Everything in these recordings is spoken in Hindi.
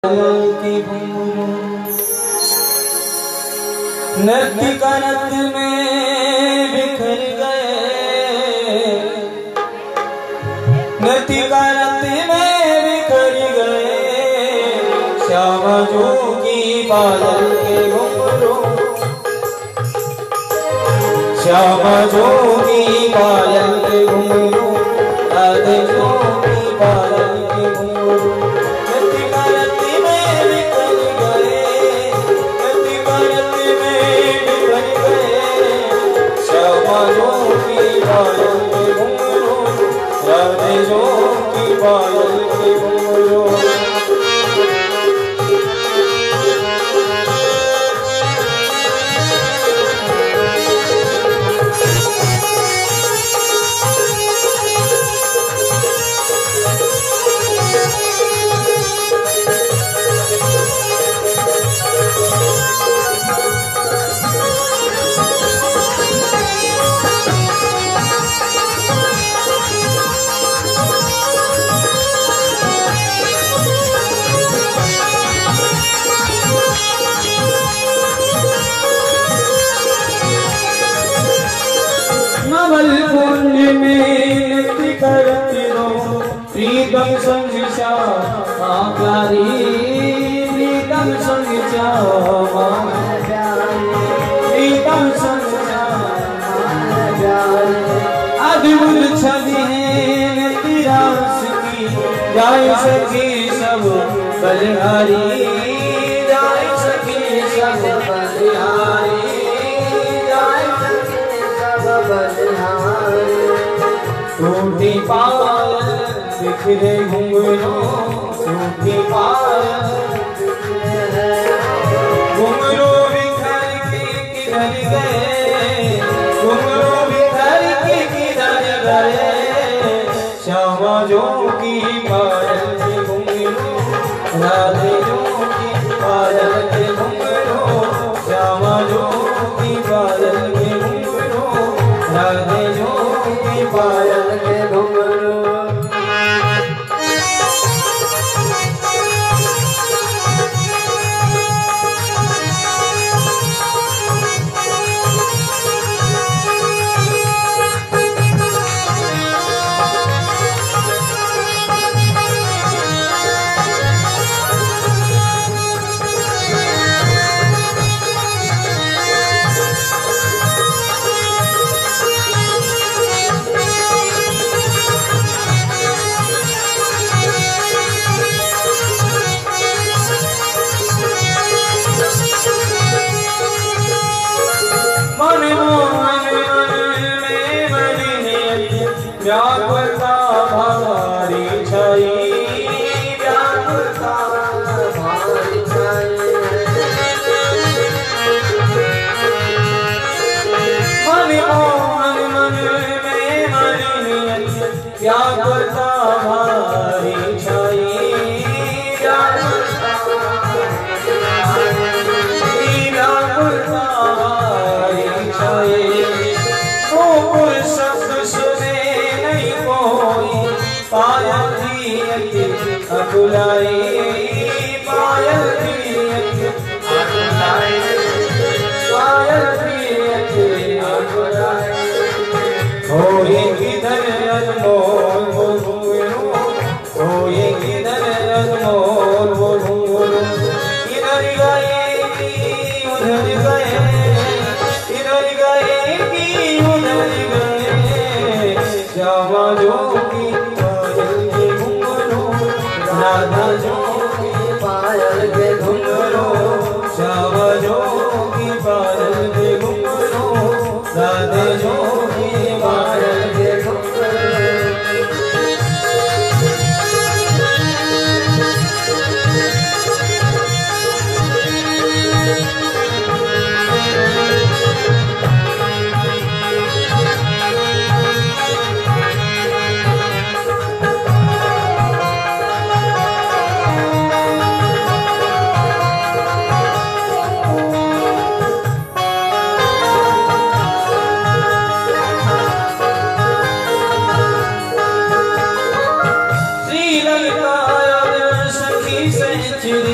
की घुंघरू नृत्य करत में बिखर गए, नृत्य करत में बिखर गए। श्यामा जोगी पायल के घुंघरू, श्यामा जोगी पायल के घुंघरू, राधे जोगी पायल के घुंघरू। कुंज में नृत्य करती रहो, प्रीतम संग श्यामा प्यारी, प्रीतम संग श्यामा प्यारी, प्रीतम संग श्यामा प्यारी। अद्भुत छवि है नृत्य रास की, जाय सखी सब बलिहारी, जाय सखी सब बलिहारी, टूटी पायल बिखरे घुंघरू, टूटी पायल घुंघरू बिखर के किधर गए, घुंघरू बिखर के किधर गए। श्यामा जोगी पायल के घुंघरू, राधे जोगी पायल के घुंघरू, श्यामा जोगी पायल के घुंघरू, राधे जोगी पायल के घुंघरू।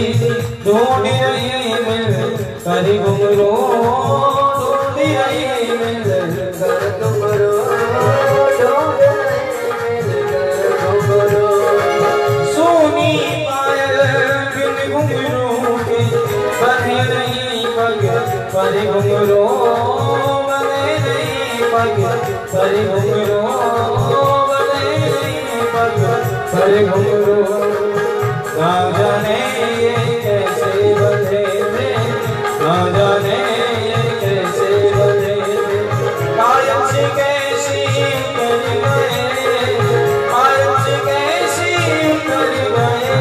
ढूंढ रही मिल कर घुंघरू ढूंढ रही मिल कर घुंघरू ढूंढ रही मिल कर घुंघरू सोनी पायल बिन घुंघरू के बंधे नहीं पग पर घुंघरू बंधे नहीं पग पर घुंघरू बंधे नहीं पग पर घुंघरू ना जाने ये कैसे बंधे थे ना जाने ये कैसे बंधे थे कायम से कैसी उतर गए कायम से कैसी उतर गए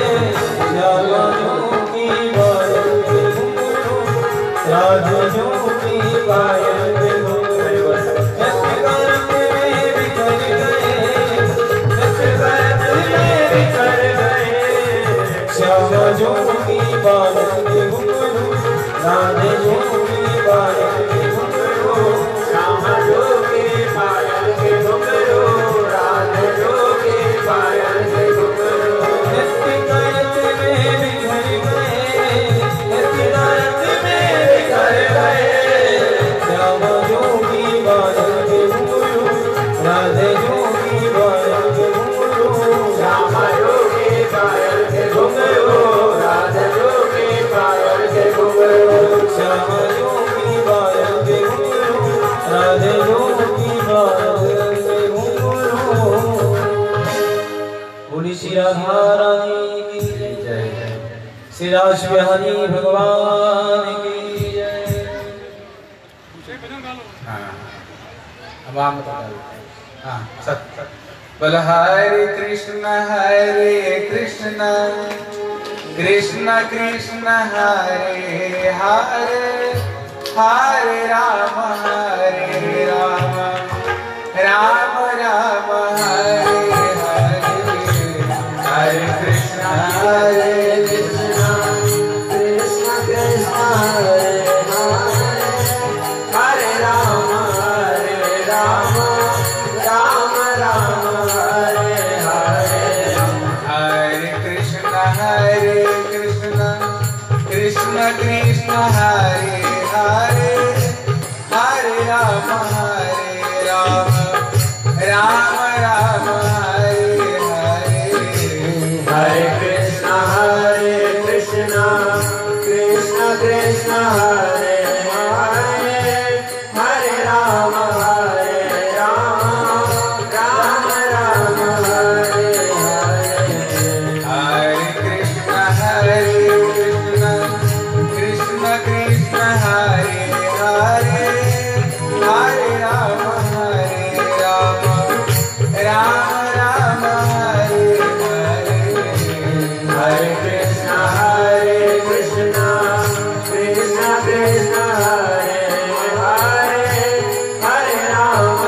जागरों की बायों के घुंघरू राजों की बायों के घुंघरू जगत में बिखर गए जगत में बिखर गए श्यामों की बायों के घुंघरू राधों की बायों के घुंघरू श्यामों की बायों के घुंघरू राधों की बायों के घुंघरू जगत में बिखर गए जगत में बिखर गए श्यामों की बायों के घुंघरू राधों की बायों के घुंघरू श्यामों की बायों के घुंघरू राधों की बायों के घुंघरू श्यामों की बायों के घुंघरू राधों की बायों के घुंघरू बोली श्री राधा रानी की जय श्री राज बिहारी भगवान की जय। अब आप बताओ। हाँ सत्य बोल हरे कृष्ण कृष्ण कृष्ण हरे हरे हरे राम राम राम हरे हरे हरे कृष्ण कृष्ण कृष्ण हरे हरे राम राम राम हरे हरे हरे कृष्ण कृष्ण कृष्ण हरे हरे हरे राम राम राम हरे हरे हरे कृष्ण कृष्ण कृष्ण हरे हरे हरे राम राम राम हरे हरे हरे कृष्ण कृष्ण कृष्ण हरे हरे हरे राम राम हरे हरे हरे कृष्ण कृष्ण कृष्ण हरे हरे हरे राम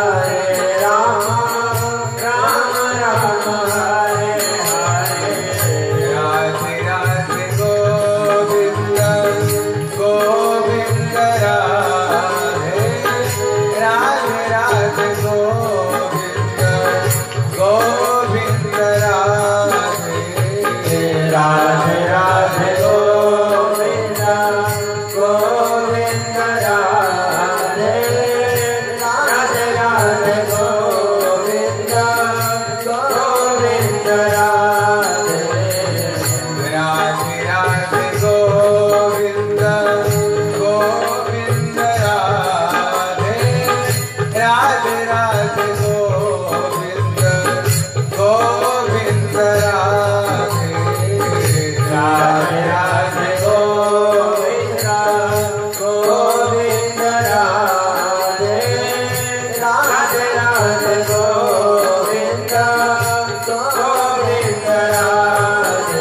राम हरे हरे राधे राधे गोविंद गोविंद राधे राधे राधे गोविंद गोविंद राधे राधे राधे गोविंद गोविंद राधे राधे राधे गोविंद गोविंद राधे राधे राधे गोविंद गोविंद राधे राधे राधे गोविंद गोविंद राधे राधे राधे गोविंद गोविंद राधे राधे राधे गोविंद गोविंद राधे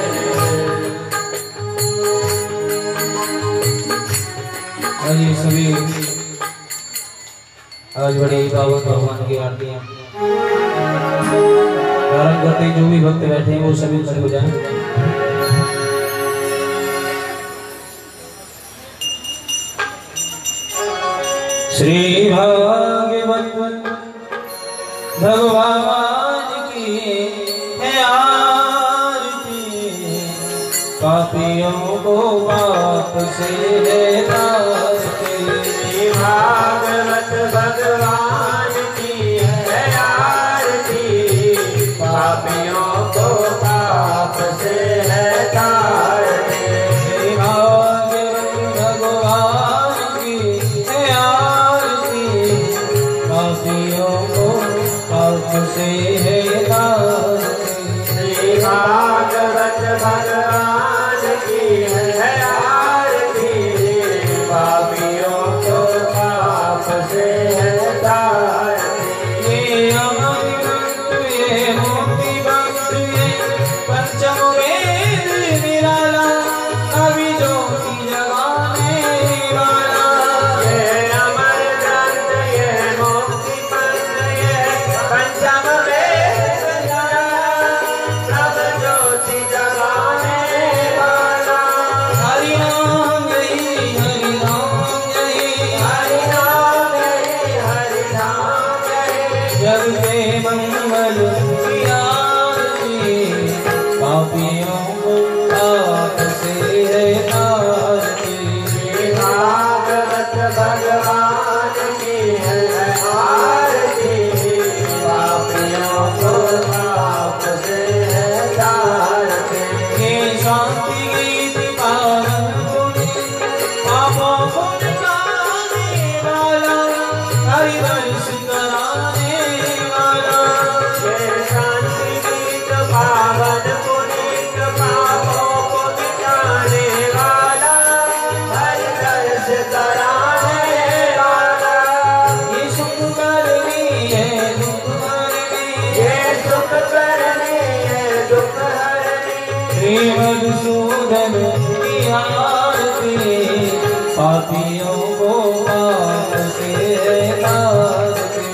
आइए सभी आज बड़े पावन भगवान की आरती धारण करते जो भी भक्त बैठे हैं वो सभी खड़े हो जाएं। श्री भागवत भगवान की है आरती पापियों को पाप से है तारते। भागवत भगवान की है आरती, पापियों को पाप से है तारते। भागवत भगवान की है आरती, पापियों को पाप से है तारते। भागवत भगवान की है आरती, पापियों को पाप से है तारते। ये अमर ग्रंथ ये मोती ग्रंथ ये पंचम वेद निराला, कवि ज्योति जगाने वाला। ये अमर ग्रंथ ये मोक्ति पंथ ये पंचम वेद निराला, सब ज्योति जगाने वाला। हरि नाम जय हरि नाम जय, हरि नाम जय हरि नाम जय। जग के मंगल की आरती, पापियों को पाप से है तारते। भागवत भगवान की है आरती, पापियों को पाप से है तारते। ये शांति गीत पावन गुणी, पापों को मिटाने वाला, हरि वंश कराने वाला। ये शांति गीत पावन पुनीत, पापों को मिटाने वाला, हरि दर्श कराने वाला। ये सुख करनी है दुख हरनी, ये सुख करने है दुख हरने। श्री मधुसूदन की आरती, पापियों को पाप से है तारते।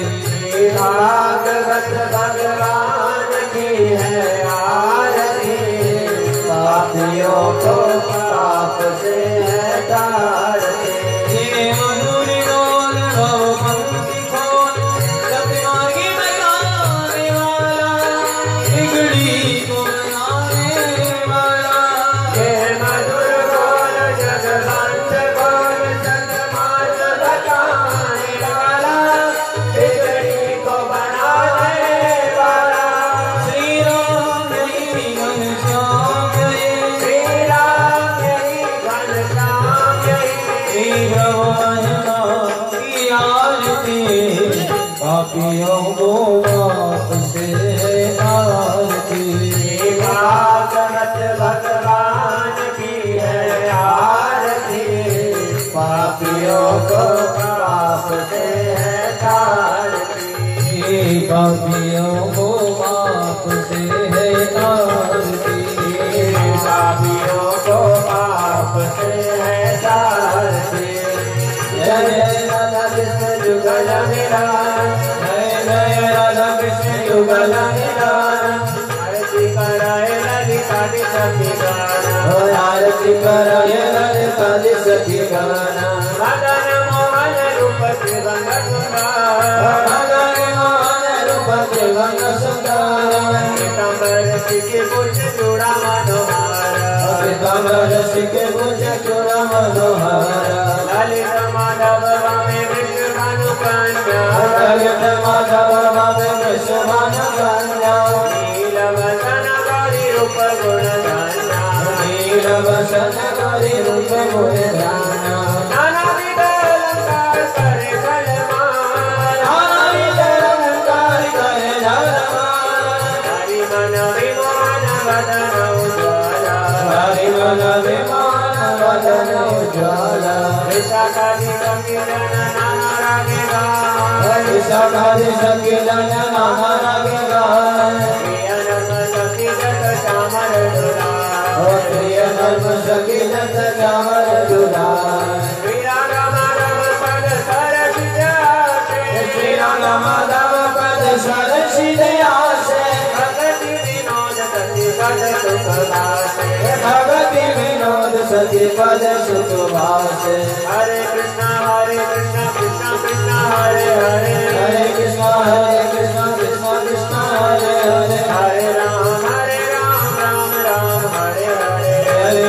भागवत भगवान की है आरती, पापियों को पाप से है तारते। ये मधुर बोल भव पंक्ति खोल, सतमार्गी बनाने वाला, बिगड़ी को बनाने वाला। ये मधुर बोल जगवंत बोल, सन्मार्ग बताने वाला, बिगड़ी को बनाने वाला। श्री राम जय घनश्याम जय, श्री राम जय घनश्याम जय। श्री भगवान की आरती, पापियों को पाप से है तारते। भागवत भगवान की है आरती, पापियों को पाप से है तारती। पापियों को पाप से है तारते। पापियों को पाप से है तारती। जय जय राधा कृष्ण जुगल निराल, जय जय राधा कृष्ण जुगल निराल। आरती कराए ललिता दी सखी गाना, आरती कराए ललिता दी सखी गाना। मदन मोहन रूप त्रिभंग सुंदर, मदन मोहन रूप त्रिभंग सुंदर। पीताम्बर सिके कुछ चूड़ा मनोहर, पीताम्बर सिके कुछ चूड़ा मनोहर। ललित माधव वामे विष्णु भानु कन्या, ललित माधव वामे विष्णु भानु कन्या। नीलवसन गौरी रूप गुण धन्या, नीलवसन गौरी रूप गुण धन्या। नानाविध अलंकार करे जलमान, नानाविध अलंकार करे जलमान। हरि मन विमान वदन उज्ज्वला, हरि मन विमान वदन उज्ज्वला। विशाखादि संकीर्तन नाना रागे गाय, विशाखादि संकीर्तन नाना रागे गाय। प्रिय नर्म सखी जत श्यामल दुलार, प्रिय नर्म सखी जत श्यामल दुलार। श्री राम राम पद सरसिज आसे, श्री राम राम पद सरसिज आसे। भगति विनोद सति पद सुख भासे, भगति विनोद सति पद सुख भासे। हरे कृष्ण कृष्ण कृष्ण हरे हरे, हरे कृष्ण कृष्ण कृष्ण हरे हरे। हरे राम राम राम हरे हरे, हरे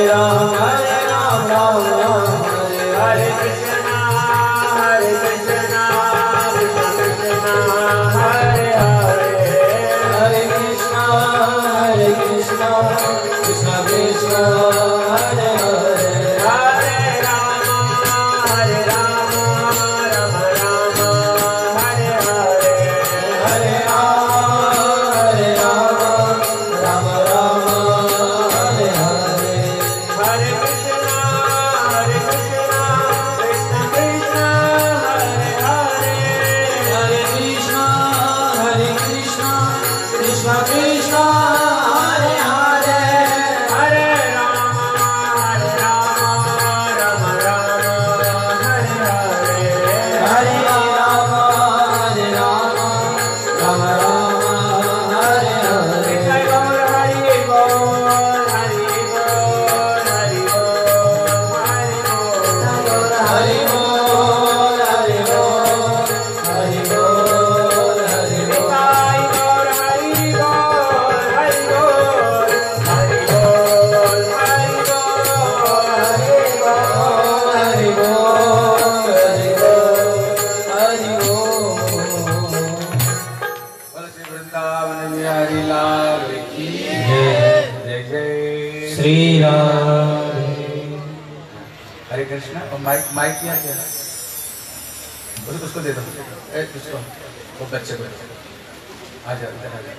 हरे कृष्णा। और माइक माइक किया क्या उसको दे दो उसको वो बच्चे को आ जा इधर आ जा।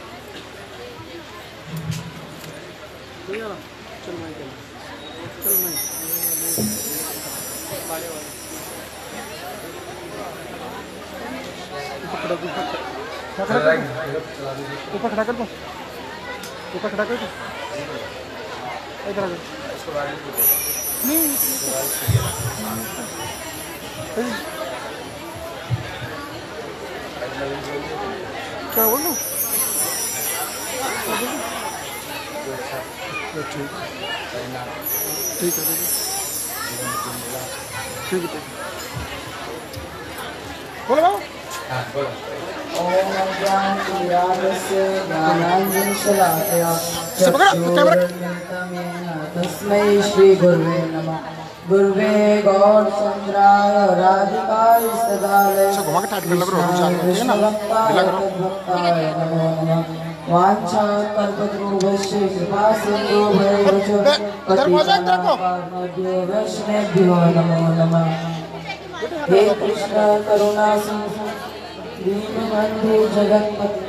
चल माइक चल माइक ऊपर खड़ा कर दो ऊपर खड़ा कर दो इधर आ जाओ नहीं क्या बोल रहा हूँ ठीक है ठीक है बोलो बाबू। हाँ बोलो। ओम ज्ञानतिमिरान्धस्य ज्ञानाञ्जनशलाकया चक्षुरुन्मिलितं तस्मै श्रीगुरुवे नमः। गुरुवे गौरचन्द्राय राधिकाय सदालय कृष्णभक्ताय नमो नमः। वाञ्छाकल्पतरुभ्यश्च कृपासिन्धुभ्यो पतितानां वैष्णवेभ्यो नमो नमः। हे कृष्ण करुणा सिंधु दीनबन्धु जगत्पते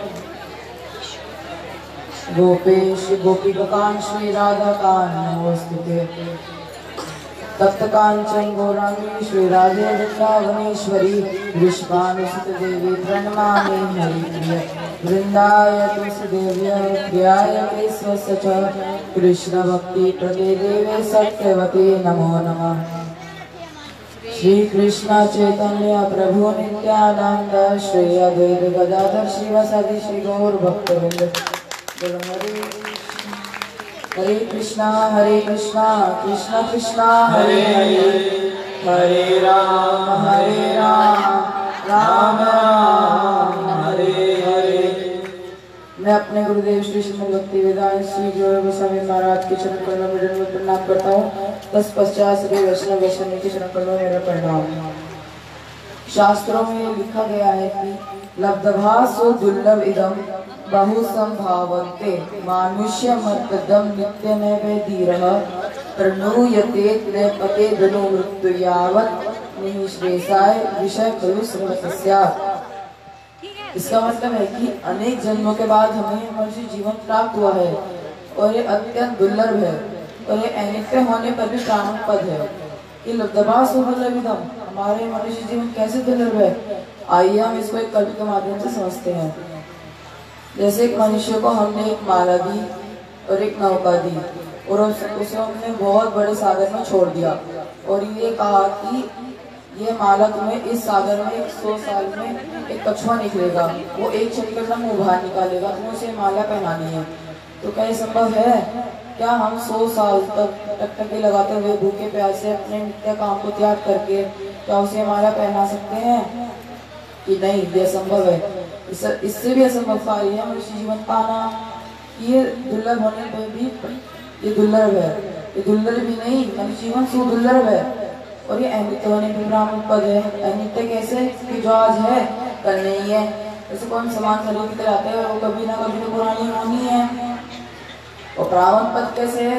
गोपेश गोपिकाकांत श्री राधाकांत नमोस्तुते। तप्त कांचन गौरांगी श्री राधे वृंदावनेश्वरी वृषभानुसुत देवी प्रणमामि हरिप्रिय। वृंदाय तुलसीदेव्य प्रियाय केशवस्य च कृष्ण भक्ति प्रदे देवे सत्यवते नमो नमः। श्री कृष्ण चैतन्य प्रभु नित्यानंद श्री अद्वैत गदाधर शिवासादि श्री गौर भक्तवृंद। हरे कृष्णा कृष्ण कृष्णा हरे हरे हरे राम राम राम हरे हरे। मैं अपने गुरुदेव श्री श्रीमद् भक्ति वेदांत श्री गुरु गोस्वामी महाराज के चरण कमलों में दंडवत प्रणाम करता हूँ। तत्पश्चात सभी वैष्णव वैष्णवी के चरण कमलों में मेरा प्रणाम। शास्त्रों में लिखा गया है कि लब्धभासो दुर्लभ इदम बहु संभावन्ते मानुष्य मर्तदम नित्य नैवेदीरः प्रणूयते त्रेपते धनु मृत्यु यावत् निःश्रेषाय विषय खलु सर्वस्यात्। इसका मतलब है कि अनेक जन्मों के बाद हमें मनुष्य जीवन प्राप्त हुआ है और ये अत्यंत दुर्लभ है और ये अनित्य होने पर भी प्राणन पद है। ये लब्धभासो दुर्लभिदम हमारे मनुष्य जीवन कैसे दुर्लभ है, आइए हम इसको एक कवि के माध्यम से समझते हैं। जैसे एक मनुष्य को हमने एक माला दी और एक नौका दी और उसे हमने बहुत बड़े सागर में छोड़ दिया और ये कहा कि ये माला तुम्हें इस सागर में 100 साल में एक कछुआ निकलेगा, वो एक चक्कर में बाहर निकालेगा, तुम्हें उसे माला पहनानी है। तो क्या ये संभव है? क्या हम 100 साल तक टकटकी लगाते हुए भूखे प्यासे अपने नित्य काम को त्याग करके क्या उसे माला पहना सकते हैं कि नहीं? ये संभव है। इससे भी असंभव कार्य है मनुष्य जीवन पाना। ये दुर्लभ होने पर भी ये दुर्लभ है। ये दुर्लभ भी नहीं, मनुष्य जीवन सो दुर्लभ है और ये अनित्य होने पर ब्राह्मण पद है। अनित्य कैसे कि जो आज है कल नहीं है। जैसे कौन सामान खरीद के लाते हैं वो कभी ना कभी तो पुरानी होनी है। और ब्राह्मण पद कैसे है कि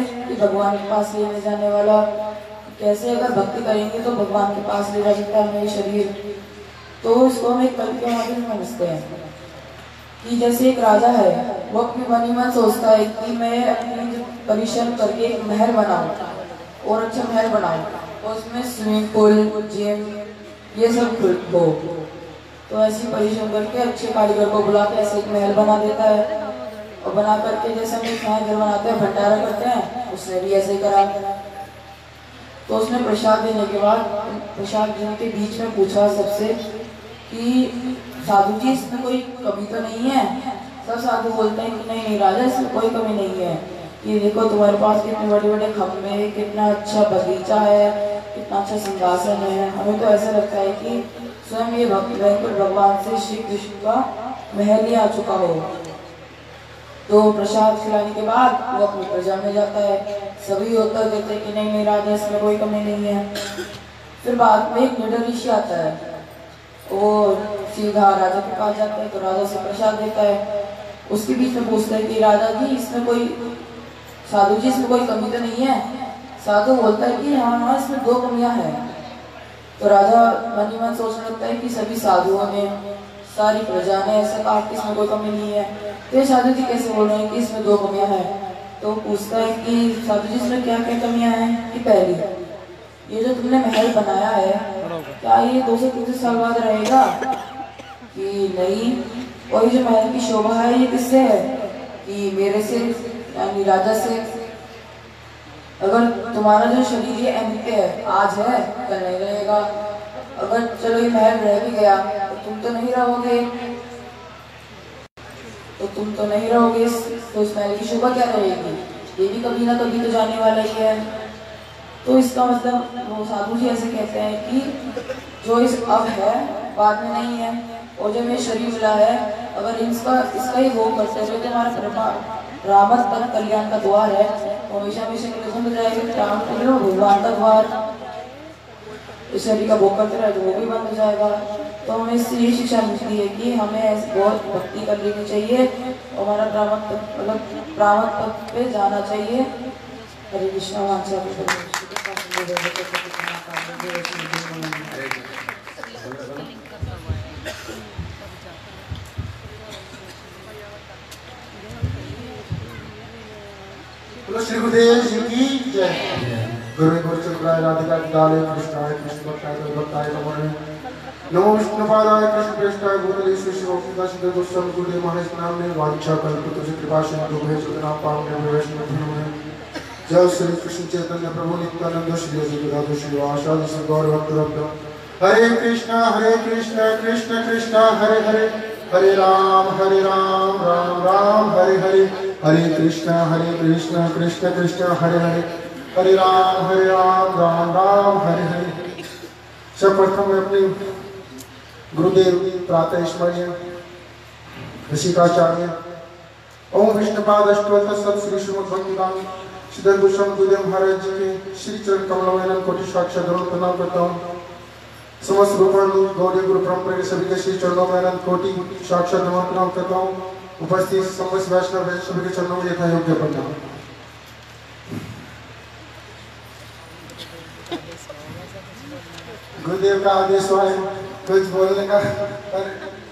भगवान के पास लेने जाने वाला, कैसे अगर भक्ति करेंगे तो भगवान के पास ले जा सकता है हमें शरीर। तो इसको हम एक कल के माध्यम में समझते हैं कि जैसे एक राजा है, वो अपनी मन ही मन सोचता है कि मैं अपनी परिश्रम करके एक महल बनाऊं और अच्छा महल बनाऊं और उसमें स्विमिंग पूल, जिम, ये सब हो। तो ऐसी परिश्रम करके अच्छे कारीगर को बुला के ऐसे एक महल बना देता है। और बना करके जैसे हम एक घर बनाते हैं, भंडारा करते हैं, उसने भी ऐसे ही करा। तो उसने प्रसाद देने के बाद, प्रसाद देने के बीच में पूछा सबसे कि साधु जी इसमें कोई कमी तो नहीं है? सब साधु बोलते हैं कि नहीं नहीं राजा, इसमें कोई कमी नहीं है। ये देखो तुम्हारे पास कितने बड़े बड़े खम्भे, कितना अच्छा बगीचा है, कितना अच्छा सिंहासन है। हमें तो ऐसा लगता है कि स्वयं ये वैकुंठ भगवान से श्री कृष्ण का महल ही आ चुका हो। तो प्रसाद खिलाने के बाद वो अपनी प्रजा में जाता है। सभी उत्तर देते हैं कि नहीं नहीं राजा, इसमें कोई कमी नहीं है। फिर बाद में एक निडर ऋषि आता है, वो सीधा राजा के पास जाता है, तो राजा से प्रसाद देता है। उसके बीच में पूछता है कि राजा जी इसमें कोई, साधु जी इसमें कोई कमी तो नहीं है? साधु बोलता है कि हाँ हाँ इसमें 2 कमियां हैं। तो राजा मन ही मन सोचने लगता है कि सभी साधुओं ने, सारी प्रजा ने ऐसा कहा कि इसमें कोई कमी नहीं है, तो ये साधु जी कैसे बोल रहे हैं कि इसमें 2 कमियां हैं? तो पूछता है कि साधु जी इसमें क्या क्या कमियां हैं? कि पहली, ये जो तुमने महल बनाया है, क्या ये 200-300 साल बाद रहेगा? कि नहीं। और ये जो महल की शोभा है ये किससे है? कि मेरे से, यानी राजा से। अगर तुम्हारा जो शरीर ये अनित्य है, आज है कल नहीं रहेगा। अगर चलो ये महल रह भी गया तो तुम तो नहीं रहोगे, तो इस महल की शोभा क्या रहेगी? ये भी कभी ना कभी तो जाने वाला ही है। तो इसका मतलब वो साधु जी ऐसे कहते हैं कि जो इस अब है बाद में नहीं है, और जब ये शरीर मिला है, अगर इसका ही भोग करते हुए तो हमारा रामत पर कल्याण का द्वार है, हमेशा हमेशा के लिए बंद जाएगा। राम भगवान का द्वार, इस शरीर का भोग करते रहे तो वो भी बंद हो जाएगा। तो हमें इससे ये शिक्षा मिलती है कि हमें बहुत भक्ति कर लेनी चाहिए, हमारा प्रामत पथ पे जाना चाहिए। हरे कृष्णा। श्री गुरुदेव जी की जय। गुरु गुरुचक्राय राधिका दाले कृष्णाय कृष्ण भक्ताय भक्ताय नमो विष्णुपादाय कृष्ण प्रेष्ठाय भूतले श्री शिवोक्ता सिद्ध गोस्वामी गुरुदेव महाराज नाम में वांछा कल्पतरु कृपा सिंधु भय सुतना पावने वैष्णव धर्म। जय श्री कृष्ण चैतन्य प्रभु नित्यानंद श्री अद्वैत श्री वासादि श्री गौर भक्तवृंद। हरे कृष्णा कृष्ण कृष्ण हरे हरे, हरे राम राम राम हरे हरे, हरे कृष्ण कृष्ण कृष्ण हरे हरे, हरे राम राम राम हरे हरे। सर्वप्रथम मैं अपने गुरुदेव प्रातः स्मरणीय ऋषिकाचार्य ओम विष्णुपाद अष्टोत्तर सत श्री श्रीमद् भगवताम श्रीधर गोस्वामी गुरुदेव महाराज जी के श्री चरण कमलों में कोटि साक्षात प्रणाम करता हूँ। समस्त रूपानु गौड़ी गुरु परंपरा के सभी के श्री चरणों में अनंत कोटि साक्षात प्रणाम करता हूँ। उपस्थित समस्त वैष्णव सभी के चरणों में यथा योग्य प्रणाम। गुरुदेव का आदेश हुआ है कुछ बोलने का, पर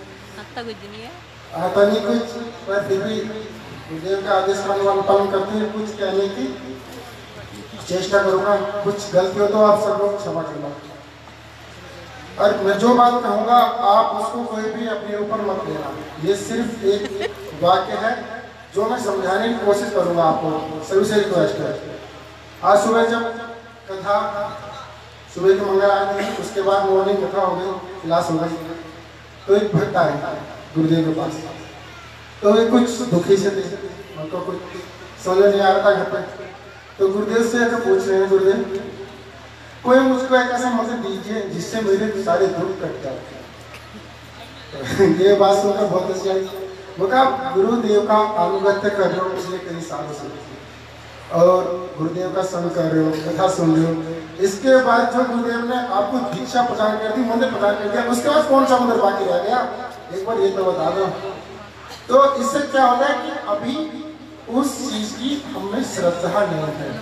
आता नहीं कुछ, पर फिर भी गुरुदेव का आदेश का पालन करते हुए कुछ कहने की चेष्टा करूंगा। कुछ गलती हो तो आप सब लोग क्षमा करना। और मैं जो बात कहूँगा आप उसको कोई भी अपने ऊपर मत लेना। ये सिर्फ एक वाक्य है जो मैं समझाने की कोशिश करूँगा आपको। सभी से रिक्वेस्ट है, आज सुबह जब कथा सुबह की मंगल आरती थी, उसके बाद मॉर्निंग कथा हो गई, क्लास हो गई, तो एक भक्त आए गुरुदेव के पास। तो वे कुछ दुखी से थे, उनको कुछ समझ नहीं आ रहा था घर पे। तो गुरुदेव से ऐसा पूछ रहे हैं, गुरुदेव कोई मुझको एक ऐसा मंत्र दीजिए जिससे मेरे सारे दुख कट जाए। ये बात सुनकर बहुत अच्छी आई। वो कहा गुरुदेव का अनुगत्य कर रहे हो पिछले कई सालों से, और गुरुदेव का संग कर रहे हो, कथा सुन रहे हो, इसके बाद जो गुरुदेव ने आपको दीक्षा प्रदान कर दी, मंत्र प्रदान कर दिया, उसके बाद कौन सा मंत्र बाकी रह गया? एक बार ये तो बता दो। तो इससे क्या होता है कि अभी उस चीज की हमें श्रद्धा नहीं है।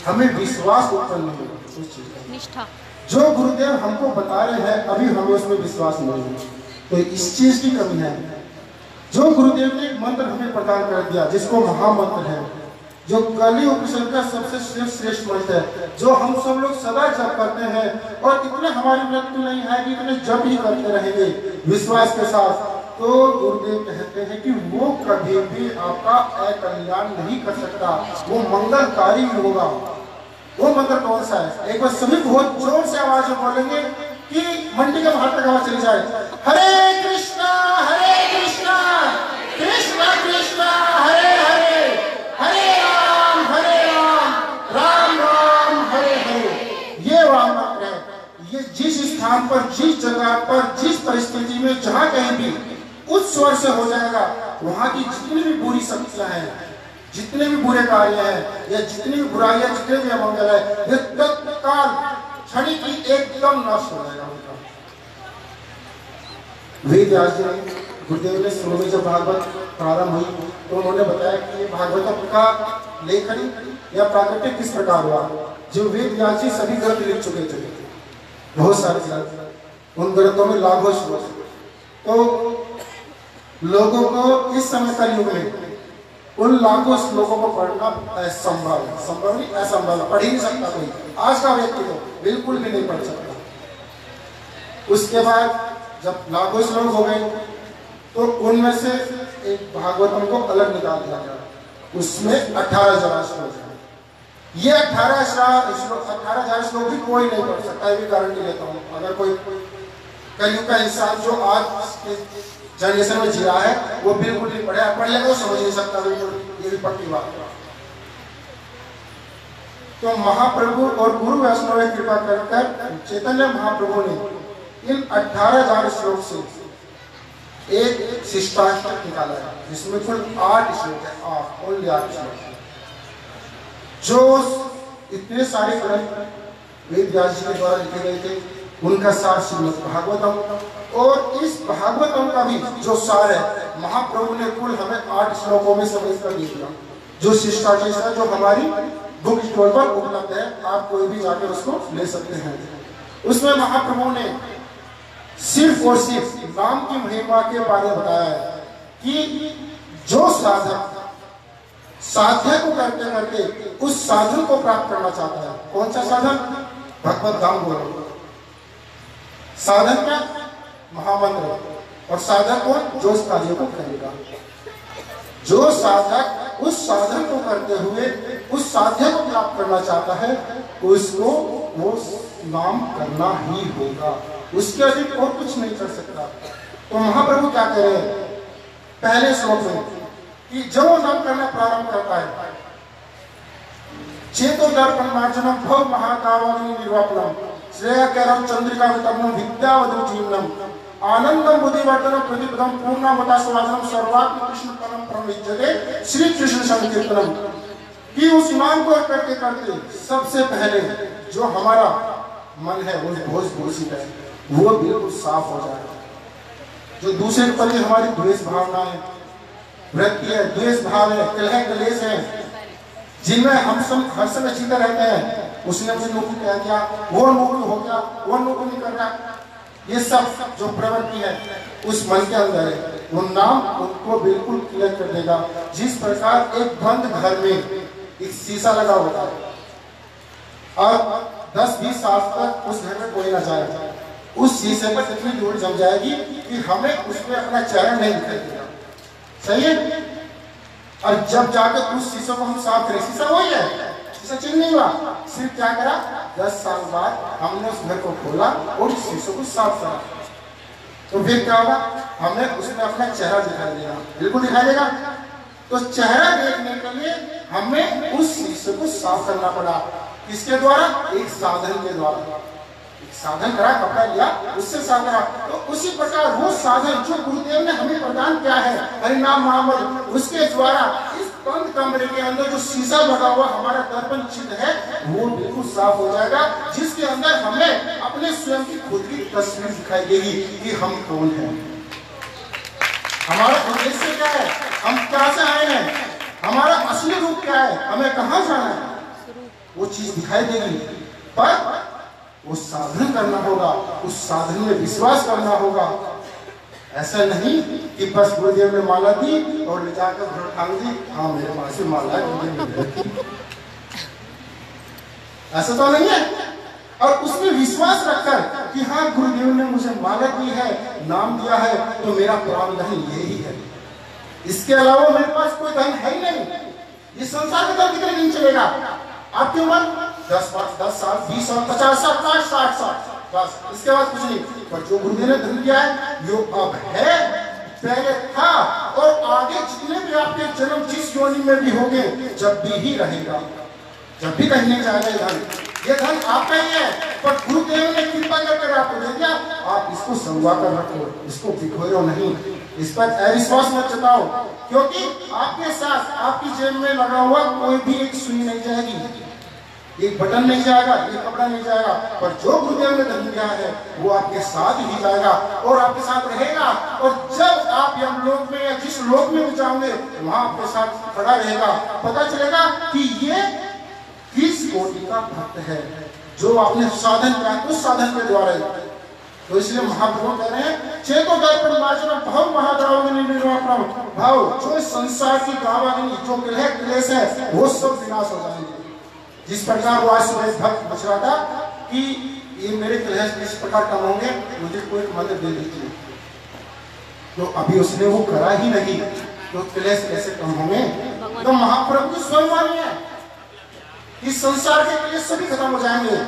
हमें विश्वास उत्पन्न नहीं होगा उस चीज का। निष्ठा जो गुरुदेव हमको बता रहे हैं अभी हमें उसमें विश्वास नहीं है, तो इस चीज की कमी है। जो गुरुदेव ने मंत्र हमें प्रदान कर दिया जिसको महामंत्र है, जो कली उपनिषद का सबसे श्रेष्ठ मंत्र है, जो हम सब लोग सदा जप करते हैं और इतने हमारी मृत्यु नहीं है कि इतने जप ही करते रहेंगे विश्वास के साथ, तो गुरुदेव कहते हैं कि वो कभी भी आपका अकल्याण नहीं कर सकता, वो मंगलकारी होगा। वो मंत्र कौन सा है? एक बार सभी बहुत जोर से आवाज में बोलेंगे कि मंडी के बाहर तक आवाज चली जाए। हरे कृष्णा कृष्णा कृष्णा हरे हरे, हरे राम राम राम हरे हरे। ये वह मंत्र है। ये जिस स्थान पर, जिस जगह पर, जिस परिस्थिति में जहां कहीं भी उस स्वर से हो जाएगा, वहां की जितनी भी बुरी शक्तियां हैं, जितने भी बुरे कार्य हैं या जितनी भी बुराइयां, जितने भी अमंगल है, ये तत्काल क्षणिक ही एकदम नष्ट हो जाएगा उनका। वेद व्यास जी गुरुदेव ने शुरू में जब भागवत प्रारंभ हुई तो उन्होंने बताया कि ये भागवत का लेखन या प्राकट्य किस प्रकार हुआ। जो वेद व्यास जी सभी ग्रंथ लिख चुके थे, बहुत सारे ग्रंथ, उन ग्रंथों में लाखों श्लोक, तो लोगों को इस समय कलयुग में उन लाखों श्लोकों को पढ़ना असंभव, संभव नहीं असंभव, पढ़ ही नहीं सकता कोई। आज का व्यक्ति तो बिल्कुल भी नहीं पढ़ सकता। उसके बाद जब लाखों श्लोक हो गए तो उनमें से एक भागवतम को अलग निकाल दिया गया, उसमें 18,000 श्लोक है। ये 18,000 श्लोक भी कोई नहीं पढ़ सकता, ये भी गारंटी देता हूँ। अगर कोई कलयुग का इंसान जो आज जनरेशन में जी रहा है वो बिल्कुल नहीं पढ़ लेगा, वो समझ नहीं सकता, बिल्कुल ये भी पक्की बात है। तो महाप्रभु और गुरु वैष्णव ने कृपा कर चैतन्य महाप्रभु ने इन 18,000 श्लोक से एक शिष्टाष्टक निकाला है जिसमें कुल 8 श्लोक है, ओनली 8 श्लोक। जो इतने सारे ग्रंथ वेद व्यास जी के द्वारा लिखे गए थे उनका सार श्रीमद् भागवतम, और इस भागवतम का भी जो सार है महाप्रभु ने कुल हमें 8 श्लोकों में समेट कर दिया, जो शिष्टाचार जो हमारी बुक स्टोर पर उपलब्ध है, आप कोई भी जाकर उसको ले सकते हैं। उसमें महाप्रभु ने सिर्फ और सिर्फ नाम की महिमा के बारे में बताया है कि जो साधक साध्य को करते करते उस साधन को प्राप्त करना चाहता है, कौन सा साधन? भगवत धाम बोलो। साधन क्या? महामंत्र। और साधक कौन? जो उस कार्य को करेगा। जो साधक उस साधन को करते हुए उस साध्य को प्राप्त करना चाहता है, उसको वो नाम करना ही होगा, उसके अधिक और कुछ नहीं कर सकता। तो महाप्रभु क्या कह रहे हैं पहले श्लोक में कि जो नाम करना प्रारंभ करता है, चेतो दर्पण मार्जनम भव महाकावाग्नि निर्वापनम श्रेय कैरव चंद्रिका वितरणम विद्यावधु जीवनम आनंदम बुद्धिवर्धनम प्रतिपदम पूर्णामता स्वादनम सर्वात्म कृष्ण परम प्रविज्यते श्री कृष्ण संकीर्तनम। कि उस नाम को करते करते सबसे पहले जो हमारा मन है वो भोज भूषित है, वो बिल्कुल साफ हो जाएगा। जो दूसरे के प्रति हमारी द्वेष भावना है, वृत्ति है, द्वेष भाव है, कलह कलेश है, जिनमें हम सब हर समय जीते रहते हैं, उसने मुझे नौकरी कह दिया, वो नौकरी हो गया, वो नौकरी नहीं कर रहा, ये सब जो प्रवृत्ति है उस मन के अंदर है, वो नाम उनको बिल्कुल क्लियर कर देगा। जिस प्रकार एक बंद घर में एक शीशा लगा होता है और 10-20 साल तक उस घर में कोई ना जाए, उस शीशे पर इतनी धूल जम जाएगी कि हमें उसमें अपना चेहरा नहीं दिखाई देगा। सही है? और जब जाकर उस शीशे को हम साफ करें, शीशा वही है, शीशा चेंज नहीं हुआ, सिर्फ क्या करा 10 साल बाद हमने उस घर को खोला और उस शीशे को साफ करा, तो फिर क्या होगा? हमने उसमें अपना चेहरा दिखाई देगा, बिल्कुल दिखाई देगा। तो चेहरा देखने के लिए हमें उस शीशे को साफ करना पड़ा, किसके द्वारा? एक साधन के द्वारा। साधन करा, कपड़ा लिया, उससे साफ करा। तो उसी प्रकार वो साधन जो गुरुदेव ने हमें प्रदान किया है, हरिनाम महामंत्र, उसके द्वारा इस बंद कमरे के अंदर जो शीशा लगा हुआ हमारा दर्पण चिन्ह है, वो बिल्कुल साफ हो जाएगा, जिसके अंदर हमें अपने स्वयं की खुद की तस्वीर दिखाई देगी कि हम कौन हैं, हमारा उद्देश्य क्या है, हम क्या से आए हैं, हमारा असली रूप क्या है, हमें कहाँ जाना है। वो चीज दिखाई देगी, पर वो साधन करना होगा, उस साधन में विश्वास करना होगा। ऐसा नहीं कि बस गुरुदेव ने माला दी और ले जाकर घर टांग दी, हाँ मेरे पास में माला है, ऐसा तो नहीं है। और उसमें विश्वास रखकर कि हाँ गुरुदेव ने मुझे माला दी है, नाम दिया है, तो मेरा प्रावधान यही है, इसके अलावा मेरे पास कोई धन है ही नहीं। ये संसार का धन कितने दिन चलेगा? आपकी उम्र 10 साल, 20 साल, 50 साल, 60 साल, बस इसके बाद कुछ नहीं। पर जो गुरुदेव ने धन दिया है, जो अब है, पहले था और आगे जितने भी आपके जन्म जिस योनि में भी होंगे, जब भी ही रहेगा, जब भी कहीं नहीं जाएगा ये धन। ये धन आपका ही है, पर गुरुदेव ने कृपा करके आपको दे दिया, आप इसको संवा कर रखो, इसको बिखोरो नहीं, इस पर अविश्वास मत जताओ, क्योंकि आपके साथ आपकी जेब में लगा हुआ कोई भी एक सुई नहीं जाएगी, एक बटन नहीं जाएगा, एक कपड़ा नहीं जाएगा, पर जो गुरुदेव ने धन दिया है वो आपके साथ ही जाएगा और आपके साथ रहेगा। और जब आप यमलोक में या जिस लोक में भी जाओगे, वहां आपके साथ खड़ा रहेगा, पता चलेगा कि ये किस कोटि का भक्त है, जो आपने साधन किया उस साधन के द्वारा। तो इसलिए महाप्रभु कह रहे हैं, चेतो दर्पण मार्जन भाव महाद्रावणी निर्वापनम भाव, जो संसार की गावाग्नि, जो ग्रह क्लेश है, वो सब विनाश हो जाएंगे। जिस प्रकार वो आज सुबह भक्त पूछ रहा था कि ये मेरे क्लेश किस प्रकार कम होंगे, मुझे कोई मंत्र दे दीजिए, तो अभी उसने वो करा ही नहीं, तो क्लेश कैसे कम होंगे? तो महाप्रभु की स्वयं वाणी है, इस संसार के क्लेश सभी खत्म हो जाएंगे।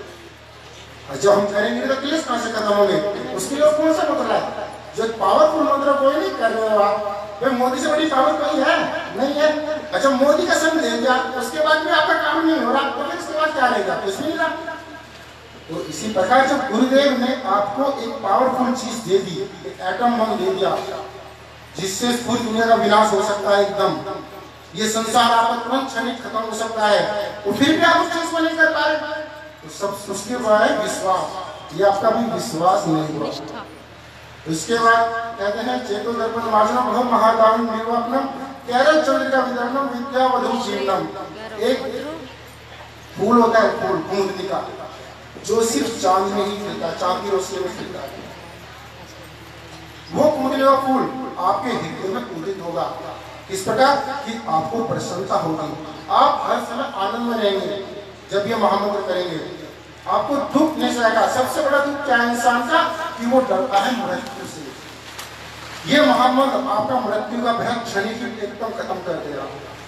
और जब हम करेंगे तो क्लेश कहां से खत्म होंगे? उसके लिए कौन सा मंत्र है? जो पावरफुल मंत्र कोई नहीं कर रहे हो आप, भाई मोदी से बड़ी पावर कोई है नहीं है। अच्छा मोदी का संग दे दिया, उसके बाद भी आपका काम नहीं हो रहा, तो फिर उसके बाद क्या रहेगा? कुछ नहीं रहा। तो इसी प्रकार जब गुरुदेव ने आपको एक पावरफुल चीज दे दी, एक एटम बम दे दिया, जिससे पूरी दुनिया का विनाश हो सकता है एकदम, ये संसार आपका तुरंत क्षणिक खत्म हो सकता है, तो फिर भी आप उस चीज को नहीं कर पा रहे, तो सब उसके बाद है विश्वास, ये आपका भी विश्वास नहीं हुआ। उसके बाद कहते हैं चेतो दर्पण मार्जनम भव महादान निर्वापनम केरल चंद्रिका विदर्णम विद्या वधु जीवनम। एक फूल होता है, फूल कुमुदनी का, जो सिर्फ चांद में ही खिलता है, चांद की रोशनी में खिलता है। वो कुमुदनी का फूल आपके हृदय में उदित होगा, इस प्रकार कि आपको प्रसन्नता होगी, आप हर समय आनंद में रहेंगे। जब ये महामंत्र करेंगे आपको दुख नहीं सहेगा। सबसे बड़ा दुख क्या है इंसान का? कि वो डरता है मृत्यु से। ये महामंत्र आपका मृत्यु का भय क्षणिक एकदम खत्म कर देगा,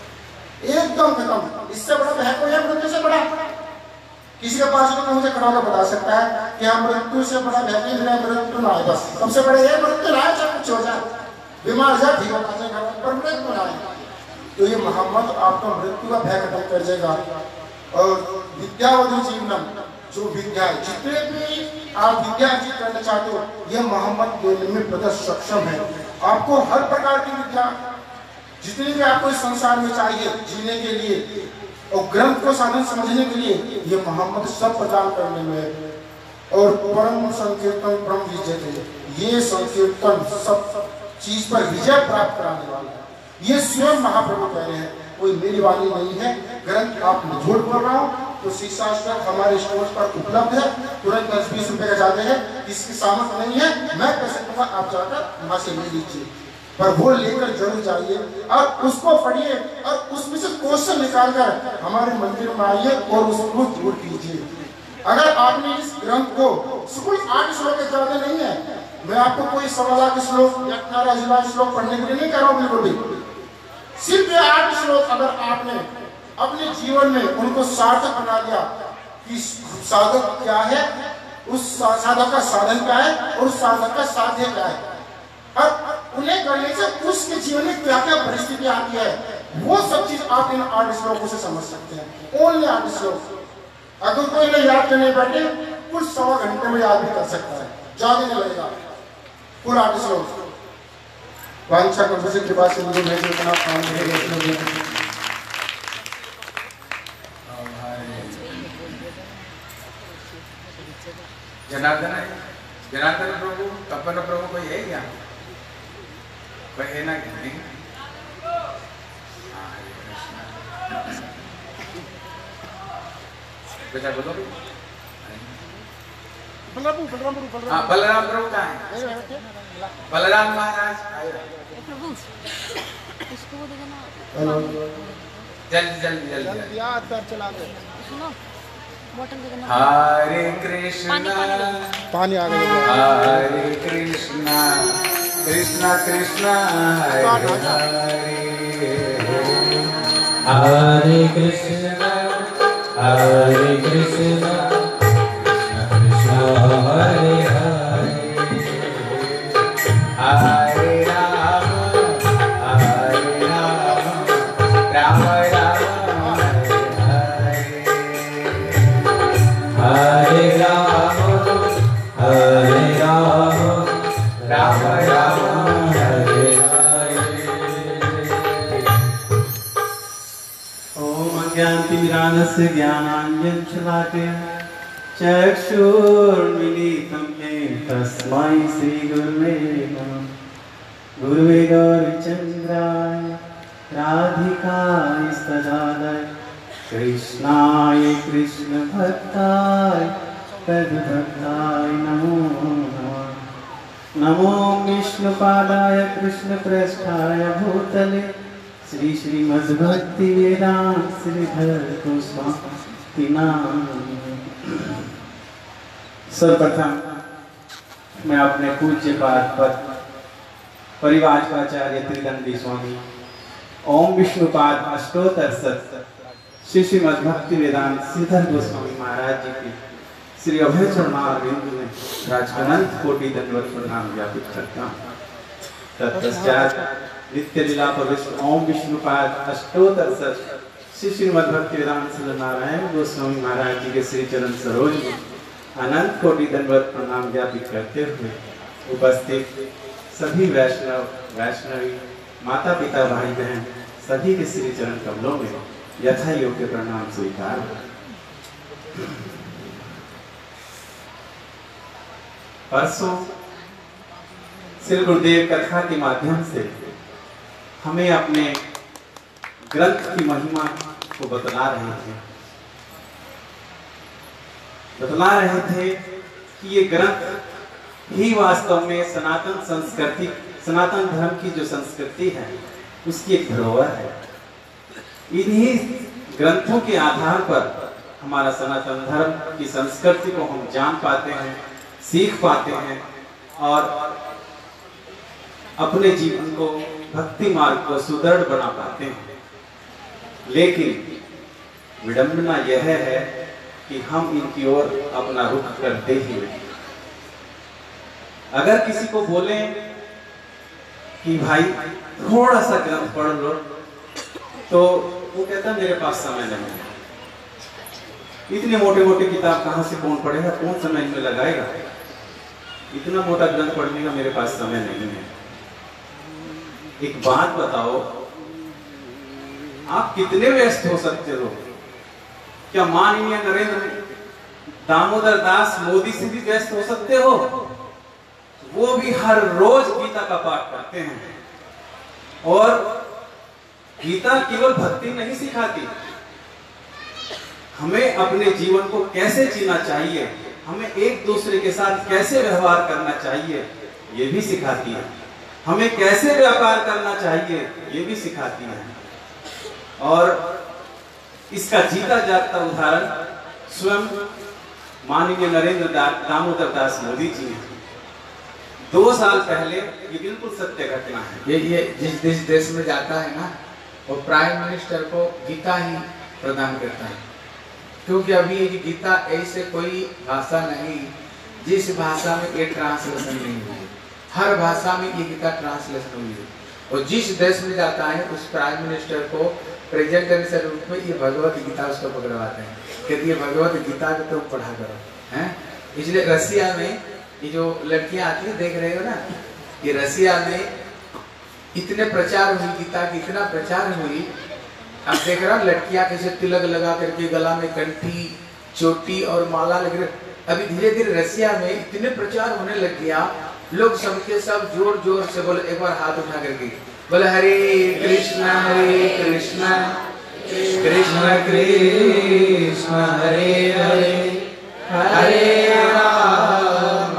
एकदम खत्म। इससे बड़ा भय कोई है मृत्यु से बड़ा? किसी के पास तो मुझे खड़ा होकर बता सकता है कि हम मृत्यु से बड़ा भय नहीं, मेरा मृत्यु ना आए, बस सबसे बड़ा ये मृत्यु ना आए, चाहे कुछ हो जाए, बीमार जाए, ठीक होता है, पर मृत्यु ना आए। तो ये महामंत्र आपका मृत्यु का भय खत्म कर देगा। और विद्यावधु जीवनम, जो विद्या, जितने भी आप विद्या अर्जित करना चाहते हो, ये महामंत्र देने में प्रदर्श सक्षम है। आपको हर प्रकार की विद्या, जितनी भी आपको इस संसार में चाहिए जीने के लिए और ग्रंथ को साधन समझने के लिए, ये महामंत्र सब प्रदान करने में है। और परम संकीर्तन परम विजय थे, ये संकीर्तन सब चीज पर विजय प्राप्त कराने वाला है। ये स्वयं महाप्रभु कह रहे हैं, कोई मेरी वाणी नहीं है। ग्रंथ आप झूठ बोल रहा हूँ तो शिक्षास्त्र हमारे स्टोर पर उपलब्ध है, तुरंत 10-20 रुपए का जाते हैं, इसकी सामर्थ्य नहीं है, मैं पैसे दूंगा, आप जाकर वहां से ले लीजिए, पर वो लेकर जरूर जाइए और उसको पढ़िए और उसमें से क्वेश्चन निकालकर हमारे मंदिर में आइए और उसको दूर कीजिए। अगर आपने इस ग्रंथ को कोई 8 श्लोक के ज्यादा नहीं है, मैं आपको कोई 1.25 लाख श्लोक या 18 लाख श्लोक पढ़ने के लिए नहीं कह रहा हूँ, बिल्कुल भी। सिर्फ ये 8 श्लोक अगर आपने अपने जीवन में उनको सार्थक बना दिया कि साधक क्या है, उस साधक का साधन क्या है और उस साधक का साध्य क्या है, और उन्हें करने से उसके जीवन में क्या क्या परिस्थिति आती है, वो सब चीज आप इन 8 श्लोकों से समझ सकते हैं। ओनली 8 श्लोक। अगर कोई इन्हें याद करने बैठे कुछ 1.25 घंटे में याद भी कर सकता है, ज्यादा नहीं लगेगा। कुल 8 श्लोक। वांछा कर्म से कृपा से मुझे भेज इतना काम मिलेगा। जनार्दन प्रभु, तपन प्रभु कोई है क्या? कोई है ना? क्या नहीं? बेटा बोलो। हाँ बलराम प्रभु कहाँ है? बलराम महाराज जल्दी जल्दी जल्दी चला दे। हरे कृष्णा पानी आ गया। हरे कृष्णा कृष्णा कृष्णा हरे हरे हरे कृष्णा हरे कृष्णा कृष्णा हरे हरे हरे राम राम राम हरे राम हरे राम राम राम हरे हरे। ओम अज्ञानतिमिरान्धस्य ज्ञानाञ्जनशलाकया चक्षुर्मिलितं येन तस्मै श्रीगुरुवे नमः। गुरुवे गौरचन्द्राय राधिकाय सदाय कृष्णाय कृष्णभक्ताय तद्भक्ताय नमो नमः। नमो विष्णुपादाय कृष्णप्रेष्ठाय भूतले श्री श्रीमद्भक्ति वेदांत श्रीधर गोस्वामी नाम। सर्वप्रथम मैं अपने पूज्य पाद पर परिवाराचार्य त्रिदंडी स्वामी ओम विष्णुपाद अष्टोत्तर सत श्री श्रीमद्भक्ति वेदांत श्रीधर गोस्वामी महाराज जी की श्री अभय चरणारविंद में अनंत कोटि दंडवत प्रणाम ज्ञापित करता हूँ। तत्पश्चात नित्य लीला प्रविष्ट ओम विष्णुपाद अष्टोत्तर सत श्री श्रीमद्भक्ति वेदांत श्री नारायण गोस्वामी महाराज जी के श्री चरण सरोज में अनंत कोटि दंडवत प्रणाम ज्ञापित करते हुए उपस्थित सभी वैष्णव वैष्णवी माता पिता भाई बहन सभी के श्री चरण कमलों में यथा योग्य प्रणाम स्वीकार। परसों श्री गुरुदेव कथा के माध्यम से हमें अपने ग्रंथ की महिमा को बतला रहे थे कि ये ग्रंथ ही वास्तव में सनातन संस्कृति सनातन धर्म की जो संस्कृति है उसकी एक धरोहर है। इन्हीं ग्रंथों के आधार पर हमारा सनातन धर्म की संस्कृति को हम जान पाते हैं, सीख पाते हैं और अपने जीवन को भक्ति मार्ग को सुदृढ़ बना पाते हैं। लेकिन विडंबना यह है कि हम इनकी ओर अपना रुख करते ही नहीं। अगर किसी को बोले कि भाई थोड़ा सा ग्रंथ पढ़ लो तो वो कहता मेरे पास समय नहीं है। इतने मोटे मोटे किताब कहां से कौन पढ़ेगा, कौन समय में लगाएगा, इतना मोटा ग्रंथ पढ़ने का मेरे पास समय नहीं है। एक बात बताओ, आप कितने व्यस्त हो सकते हो? क्या माननीय नरेंद्र दामोदर दास मोदी से भी व्यस्त हो सकते हो? वो भी हर रोज गीता का पाठ करते हैं और गीता केवल भक्ति नहीं सिखाती, हमें अपने जीवन को कैसे जीना चाहिए, हमें एक दूसरे के साथ कैसे व्यवहार करना चाहिए ये भी सिखाती है, हमें कैसे व्यापार करना चाहिए ये भी सिखाती है। और इसका जीता जागता उदाहरण स्वयं माननीय नरेंद्र दामोदर दास मोदी जी हैं। 2 साल पहले, ये बिल्कुल सत्य घटना है, ये जिस देश में जाता है ना वो प्राइम मिनिस्टर को गीता ही प्रदान करता है, क्योंकि अभी ये गीता ऐसे कोई भाषा नहीं जिस भाषा में ये ट्रांसलेशन नहीं हुई है। हर भाषा में ये गीता ट्रांसलेशन हुई है और जिस देश में जाता है उस प्राइम मिनिस्टर को प्रेजेंटेशन के रूप में ये भगवत गीता उसको पकड़वाते हैं, कहते ये भगवत गीता को तुम पढ़ा करो हैं। इसलिए रसिया में ये जो लड़कियां आती है देख रहे हो ना, ये रसिया में इतने प्रचार हुई गीता की, इतना प्रचार हुई। अब देख रहा हूँ लड़कियां कैसे तिलक लगा करके गला में कंठी चोटी और माला लग रही। अभी धीरे धीरे रसिया में इतने प्रचार होने लग गया, लोग सबके सब जोर जोर से बोले, एक बार हाथ उठा करके बोले हरे कृष्णा कृष्ण कृष्ण हरे हरे हरे राम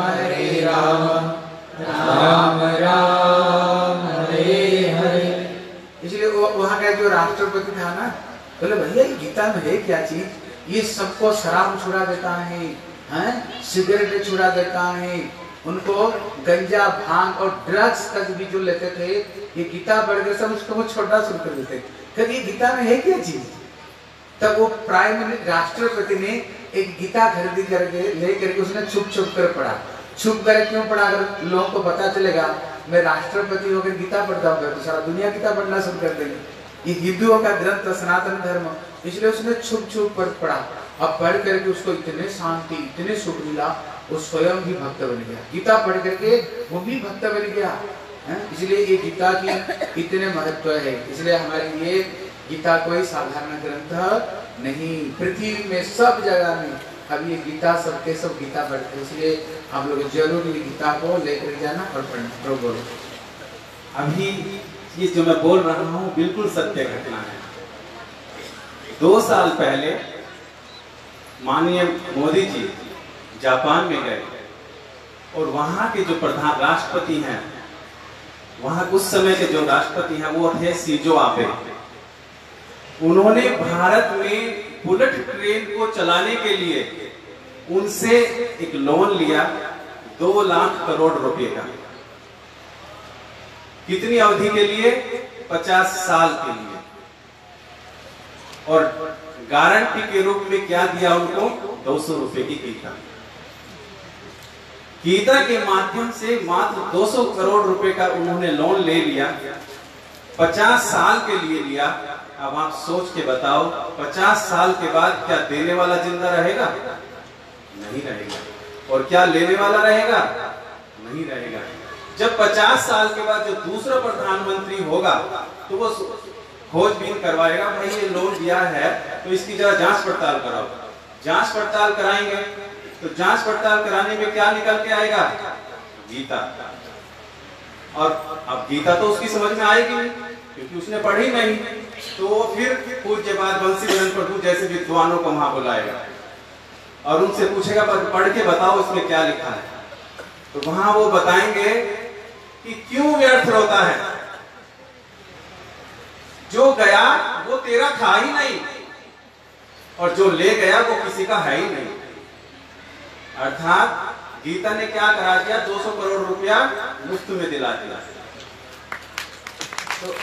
राम राम हरे हरे। इसलिए वहां का जो राष्ट्रपति था ना, बोले भैया ये गीता में है क्या चीज, ये सबको शराब छुड़ा देता है, सिगरेट छुड़ा देता है, उनको गंजा भांग और ड्रग्स तक भी जो लेते थे, ये गीता पढ़ के सब उसको वो छोड़ना शुरू कर देते। क्योंकि ये गीता में है क्या चीज। तब वो प्राइम मिनिस्टर राष्ट्रपति ने एक गीता खरीदी करके लेकर के उसने छुप छुप कर पढ़ा। छुप कर क्यों पढ़ा, अगर लोगों को पता चलेगा मैं राष्ट्रपति होकर गीता पढ़ता हूँ तो सारा दुनिया गीता पढ़ना शुरू कर देंगे। ये हिंदुओं का ग्रंथ सनातन धर्म, इसलिए उसने छुप छुप पर पढ़ा। अब पढ़ करके उसको इतने शांति इतने सुख मिला, वो स्वयं भी भक्त बन गया। गीता पढ़ करके वो भी भक्त बन गया। इसलिए ये गीता की इतने महत्व है। इसलिए हमारे लिए गीता कोई साधारण ग्रंथ नहीं, पृथ्वी में सब जगह में अब ये गीता सबके सब गीता पढ़ते हैं। इसलिए हम लोग जरूर ये गीता को लेकर जाना और पढ़ना। बोलो। अभी ये जो मैं बोल रहा हूँ बिल्कुल सत्य घटना है। 2 साल पहले माननीय मोदी जी जापान में गए और वहाँ के जो प्रधान राष्ट्रपति हैं, वहाँ उस समय के जो राष्ट्रपति हैं वो थे शिंजो आबे। उन्होंने भारत में बुलेट ट्रेन को चलाने के लिए उनसे एक लोन लिया 2 लाख करोड़ रुपए का। कितनी अवधि के लिए? 50 साल के लिए। और गारंटी के रूप में क्या दिया उनको? 200 रुपए की गीता। गीता के माध्यम से मात्र 200 करोड़ रुपए का उन्होंने लोन ले लिया, 50 साल के लिए लिया। अब आप सोच के बताओ 50 साल के बाद क्या देने वाला जिंदा रहेगा? नहीं रहेगा। और क्या लेने वाला रहेगा? नहीं रहेगा। जब 50 साल के बाद जो दूसरा प्रधानमंत्री होगा तो वो खोजबीन करवाएगा, भाई ये लोन दिया है तो इसकी जरा जांच पड़ताल कराओ। जांच पड़ताल कराएंगे तो जांच पड़ताल कराने में क्या निकल के आएगा? गीता। और अब गीता तो उसकी समझ में आएगी नहीं क्योंकि उसने पढ़ी नहीं। तो फिर पूज्यपाद बंसीधर प्रभु जैसे विद्वानों को वहां बुलाएगा और उनसे पूछेगा पढ़ के बताओ इसमें क्या लिखा है। तो वहां वो बताएंगे कि क्यों व्यर्थ होता है, जो गया वो तेरा था ही नहीं और जो ले गया वो किसी का है ही नहीं। अर्थात गीता ने क्या करा दिया? 200 करोड़ रुपया मुफ्त में दिला दिया। तो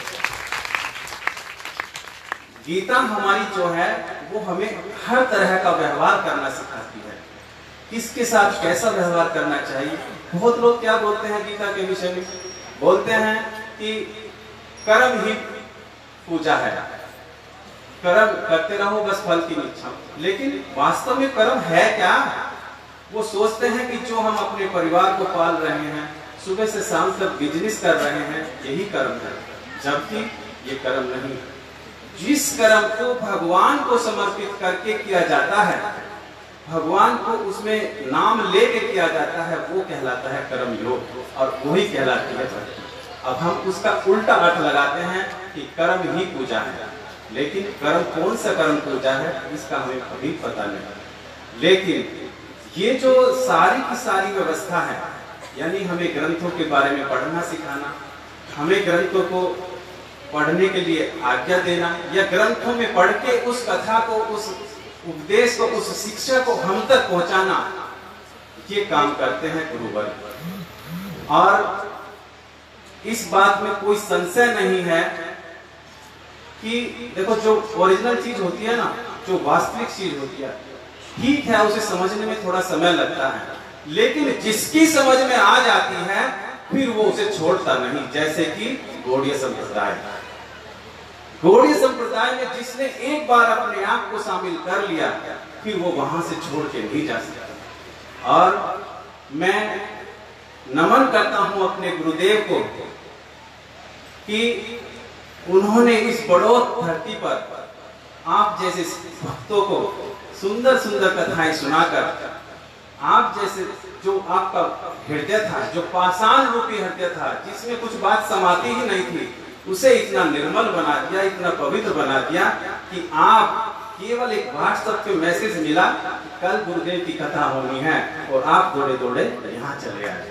गीता हमारी जो है वो हमें हर तरह का व्यवहार करना सिखाती है, किसके साथ कैसा व्यवहार करना चाहिए। बहुत लोग क्या बोलते हैं गीता के विषय में? बोलते हैं कि कर्म ही पूजा है, कर्म करते रहो बस फल की इच्छा। लेकिन वास्तव में कर्म है क्या? वो सोचते हैं कि जो हम अपने परिवार को पाल रहे हैं, सुबह से शाम तक बिजनेस कर रहे हैं, यही कर्म है, जबकि ये कर्म नहीं। जिस कर्म को भगवान को समर्पित करके किया जाता है, भगवान को उसमें नाम लेके किया जाता है, वो कहलाता है कर्म योग और वही कहलाती है भक्ति। अब हम उसका उल्टा अर्थ लगाते हैं कि कर्म ही पूजा है, लेकिन कर्म कौन सा कर्म पूजा है इसका हमें कभी पता नहीं। लेकिन ये जो सारी की सारी व्यवस्था है, यानी हमें ग्रंथों के बारे में पढ़ना सिखाना, हमें ग्रंथों को पढ़ने के लिए आज्ञा देना या ग्रंथों में पढ़ के उस कथा को, उस उपदेश को, उस शिक्षा को हम तक पहुंचाना, ये काम करते हैं गुरुवर। और इस बात में कोई संशय नहीं है कि देखो जो ओरिजिनल चीज होती है ना, जो वास्तविक चीज होती है, ठीक है उसे समझने में थोड़ा समय लगता है, लेकिन जिसकी समझ में आ जाती है फिर वो उसे छोड़ता नहीं। जैसे कि गौड़ीय संप्रदाय, गौड़ीय संप्रदाय में जिसने एक बार अपने आप को शामिल कर लिया फिर वो वहां से छोड़ के नहीं जा सकता। और मैं नमन करता हूं अपने गुरुदेव को कि उन्होंने इस बड़ौत धरती पर आप जैसे भक्तों को सुंदर सुंदर कथाएं सुनाकर, आप जैसे जो आपका हृदय था, जो पाषाण रूपी हृदय था, जिसमें कुछ बात समाती ही नहीं थी, उसे इतना निर्मल बना दिया, इतना पवित्र बना दिया कि आप केवल एक व्हाट्सएप पे मैसेज मिला कल गुरुदेव की कथा होनी है और आप दौड़े दौड़े यहाँ चले आए।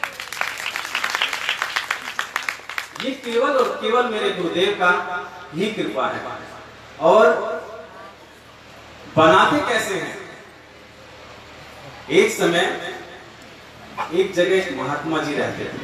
ये केवल और केवल मेरे गुरुदेव का ही कृपा है। और बनाते कैसे हैं? एक समय एक जगह एक महात्मा जी रहते थे।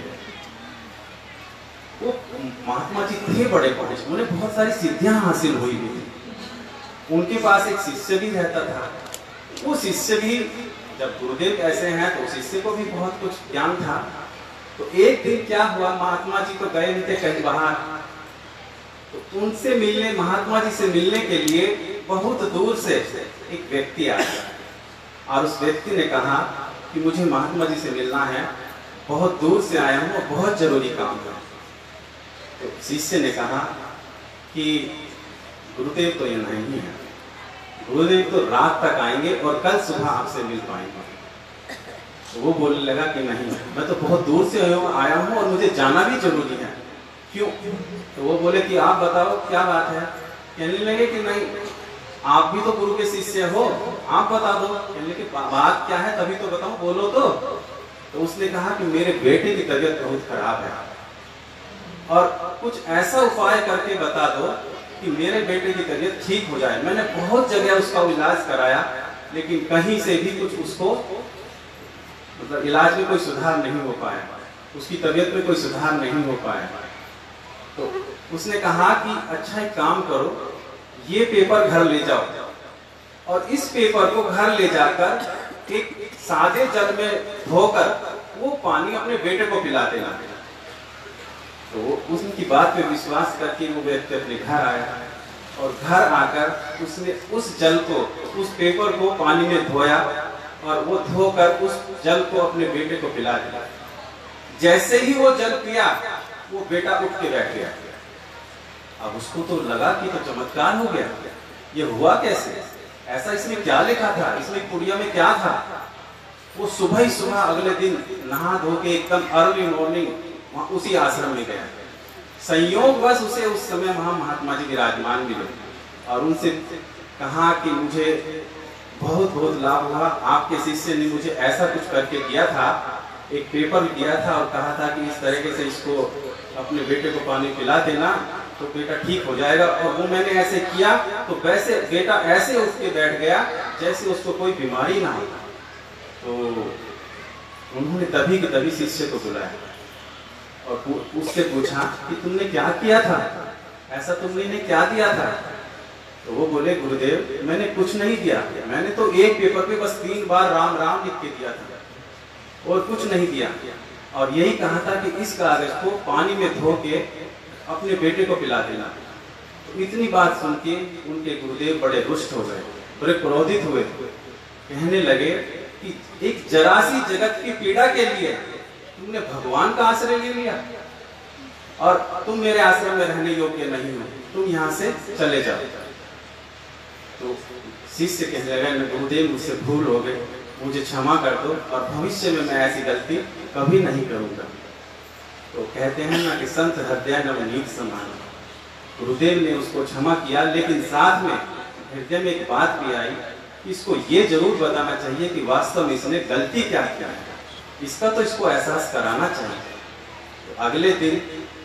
वो महात्मा जी थे बड़े बड़े, उन्हें बहुत सारी सिद्धियां हासिल हुई थी। उनके पास एक शिष्य भी रहता था। वो शिष्य भी, जब गुरुदेव ऐसे हैं तो शिष्य को भी बहुत कुछ ज्ञान था। तो एक दिन क्या हुआ, महात्मा जी तो गए थे कहीं बाहर, तो उनसे मिलने, महात्मा जी से मिलने के लिए बहुत दूर से एक व्यक्ति आया और उस व्यक्ति ने कहा कि मुझे महात्मा जी से मिलना है, बहुत दूर से आया हूँ और बहुत जरूरी काम है। तो शिष्य ने कहा कि गुरुदेव तो ये नहीं है, गुरुदेव तो रात तक आएंगे और कल सुबह आपसे मिल पाएंगे। तो वो बोलने लगा कि नहीं, मैं तो बहुत दूर से आया हूँ और मुझे जाना भी जरूरी है। क्यों? तो वो बोले कि आप बताओ क्या बात है। कहने लगे कि नहीं, आप भी तो गुरु के शिष्य हो, आप बता दो। कहने लगे बात क्या है, तभी तो बताऊं, बोलो तो उसने कहा कि मेरे बेटे की तबीयत बहुत खराब है और कुछ ऐसा उपाय करके बता दो कि मेरे बेटे की तबीयत ठीक हो जाए। मैंने बहुत जगह उसका इलाज कराया लेकिन कहीं से भी कुछ उसको मतलब इलाज में कोई सुधार नहीं हो पाया, उसकी तबीयत में कोई सुधार नहीं हो पाया। तो उसने कहा कि अच्छा एक काम करो, ये पेपर घर ले जाओ और इस पेपर को घर ले जाकर एक सादे जल में धोकर वो पानी अपने बेटे को पिला देना। तो उसकी बात पे विश्वास करके वो व्यक्ति अपने घर आया और घर आकर उसने उस जल को, उस पेपर को पानी में धोया और वो धोकर उस जल को अपने बेटे को पिला दिया। जैसे ही वो जल पिया वो बेटा उठ के बैठ गया। अब उसको तो लगा कि तो चमत्कार हो गया, ये हुआ कैसे, ऐसा इसमें क्या लिखा था, इसमें कुड़िया में क्या था। वो सुबह ही सुबह अगले दिन नहा धो के एकदम अर्ली मॉर्निंग उसी आश्रम में गया। संयोग बस उसे उस समय वहां महात्मा जी विराजमान मिले और उनसे कहा कि मुझे बहुत बहुत लाभ हुआ, आपके शिष्य ने मुझे ऐसा कुछ करके दिया था, एक पेपर दिया था और कहा था कि इस तरीके से इसको अपने बेटे को पानी पिला देना तो बेटा ठीक हो जाएगा। और वो मैंने ऐसे किया तो वैसे बेटा ऐसे उठ के बैठ गया जैसे उसको कोई बीमारी ना हो। तो उन्होंने तभी के तभी शिष्य को बुलाया और उससे पूछा कि तुमने क्या किया था, ऐसा तुमने क्या दिया था। तो वो बोले गुरुदेव मैंने कुछ नहीं दिया, मैंने तो एक पेपर पे बस 3 बार राम राम लिख के दिया था और कुछ नहीं दिया। और यही कहा था कि इस कागज को पानी में धो के अपने बेटे को पिला देना। तो इतनी बात सुन के उनके गुरुदेव बड़े रुष्ट हो गए, बड़े क्रोधित हुए। कहने लगे कि एक जरा सी जगत की पीड़ा के लिए तुमने भगवान का आश्रय ले लिया और तुम मेरे आश्रम में रहने योग्य नहीं हो, तुम यहाँ से चले जाओ। तो शिष्य कहने लगा गुरुदेव मुझसे भूल हो गई, मुझे क्षमा कर दो और भविष्य में मैं ऐसी गलती कभी नहीं करूंगा। तो कहते हैं ना कि संत हृदय नवनीत समान। गुरुदेव ने उसको क्षमा किया लेकिन साथ में हृदय में एक बात भी आई, इसको ये जरूर बताना चाहिए कि वास्तव में इसने गलती क्या किया है, इसका तो इसको एहसास कराना चाहिए। तो अगले दिन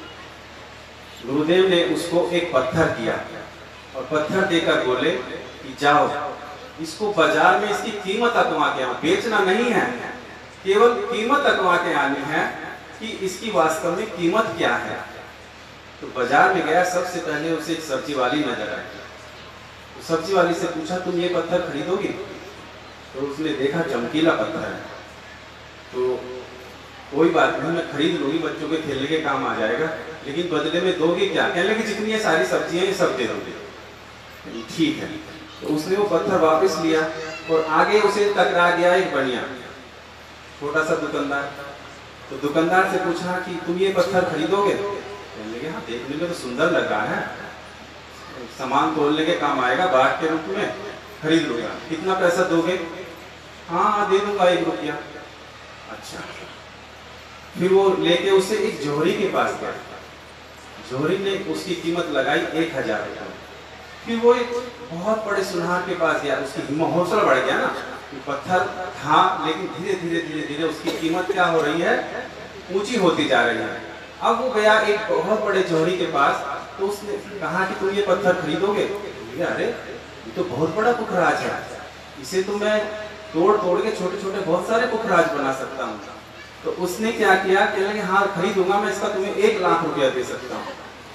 गुरुदेव ने उसको एक पत्थर दिया और पत्थर देकर बोले कि जाओ इसको बाजार में इसकी कीमत अकवा के आओ, बेचना नहीं है, केवल कीमत अकवा के आनी है कि इसकी वास्तव में कीमत क्या है। तो बाजार में गया, सबसे पहले उसे एक सब्जी वाली नजर आई। तो सब्जी वाली से पूछा तुम ये पत्थर खरीदोगी? तो उसने देखा चमकीला पत्थर है, तो कोई बात नहीं मैं खरीद लूंगी, बच्चों के खेलने के काम आ जाएगा, लेकिन बदले में दोगे क्या? कहने लगे जितनी ये सारी सब्जियां ये सब दे दोगे। ठीक है। तो उसने वो पत्थर वापस लिया और आगे उसे टकरा गया एक बढ़िया छोटा सा दुकानदार। तो दुकानदार से पूछा कि तुम ये पत्थर खरीदोगे? कहने लगे हाँ देखने में तो सुंदर लग रहा है, सामान तोड़ने के काम आएगा, बाट के रूप में खरीद लूंगा, कितना पैसा दोगे? हाँ दे दूंगा 1 रुपया। अच्छा। फिर वो लेके उसे एक जोहरी के पास गया। जोहरी ने उसकी कीमत लगाई 1000 रुपये। फिर वो एक बहुत बड़े सुनार के पास गया, उसकी हौसला बढ़ गया ना, पत्थर था लेकिन धीरे धीरे धीरे धीरे उसकी कीमत क्या हो रही है, ऊंची होती जा रही है। अब वो गया एक बहुत बड़े जोहरी के पास, तो उसने कहा कि तुम ये पत्थर खरीदोगे? अरे ये तो बहुत बड़ा पुखराज है, इसे तो मैं तोड़ तोड़ के छोटे छोटे बहुत सारे पुखराज बना सकता हूँ। तो उसने क्या किया, कहने लगे हाँ खरीदूंगा मैं, इसका तुम्हें 1 लाख रुपया दे सकता हूँ।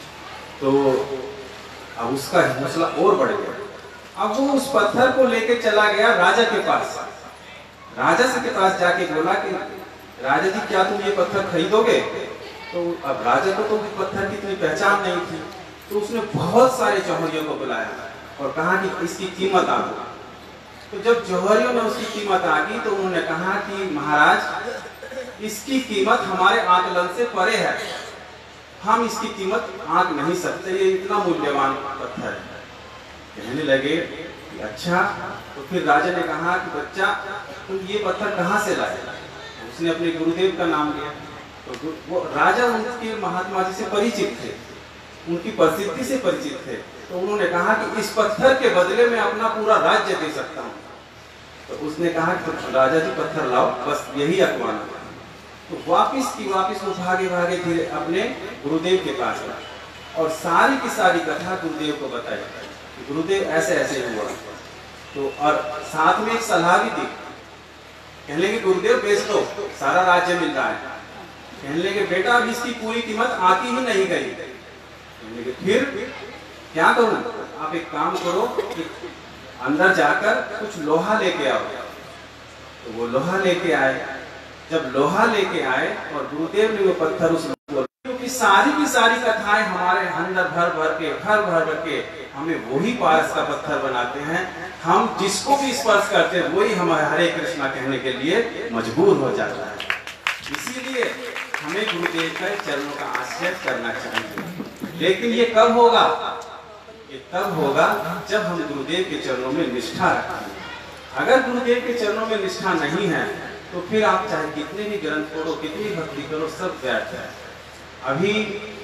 तो अब उसका हौसला और बढ़ गया। अब वो उस पत्थर को लेके चला गया राजा के पास। राजा से के पास जाके बोला कि राजा जी क्या तुम ये पत्थर खरीदोगे? तो अब राजा को तो पत्थर की इतनी पहचान नहीं थी, तो उसने बहुत सारे जौहरियों को बुलाया और कहा कि इसकी कीमत आ दो। तो जब जौहरियों ने उसकी कीमत आ गई तो उन्होंने कहा कि महाराज इसकी कीमत हमारे आकलन से परे है, हम इसकी कीमत आंक नहीं सकते, ये इतना मूल्यवान पत्थर है। कहने लगे अच्छा। तो फिर राजा ने कहा कि बच्चा तुम ये पत्थर कहाँ से लाए? उसने अपने गुरुदेव का नाम लिया। तो वो राजा उनके महात्मा जी से परिचित थे, उनकी प्रसिद्धि से परिचित थे। तो उन्होंने कहा कि इस पत्थर के बदले में अपना पूरा राज्य दे सकता हूँ। तो उसने कहा कि राजा जी पत्थर लाओ, बस यही अखवाना। तो वापिस वो भागे भागे धीरे अपने गुरुदेव के पास गया और सारी की सारी कथा गुरुदेव को बताई। गुरुदेव ऐसे ऐसे हुआ। तो और साथ में एक सलाह भी दी, कहने लगे गुरुदेव बेच दो, सारा राज्य मिल रहा है। कहने लगे बेटा अभी इसकी पूरी कीमत आती ही नहीं गई। कहने लगे फिर क्या करूं? आप एक काम करो कि अंदर जाकर कुछ लोहा लेके आओ। तो वो लोहा लेके आए। जब लोहा लेके आए और गुरुदेव ने वो पत्थर उस क्योंकि सारी की सारी कथाएं हमारे अंदर भर भर के हमें वही पारस का पत्थर बनाते हैं। हम जिसको भी स्पर्श करते हैं वही हमारे हरे कृष्णा कहने के लिए मजबूर हो जाता है। इसीलिए हमें गुरुदेव के चरणों का आश्रय करना चाहिए। लेकिन ये कब होगा? ये तब होगा जब हम गुरुदेव के चरणों में निष्ठा रखेंगे। अगर गुरुदेव के चरणों में निष्ठा नहीं है तो फिर आप चाहे कितने भी ग्रंथ पढ़ो, कितनी भक्ति करो, सब व्यर्थ है। अभी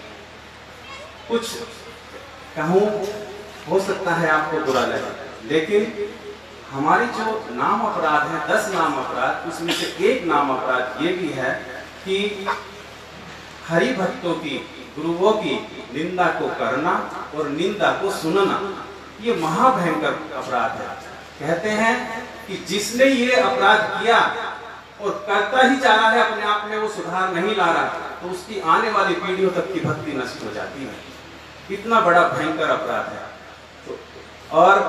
कुछ कहूँ हो सकता है आपको बुरा लगे, लेकिन हमारे जो नाम अपराध है 10 नाम अपराध, उसमें से एक नाम अपराध ये भी है कि हरि भक्तों की, गुरुओं की निंदा को करना और निंदा को सुनना, ये महाभयंकर अपराध है। कहते हैं कि जिसने ये अपराध किया और करता ही जा रहा है, अपने आप में वो सुधार नहीं ला रहा, तो उसकी आने वाली पीढ़ियों तक की भक्ति नष्ट हो जाती है। इतना बड़ा भयंकर अपराध है। तो और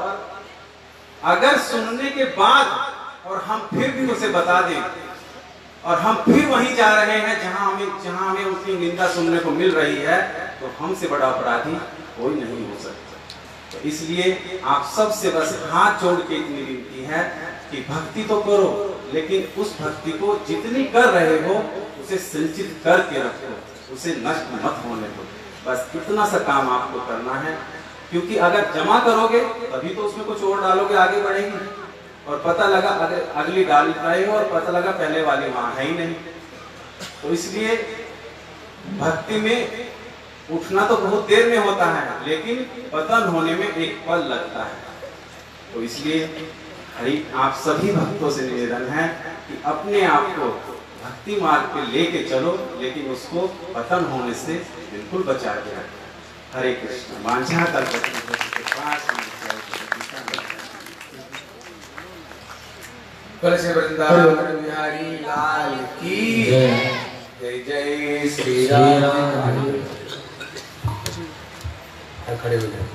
अगर सुनने के बाद और हम फिर भी उसे बता दें और हम फिर वहीं जा रहे हैं जहां हमें उसकी निंदा सुनने को मिल रही है, तो हमसे बड़ा अपराधी कोई नहीं हो सकता। तो इसलिए आप सबसे बस हाथ जोड़ के इतनी विनती है कि भक्ति तो करो, लेकिन उस भक्ति को जितनी कर रहे हो उसे संचित करके रखो, उसे नष्ट मत होने दो। बस इतना सा काम आपको करना है, क्योंकि अगर जमा करोगे तभी तो उसमें कुछ और डालोगे, आगे बढ़ेगी। और पता लगा अगर अगली डाल रहे हो और पता लगा पहले वाली वहां है ही नहीं। तो इसलिए भक्ति में उठना तो बहुत देर में होता है, लेकिन पतन होने में एक पल लगता है। तो इसलिए हरि आप सभी भक्तों से निवेदन है कि अपने आप को भक्ति मार्ग पे लेके चलो, लेकिन उसको पतन होने से बिल्कुल बचा के रखें। हरे कृष्ण। वांछा तुलसी वृंदावन बिहारी लाल की जय। जय श्री राम। खड़े हो जाए।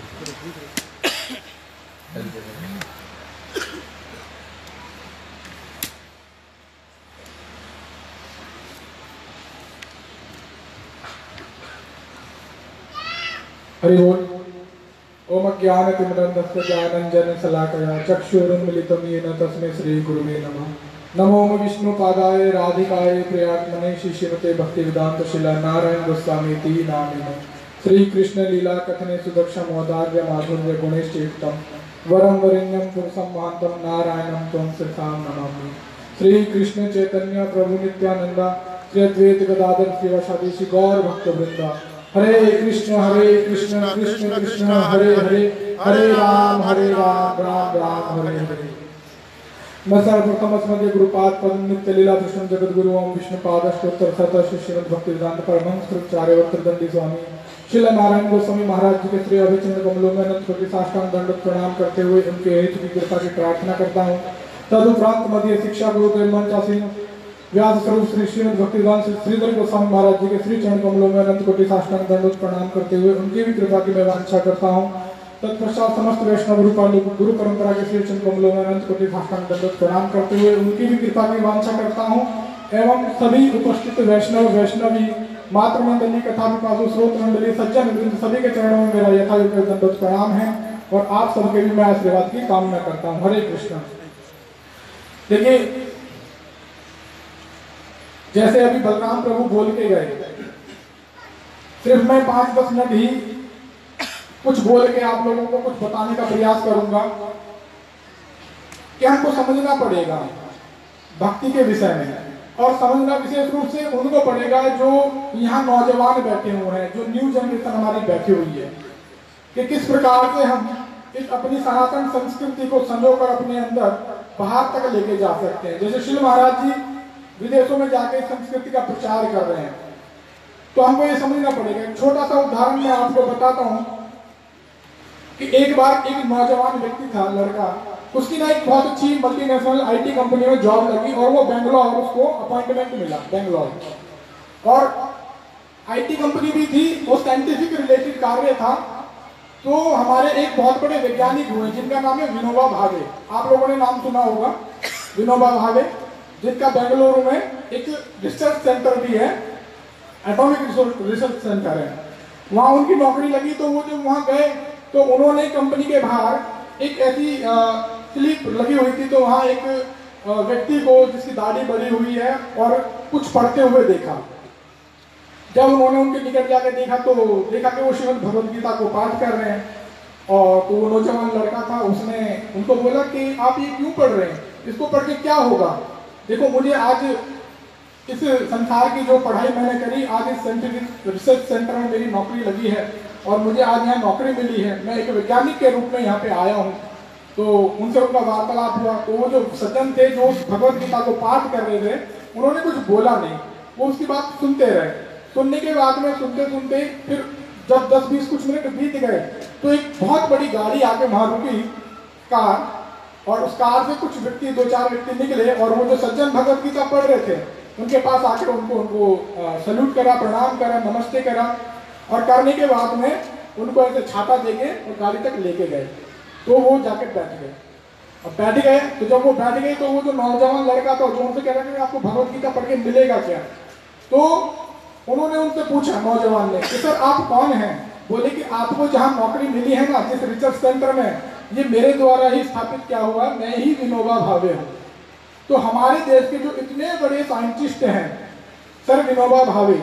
हरि बोल। ओम ज्ञानतिमिरन्धस्य ज्ञानाञ्जनशलाकया चक्षुरुन्मीलितं येन तस्मै श्रीगुरुवे नमः। नमो विष्णुपादाय राधिकाय प्रियात्मने श्रीमते भक्तिवेदान्तशीला नारायण गोस्वामीति नामिने। श्री कृष्ण लीला कथने सुदक्षमोदार्य माधुर्य गुणेश्चेष्टम वरम वरेण्यम पुरुषम महांतम नारायणम त्वं शिरसां नमामि। श्री कृष्ण चैतन्य प्रभु नित्यानंदा श्री अद्वैत गदाधर श्रीवासादि श्री गौर भक्त वृंदा हरे कृष्ण कृष्ण कृष्ण हरे हरे, हरे राम राम राम हरे हरे। मैं सर्वप्रथम अस्मदीय गुरुपाद पद नित्य लीला कृष्ण जगत गुरु ओम विष्णुपाद अष्टोत्तर शत श्रीमद् भक्ति वेदांत परमहंस कृपाचार्य दंडी स्वामी श्रील नारायण गोस्वामी महाराज जी के श्री अभिचंद्र कमलों में अनंत कोटि साष्टांग दंडवत प्रणाम करते हुए उनके हित की कृपा की प्रार्थना करता हूँ। तदुपरांत मध्य शिक्षा गुरु के मंचासीन व्यास स्वरूप श्री श्रीमद् भक्ति वेदांत श्रीधर गोस्वामी महाराज जी के श्री चरण कमलों में अनंत कोटि साष्टांग दंडवत प्रणाम करते हुए उनकी भी कृपा की मैं वांछा करता हूँ। तत्पश्चात समस्त वैष्णव गुरु परंपरा के श्री चरण कमलों में अनंत कोटि साष्टांग दंडवत प्रणाम करते हुए उनकी भी कृपा की वांछा करता हूँ। एवं सभी उपस्थित वैष्णवी मातृ मंडली कथा विपासु स्रोत मंडली सज्जन वृंद सभी के चरणों में मेरा यथायोग्य दंडवत प्रणाम है और आप सबके भी मैं आशीर्वाद की कामना करता हूँ। हरे कृष्ण। देखिए, जैसे अभी बलराम प्रभु बोल के गए, सिर्फ मैं 5-10 मिनट ही कुछ बोल के आप लोगों को कुछ बताने का प्रयास करूंगा कि हमको समझना पड़ेगा भक्ति के विषय में, और समझना विशेष रूप से उनको पड़ेगा जो यहाँ नौजवान बैठे हुए हैं, जो न्यू जनरेशन हमारी बैठी हुई है, कि किस प्रकार से हम इस अपनी सनातन संस्कृति को संजोकर अपने अंदर बाहर तक लेके जा सकते हैं। जैसे श्री महाराज जी विदेशों में जाके संस्कृति का प्रचार कर रहे हैं, तो हमको ये समझना पड़ेगा। एक छोटा सा उदाहरण मैं आपको बताता हूँ कि एक बार एक नौजवान व्यक्ति था, लड़का, उसकी ना एक बहुत अच्छी मल्टीनेशनल आईटी कंपनी में जॉब लगी और वो बेंगलोर, उसको अपॉइंटमेंट मिला बेंगलोर, और आईटी कंपनी भी थी, वो साइंटिफिक रिलेटेड कार्य था। तो हमारे एक बहुत बड़े वैज्ञानिक हुए जिनका नाम है विनोबा भावे, आप लोगों ने नाम सुना होगा विनोबा भावे, जिनका बेंगलुरु में एक रिसर्च सेंटर भी है, एटॉमिक रिसर्च सेंटर है, वहाँ उनकी नौकरी लगी। तो वो जब वहाँ गए तो उन्होंने कंपनी के बाहर एक ऐसी स्लिप लगी हुई थी, तो वहाँ एक व्यक्ति को जिसकी दाढ़ी बड़ी हुई है और कुछ पढ़ते हुए देखा। जब उन्होंने उनके निकट जाकर देखा तो देखा कि वो श्रीमद् भगवद गीता को पाठ कर रहे हैं, और तो वो नौजवान लड़का था, उसने उनको बोला कि आप ये क्यों पढ़ रहे हैं, इसको पढ़ के क्या होगा। देखो, मुझे आज इस संसार की जो पढ़ाई मैंने करी, आज इस साइंटिफिक रिसर्च सेंटर में मेरी नौकरी लगी है और मुझे आज यहाँ नौकरी मिली है, मैं एक वैज्ञानिक के रूप में यहाँ पे आया हूँ। तो उनसे उनका वार्तालाप हुआ, तो वो जो सज्जन थे जो भगवद गीता को पाठ कर रहे थे, उन्होंने कुछ बोला नहीं, वो उसकी बात सुनते रहे। सुनने के बाद में सुनते सुनते फिर जब 10-20 कुछ मिनट बीत गए तो एक बहुत बड़ी गाड़ी आके वहां रुकी, कार, और उस कार से कुछ व्यक्ति, 2-4 व्यक्ति निकले और वो जो सज्जन भगवद गीता पढ़ रहे थे उनके पास आकर उनको सल्यूट करा, प्रणाम करा, नमस्ते करा, और करने के बाद में उनको ऐसे छाता देके और गाड़ी तक लेके गए। तो वो जाके बैठ गए। अब बैठ गए तो जब वो बैठ गए तो वो जो नौजवान लड़का था जो उनसे कह रहा था आपको भगवद गीता पढ़ के मिलेगा क्या, तो उन्होंने उनसे पूछा, नौजवान ने, कि सर आप कौन हैं। बोले कि आपको जहाँ नौकरी मिली है ना, जिस रिसर्च सेंटर में, ये मेरे द्वारा ही स्थापित क्या हुआ, मैं ही विनोबा भावे हूँ। तो हमारे देश के जो इतने बड़े साइंटिस्ट हैं सर विनोबा भावे,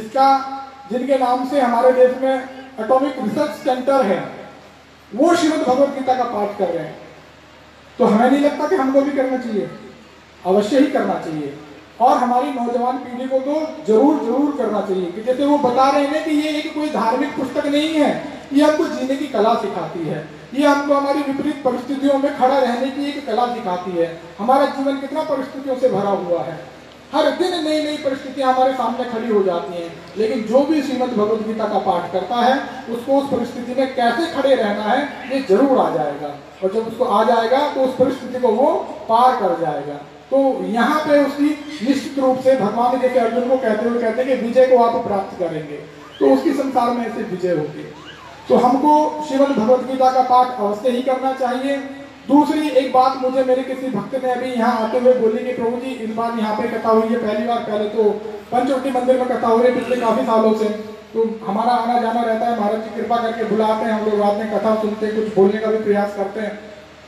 जिनके नाम से हमारे देश में एटॉमिक रिसर्च सेंटर है, वो श्रीमद् भगवद गीता का पाठ कर रहे हैं। तो हमें नहीं लगता कि हमको भी करना चाहिए, अवश्य ही करना चाहिए, और हमारी नौजवान पीढ़ी को तो जरूर करना चाहिए। कि जैसे वो बता रहे हैं कि ये एक कोई धार्मिक पुस्तक नहीं है, ये हमको जीने की कला सिखाती है, ये हमको हमारी विपरीत परिस्थितियों में खड़ा रहने की एक कला सिखाती है। हमारा जीवन कितना परिस्थितियों से भरा हुआ है, हर दिन नई नई परिस्थितियां हमारे सामने खड़ी हो जाती हैं, लेकिन जो भी श्रीमद् भगवद गीता का पाठ करता है उसको उस परिस्थिति में कैसे खड़े रहना है ये जरूर आ जाएगा, और जब उसको आ जाएगा तो उस परिस्थिति को वो पार कर जाएगा। तो यहाँ पे उसकी निश्चित रूप से भगवान जैसे अर्जुन को कहते हुए कहते हैं कि विजय को आप प्राप्त करेंगे, तो उसकी संसार में ऐसे विजय होगी। तो हमको श्रीमद् भगवद गीता का पाठ अवश्य ही करना चाहिए। दूसरी एक बात मुझे मेरे किसी भक्त ने अभी यहाँ आते हुए बोली कि प्रभु जी इस बार यहाँ पे कथा हुई है पहली बार, पहले तो पंचवटी मंदिर में कथा हो रही है पिछले काफी सालों से, तो हमारा आना जाना रहता है, महाराज जी कृपा करके बुलाते हैं, हम लोग रात में कथा सुनते हैं, कुछ बोलने का भी प्रयास करते हैं।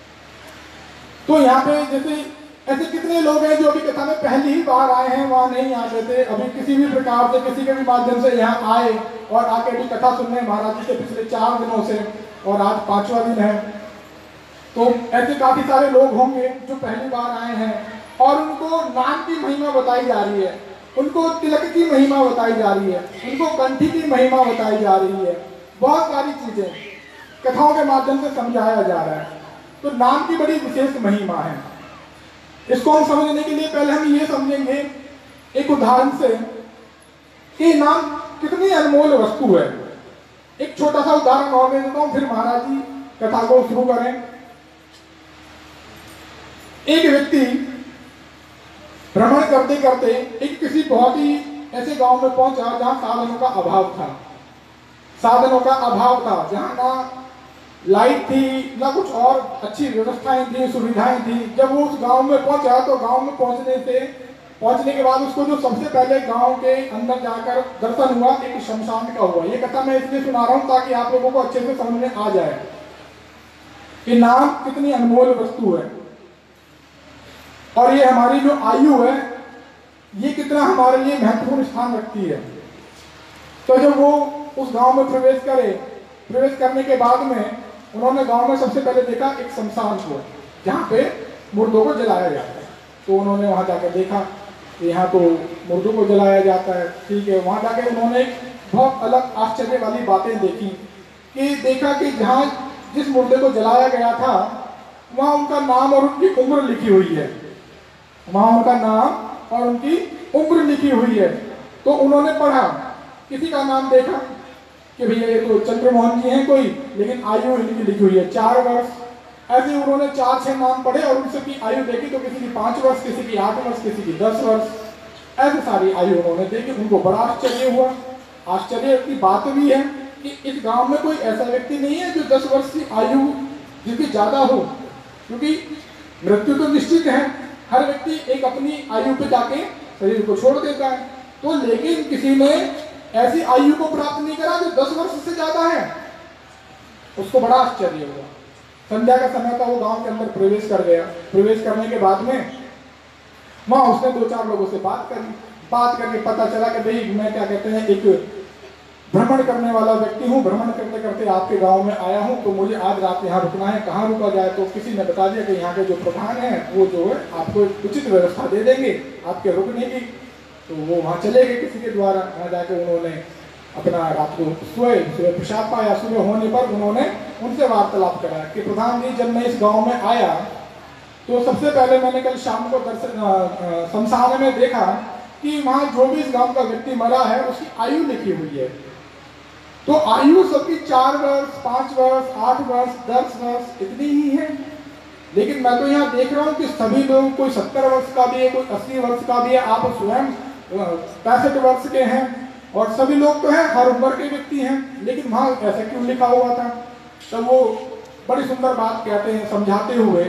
तो यहाँ पे जैसे ऐसे कितने लोग हैं जो अभी कथा में पहली ही बार आए हैं, वहाँ नहीं आते थे, अभी किसी भी प्रकार से किसी के भी माध्यम से यहाँ आए और आके अभी कथा सुनने महाराज जी से पिछले 4 दिनों से, और आज 5वां दिन है। तो ऐसे काफी सारे लोग होंगे जो पहली बार आए हैं और उनको नाम की महिमा बताई जा रही है। उनको तिलक की महिमा बताई जा रही है, उनको कंठी की महिमा बताई जा रही है, बहुत सारी चीजें कथाओं के माध्यम से समझाया जा रहा है। तो नाम की बड़ी विशेष महिमा है। इसको हम समझने के लिए पहले हम ये समझेंगे एक उदाहरण से कि नाम कितनी अनमोल वस्तु है। एक छोटा सा उदाहरण और दे देता हूं, फिर महाराज जी कथा को शुरू करें। एक व्यक्ति भ्रमण करते करते एक किसी बहुत ही ऐसे गांव में पहुंचा जहां साधनों का अभाव था, जहां ना लाइट थी ना कुछ और अच्छी व्यवस्थाएं थी, सुविधाएं थी। जब वो उस गांव में पहुंचा तो गांव में पहुंचने के बाद उसको जो सबसे पहले गांव के अंदर जाकर दर्शन हुआ एक शमशान का हुआ। ये कथा मैं इसलिए सुना रहा हूं ताकि आप लोगों को अच्छे से समझ में आ जाए कि नाम कितनी अनमोल वस्तु है और ये हमारी जो आयु है ये कितना हमारे लिए महत्वपूर्ण स्थान रखती है। तो जब वो उस गांव में प्रवेश करने के बाद में उन्होंने गांव में सबसे पहले देखा एक शमशान को जहाँ पे मुर्दों को जलाया जाता है। तो उन्होंने वहां जाकर देखा कि यहाँ तो मुर्दों को जलाया जाता है, ठीक है। वहां जाके उन्होंने बहुत अलग आश्चर्य वाली बातें देखी कि देखा कि जहाँ जिस मुर्दे को जलाया गया था वहां उनका नाम और उनकी उम्र लिखी हुई है, तो उन्होंने पढ़ा, किसी का नाम देखा कि भैया ये तो चंद्रमोहन जी हैं कोई, लेकिन आयु इनकी लिखी हुई है 4 वर्ष। ऐसे उन्होंने 4-6 नाम पढ़े और उनसे की आयु देखी तो किसी की 5 वर्ष, किसी की 8 वर्ष, किसी की 10 वर्ष, ऐसे सारी आयु उन्होंने देखी। उनको बड़ा आश्चर्य हुआ। आश्चर्य की बात भी है कि इस गांव में कोई ऐसा व्यक्ति नहीं है जो 10 वर्ष की आयु जिसकी ज्यादा हो, क्योंकि मृत्यु तो निश्चित है, हर व्यक्ति एक अपनी आयु पे जाके शरीर को छोड़ देता है। तो लेकिन किसी ने ऐसी आयु को प्राप्त नहीं करा जो 10 वर्ष से ज्यादा है। उसको बड़ा आश्चर्य हुआ। संध्या का समय था, वो गांव के अंदर प्रवेश कर गया। प्रवेश करने के बाद में वहां उसने 2-4 लोगों से बात करके पता चला कि भाई मैं क्या कहते हैं एक भ्रमण करने वाला व्यक्ति हूँ, भ्रमण करते करते आपके गांव में आया हूँ, तो मुझे आज रात यहाँ रुकना है। कहाँ रुका जाए? तो किसी ने बता दिया कि यहाँ के जो प्रधान हैं वो जो है आपको उचित व्यवस्था दे देंगे आपके रुकने की। तो वो वहाँ चले गए किसी के द्वारा। वहाँ जाकर उन्होंने अपना रात को सुबह प्रसाद पाया। सुबह होने पर उन्होंने उनसे वार्तालाप करा कि प्रधान जी, जब मैं इस गाँव में आया तो सबसे पहले मैंने कल शाम को शमशान में देखा कि वहाँ जो भी इस गाँव का व्यक्ति मरा है उसकी आयु लिखी हुई है। तो आयु सबकी 4 वर्ष, 5 वर्ष, 8 वर्ष, 10 वर्ष इतनी ही है। लेकिन मैं तो यहाँ देख रहा हूँ कि सभी लोग, कोई 70 वर्ष का भी है, कोई 80 वर्ष का भी है, आप स्वयं 65 वर्ष के हैं और सभी लोग तो हैं, हर उम्र के व्यक्ति हैं। लेकिन वहाँ ऐसा क्यों लिखा हुआ था? तो वो बड़ी सुंदर बात कहते हैं, समझाते हुए,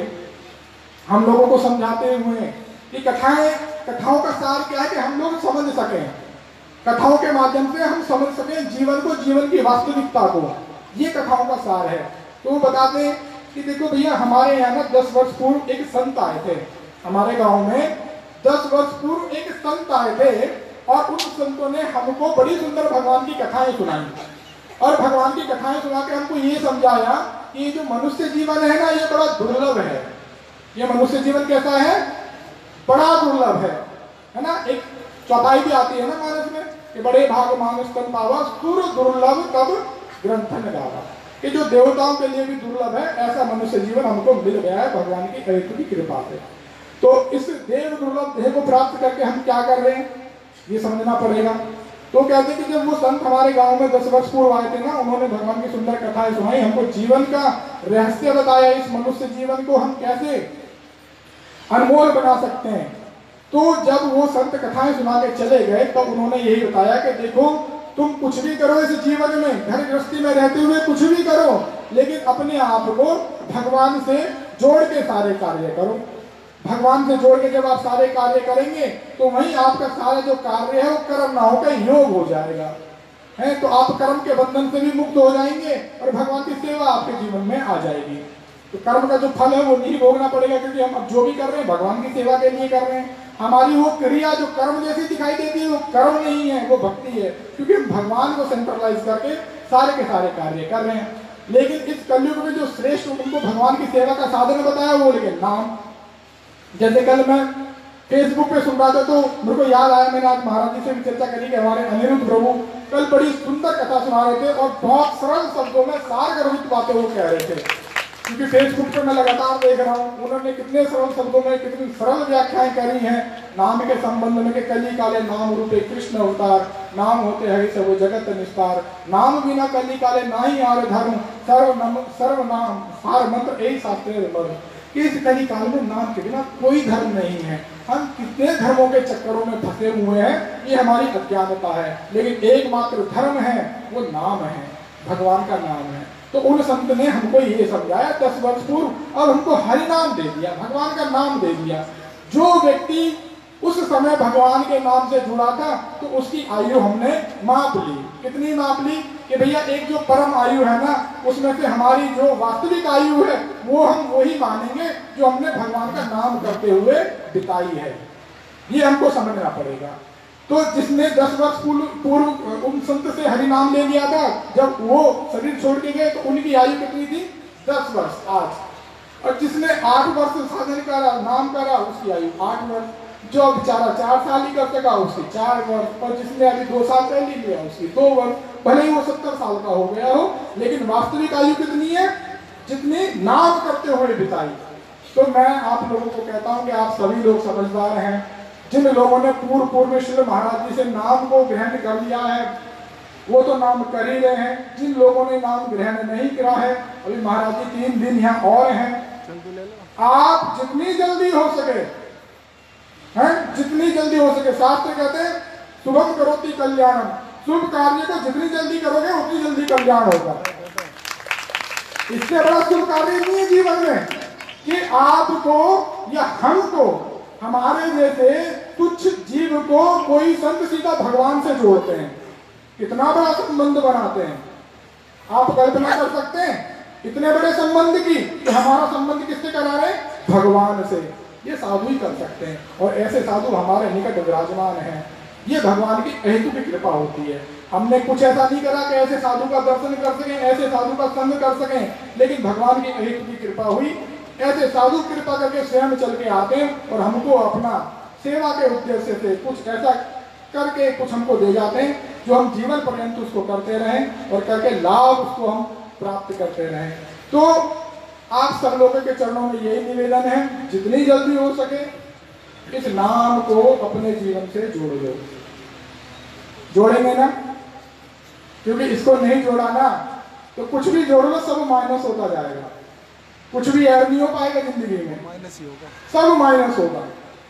हम लोगों को समझाते हुए कि कथाओं का सार क्या है कि हम लोग समझ सकें, कथाओं के माध्यम से हम समझ सकें जीवन को, जीवन की वास्तविकता को। ये कथाओं का सार है। तो वो बताते हैं कि देखो भैया, हमारे यहाँ ना 10 वर्ष पूर्व एक संत आए थे। हमारे गांव में 10 वर्ष पूर्व एक संत आए थे और उन संतों ने हमको बड़ी सुंदर भगवान की कथाएं सुनाई और भगवान की कथाएं सुना के हमको ये समझाया कि ये जो मनुष्य जीवन है ना, ये बड़ा दुर्लभ है। ये मनुष्य जीवन कैसा है? बड़ा दुर्लभ है ना। एक चौपाई भी आती है ना मानस में कि बड़े भाग मानस तन पावा, सुर दुर्लभ तब ग्रंथन गावा। कि जो देवताओं के लिए भी दुर्लभ है, ऐसा मनुष्य जीवन हमको मिल गया है भगवान की अहित की कृपा से। तो इस देव दुर्लभ देह को प्राप्त करके हम क्या कर रहे हैं, ये समझना पड़ेगा। तो कहते हैं कि जब वो संत हमारे गांव में 10 वर्ष पूर्व आए थे ना, उन्होंने भगवान की सुंदर कथाएं सुनाई, हमको जीवन का रहस्य बताया, इस मनुष्य जीवन को हम कैसे अनमोल बना सकते हैं। तो जब वो संत कथाएं सुना के चले गए तब उन्होंने यही बताया कि देखो, तुम कुछ भी करो इस जीवन में, घर गृहस्थी में रहते हुए कुछ भी करो, लेकिन अपने आप को भगवान से जोड़ के सारे कार्य करो। भगवान से जोड़ के जब आप सारे कार्य करेंगे तो वहीं आपका सारा जो कार्य है वो कर्म ना होकर योग हो जाएगा, है। तो आप कर्म के बंधन से भी मुक्त हो जाएंगे और भगवान की सेवा आपके जीवन में आ जाएगी। तो कर्म का जो फल है वो नहीं भोगना पड़ेगा, क्योंकि हम अब जो भी कर रहे हैं भगवान की सेवा के लिए कर रहे हैं। हमारी वो क्रिया जो कर्म जैसी दिखाई देती है वो कर्म नहीं है, वो भक्ति है, क्योंकि हम भगवान को सेंट्रलाइज करके सारे के सारे कार्य कर रहे हैं। लेकिन इस कलयुग में जो श्रेष्ठ उनको भगवान की सेवा का साधन बताया वो लेकिन नाम। जैसे कल मैं फेसबुक पे सुन रहा था तो मेरे को याद आया, मैंने आज महाराज जी से भी चर्चा करी कि हमारे अनिरुद्ध प्रभु कल बड़ी सुंदर कथा सुना रहे थे और बहुत सरल शब्दों में सारगर्भित बातें वो कह रहे थे। क्योंकि फेसबुक पे मैं लगातार देख रहा हूँ, उन्होंने कितने सरल शब्दों में कितनी सरल व्याख्याएं करी हैं नाम के संबंध में कि कली काले नाम रूपे कृष्ण अवतार, नाम होते हरि सब जगत निस्तार, नाम बिना कली काले नाही आर धर्म, सर्व नाम सार मंत्र यही शास्त्र कि इस कली काल में नाम के बिना कोई धर्म नहीं है। हम कितने धर्मों के चक्करों में फंसे हुए हैं, ये हमारी अज्ञानता है। लेकिन एकमात्र धर्म है वो नाम है, भगवान का नाम है। तो उन संत ने हमको ये समझाया 10 वर्ष पूर्व, अब हमको हरि नाम दे दिया, भगवान का नाम दे दिया। जो व्यक्ति उस समय भगवान के नाम से जुड़ा था तो उसकी आयु हमने माप ली। कितनी माप ली कि भैया एक जो परम आयु है ना, उसमें से हमारी जो वास्तविक आयु है वो हम वही मानेंगे जो हमने भगवान का नाम करते हुए बिताई है। ये हमको समझना पड़ेगा। तो जिसने 10 वर्ष पूर्व उन संत से हरि नाम ले लिया था, जब वो शरीर छोड़ के गए तो उनकी आयु कितनी थी? 10 वर्ष आज। और जिसने 8 वर्ष साधन करा, नाम करा, उसकी आयु 8 वर्ष। जो बेचारा 4 साल ही कर सका उसकी 4 वर्ष, और जिसने अभी 2 साल पहले लिया उसकी 2 वर्ष। भले ही वो 70 साल का हो गया हो, लेकिन वास्तविक आयु कितनी है? जितनी नाम करते हुए बिताई। तो मैं आप लोगों को कहता हूं कि आप सभी लोग समझदार हैं। जिन लोगों ने पूर्व में श्री महाराज जी से नाम को ग्रहण कर लिया है वो तो नाम कर ही रहे हैं। जिन लोगों ने नाम ग्रहण नहीं करा है, अभी महाराज जी 3 दिन यहाँ और हैं। आप जितनी जल्दी हो सके जितनी जल्दी हो सके, शास्त्र कहते हैं शुभम करोति कल्याणम, शुभ कार्य को जितनी जल्दी करोगे उतनी जल्दी कल्याण होगा। इससे बड़ा शुभ कार्य नहीं है जीवन में कि आपको या हमको, हमारे जैसे तुच्छ जीव को कोई संत सीधा भगवान से जोड़ते हैं। कितना बड़ा संबंध बनाते हैं, आप कल्पना कर सकते हैं इतने बड़े संबंध की कि हमारा संबंध किससे करा रहे? भगवान से। ये साधु ही कर सकते हैं, और ऐसे साधु हमारे निकट विराजमान हैं। ये भगवान की अहेतु की कृपा होती है। हमने कुछ ऐसा नहीं करा कि ऐसे साधु का दर्शन कर सकें, ऐसे साधु का संग कर सकें, लेकिन भगवान की अहेतु की कृपा हुई। ऐसे साधु कृपा करके स्वयं चल के आते हैं और हमको अपना सेवा के उद्देश्य से कुछ ऐसा करके कुछ हमको दे जाते हैं जो हम जीवन पर्यंत उसको करते रहें और करके लाभ उसको हम प्राप्त करते रहें। तो आप सब लोगों के चरणों में यही निवेदन है, जितनी जल्दी हो सके इस नाम को अपने जीवन से जोड़ लो। जोड़ेंगे ना? क्योंकि इसको नहीं जोड़ा ना तो कुछ भी जोड़ लो सब माइनस होता जाएगा। कुछ भी ऐड नहीं हो पाएगा जिंदगी में, माइनस ही होगा, सब माइनस होगा।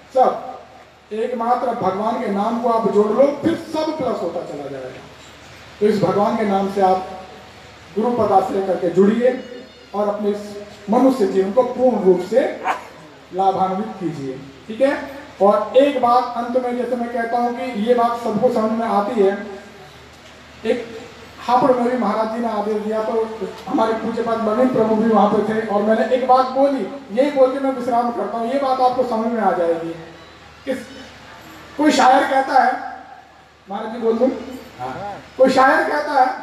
सब एकमात्र भगवान के नाम को आप जोड़ लो, फिर सब प्लस होता चला जाएगा। तो इस भगवान के नाम से आप गुरु पदाश्रय करके जुड़िए और अपने मनुष्य जीवन को पूर्ण रूप से लाभान्वित कीजिए। ठीक है? और एक बात अंत में, जैसे मैं कहता हूं कि ये बात सबको समझ में आती है। एक हापुड़ में भी महाराज जी ने आदेश दिया तो हमारे पूज्यपाद नवीन प्रभु भी वहां पे थे, और मैंने एक बात बोली, यही बोल के मैं विश्राम करता हूँ। ये बात आपको समझ में आ जाएगी। कोई शायर कहता है, महाराज जी बोल दूं, कोई शायर कहता है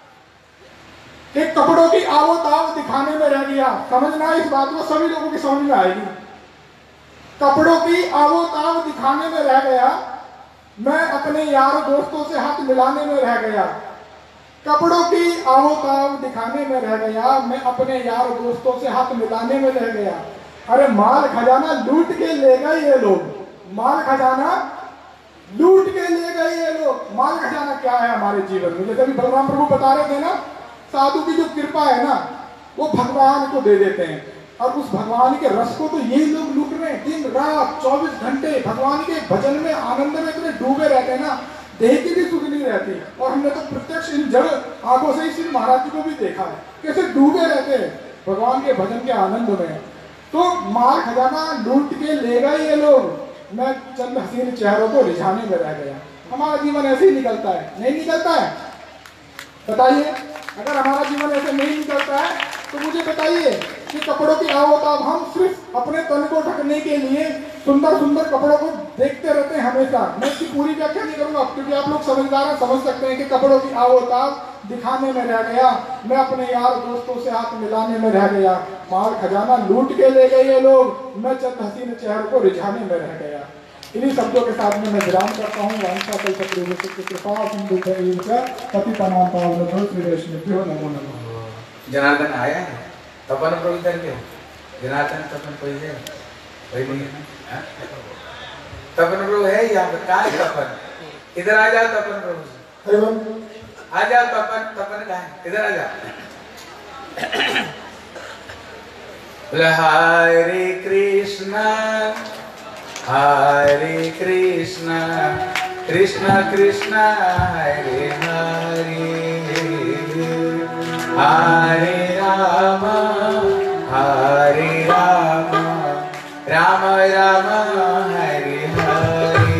कि कपड़ों की आवोताव दिखाने में रह गया। समझना इस बात को, सभी लोगों की समझ में आएगी। कपड़ों की आवोताव दिखाने में रह गया, मैं अपने यार दोस्तों से हाथ मिलाने में रह गया। कपड़ों की आवोताव दिखाने में रह गया, मैं अपने यार दोस्तों से हाथ मिलाने में रह गया। अरे माल खजाना लूट के ले गए ये लोग, माल खजाना लूट के ले गए ये लोग। माल खजाना क्या है हमारे जीवन में? जैसे अभी बलराम प्रभु बता रहे थे ना, साधु की जो कृपा है ना वो भगवान को दे देते हैं, और उस भगवान के रस को तो यही लोग लूट रहे हैं। दिन रात 24 घंटे भगवान के भजन में, आनंद में इतने डूबे रहते हैं ना, देह की भी सुध नहीं रहती। और हमने तो प्रत्यक्ष इन जड़ आंखों से ही श्री महाराज जी को भी देखा है कैसे डूबे रहते हैं भगवान के भजन के आनंद में। तो माल खजाना लूट के ले गए ये लोग, मैं चंद हसीन चेहरों को रिझाने में रह गया। हमारा जीवन ऐसे ही निकलता है, नहीं निकलता है? बताइए, अगर हमारा जीवन ऐसे नहीं निकलता है तो मुझे बताइए कि कपड़ों की आवोताव, हम सिर्फ अपने तन को ढकने के लिए सुंदर सुंदर कपड़ों को देखते रहते हैं हमेशा। मैं इसकी पूरी व्याख्या नहीं करूंगा क्योंकि आप लोग समझदार हैं, समझ सकते हैं कि कपड़ों की आवोताव दिखाने में रह गया, मैं अपने यार दोस्तों से हाथ मिलाने में रह गया। माल खजाना लूट के ले गए ये लोग, मैं चंद हसीन चेहरों को रिझाने में रह गया। इन्हीं शब्दों के साथ में मैं विराम करता हूँ। वांछा कल्पतरुभ्यो की कृपा सिंधु पतितानां पावनेभ्यो श्रीवैष्णवेभ्यो नमो नमः। जनार्दन आया है तपन प्रभु इधर के जनार्दन तपन कोई है कोई नहीं है हाँ? तपन प्रभु है यहाँ पर कहाँ है तपन? इधर आ जाओ तपन प्रभु आ जाओ तपन तपन कहाँ है इधर आ जाओ। हरे कृष्णा कृष्ण कृष्ण हरे हरे हरे राम राम राम हरे हरे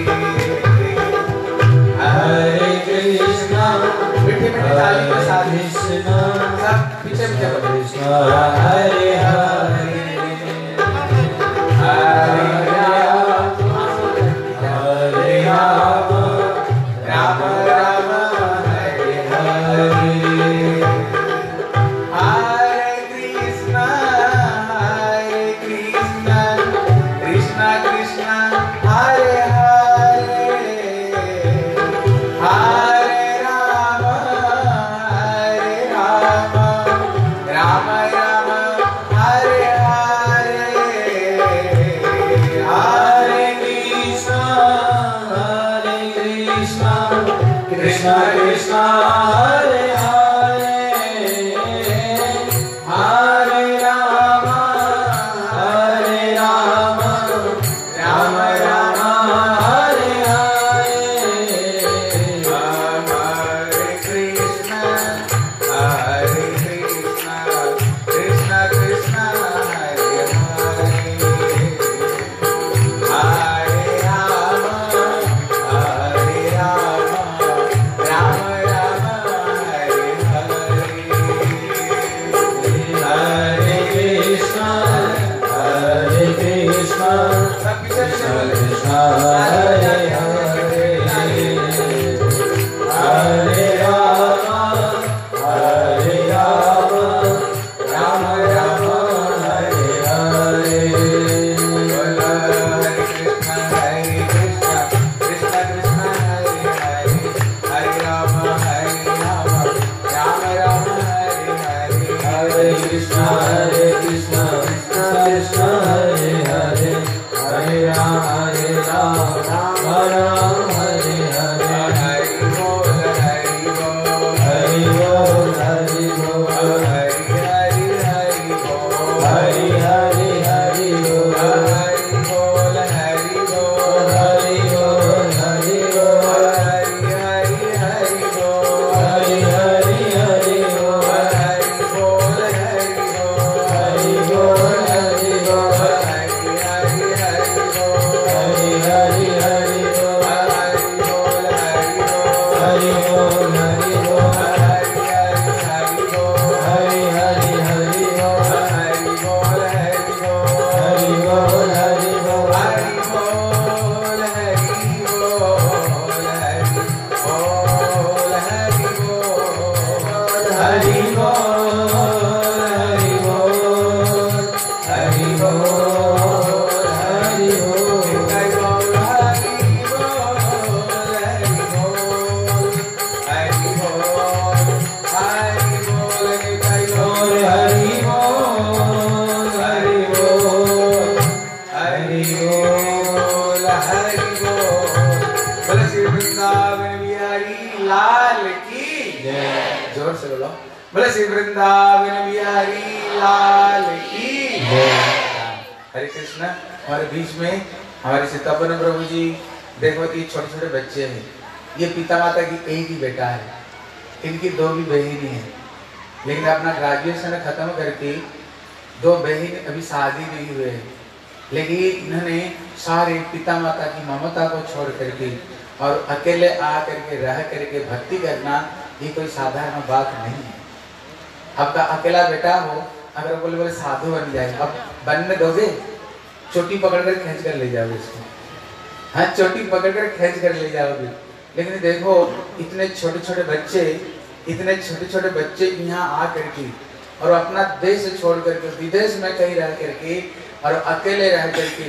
हरे कृष्णा मीठे मीठे ताली के साथ सब पीछे पीछे कृष्ण हरे हरे हरे राम राम हरे हरे हरे कृष्णा कृष्ण कृष्ण हरे हरे हरे राम राम राम हरे हरे हरे कृष्णा कृष्ण कृष्ण हरे हरे हरे राम राम राम हरे हरे हरे कृष्ण कृष्ण कृष्ण हरे हरे हरे राम राम राम हरे हरे हरे कृष्ण सब पीछे पीछे बोले हरे हरे हरे राम राम राम हरे हरे बोलो हरे कृष्ण कृष्ण कृष्ण हरे हरे हरे राम राम राम हरे हरे हरे कृष्ण कृष्ण कृष्ण हरे हरे हरे राम राम राम हरे हरे हरि बोल हरि बोल हरि बोल हरि बोल हरि हरि हरि बोल हरि हरि हरि बोल हरि बोल हरि बोल हरि बोल हरि बोल हरि हरि हरि बोल हरि हरि हरि बोल हरि बोल हरि बोल हरि बोल हरि बोल हरि हरि हरि बोल हरि हरि हरि बोल हरि बोल हरि बोल हरि बोल हरि बोल हरि हरि हरि बोल हरि हरि हरि बोल हरि बोल हरि बोल हरि बोल हरि बोल हरि बोल हरि बोल हरि जोर से बोलो बोले श्री वृंदावन बिहारी लाल की हरे कृष्ण। हमारे बीच में हमारे सीतापन प्रभु जी देखो कि छोटे छोटे बच्चे हैं, ये पिता माता की एक ही बेटा है, इनकी दो भी बहन हैं, लेकिन अपना ग्रेजुएशन खत्म करके दो बहन अभी शादी नहीं हुए हैं, लेकिन इन्होंने सारे पिता माता की ममता को छोड़ करके और अकेले आ करके रह करके भक्ति करना ये कोई साधारण बात नहीं है। आपका अकेला बेटा हो, अगर बोले बोले साधु बन जाए, अब बनने दोगे? चोटी पकड़कर खींच कर ले जाओगे इसको, हाँ चोटी पकड़कर खींच कर ले जाओगे। लेकिन देखो इतने छोटे छोटे बच्चे यहाँ आ करके और अपना देश छोड़ करके विदेश में कहीं रह करके और अकेले रह करके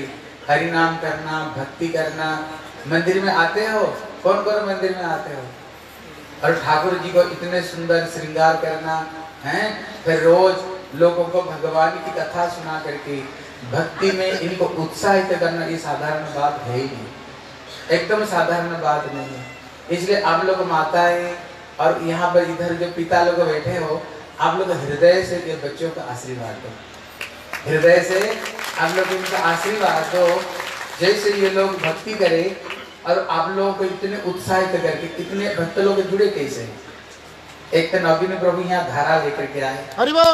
हरि नाम करना, भक्ति करना। मंदिर में आते हो, कौन कौन मंदिर में आते हो? और ठाकुर जी को इतने सुंदर श्रृंगार करना है, फिर रोज लोगों को भगवान की कथा सुना करके भक्ति में इनको उत्साहित करना, ये साधारण बात है ही नहीं, एकदम साधारण बात नहीं है। इसलिए आप लोग माताएं और यहाँ पर इधर जो पिता लोग बैठे हो, आप लोग हृदय से ये बच्चों का आशीर्वाद दो, हृदय से आप लोग इनका आशीर्वाद दो। जैसे ये लोग भक्ति करें और आप लोगों को इतने उत्साहित करके, इतने भक्त लोग जुड़े कैसे? एक तो नवीन प्रभु यहाँ धारा लेकर के आए,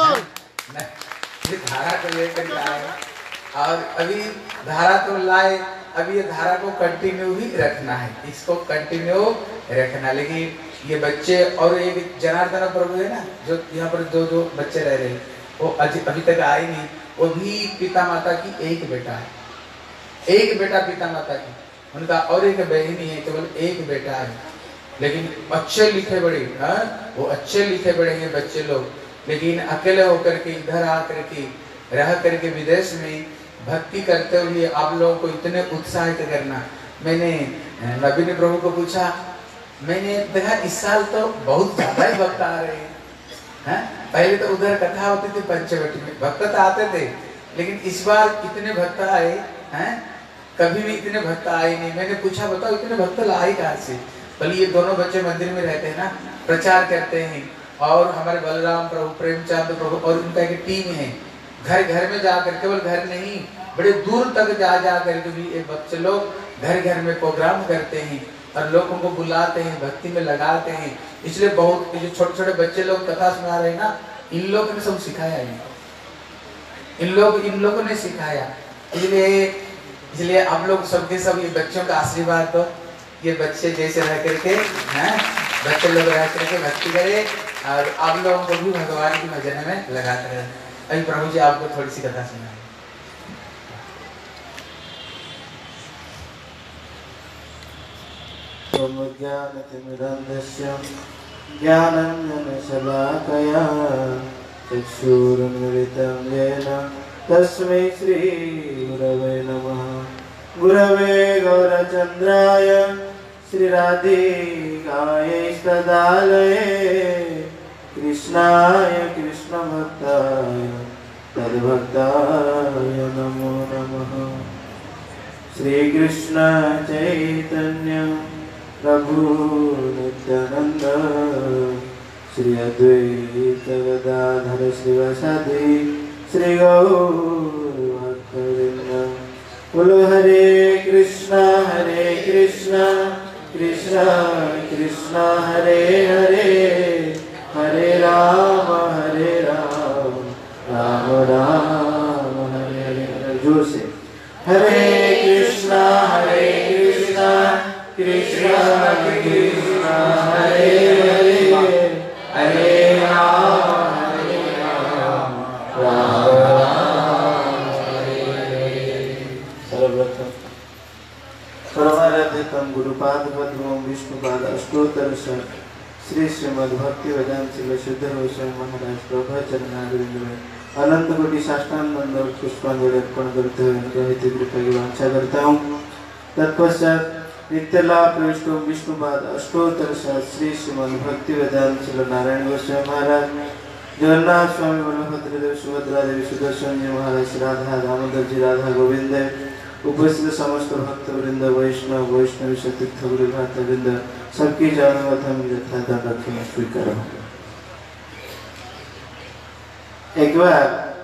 धारा को लेकर के आए, और अभी धारा तो लाए, अभी ये धारा को कंटिन्यू ही रखना है, इसको कंटिन्यू रखना। लेकिन ये बच्चे और एक जनार्दन प्रभु है ना, जो यहाँ पर जो बच्चे रह रहे हैं, वो अभी तक आए नहीं। वो भी पिता माता की एक बेटा है, एक बेटा पिता माता की, उनका और एक बहन ही है, केवल एक बेटा है। लेकिन अच्छे लिखे बड़े, वो अच्छे लिखे बड़े हैं बच्चे लोग, लेकिन अकेले होकर के इधर आकर के रह करके विदेश में भक्ति करते हुए आप लोगों को इतने उत्साहित करना। मैंने नवीन प्रभु को पूछा, मैंने देखा इस साल तो बहुत ज्यादा ही भक्त आ रहे हैं। पहले तो उधर कथा होती थी पंचवटी में, भक्त तो आते थे, लेकिन इस बार कितने भक्त आए हैं? कभी भी इतने भक्त आए नहीं। मैंने पूछा बताओ इतने भक्त लाए कहाँ से? बोले ये दोनों बच्चे मंदिर में रहते हैं ना, प्रचार करते हैं, और हमारे बलराम प्रभु, प्रेमचंद प्रभु और उनका एक टीम है, घर घर में जाकर, केवल घर नहीं बड़े दूर तक जा करके भी ये बच्चे लोग घर घर में प्रोग्राम करते हैं और लोगों को बुलाते हैं, भक्ति में लगाते हैं। इसलिए बहुत जो छोटे छोटे बच्चे लोग कथा सुना रहे हैं ना, इन लोगों ने सब सिखाया है, इन लोगों ने सिखाया। इसलिए आप लोग सबके सब ये बच्चों का आशीर्वाद दो, ये बच्चे जैसे रह करके हैं, बच्चे लोग रह करके भक्ति करें और आप लोगों को भी भगवान की भजन में लगाते रहे। अभी प्रभु जी आपको थोड़ी सी कथा सुनाए। ज्ञानतिमिरन्धस्य ज्ञानाञ्जनशलाकया चक्षुरुन्मिलितं येन तस्मै श्रीगुरवे नमः। गुरवे गौरचन्द्राय श्रीराधिकायै तदालये कृष्णाय कृष्णभक्ताय तद्भक्ताय नमो नमः। श्रीकृष्ण चैतन्य प्रभु नित्यानंद श्री अद्वैत गदाधर श्रीवासादि श्री गौर भक्तवृंद। बोलो हरे कृष्णा कृष्णा कृष्णा हरे हरे, हरे राम राम राम हरे हरे। जोर से हरे कृष्णा कृष्णा कृष्णा हरे हरे, हरे राम राम राम हरे हरे। सर्वप्रथम सर्वाराध्यतम गुरुपाद पद्मं विष्णुपाद अष्टोत्तर श्री श्रीमद् भक्ति वेदांत श्री श्रीधर महाराज प्रभचरणारविंद में अनंत कोटि साष्टांग दंडवत पुष्पांजलि अर्पण करते हुए उनके हित कृपा की वांछा करता हूँ। तत्पश्चात नित्य लाभ प्रविष्ट विष्णुपाद अष्टोत्तर श्री श्रीमद् भक्ति वेदांत श्री नारायण गोस्वामी महाराज, जगन्नाथ स्वामी बलभद्र देव, सुभद्रा देवी, सुदर्शन जी महाराज, राधा दामोदर जी, राधा गोविंद, उपस्थित समस्त भक्त वृंद, वैष्णवी सतीर्थ गुरु भक्त वृंद, सबकी जानवतम यथा दंडन स्वीकार। एक बार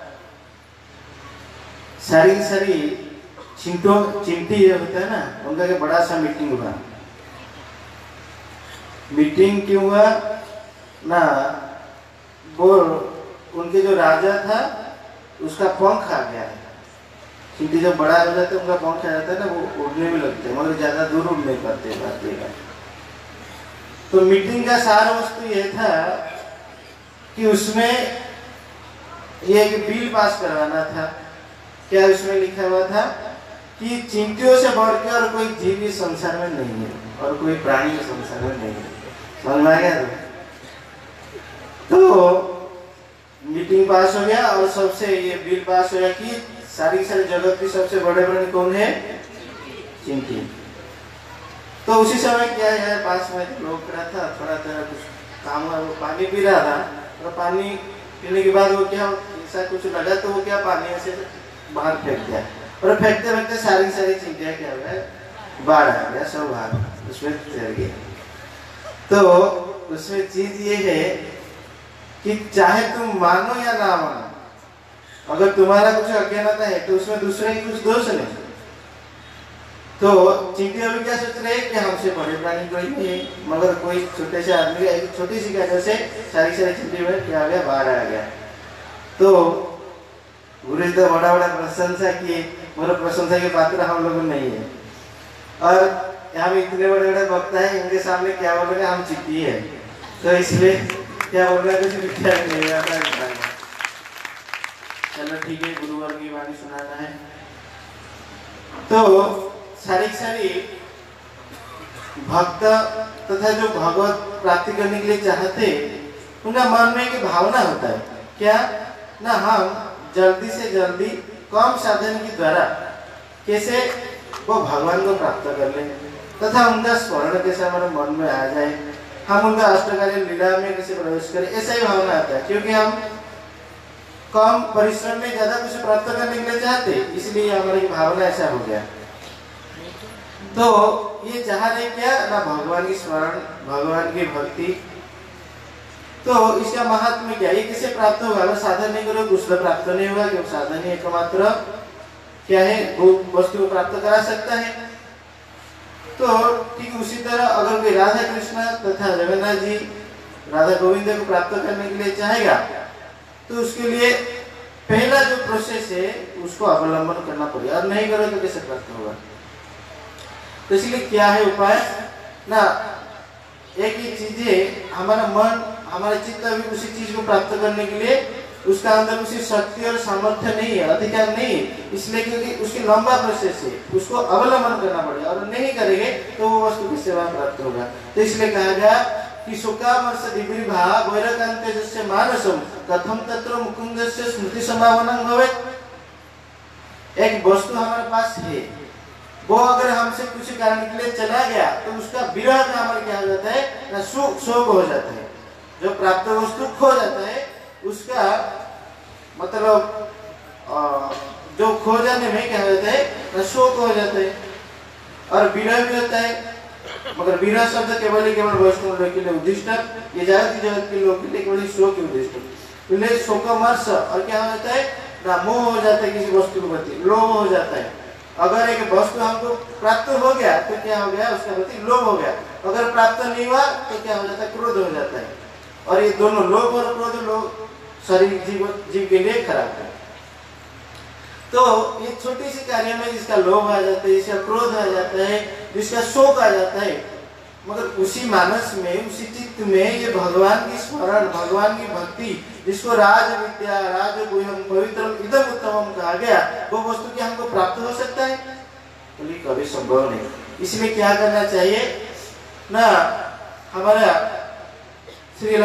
सारी चिंटी होता है ना, उनका एक बड़ा सा मीटिंग हुआ। मीटिंग क्यों हुआ ना, वो उनके जो राजा था उसका पंख आ गया है। चिंटी जब बड़ा हो जाता है उनका पंख आ जाता है ना, वो उड़ने में लगते हैं, मगर ज्यादा दूर उड़ नहीं पाते। तो मीटिंग का सार वस्तु ये था कि उसमें ये एक बिल पास करवाना था। क्या उसमें लिखा हुआ था कि चिंटियों से बढ़ के और कोई जीव इस संसार में नहीं है और कोई प्राणी इस संसार में नहीं है। समझ में आ गया? तो मीटिंग पास हो गया और सबसे ये बिल पास हो गया कि सारी जगत की सबसे बड़े प्राणी कौन है? चिंटी। तो उसी समय क्या है, पास में लोग खड़ा था, थोड़ा कुछ काम हुआ, वो पानी पी रहा था, और पानी पीने के बाद वो क्या ऐसा कुछ लगा तो वो क्या पानी ऐसे बाहर फेंक दिया, और फेंकते फेंकते सारी चींटियां क्या हुआ है, बाढ़ आ गया, सब बाहर उसमें तैर गया। तो उसमें चीज ये है कि चाहे तुम मानो या ना मानो, अगर तुम्हारा कुछ अज्ञानता है तो उसमें दूसरे की कुछ दोष नहीं। तो चींटी अभी क्या सोच रहे हैं कि हमसे बड़े प्राणी कोई नहीं है, मगर कोई छोटे से आदमी एक छोटी सी वजह से सारी चींटी में क्या आ गया, बाहर आ गया। तो गुरु जी तो बड़ा बड़ा प्रशंसा किए, मेरा प्रशंसा के पात्र हम लोग नहीं है, और यहाँ पे इतने बड़े बड़े वक्ता है, इनके सामने क्या बोलोगे, हम चिट्ठी है, तो इसलिए क्या बोल रहे कुछ विख्या नहीं आता। चलो ठीक है, गुरुवर की वाणी सुनाना है। तो सारी भक्त तथा जो भगवत प्राप्ति करने के लिए चाहते, उनका मन में एक भावना होता है क्या ना, हम जल्दी से जल्दी कम साधन के द्वारा कैसे वो भगवान को प्राप्त कर लें, तथा उनका स्मरण कैसे हमारे मन में आ जाए, हम उनका अष्टकार्य लीला में कैसे प्रवेश करें, ऐसा ही भावना आता है। क्योंकि हम कम परिश्रम में ज्यादा कुछ प्राप्त करने के लिए चाहते, इसलिए हमारी भावना ऐसा हो गया। तो ये चाह रहे क्या ना, भगवान की स्मरण, भगवान की भक्ति। तो इसका महात्म्य क्या, ये किसे प्राप्त होगा? अगर साधन नहीं करो कुछ तो प्राप्त नहीं होगा, क्योंकि साधन ही एकमात्र क्या है, वो वस्तु को प्राप्त करा सकता है। तो ठीक उसी तरह अगर कोई राधा कृष्ण तथा जगन्नाथ जी राधा गोविंद को प्राप्त करने के लिए चाहेगा, तो उसके लिए पहला जो प्रोसेस है उसको अवलंबन करना पड़ेगा, और नहीं करो तो कैसे प्राप्त होगा। तो इसलिए क्या है उपाय ना, एक ही चीज है, हमारा मन, हमारा चित्त अभी उसी चीज को प्राप्त करने के लिए उसका अंदर उसी शक्ति और सामर्थ्य नहीं है, अधिकार नहीं है, इसलिए क्योंकि उसकी लंबा प्रोसेस है, उसको अवलंबन करना पड़ेगा, और नहीं करेंगे तो वो वस्तु की सेवा प्राप्त होगा। तो इसलिए कहा गया कि सुकामर्ष दिव्यभा वैरकांते जस्य मानसम कथम तत्र मुकुंदस्य स्मृति संभावना भवेत्। एक वस्तु हमारे पास है, वो अगर हमसे कुछ कारण के लिए चला गया तो उसका विरह का हमारे क्या हो जाता है ना, शोक हो जाता है। जो प्राप्त वस्तु खो जाता है उसका मतलब जो खो जाने में क्या हो जाता है ना, शोक हो जाता है, और विरह भी होता है। मगर विरह शब्द केवल वैष्णव लोग के लिए उद्दिष्ट, ये जगत के लोग के लिए केवल शोक उद्दिष्ट। शोकमर्ष, और क्या हो जाता है ना, मोह हो जाता है किसी वस्तु के प्रति, लोभ हो जाता है। अगर एक वस्तु हमको प्राप्त हो गया तो क्या हो गया, उसका प्रति लोभ हो गया। अगर प्राप्त नहीं हुआ तो क्या हो जाता है, क्रोध हो जाता है। और ये दोनों लोभ और क्रोध लोग शरीर जीव के लिए खराब है। तो ये छोटी सी कार्य में जिसका लोभ आ जाता है, जिसका क्रोध आ जाता है, जिसका शोक आ जाता है, मगर उसी मानस में, उसी चित्त में ये भगवान की स्मरण, भगवान की भक्ति, जिसको राज विद्या, राज गुह्यम पवित्रम इदम उत्तमम कहा गया, वो वस्तु क्या हमको प्राप्त हो सकता है? तो ये कभी संभव नहीं। इसलिए क्या करना चाहिए ना, हमारा श्री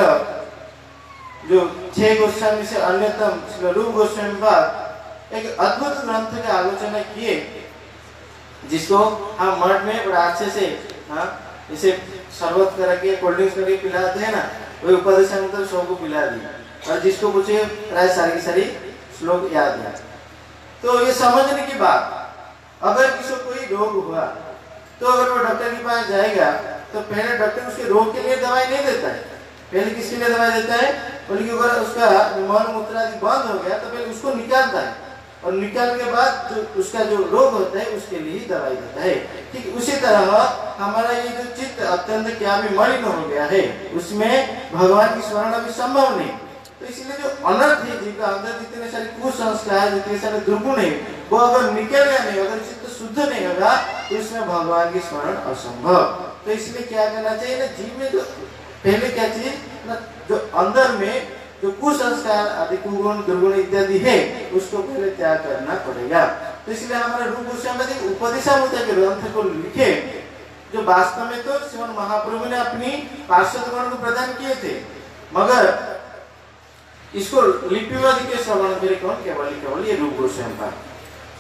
जो 6 गोस्वामी से अन्यतम श्री रूप गोस्वामी पाद एक अद्भुत ग्रंथ का आलोचना किए, जिसको हम मठ में बड़ा अच्छे से इसे शरबत करके, कोल्ड ड्रिंक्स करके पिलाते हैं ना, वही उपदेशामृत सबको पिला दी, और जिसको पूछे प्राय सारी श्लोक याद है। तो ये समझने की बात, अगर किसी को कोई रोग हुआ तो अगर वो डॉक्टर के पास जाएगा तो पहले डॉक्टर उसके रोग के लिए दवाई नहीं देता है, पहले किसके लिए दवाई देता है? बोले कि अगर उसका मल मूत्र आदि बंद हो गया तो पहले उसको निकालता है, और निकाल के बाद जो उसका जो रोग होता है उसके लिए ही दवाई देता है। ठीक उसी तरह हमारा ये जो चित्त अत्यंत क्या भी मलिन हो गया है, उसमें भगवान की स्मरण अभी संभव नहीं। तो इसलिए जो अनर्थ है, जिनका अंदर जितने सारे कुसंस्कार, जितने सारे दुर्गुण है, वो अगर निकलेगा नहीं, अगर चित्त शुद्ध नहीं होगा तो इसमें भगवान की स्मरण असंभव। तो इसलिए क्या करना चाहिए ना, जीव में जो पहले क्या चीज ना, जो अंदर में जो कुसंस्कार आदि कुगुण दुर्गुण इत्यादि है, उसको पहले त्याग करना पड़ेगा। तो इसलिए हमारे रूप गोस्वामी उपदेशामृत के ग्रंथ को लिखे, जो वास्तव में तो श्रीमद् महाप्रभु ने अपनी पार्षद गण को प्रदान किए थे, मगर इसको लिपिबद्ध के श्रवण करे कौन? केवल ये रूप गोस्वामी पाद।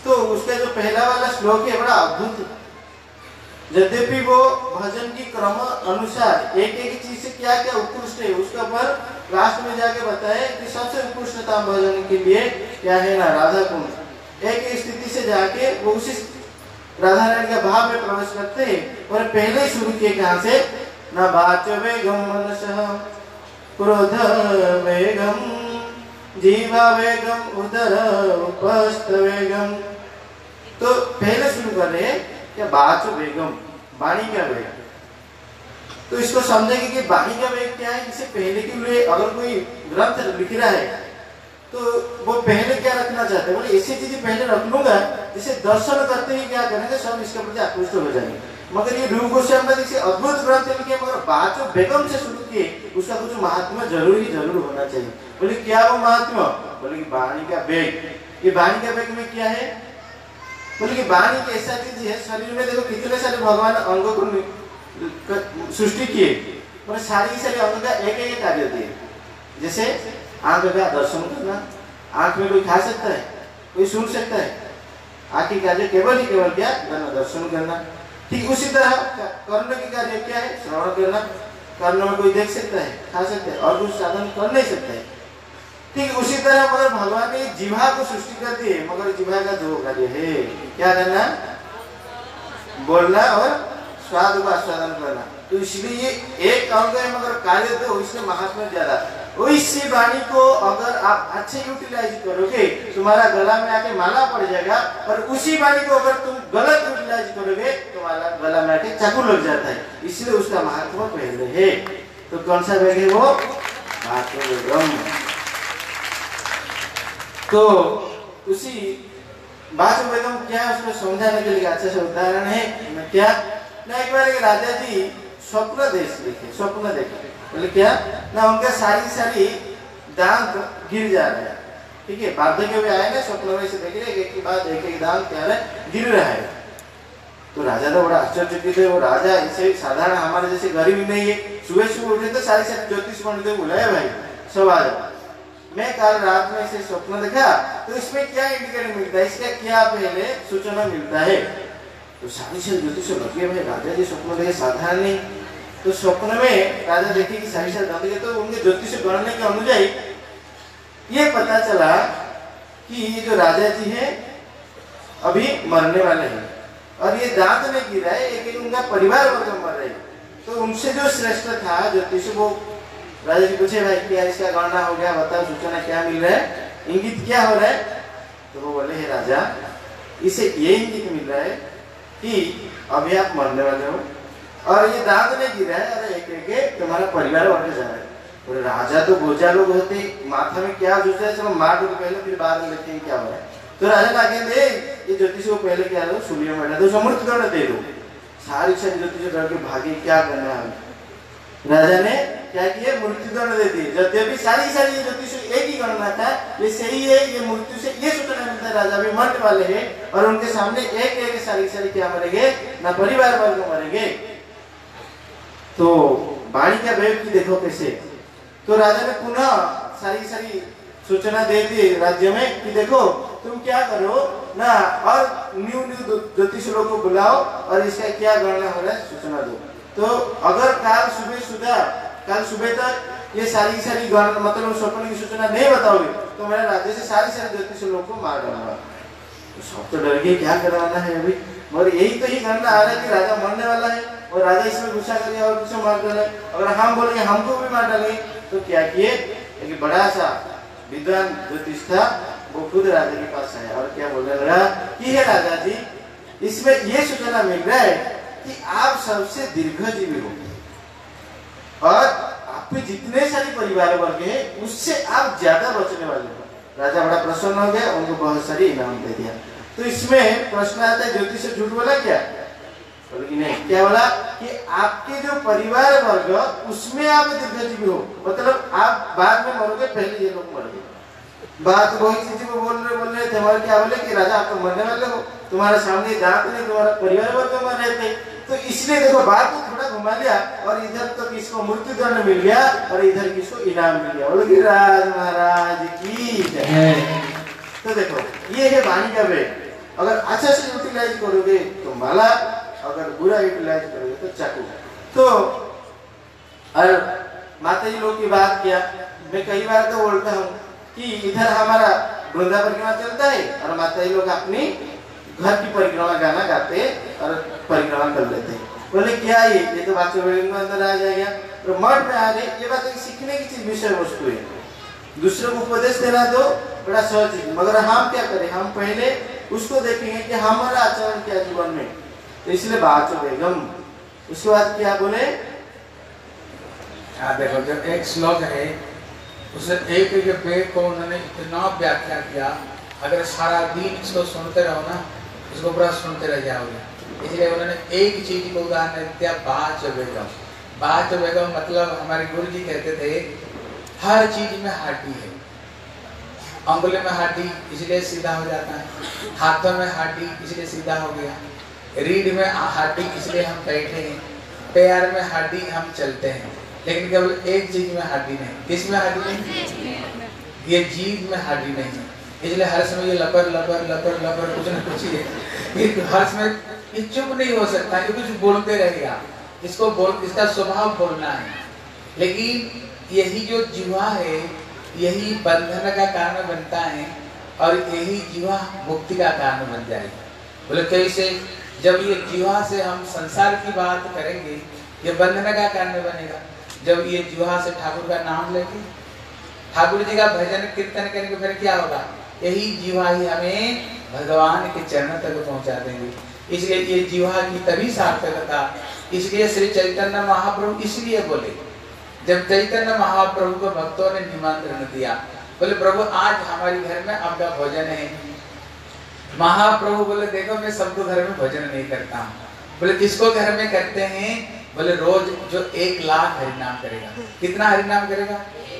तो उसका जो पहला वाला श्लोक है बड़ा अद्भुत है। यद्यपि वो भजन की क्रम अनुसार एक एक चीज से क्या क्या उत्कृष्ट है उसका पर लास्ट में जाके बताए कि सबसे उत्कृष्टतम भजन के लिए क्या है ना राधा कुंड। एक एक स्थिति से जाके वो उसी राधा रानी का भाव में प्रवेश करते हैं। और पहले शुरू किए कहाँ से ना वाचो वेगम मनसः क्रोध वेगम जीवा वेगम उदर उपस्थ वेगम। तो पहले शुरू कर रहे हैं क्या वाचो वेगम वाणी का वेग। तो इसको समझेंगे कि वाणी का वेग क्या है। इससे पहले के लिए अगर कोई ग्रंथ लिख रहा है तो वो पहले क्या रखना चाहते हैं, बोले ऐसी चीजें पहले रख लूंगा जिसे दर्शन करते ही क्या करेंगे सब इसके प्रति आकृष्ट हो जाएंगे। मगर ये रूप गोस्वामी जी से अद्भुत ग्रंथ लिखे मगर वाचो वेगम से शुरू किए उसका कुछ महात्मा जरूर ही जरूर होना चाहिए। बोले क्या वो महात्मा, बोले वाणी का वेग। ये वाणी का वेग में क्या है, बोले कि वाणी की ऐसा चीज है शरीर में देखो कितने सारे भगवान अंगों को सृष्टि किए और सारे अंग का एक एक कार्य दिए। जैसे आंख का दर्शन करना, आंख में कोई खा सकता है, कोई सुन सकता है, आंख की कार्य केवल ही केवल क्या दर्शन करना। ठीक उसी तरह कर्ण की कार्य क्या है श्रवण करना। कर्ण में कोई देख सकता है, खा सकता है और कुछ साधन कर नहीं सकता है। ठीक उसी तरह मगर भगवान ने जिह्वा को सृष्टि कर दी है मगर जिह्वा का दो कार्य है, क्या करना बोलना और स्वाद का आस्वादन करना। तो इसलिए एक अंग है मगर कार्य तो इसमें महात्मा ज्यादा। इसी वाणी को अगर आप अच्छे यूटिलाइज करोगे तुम्हारा गला में आके माला पड़ जाएगा और उसी वाणी को अगर तुम गलत यूटिलाइज करोगे तुम्हारा गला में आके चाकू लग जाता है। इसलिए उसका महात्मा पहले है। तो कौन सा वेग है वो वेगम। तो उसी वाचो वेगम क्या है उसको समझाने के लिए अच्छा से उदाहरण है क्या ना। एक बार एक राजा जी स्वप्न देखे बोले क्या ना उनका सारी दांत गिर जा रहा है। ठीक है वार्धक्य में आए ना स्वप्न में से देख रहे एक के बाद एक दांत क्या है गिर रहा है। तो राजा तो बड़ा आश्चर्यचकित है। वो राजा इसे साधारण हमारे जैसे गरीब नहीं है। सुबह उठे तो सारी ज्योतिष पंडित बुलाए भाई सब आ जाओ। मैं कल रात में इसे स्वप्न देखा तो इसमें क्या इंडिकेटर मिलता है, इसका क्या पहले सूचना मिलता है। तो सारी ज्योतिष लगे भाई राजा जी स्वप्न देखे साधारण नहीं। तो स्वप्न में राजा देखे कि सारी दांत के तो उनके ज्योतिष गणने के अनुଯାयी ये पता चला कि ये जो राजा जी है अभी मरने वाले हैं और ये दांत में गिरा है एक उनका परिवार वर्ग मर रहे। तो उनसे जो श्रेष्ठ था ज्योतिष वो राजा जी पूछे भाई क्या इसका गणना हो गया बताओ सूचना क्या मिल रहा है, इंगित क्या हो रहा है। तो वो बोले हे राजा इसे ये इंगित मिल रहा है कि अभी आप मरने वाले हो और ये दांत नहीं गिरा है और एक एक तुम्हारा परिवार वर्ग जा रहा है। तो राजा तो बोझा लोग होते माथा में क्या सोचते हैं चलो मार दो पहले फिर बाद में देखते हैं क्या हो रहा है। तो राजा आगे दे ये ज्योतिष को पहले क्या दो सूर्य में बैठा दो समृद्ध गण दे दो। सारी ज्योतिष डर के भागे क्या करना है। राजा ने क्या किया मृत्यु दंड दे दी। यद्यपि सारी ज्योतिष एक ही गणना था ये सही है। ये मृत्यु से ये सूचना मिलता है राजा भी मरने वाले हैं और उनके सामने एक एक सारी क्या मरेंगे ना परिवार वर्ग मरेंगे। तो वाणी का वेग की देखो कैसे। तो राजा ने पुनः सारी सूचना दे दी राज्य में कि देखो तुम क्या करो ना और न्यू ज्योतिष लोग को बुलाओ और इसका क्या गणना हो रहा है सूचना दो। तो अगर कल सुबह तक ये सारी गणना मतलब स्वप्न की सूचना नहीं बताओगे तो मैं राज्य से सारी ज्योतिष लोग को मार डालूंगा। तो सब तो डर गए क्या करवाना है अभी मगर यही तो ही गणना आ रहा है कि राजा मरने वाला है और राजा इसमें गुस्सा करेगा और किसे मार डाले। अगर हम बोलेंगे हमको भी मार डालेंगे तो क्या किए एक बड़ा सा विद्वान ज्योतिष था वो खुद राजा के पास आया और क्या बोलने लगा कि हे राजा जी इसमें ये सूचना मिल रहा है कि आप सबसे दीर्घजीवी हो और आप पे जितने सारे परिवार वर्ग हैं उससे आप ज्यादा बचने वाले हो। राजा बड़ा प्रसन्न हो गया उनको बहुत सारी इनाम दे दिया। तो इसमें प्रश्न आता है ज्योतिष से झूठ बोला क्या, बोले कि नहीं। क्या बोला कि आपके जो परिवार वर्ग उसमें आप दीर्घजीवी हो मतलब आप बाद में मरोगे पहले ये लोग मरोगे। बात वही चीज को बोल रहे थे हमारे क्या बोले कि राजा आप तो मरने वाले हो तुम्हारे सामने दांत नहीं तुम्हारा परिवार वर्ग मर रहे थे। तो इसलिए देखो बात को थोड़ा घुमा लिया और इधर तो किसको मृत्यु दंड मिल गया और इधर किसको इनाम मिल गया। बोले कि राज महाराज की जय। तो देखो ये है वाणी का वेग। अगर अच्छा से यूटिलाइज करोगे तो माला, अगर बुरा यूटिलाइज करोगे तो चाकू। तो और माता जी लोग की बात किया, मैं कई बार तो बोलता हूँ कि इधर हमारा वृंदा परिक्रमा चलता है और माता जी लोग अपनी घर की परिक्रमा गाना गाते और परिक्रमा कर लेते हैं। बोले क्या ये तो बात में अंदर आ जाएगा। तो मठ में आ गए, ये बात एक सीखने की चीज विषय वस्तु है। दूसरों को उपदेश देना तो बड़ा सहज है, मगर हम क्या करें, हम पहले उसको देखेंगे कि हमारा आचरण क्या जीवन में। तो इसलिए बात बेगम उसके बाद क्या बोले, देखो जब एक श्लोक है उसे एक एक पेड़ को उन्होंने इतना व्याख्या किया, अगर सारा दिन इसको सुनते रहो ना, इसको पूरा सुनते रह जाओगे। इसलिए उन्होंने एक चीज को उदाहरण दिया, बाच बेगम। बाच बेगम मतलब हमारे गुरु जी कहते थे हर चीज में हड्डी है। अंगुली में हड्डी इसलिए सीधा हो जाता है, हाथों में हड्डी इसलिए सीधा हो गया, रीढ़ में हड्डी इसलिए हम बैठे हैं, पैर में हड्डी हम चलते हैं। लेकिन केवल एक चीज में हड्डी नहीं। किस में हड्डी नहीं? ये जीभ में हड्डी नहीं है। इसलिए हर समय ये लपर लपर लपर लपर कुछ न कुछ ये हर समय ये चुप नहीं हो सकता, ये कुछ बोलते रहेगा। इसका स्वभाव बोलना है। लेकिन यही जो जीवा है यही बंधन का कारण बनता है और यही जीवा मुक्ति का कारण बन जाएगा। बोले कैसे? जब ये जीवा से हम संसार की बात करेंगे ये बंधन का कारण बनेगा। जब ये जीवा से ठाकुर का नाम लेंगे, ठाकुर जी का भजन कीर्तन करेंगे, फिर क्या होगा? यही जीवा ही हमें भगवान के चरण तक पहुंचा देंगे। इसलिए ये जीवा की तभी सार्थकता। इसलिए श्री चैतन्य महाप्रभु इसलिए बोले, जब चैतन्य महाप्रभु को भक्तों ने निमंत्रण दिया, बोले प्रभु आज हमारे घर में आपका भोजन है। महाप्रभु बोले देखो मैं सबको घर में भोजन नहीं करता हूँ। बोले किसको घर में करते हैं? बोले रोज जो 1 लाख हरिनाम करेगा। कितना हरिनाम करेगा?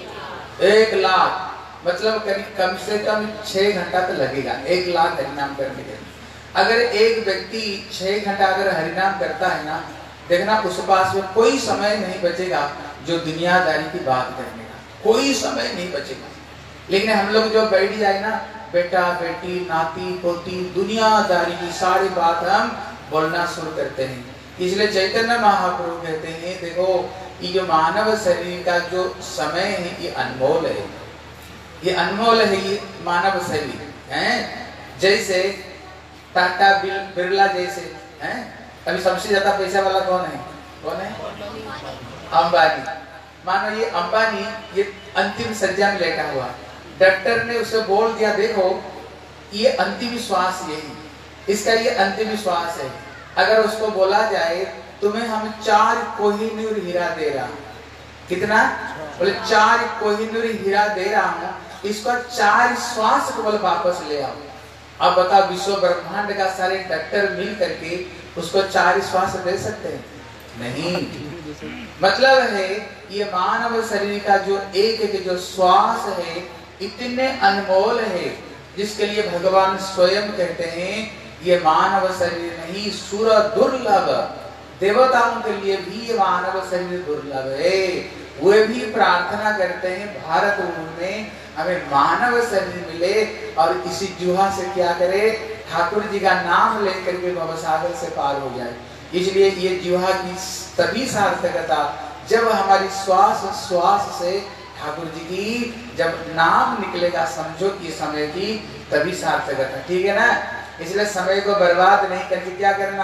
1 लाख। मतलब कम से कम 6 घंटा तो लगेगा 1 लाख हरिनाम करने के लिए। अगर एक व्यक्ति 6 घंटा अगर हरिनाम करता है ना, देखना उस पास में कोई समय नहीं बचेगा जो दुनियादारी की बात करने का, कोई समय नहीं बचेगा। लेकिन हम लोग जो बैठ जाए ना, बेटा बेटी नाती पोती दुनियादारी की सारी बात हम बोलना शुरू करते हैं। इसलिए चैतन्य महाप्रभु कहते हैं देखो ये जो मानव शरीर का जो समय है ये अनमोल है, ये अनमोल है। ये मानव शरीर है जैसे टाटा बिरला जैसे हैं। अभी सबसे ज्यादा पैसा वाला कौन है? कौन है? अंबानी। मानो ये अंबानी ये अंतिम सज्जा में लेटा हुआ, डॉक्टर ने उसे बोल दिया देखो ये अंतिम श्वास यही, इसका ये अंतिम श्वास है। अगर उसको बोला जाए तुम्हें हम 4 कोहिनूर हीरा दे रहा, कितना? बोले 4 कोहिनूर हीरा दे रहा हूँ, इसको 4 श्वास को बोले वापस ले आओ। अब बताओ विश्व ब्रह्मांड का सारे डॉक्टर मिल करके उसको 4 श्वास दे सकते हैं? नहीं। मतलब है ये मानव शरीर का जो एक जो श्वास है इतने अनमोल है, जिसके लिए भगवान स्वयं कहते हैं ये मानव शरीर नहीं सुर दुर्लभ, देवताओं के लिए भी ये मानव शरीर दुर्लभ है। वे भी प्रार्थना करते हैं भारत में हमें मानव शरीर मिले और इसी जुहा से क्या करे, ठाकुर जी का नाम लेकर के भवसागर से पार हो जाए। इसलिए ये जुहा की तभी सार्थकता जब हमारी श्वास श्वास से ठाकुर जी की जब नाम निकलेगा, समझो कि समय की तभी सार्थकता। ठीक है ना? इसलिए समय को बर्बाद नहीं करके क्या करना,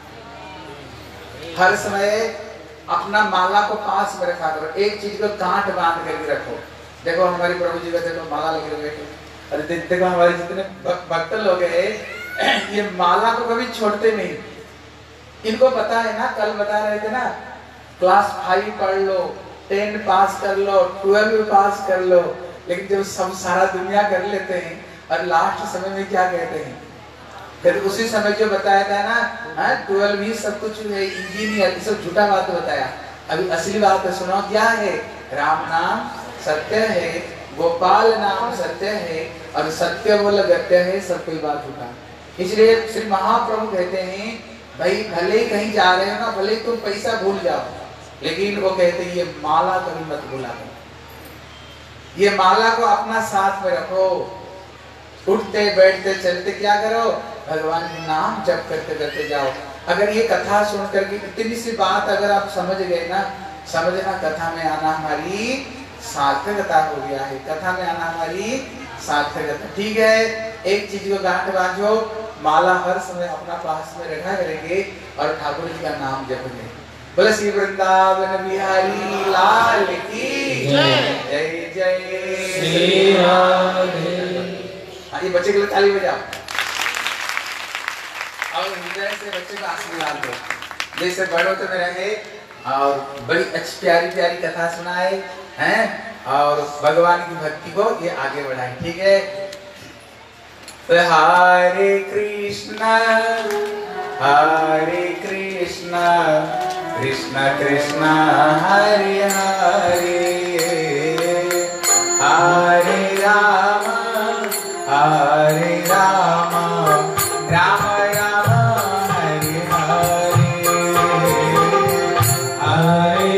हर समय अपना माला को पास में रखा करो, एक चीज को गांठ बांध करके रखो। देखो हमारे प्रभु जी का देखो माला लगे बैठे, अरे देखो हमारे जितने भक्त लोग हैं ये माला को कभी छोड़ते नहीं। इनको पता है ना, कल बता रहे थे ना, क्लास 5 पढ़ लो, 10 पास कर लो, 12 पास कर लो, लेकिन जब सब सारा दुनिया कर लेते हैं और लास्ट समय में क्या कहते हैं, फिर उसी समय जो बताया था ना 12 भी सब कुछ है, इंजीनियर, सब झूठा बात बताया। अभी असली बात सुनो, क्या है? राम नाम सत्य है, गोपाल नाम सत्य है और सत्य बोल गत्य है, सब कोई बात झूठा। इसलिए श्री महाप्रभु कहते हैं भाई भले ही कहीं जा रहे हो ना, भले तुम पैसा भूल जाओ, लेकिन वो कहते हैं ये माला कभी मत भूला करो, ये माला को अपना साथ में रखो। उठते बैठते चलते क्या करो, भगवान के नाम जप करते करते जाओ। अगर ये कथा सुन करके इतनी सी बात अगर आप समझ गए ना, समझना कथा में आना हमारी सार्थकता हो गया है। कथा में आना हमारी सार्थकता। ठीक है, एक चीज को गांठ बांधो, माला हर समय अपना पास में रखा करेंगे और ठाकुर जी का नाम जपेंगे। बोले श्री वृंदावन बिहारी लाल की जय। जय जय श्री राधे। ये बच्चे के लिए ताली बजाओ और हृदय से बच्चे को आशीर्वाद दो, जैसे बड़ों में रहे और बड़ी अच्छी प्यारी प्यारी कथा सुनाए हैं और भगवान की भक्ति को ये आगे बढ़ाए। ठीक है, हरे कृष्णा कृष्ण कृष्ण हरे हरे, हरे राम राम राम हरे हरे, हरे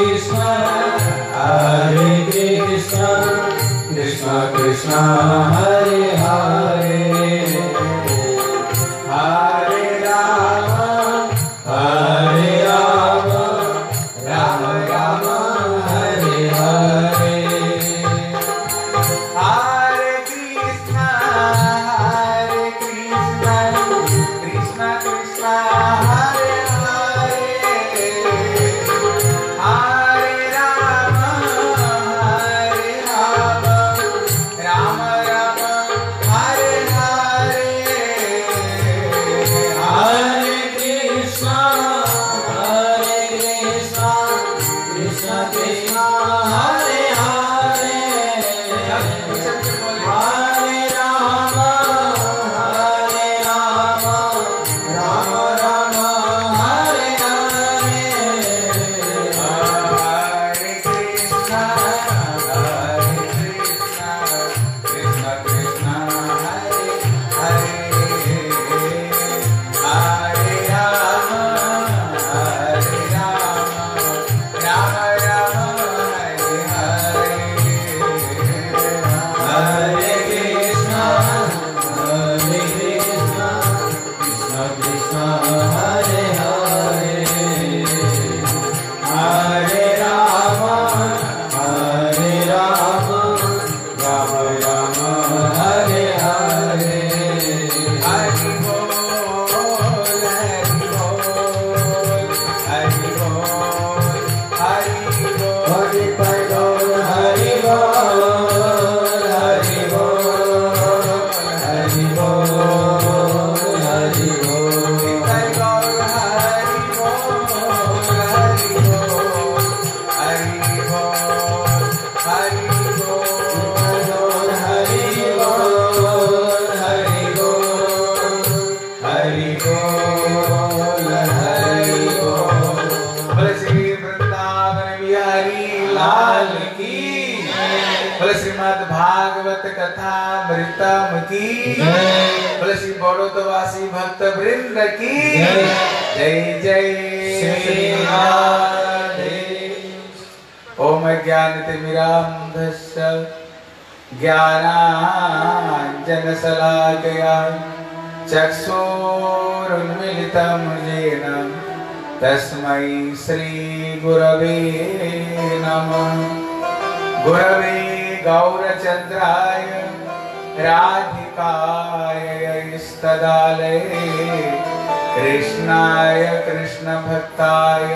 कृष्ण कृष्ण कृष्ण हरे हरे, हरे राम राम राम हरे हरे, हरे कृष्ण कृष्ण कृष्ण हरे हरे, हरे राम राम राम हरे हरे, हरे कृष्ण कृष्ण कृष्ण हरे हरे, हरे राम राम राम हरे हरे, हरे कृष्ण कृष्ण कृष्ण हरे हरे, हरे राम राम राम हरे हरे, हरे कृष्ण कृष्ण कृष्ण हरे हरे, हरे राम राम राम हरे हरे, हरि बोल हरि बोल हरि बोल हरि बोल हरि बोल हरि बोल हरि बोल हरि बोल, हरि बोल हरि बोल हरि बोल हरि बोल हरि बोल हरि बोल हरि बोल हरि बोल हरि बोल, बोले श्री वृंदावन बिहारी लाल की, बोले श्रीमद् भागवत कथा मृतम की, बोले श्री बड़ौतवासी भक्त वृंद की जय जय श्री राधे। ओम ज्ञानतिमिरान्धस्य ज्ञानाञ्जनशलाकया चक्षुरुन्मीलितं येन तस्मै श्री गुरवे नमः। गुरवे गौरचन्द्राय राधिकाय स्तदालये कृष्णाय कृष्णभक्ताय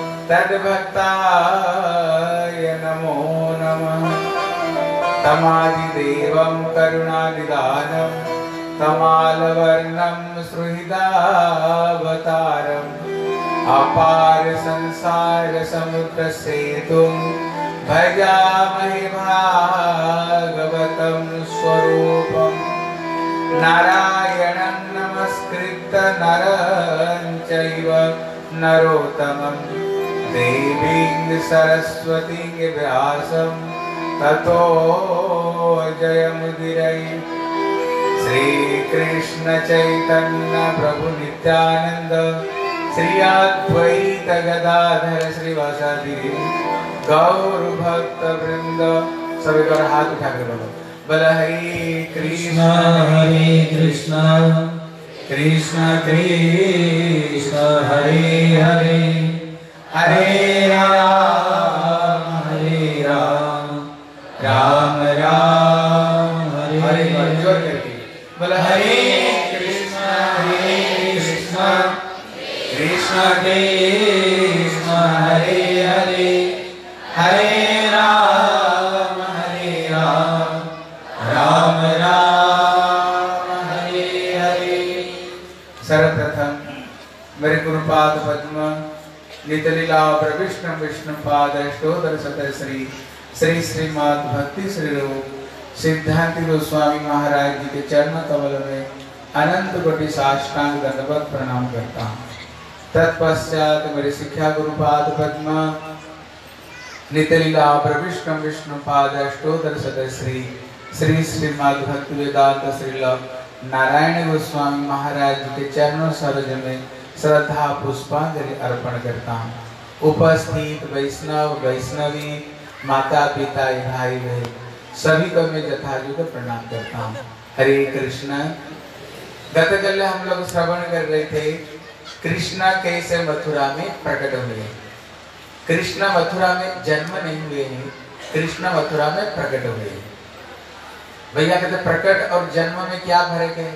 तद्भक्ताय नमो नमः। तमादिदेवं करुणानिदानं तमालवर्णं सुहृदावतारम् अपार संसार समुद्र सेतुं भजामहे भागवतं स्वरूपम्। नारायणं नमस्कृत्य नरं चैव नरोत्तमं देवीं सरस्वतीं व्यासं ततो जयमुदीरये। श्रीकृष्ण चैतन्य प्रभु नित्यानंद श्री अद्वैत गदाधर श्रीवासादि गौर भक्त वृंद सभी का हाथ उठा कर बोलो बोल हरे कृष्ण कृष्ण कृष्ण हरे हरे हरे राम राम राम हरे हरे। जोर करके बोला हरे कृष्ण कृष्ण कृष्ण हरे हरे हरे राम राम राम हरे हरे। सर्वप्रथम मेरे गुरुपाद पद्म नितलीला प्रविष्णु विष्णुपाद अष्टोत्तर शतश्री श्री श्री श्रीमद् भक्ति श्री रूप सिद्धांत गोस्वामी महाराज जी के चरण कमल में अनंत कोटि साष्टांग दंडवत प्रणाम करता हूँ। तत्पश्चात मेरे शिक्षा गुरुपाद पद्म नितलीला प्रविष्णु विष्णुपाद अष्टोत्तर शतश्री श्री श्रीमद् भक्ति वेदांत श्रील नारायण गोस्वामी महाराज जी के चरणों सरोज में श्रद्धा पुष्पांजलि अर्पण करता हूँ। उपस्थित वैष्णव वैष्णवी माता पिता भाई बहन सभी को मैं यथायुग प्रणाम करता हूँ। हरे कृष्ण। गत कल हम लोग श्रवण कर रहे थे कृष्ण कैसे मथुरा में प्रकट हुए। कृष्ण मथुरा में जन्म नहीं हुए हैं, कृष्ण मथुरा में प्रकट हुए। भैया कहते प्रकट और जन्म में क्या फर्क है?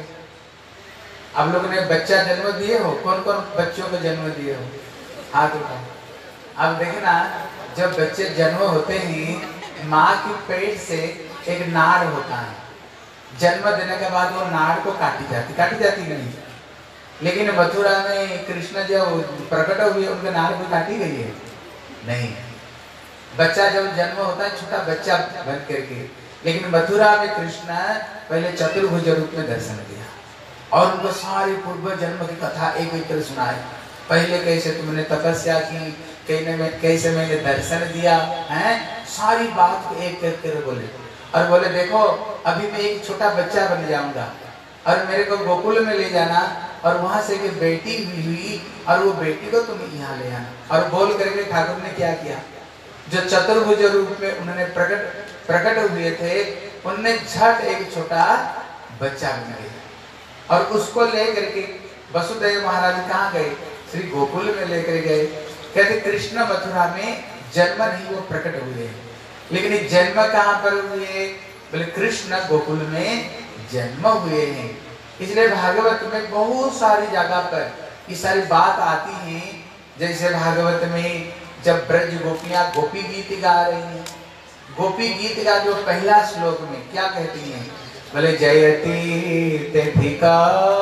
आप लोगों ने बच्चा जन्म दिए हो? कौन कौन बच्चों को जन्म दिए हो? हाथ उठाओ। अब देखे ना, जब बच्चे जन्म होते हैं माँ के पेट से एक नाड़ होता है, जन्म देने के बाद वो नाड़ को काटी जाती नहीं। लेकिन मथुरा में कृष्ण जब प्रकट हुए उनके नाड़ को काटी गई है नहीं। बच्चा जब जन्म होता है छोटा बच्चा बन करके, लेकिन मथुरा में कृष्ण पहले चतुर्भुज रूप में दर्शन दिया और उनको सारी पूर्व जन्म की कथा एक एक कर सुनाए। पहले कैसे तुमने तपस्या की, कैसे मैंने दर्शन दिया है, सारी बात को एक कर बोले। और बोले देखो अभी मैं एक छोटा बच्चा बन जाऊंगा और मेरे को गोकुल में ले जाना और वहां से एक बेटी हुई और वो बेटी को तुम यहाँ ले आना। और बोल करके ठाकुर ने क्या किया, जो चतुर्भुज रूप में उन्होंने प्रकट हुए थे उनने झट एक छोटा बच्चा बन गया और उसको लेकर के वसुदेव महाराज कहाँ गए? श्री गोकुल में लेकर गए। कहते कृष्ण मथुरा में जन्म नहीं वो प्रकट हुए, लेकिन जन्म कहाँ पर हुए? बोले कृष्ण गोकुल में जन्म हुए हैं। इसलिए भागवत में बहुत सारी जगह पर ये सारी बात आती है। जैसे भागवत में जब ब्रज गोपियां गोपी गीत गा रही हैं, गोपी गीत का जो पहला श्लोक में क्या कहती हैं? बोले जयति तेधिका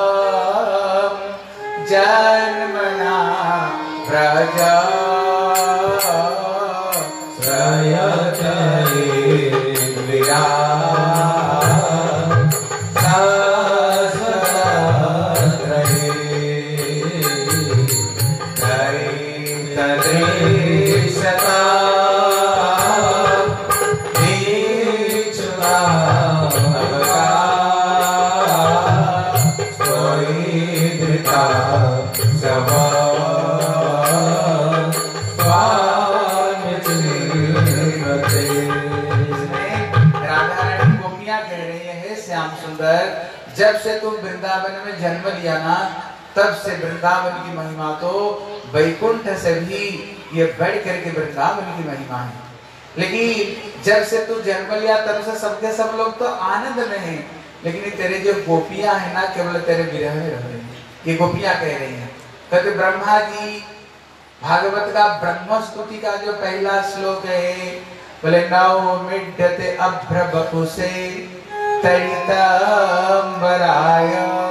जन्मना प्रजा श्रयते विरा जब से तुम वृंदावन में जन्म लिया ना, तब से वृंदावन की महिमा तो वैकुंठ से भी ये बढ़ करके वृंदावन की महिमा है। लेकिन जब से तू जन्म लिया तब से सबके सब लोग तो आनंद में हैं, लेकिन तेरे जो गोपियां है ना केवल तेरे विरह में रह रही हैं। ये गोपियां कह रही हैं, कहते ब्रह्मा जी भागवत का ब्रह्म स्तुति का जो पहला श्लोक है, बोले नौ मिड्ढते अभ्र बपुसे तरितंबराय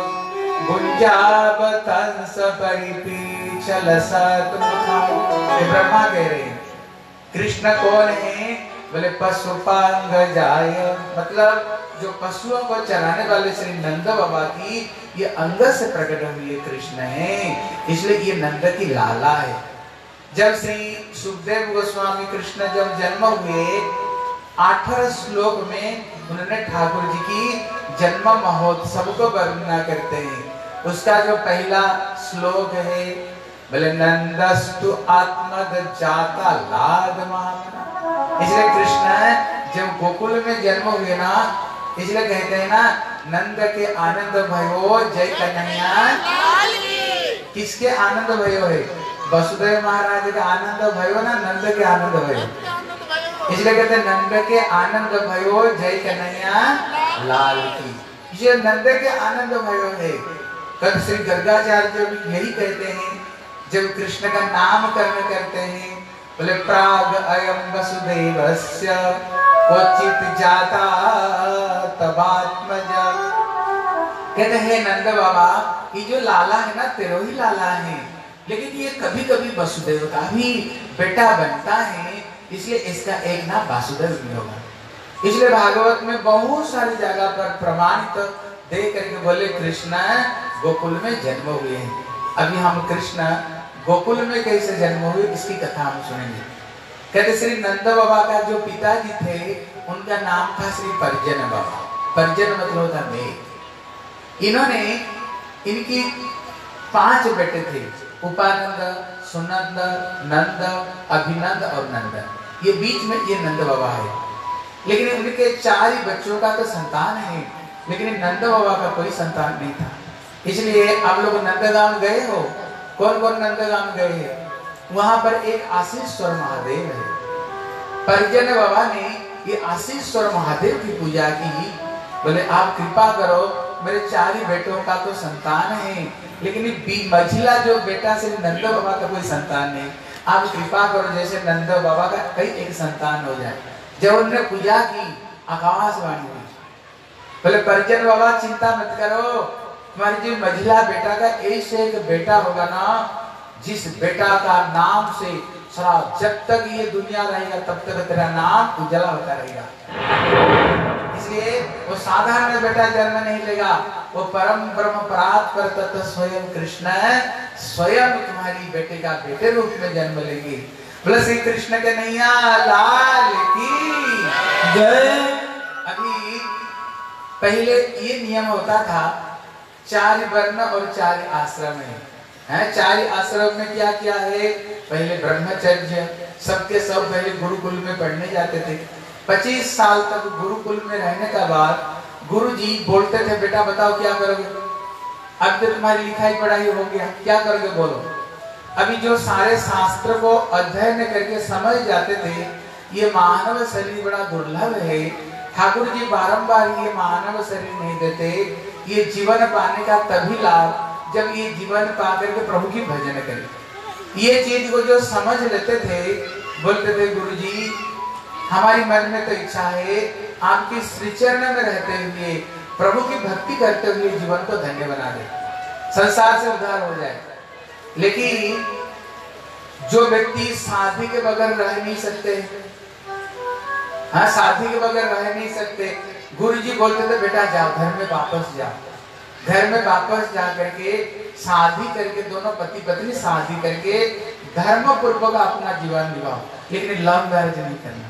गुंजावतंस परिपीचल सतमुखाय। ब्रह्मा कह रहे हैं कृष्ण कौन है? बोले पशुपांग जाय, मतलब जो पशुओं को चराने वाले श्री नंद बाबा की ये अंग से प्रकट हुए कृष्ण है, इसलिए ये नंद की लाला है। जब श्री सुखदेव गोस्वामी कृष्ण जब जन्म हुए 18 श्लोक में उन्होंने ठाकुर जी की जन्म महोत्सव को वर्णना करते हैं। उसका जो पहला श्लोक है बोले नंदस्तु आत्मद जाता लाद महात्मा। इसलिए कृष्ण जब गोकुल में जन्म हुए ना, इसलिए कहते हैं ना नंद के आनंद भयो जय कन्हैया। किसके आनंद भयो है? वसुदेव महाराज का आनंद भयो ना नंद के आनंद भयो? इसलिए कहते हैं नंद के आनंद भयो जय कन्हैया लाल की। ये नंद के आनंद भयो है। तब श्री गर्गाचार्य भी यही कहते हैं जब कृष्ण का नामकरण करते हैं, बोले प्राग अयम वसुदेवस्य क्वचित जाता तबात्मज। कहते हैं नंद बाबा ये जो लाला है ना तेरो ही लाला है, लेकिन ये कभी कभी वसुदेव का भी बेटा बनता है, इसलिए इसका एक नाम वासुदेव भी होगा। इसलिए भागवत में बहुत सारी जगह पर प्रमाणित दे करके बोले कृष्ण गोकुल में जन्म हुए हैं। अभी हम कृष्ण गोकुल में कैसे जन्म हुए इसकी कथा हम सुनेंगे। कहते श्री नंद बाबा का जो पिताजी थे उनका नाम था श्री पर्जन बाबा। पर्जन मतलब होता मेघ। इन्होंने इनकी 5 बेटे थे, उपानंद, सुनंद, नंद, अभिनंद और नंद। ये बीच में ये नंद बाबा है। लेकिन उनके 4 ही बच्चों का तो संतान है, लेकिन नंद बाबा का कोई संतान नहीं था। इसलिए आप लोग नंदगाम गए हो? कौन कौन नंदगाम गए हैं? वहां पर एक आशीश्वर महादेव है। परिजन बाबा ने ये आशीश्वर महादेव की पूजा की। बोले आप कृपा करो, मेरे 4 ही बेटों का तो संतान है, लेकिन मझिला जो बेटा से नंद बाबा का कोई संतान नहीं, आप कृपा करो जैसे नंद बाबा का कई एक संतान हो जाए। जब उन्होंने पूजा की आकाशवाणी हुई, बोले परिजन बाबा चिंता मत करो, तुम्हारी जो मझिला बेटा का ऐसे एक बेटा होगा ना, जिस बेटा का नाम से सारा जब तक ये दुनिया रहेगा तब तक तेरा नाम उजाला होता रहेगा। इसलिए वो साधारण बेटा जन्म नहीं लेगा, वो परम ब्रह्म परात पर तत्व स्वयं कृष्ण स्वयं तुम्हारी बेटे का बेटे रूप में जन्म लेंगे। बोले श्री कृष्ण के नैया लाल की जय। अभी पहले ये नियम होता था 4 वर्ण और 4 आश्रम है। 4 आश्रम में क्या किया है? पहले ब्रह्मचर्य, सबके सब पहले गुरुकुल में पढ़ने जाते थे। 25 साल तक गुरुकुल में रहने का बाद गुरुजी बोलते थे बेटा बताओ क्या करोगे? अब तो तुम्हारी लिखाई पढ़ाई हो गया, क्या करोगे बोलो। अभी जो सारे शास्त्र को अध्ययन करके समझ जाते थे ये मानव शरीर बड़ा दुर्लभ है, ठाकुर जी बारंबार ये मानव शरीर नहीं देते, ये जीवन पाने का तभी लाभ जब ये जीवन पा करके प्रभु की भजन करें। ये चीज को जो समझ लेते थे बोलते थे गुरुजी हमारी मन में तो इच्छा है आपकी श्री चरण में रहते हुए प्रभु की भक्ति करते हुए जीवन को धन्य बना दे, संसार से उद्धार हो जाए। लेकिन जो व्यक्ति साथी के बगैर रह नहीं सकते, हाँ साथी के बगैर रह नहीं सकते, गुरुजी बोलते थे बेटा जाओ घर में वापस जाओ। घर में वापस जा करके शादी करके दोनों पति पत्नी शादी करके धर्म पूर्वक अपना जीवन निभाओ, लेकिन लव मैरिज नहीं करना,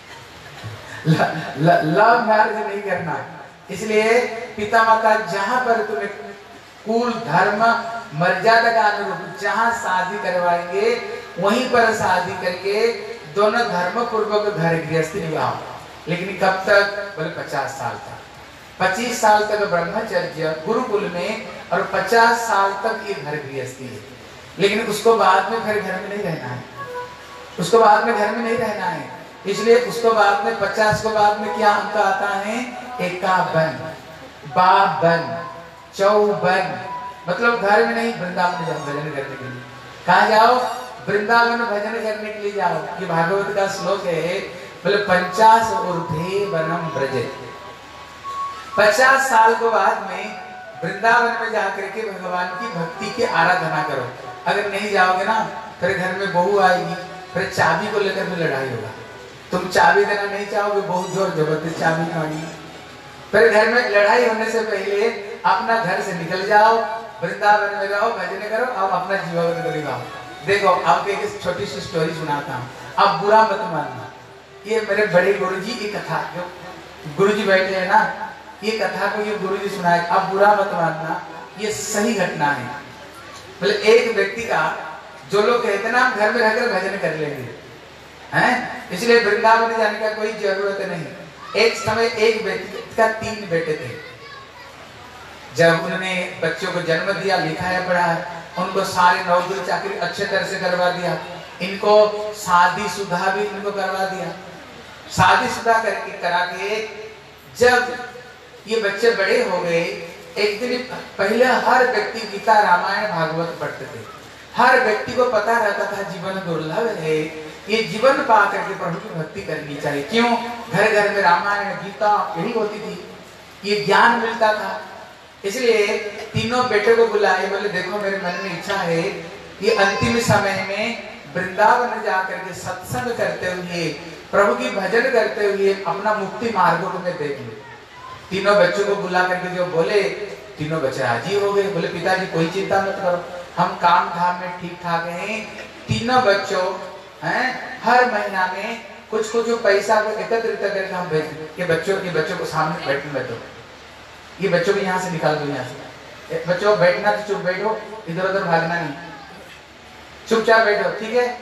लव मैरिज नहीं करना। इसलिए पिता माता जहां पर तुम्हें कुल धर्म मर्यादा का अनुरूप जहां शादी करवाएंगे वहीं पर शादी करके दोनों धर्म पूर्वक घर गृहस्थी निभाओ। लेकिन कब तक? बोले 50 साल तक। 25 साल तक ब्रह्मचर्य गुरुकुल में और 50 साल तक ये घर गृहस्थी है। लेकिन उसको बाद में फिर घर में नहीं रहना है, उसको बाद में घर में नहीं रहना है। इसलिए उसको बाद में 50 को बाद में क्या अंक आता है? 51, 52, 54, मतलब घर में नहीं वृंदावन में जाओ भजन करने के लिए। कहाँ जाओ? वृंदावन में भजन करने के लिए जाओ। ये भागवत का श्लोक है, बोले 50 ऊर्ध्वे वनम ब्रजे। 50 साल के बाद में वृंदावन में जाकर के भगवान की भक्ति की आराधना करो। अगर नहीं जाओगे ना फिर घर में बहू आएगी, फिर चाबी को लेकर फिर लड़ाई होगा। तुम चाबी देना नहीं चाहोगे, बहुत जोर जबरदस्ती चाबी मांगी, फिर घर में लड़ाई होने से पहले अपना घर से निकल जाओ, वृंदावन में जाओ, भजन करो, अब अपना जीवन निभाओ। देखो आपको एक छोटी सी स्टोरी सुनाता हूँ, आप बुरा मत मानना। ये मेरे बड़े गुरुजी की कथा, जो गुरुजी बैठे हैं ना, ये कथा को ये गुरुजी सुनाए, आप बुरा मत मानना, ये सही घटना है। बोले एक व्यक्ति का, जो लोग कहते ना हम घर में रहकर भजन कर लेंगे हैं, इसलिए वृंदावन जाने का कोई जरूरत नहीं। एक समय एक व्यक्ति का 3 बेटे थे। जब उन्होंने बच्चों को जन्म दिया, लिखाया पढ़ा, उनको सारे नौकरी चाकरी अच्छे तरह से करवा दिया, इनको शादीशुदा भी इनको करवा दिया। शादीशुदा करके करा के जब ये बच्चे बड़े हो गए, एक दिन पहले हर व्यक्ति गीता रामायण भागवत पढ़ते थे। हर व्यक्ति को पता रहता था जीवन दुर्लभ है, ये जीवन पा करके प्रभु की भक्ति करनी चाहिए। क्यों? घर घर में रामायण गीता यही होती थी, ये ज्ञान मिलता था। इसलिए तीनों बेटे को बुलाए, बोले देखो मेरे मन में इच्छा है ये अंतिम समय में वृंदावन जाकर के सत्संग करते हुए, प्रभु की भजन करते हुए अपना मुक्ति मार्ग को मैं देख लूं। तीनों बच्चों को बुला करके जो बोले, तीनों बच्चे राजी हो गए। बोले पिताजी कोई चिंता मत करो, हम काम धाम में ठीक ठाक हैं। तीनों बच्चों हैं हर महीना में कुछ कुछ पैसा को एकत्रित करके हम भेज के बच्चों को सामने बैठने में दो, ये बच्चों को यहाँ से निकाल दो, यहाँ से बच्चों बैठना तो चुप बैठो, इधर उधर भागना नहीं, चुपचाप बैठो, ठीक है।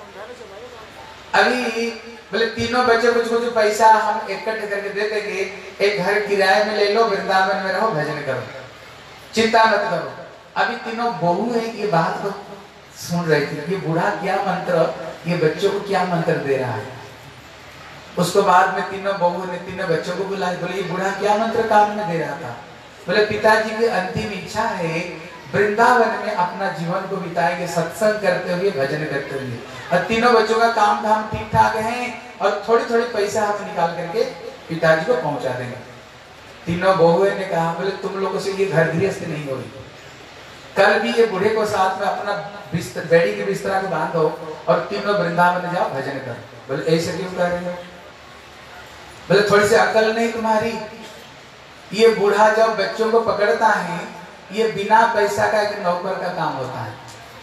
अभी बोले तीनों बच्चे कुछ कुछ पैसा हम इकट्ठे करके दे देंगे, एक घर किराए में ले लो, वृंदावन में रहो, भजन करो, चिंता मत करो। अभी तीनों बहू है ये बात को सुन रही थी, ये बूढ़ा क्या मंत्र ये बच्चों को क्या मंत्र दे रहा है। उसको बाद में तीनों बहू ने तीनों बच्चों को बुलाया, बोले ये बूढ़ा क्या मंत्र काम में दे रहा था। बोले पिताजी की अंतिम इच्छा है वृंदावन में अपना जीवन को बिताएंगे, सत्संग करते हुए भजन करते हुए। और तीनों बच्चों का काम धाम ठीक ठाक है और थोड़ी थोड़ी पैसा हम निकाल करके पिताजी को पहुंचा देंगे। तीनों बहुओं ने कहा बोले तुम लोगों से ये घर गृहस्थ नहीं होगी, कल भी ये बूढ़े को साथ में अपना बेड़ी के बिस्तरा को बांधो और तीनों वृंदावन जाओ भजन करो। बोले ऐसे क्यों कर रहे हो? बोले थोड़ी सी अकल नहीं तुम्हारी? ये बूढ़ा जब बच्चों को पकड़ता है, ये बिना पैसा का एक नौकर का काम होता है।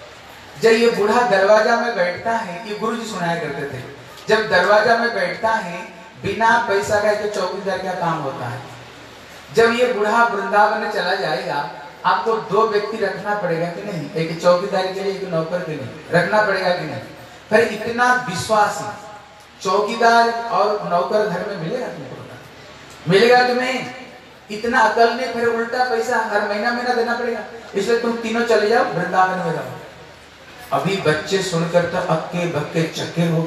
जब ये बूढ़ा दरवाजा में बैठता है, ये गुरुजी सुनाया करते थे, जब दरवाजा में बैठता है बिना पैसा का एक चौकीदार का काम होता है। जब ये बूढ़ा वृंदावन में चला जाएगा, आपको दो व्यक्ति रखना पड़ेगा कि नहीं? एक चौकीदार के लिए, एक नौकर के लिए रखना पड़ेगा कि नहीं? फिर इतना विश्वासी चौकीदार और नौकर घर में मिलेगा तुमको? मिलेगा कि नहीं? इतना अकल नहीं, फिर उल्टा पैसा हर महीना देना पड़ेगा। इसलिए तुम तीनों चले जाओ वृंदावन में रहो। अभी बच्चे सुनकर तो अक्के बक्के चक्के हो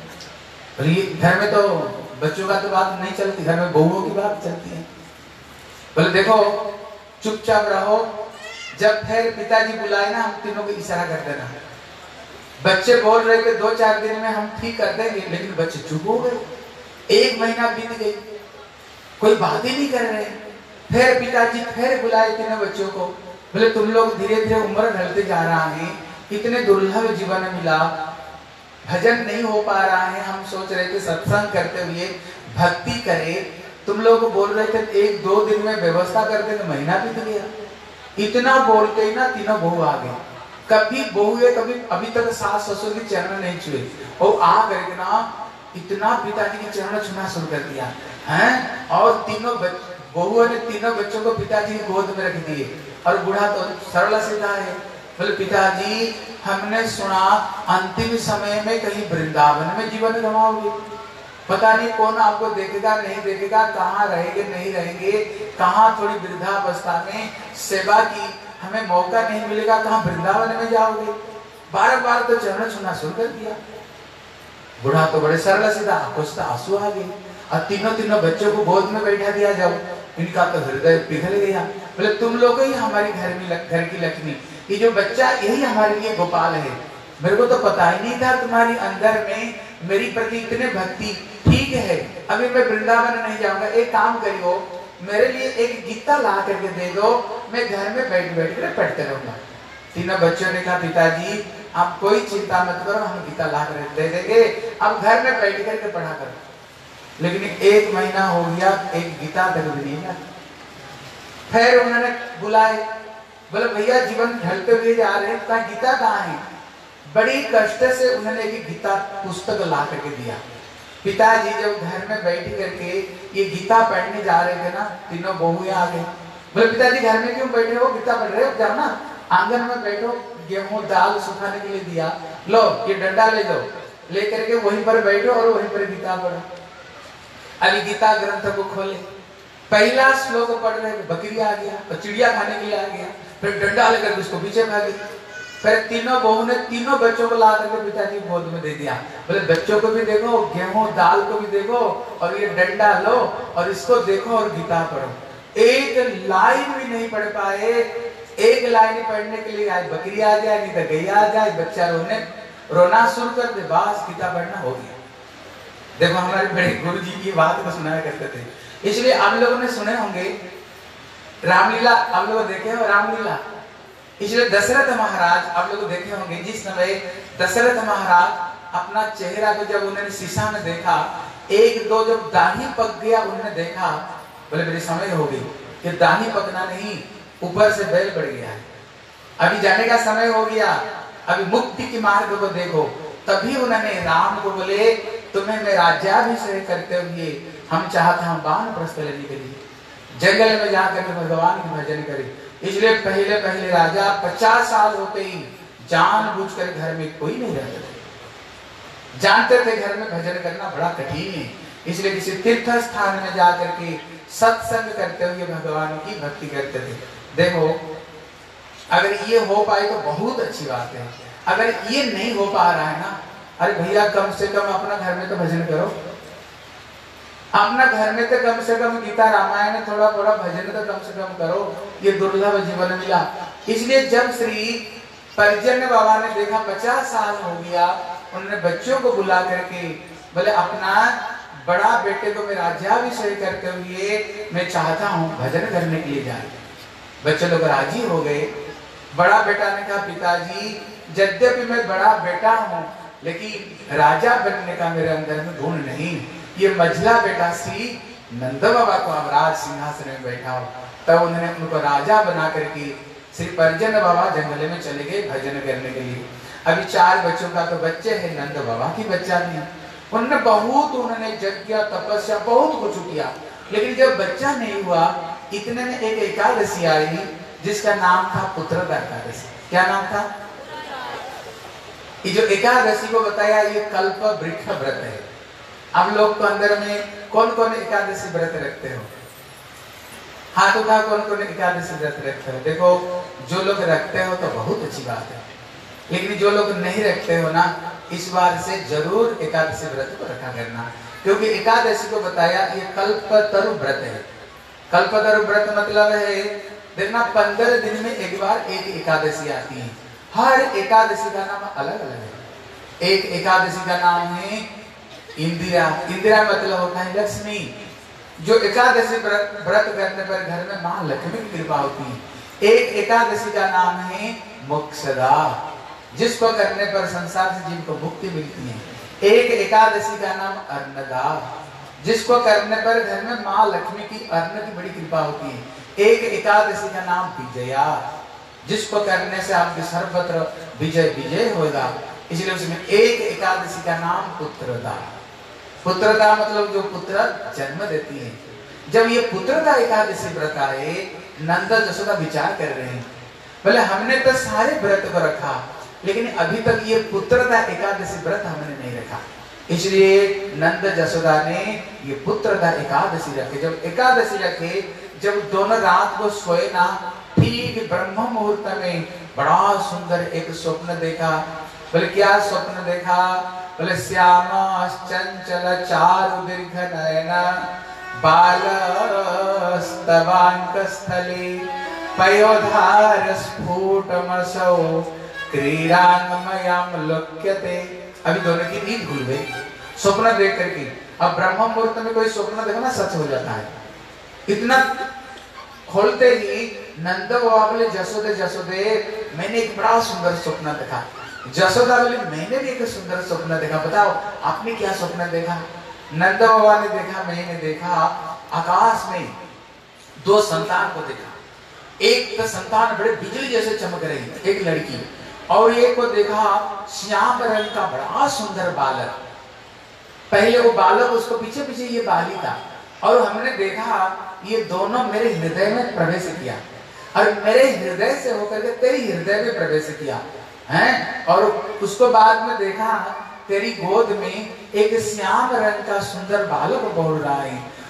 गए। घर में तो बच्चों का तो बात नहीं चलती, घर में बहुओं की बात चलती है। बोले देखो चुपचाप रहो, जब फिर पिताजी बुलाए ना हम तीनों को इशारा कर देना। बच्चे बोल रहे थे 2-4 दिन में हम ठीक कर देंगे, लेकिन बच्चे चुप हो गए। 1 महीना बीत गई, कोई बात ही नहीं कर रहे। फिर पिताजी फिर बुलाए तीनों बच्चों को, बोले तुम लोग धीरे धीरे उम्र ढलते जा रहा है, इतने दुर्लभ जीवन मिला, भजन नहीं हो पा रहा है, हम सोच रहे थे सत्संग करते हुए भक्ति करें। तुम लोग बोल रहे थे 1-2 दिन में व्यवस्था कर देंगे, महीना बीत गया। इतना बोलते ही ना तीनों बहू आ गए। कभी बहू है कभी अभी तक सास ससुर के चरण नहीं छुए, और आ करके ना इतना पिताजी के चरण छूना शुरू कर दिया है। और तीनों बहुओं ने तीनों बच्चों को पिताजी की गोद में रख दिए। और बूढ़ा तो सरल सीधा है, बोले पिताजी हमने सुना अंतिम समय में कहीं वृंदावन में जीवन गंवाओगे, पता नहीं कौन आपको देखेगा नहीं देखेगा, कहाँ रहेंगे नहीं रहेंगे, कहाँ थोड़ी वृद्धावस्था में सेवा की हमें मौका नहीं मिलेगा, कहाँ वृंदावन में जाओगे। बार बार तो चरण छूना शुरू कर दिया। बूढ़ा तो बड़े सरल सीधा, कुछ तो आंसू आ गए। और तीनों बच्चों को गोद में बैठा दिया। जब इनका तो हृदय पिघल गया, बोले तुम लोग ही हमारी घर की लक्ष्मी, ये जो बच्चा यही हमारे लिए गोपाल है। मेरे को तो पता ही नहीं था तुम्हारी अंदर में मेरी प्रति इतने भक्ति। ठीक है अभी मैं वृंदावन नहीं जाऊंगा, एक काम करियो मेरे लिए एक गीता ला करके दे दो, मैं घर में बैठ कर पढ़ते रहूंगा। तीनों बच्चों ने कहा पिताजी आप कोई चिंता मत करो, हम गीता ला कर दे देंगे, अब घर में बैठ करके पढ़ा करो। लेकिन 1 महीना हो गया, एक गीता तक भी नहीं मिला। फिर उन्होंने बुलाए, बोले भैया जीवन ढलते हुए जा रहे हैं, कहा गीता कहाँ है? बड़ी कष्ट से उन्होंने एक गीता पुस्तक ला करके दिया। पिताजी जब घर में बैठ करके ये गीता पढ़ने जा रहे थे ना, तीनों बहुएं आ गए। बोले पिताजी घर में क्यों बैठे हो, गीता पढ़ रहे हो, जाओ ना आंगन में बैठो, गेहूं दाल सुखाने के लिए दिया, लो ये डंडा ले जाओ, लेकर के वहीं पर बैठो और वहीं पर गीता पढ़ो। अभी गीता ग्रंथ को खोले, पहला श्लोक पढ़ रहे बकरी आ गया और चिड़िया खाने के लिए आ गया, फिर डंडा लेकर उसको पीछे भागी। फिर तीनों बहू ने तीनों बच्चों को ला करके पिताजी की गोद में दे दिया। बोले बच्चों को भी देखो, गेहूं दाल को भी देखो, और ये डंडा लो और इसको देखो और गीता पढ़ो। एक लाइन भी नहीं पढ़ पाए, एक लाइन पढ़ने के लिए आज बकरी आ जाए, नहीं तो गैया आ जाए, बच्चा रोना शुरू कर दे, बस गीता पढ़ना हो गया। देखो हमारे बड़े गुरु जी की बात को सुनाया करते थे, इसलिए आप लोगों ने सुने होंगे रामलीला, आप लोग देखे हो रामलीला। इसलिए दशरथ महाराज आप लोग देखे होंगे, जिस समय दशरथ महाराज अपना चेहरा को जब उन्होंने शीशा में देखा, एक दो जब दाढ़ी पक गया उन्होंने देखा, बोले मेरी समझ हो गई कि दाढ़ी पकना नहीं, ऊपर से बैल बढ़ गया है, अभी जाने का समय हो गया, अभी मुक्ति की मार्ग को देखो। तभी उन्होंने राम को बोले तुम्हें मैं राज्याभिषेक करते हुए हम चाहते हैं बाण प्रस्थ लेने के लिए जंगल में जाकर के भगवान की भजन करें। इसलिए पहले पहले राजा 50 साल होते ही जानबूझकर घर में कोई नहीं रहते थे, जानते थे घर में भजन करना बड़ा कठिन है, इसलिए किसी तीर्थ स्थान में जाकर के सत्संग करते हुए भगवान की भक्ति करते थे। देखो अगर ये हो पाए तो बहुत अच्छी बात है, अगर ये नहीं हो पा रहा है ना, अरे भैया कम से कम अपना घर में तो भजन करो, अपना घर में तो कम से कम गीता रामायण थोड़ा थोड़ा भजन तो कम से कम करो, ये दुर्लभ जीवन मिला। इसलिए जब श्री परिजन बाबा ने देखा 50 साल हो गया, उन्होंने बच्चों को बुला करके बोले अपना बड़ा बेटे को मैं राज्याभिषेक करते हुए मैं चाहता हूँ भजन करने के लिए जाए। बच्चे लोग राजी हो गए। बड़ा बेटा ने कहा पिताजी यद्यपि मैं बड़ा बेटा हूँ लेकिन राजा बनने का मेरे अंदर में गुण नहीं। ये मझला बेटा श्री नंद बाबा को अमराज सिंहासन में बैठा हो, तब उन्होंने उनको राजा बना करके श्री परिजन बाबा जंगल में चले गए भजन करने के लिए। अभी 4 बच्चों का तो बच्चे हैं, नंद बाबा की बच्चा नहीं। उन्होंने बहुत उन्होंने यज्ञ तपस्या बहुत कुछ किया, लेकिन जब बच्चा नहीं हुआ इतने में एक एकादशी आई जिसका नाम था पुत्रदा एकादशी। क्या नाम था? ये जो एकादशी को बताया ये कल्प वृक्ष व्रत है। आप लोग को अंदर में कौन कौन एकादशी व्रत रखते हो? हाथ उठा कौन कौन एकादशी व्रत रखते हो? देखो जो लोग रखते हो तो बहुत अच्छी बात है, लेकिन जो लोग नहीं रखते हो ना, इस बार से जरूर एकादशी व्रत को रखा करना, क्योंकि एकादशी को बताया ये कल्पतरु व्रत है। कल्पतरु व्रत मतलब है देखना 15 दिन में एक बार एक एकादशी आती है। हर एकादशी का नाम अलग अलग है। एक एकादशी का नाम है इंदिरा। इंदिरा मतलब होता है लक्ष्मी। जो एकादशी व्रत करने पर घर में मां लक्ष्मी की कृपा होती है। एक एकादशी का नाम है मोक्षदा, जिसको करने पर संसार से जिनको मुक्ति मिलती है। एक एकादशी का नाम अन्नदा, जिसको करने पर घर में मां लक्ष्मी की अन्न की बड़ी कृपा होती है। एक एकादशी का नाम विजया, जिसको करने से आपके सर्वत्र विजय विजय होगा। इसलिए उसमें एक एकादशी का नाम पुत्रदा। पुत्रदा मतलब जो पुत्र जन्म देती है। जब ये पुत्रदा एकादशी व्रत आए, नंद जसोदा विचार कर रहे हैं, बोले हमने तो सारे व्रत को रखा लेकिन अभी तक ये पुत्रदा एकादशी व्रत हमने नहीं रखा। इसलिए नंद जसोदा ने ये पुत्रदा एकादशी रखे। जब एकादशी रखे, जब दोनों रात को सोए ना, ठीक ब्रह्म मुहूर्त में बड़ा सुंदर एक स्वप्न देखा। बोले क्या स्वप्न देखा? बोले श्याम चंचल चारु दीर्घ नयन बाल स्तवांक स्थले पयोधार स्फुटमसौ क्रीडांगमयम लोक्यते। अभी दोनों की नींद खुल गई स्वप्न देख करके। अब ब्रह्म मुहूर्त में कोई स्वप्न देखो ना सच हो जाता है। इतना खोलते ही नंद बाबा बोले जसोदे जसोदे मैंने एक बड़ा सुंदर स्वप्न देखा। जसोदा बोले मैंने भी एक सुंदर स्वप्न देखा, बताओ आपने क्या स्वप्न देखा? नंद बाबा ने देखा, मैंने देखा आकाश में 2 संतान को देखा। एक तो संतान बड़े बिजली जैसे चमक रही, एक लड़की, और एक को देखा श्याम रंग का बड़ा सुंदर बालक। पहले वो बालक, उसको पीछे पीछे ये बाली था, और हमने देखा ये दोनों मेरे हृदय में प्रवेश किया और मेरे हृदय से होकर के तेरी हृदय में प्रवेश किया है। और उसको बाद में देखा तेरी गोद में एक श्याम रंग का सुंदर बालक बोल रहा है,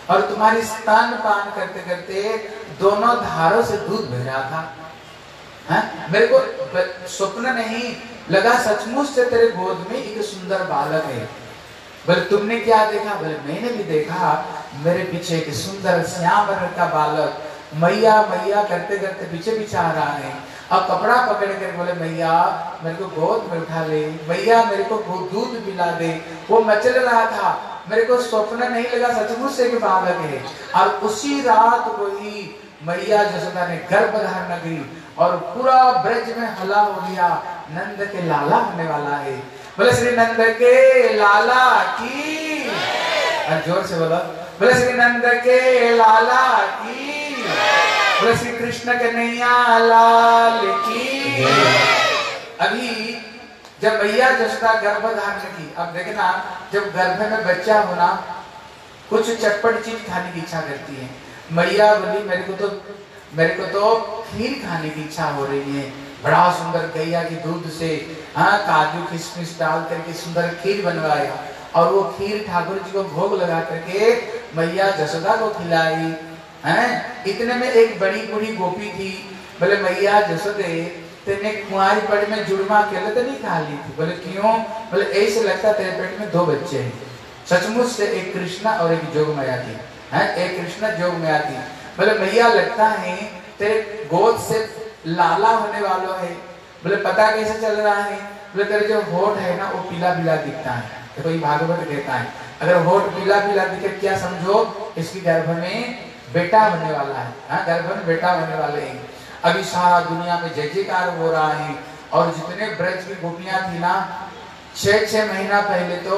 और तुम्हारी स्तन पान करते करते दोनों धारों से दूध बह रहा था। हाँ? मेरे को स्वप्न नहीं लगा, सचमुच से तेरे गोद में एक सुंदर बालक है। बोले तुमने क्या देखा? बोले मैंने भी देखा, मेरे पीछे एक सुंदर श्याम रंग का बालक मैया मैया करते करते पीछे पीछे आ रहा है। अब कपड़ा पकड़ कर बोले मैया मेरे को गोद में उठा ले, मैया मेरे को दूध पिला दे। वो मचल रहा था, मेरे को स्वप्न नहीं लगा, सचमुच से एक बालक है। और उसी रात को ही मैया जसोदा ने गर्भ धारण की और पूरा ब्रज में हला हो गया, नंद के लाला होने वाला है। बोले श्री नंद के लाला की, और जोर से बोलो, बोले श्री नंद के लाला की, बोले श्री कृष्ण कन्हैया लाल की। अभी जब मैया जसोदा गर्भ धारण की, अब देखना जब गर्भ में बच्चा होना कुछ चटपट चीज खाने की इच्छा करती है। मैया बोली मेरे को तो खीर खाने की इच्छा हो रही है। बड़ा सुंदर गैया की दूध से काजू किशमिश डाल करके सुंदर खीर बनवाया और वो खीर ठाकुर जी को भोग लगा करके मैया जसोदा को खिलाई। इतने में एक बड़ी बूढ़ी गोपी थी। बोले मैया जसोदे तेने कुंवारी पेट में जुड़वा अकेले तो नहीं खा ली थी? बोले क्यों? बोले ऐसे लगता तेरे पेट में 2 बच्चे हैं। सचमुच से एक कृष्णा और एक जोगमाया थी। एक कृष्णा जोगमाया थी। बोले मैया लगता है तेरे गोद से लाला होने वाला है। बोले पता कैसे चल रहा है? बोले तेरे जो होठ है ना वो पीला पीला दिखता है। देखो ये भागवत कहता है अगर होठ पीला पीला दिखे क्या समझो इसकी गर्भ में बेटा होने वाला है। गर्भ में बेटा होने वाले हैं। अभी सारा दुनिया में जय जयकार हो रहा है। और जितने ब्रज की गोपियां थी ना 6 महीना पहले तो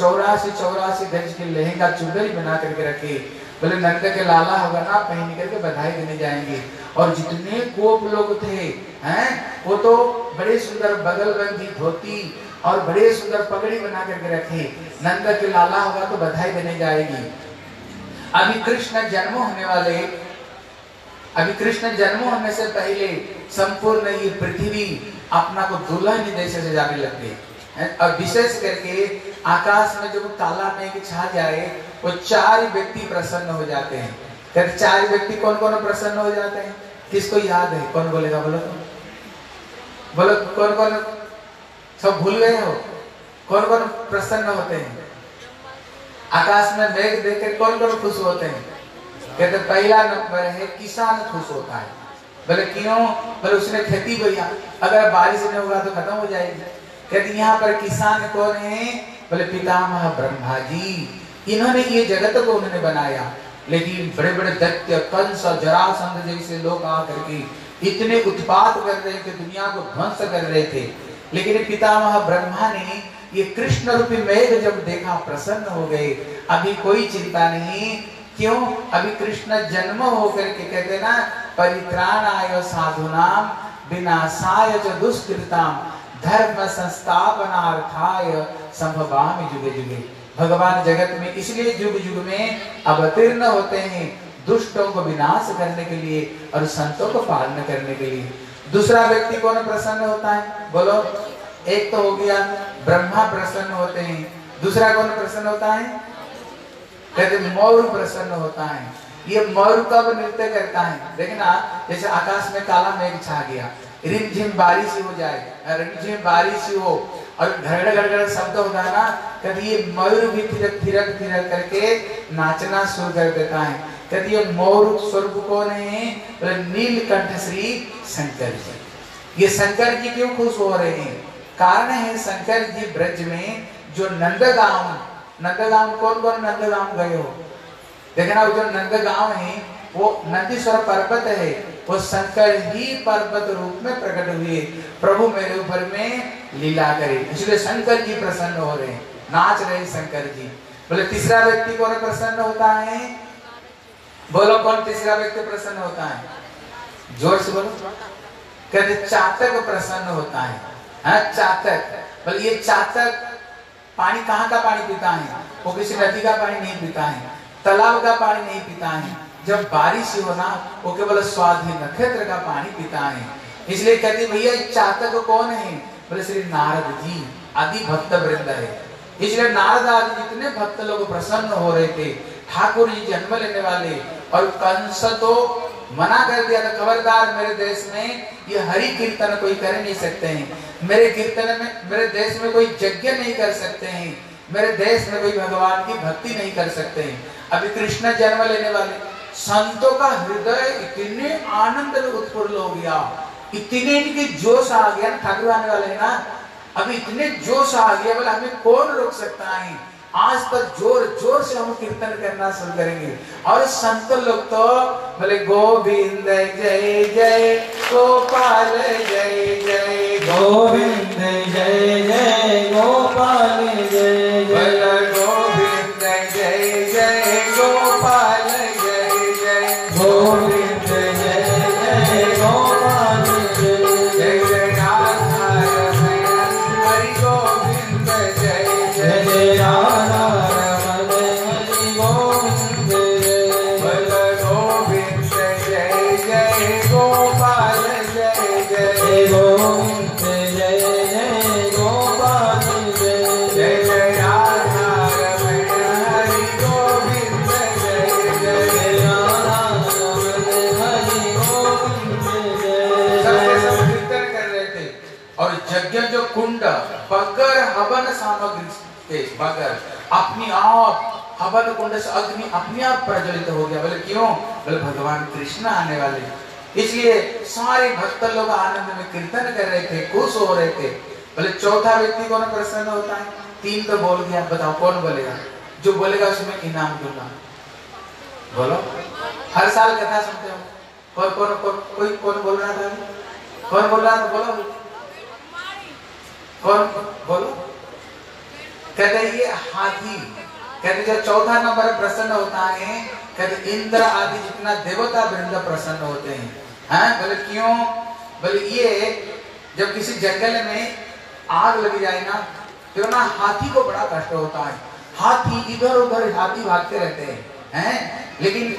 84 गज के लहंगा चुंदरी बना करके रखे। बोले नंद के लाला होगा ना पहन करके बधाई देने जाएंगे। और जितने गोप लोग थे वो तो बड़े सुंदर बगलबंदी धोती और बड़े सुंदर पगड़ी बना करके रखे। नंद के लाला होगा तो बधाई देने जाएगी। अभी कृष्ण जन्म होने वाले, अभी कृष्ण जन्म होने से पहले संपूर्ण ये पृथ्वी अपना को दुल्हन जैसे सजाने लग गई। और विशेष करके आकाश में जब काला मेघ छा जाए वो 4 व्यक्ति प्रसन्न हो जाते हैं। कहते 4 व्यक्ति कौन कौन प्रसन्न हो जाते हैं? किसको याद है? कौन बोलेगा? बोलो तो बोलो कौन कौन? सब भूल गए हो? कौन कौन प्रसन्न होते हैं? आकाश में मेघ देखकर कौन कौन खुश होते हैं? कहते पहला नंबर है किसान खुश होता है। बोले क्यों? बोले उसने खेती बोया, अगर बारिश नहीं होगा तो खत्म हो जाएगी। कहते यहाँ पर किसान कौन है? बोले पितामह ब्रह्मा जी। इन्होंने ये जगत को उन्होंने बनाया। लेकिन बड़े बड़े दैत्य कंस और जरासंध जैसे लोग आकर के इतने उत्पात कर रहे थे, दुनिया को ध्वंस कर रहे थे। लेकिन पितामह ब्रह्मा ने ये कृष्ण रूपी मेघ जब देखा प्रसन्न हो गए। अभी कोई चिंता नहीं। क्यों? अभी कृष्ण जन्म होकर के कहते ना परित्राणाय साधुनाम विनाशाय च दुष्कृताम धर्म संस्थापनार्थाय संभवामि जुगे जुगे। भगवान जगत में इसलिए युग युग में अवतीर्ण होते हैं दुष्टों को विनाश करने के लिए और संतों को पालन करने के लिए। दूसरा व्यक्ति कौन प्रसन्न होता है? बोलो। एक तो हो गया ब्रह्मा प्रसन्न होते हैं। दूसरा कौन प्रसन्न होता है? कहते मोर प्रसन्न होता है। ये मोर कब नृत्य करता है? देखना जैसे आकाश में काला मेघ छा गया, रिमझिम बारिश हो जाए, रिमझिम बारिश हो और घड़घड़ घड़घड़ शब्द होता है ना, कभी ये मोर भी थिरक थिरक थिरक करके नाचना शुरू कर देता है। कभी ये मोर स्वरूप कौन है? नीलकंठ श्री शंकर जी। ये शंकर जी क्यों खुश हो रहे हैं? कारण है शंकर जी ब्रज में जो नंदगांव कौन कौन नंदगांव गए हो? देखना वो जो नंदगांव है वो नंदीश्वर पर्वत है। वो शंकर ही पर्वत रूप में प्रकट हुए, प्रभु मेरे ऊपर में लीला करे, इसलिए शंकर जी प्रसन्न हो रहे हैं, नाच रहे शंकर जी। बोले तीसरा व्यक्ति कौन प्रसन्न होता है? बोलो कौन तीसरा व्यक्ति प्रसन्न होता है? जोर से बोलो। कहते चातक प्रसन्न होता है। चातक। बोले ये चातक पानी कहाँ का पानी पीता है? वो किसी नदी का पानी नहीं पीता है, तालाब का पानी नहीं पीता है। जब बारिश हो ना वो केवल स्वाधीन नक्षत्र का पानी पीता है। इसलिए कहते भैया चातक कौन है? बोले श्री नारद जी आदि भक्त वृंद है। इसलिए नारद आदि जितने भक्त लोग प्रसन्न हो रहे थे, ठाकुर जी जन्म लेने वाले, और कंस तो मना कर दिया था, खबरदार मेरे देश में ये हरि कीर्तन कोई कर नहीं सकते हैं, मेरे कीर्तन में, मेरे देश में कोई यज्ञ नहीं कर सकते हैं, मेरे देश में कोई भगवान की भक्ति नहीं कर सकते हैं। अभी कृष्ण जन्म लेने वाले, संतों का हृदय इतने आनंद में उत्फुल्ल हो गया, इतने इनके जोश आ गया, ठाकुर आने वाले हैं ना, अभी इतने जोश आ गया, बोले हमें कौन रोक सकता है, आज तक जोर जोर से हम कीर्तन करना शुरू करेंगे। और संत लोग तो बोले गोविंद जय जय गोपाल जय जय, गोविंद जय जय गोपाल जय जय, गोविंद जय जय गोपाल जय जय, गोविंद जय जय गोपाल जय जय जय राधा रमण हरि गोविंद जय जय जय राधा रमण हरि गोविंद जय, गोविंद जय जय गोपाल जय जय, गोविंद जय जय गोपाल जय जय जय राधा रमण हरि गोविंद जय जय, राधा रमण हरि गोविंद जय। सबके सब कीर्तन कर रहे थे। और यज्ञ जो कुंड बगैर हवन सामग्री के, बगैर अपनी आप हवन कुंड से अग्नि अपने आप प्रज्वलित हो गया। बोले क्यों? बोले भगवान कृष्ण आने वाले, इसलिए सारे भक्त लोग आनंद में कीर्तन कर रहे थे, खुश हो रहे थे। बोले चौथा व्यक्ति कौन प्रसन्न होता है? तीन तो बोल गया, बताओ कौन बोलेगा? जो बोलेगा उसमें इनाम दूंगा। बोलो, हर साल कथा सुनते हो, कौन कौन कौन कोई कौन बोल रहा था? कौन बोल रहा था? बोलो कौन बोलो। कहते ये हाथी, कहते जो चौथा नंबर प्रसन्न होता है, कहते इंद्र आदि जितना देवता वृंद प्रसन्न होते हैं। हैं? बोले क्यों? बोले ये जब किसी जंगल में आग लगी जाए ना, तो ना हाथी को बड़ा कष्ट होता है, हाथी इधर उधर हाथी भागते रहते हैं, लेकिन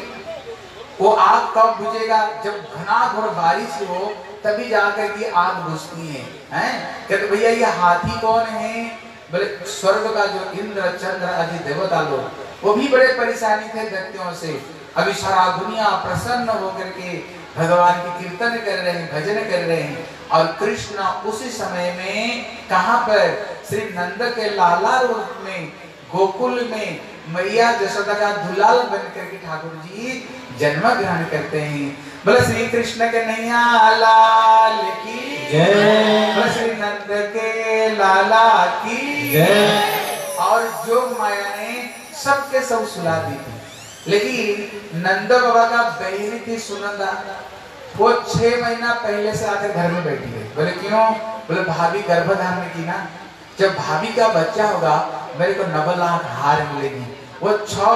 वो आग कब बुझेगा? जब घनाघोर बारिश हो तभी जाकर के आग बुझती है। कहते भैया ये हाथी कौन है? बोले स्वर्ग का जो इंद्र चंद्र आदि देवता लोग, वो भी बड़े परेशानी थे दैत्यों से। अभी सारा दुनिया प्रसन्न होकर के भगवान की कीर्तन कर रहे हैं, भजन कर रहे हैं। और कृष्ण उसी समय में कहां पर? श्री नंद के लाला रूप में गोकुल में मैया जसोदा का दुलाल बन करके ठाकुर जी जन्म ग्रहण करते हैं। बोले श्री कृष्ण के नैया लाल की जय, बोले श्री नंद के लाला की जय। और जोग माया ने सबके सब सुला दी थी, लेकिन नंद बाबा का बहन थी सुनंदा, वो 6 महीना पहले से आकर घर में बैठी गई। बोले क्यों? बोले भाभी गर्भधारण की ना, जब भाभी का बच्चा होगा मेरे को 9 लाख हार मिलेगी। वो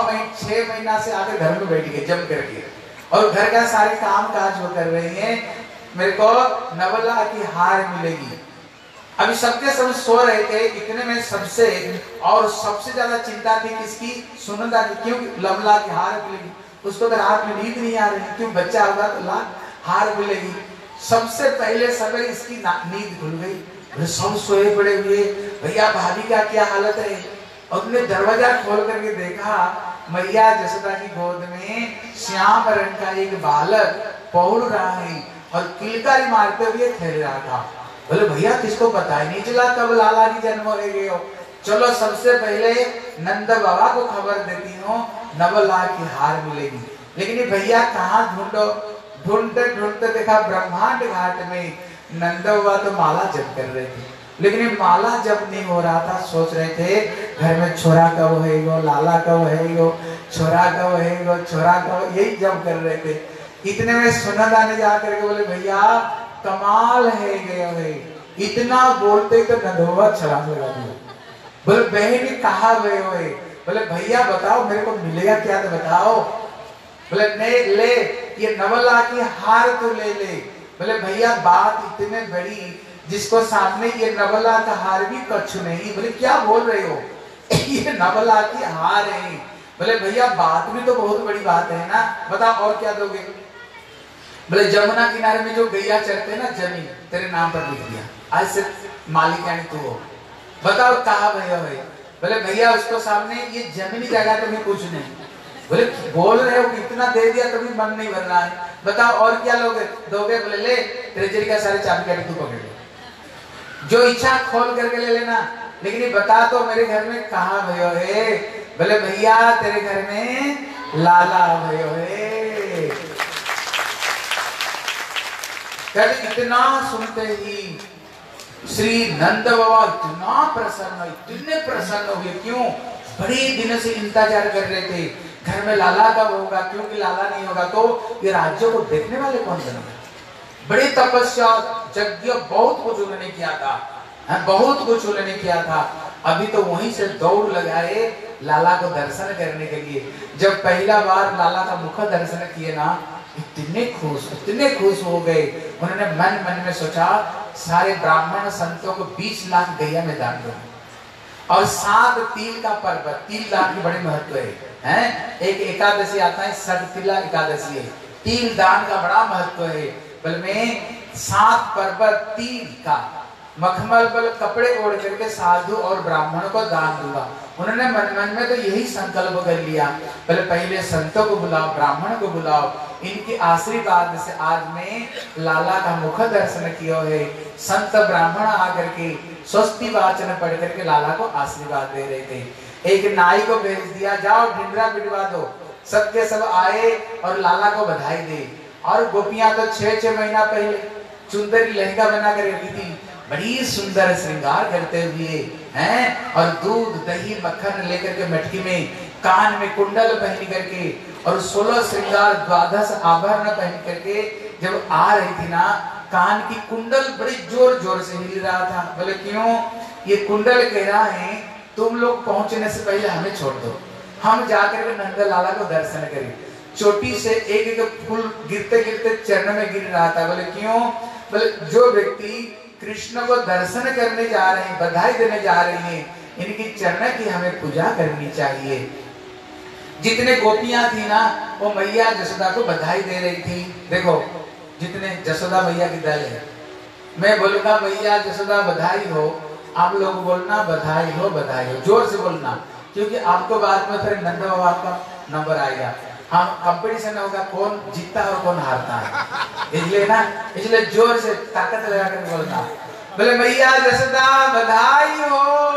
6 महीना से आकर घर में बैठी गई जम करके, और घर का सारे काम काज वो कर रही है, मेरे को 9 लाख की हार मिलेगी। अभी सबके सब सो रहे थे, इतने में सबसे और सबसे ज्यादा चिंता थी किसकी? सुनंदा की। क्यों? 9 लाख की हार मिलेगी, उसको तो रात में नींद नहीं आ रही, क्यों? बच्चा होगा तो लाख हार मिलेगी। सबसे पहले सवेरे इसकी नींद खुल गई, सब सोए पड़े हुए, भैया भाभी का क्या हालत है? और उन्होंने दरवाजा खोल करके देखा, मैया जसोदा की गोद में श्याम रंग का एक बालक पहुड़ रहा है और किलकारी मारते हुए खेल रहा था। बोले भैया किसको पता ही नहीं चला कब लाला की जन्म हो गए हो? चलो सबसे पहले नंद बाबा को खबर देती हूँ, 9 लाख की हार मिलेगी। लेकिन ये भैया कहाँ ढूंढो, ढूंढते ढूंढते देखा ब्रह्मांड घाट में नंद बाबा तो माला जप कर रहे थे, लेकिन ये माला जप नहीं हो रहा था। सोच रहे थे घर में छोरा कब होएगो, लाला कब होएगो, छोरा कब होएगो, छोरा कब, यही जप कर रहे थे। इतने में सुनंदा ने जाकर के बोले भैया कमाल है गए है, इतना बोलते तो नंदोबा छलांग लगा दिया। बोले बहन कहाँ गए हो? बोले भैया बताओ मेरे को मिलेगा क्या तो बताओ। बोले नहीं ले, ये 9 लाख की हार तो ले ले। बोले भैया बात इतने बड़ी जिसको सामने ये 9 लाख का हार भी कछु नहीं। बोले क्या बोल रहे हो? ये 9 लाख की हार है। बोले भैया बात भी तो बहुत बड़ी बात है ना, बताओ और क्या दोगे? बोले जमुना किनारे में जो गैया चरते ना, जमीन तेरे नाम पर लिख दिया, आज से मालिक यानी तू हो। बताओ कहाँ भैया है? बोले भैया उसको सामने ये जमीनी जगह तो मैं कुछ नहीं, बोले बोल रहे हो इतना दे दिया तभी मन नहीं भर रहा है, बताओ और क्या लोगे दोगे? बोले ले ट्रेजरी का सारे चाबी काटी तू पकड़ ले, जो इच्छा खोल करके ले लेना, लेकिन ये बता तो मेरे घर में कहाँ भयो है? बोले भैया तेरे घर में लाला भयो है। कहते इतना सुनते ही श्री नंद बाबा इतना प्रसन्न हुए। क्यों? बड़े दिन से इंतजार कर रहे थे घर में लाला कब होगा, क्योंकि लाला नहीं होगा तो ये राज्य को देखने वाले कौन बनेंगे। बड़ी तपस्या यज्ञ बहुत कुछ उन्होंने किया था, बहुत कुछ उन्होंने किया था। अभी तो वहीं से दौड़ लगाए लाला को दर्शन करने के लिए। जब पहला बार लाला का मुख दर्शन किए ना, इतने खुश हो गए। उन्होंने मन में सोचा सारे ब्राह्मण संतों को 20 लाख गैया में दान दो और 7 तिल का पर्व, 3 लाख की बड़ी महत्व है। एक एकादशी आता है, सठतिला एकादशी है, तिल दान का बड़ा महत्व है। बल में 7 पर्व तिल का मखमल बल कपड़े ओढ़ करके साधु और ब्राह्मण को दान दूंगा। उन्होंने मन में तो यही संकल्प कर लिया, पहले संतों को बुलाओ, ब्राह्मण को बुलाओ, इनके आशीर्वाद से आज मैं लाला का मुख दर्शन किया है। संत ब्राह्मण आकर के स्वस्ति वाचन पढ़ करके लाला को आशीर्वाद दे रहे थे। एक नाई को भेज दिया, जाओ ढिंडरा पिटवा दो। सबके सब आए और लाला को बधाई दे। और गोपियां तो 6 महीना पहले सुंदरी लहंगा बना कर रखी थी, बड़ी सुंदर श्रृंगार करते हुए हैं, और दूध दही मक्खन लेकर के मटकी में, कान में कुंडल पहन करके और 16 श्रृंगार 12 आभरण पहन करके जब आ रही थी ना, कान की कुंडल बड़ी जोर से हिल रहा था। बोले क्यों? ये कुंडल कह रहा है तुम लोग पहुंचने से पहले हमें छोड़ दो, हम जाकर के नंद लाला को दर्शन करें। चोटी से एक एक फूल गिरते गिरते चरण में गिर रहा था। बोले क्यों? बोले जो व्यक्ति कृष्ण को दर्शन करने जा रहे हैं, बधाई देने जा रहे हैं, इनकी चरण की हमें पूजा करनी चाहिए। जितने गोपियां थी ना, वो मैया जसोदा को बधाई दे रही थी। देखो जितने जसोदा मैया की दल है, मैं बोलूंगा मैया जसोदा बधाई हो, आप लोग बोलना बधाई हो, जोर से बोलना, क्योंकि आपको बाद में फिर नंद बाबा का नंबर आएगा। हम कंपटीशन होगा कौन जीतता और कौन हारता है, इसलिए जोर से ताकत लगा कर बोलना। बोले मैया जसोदा बधाई हो।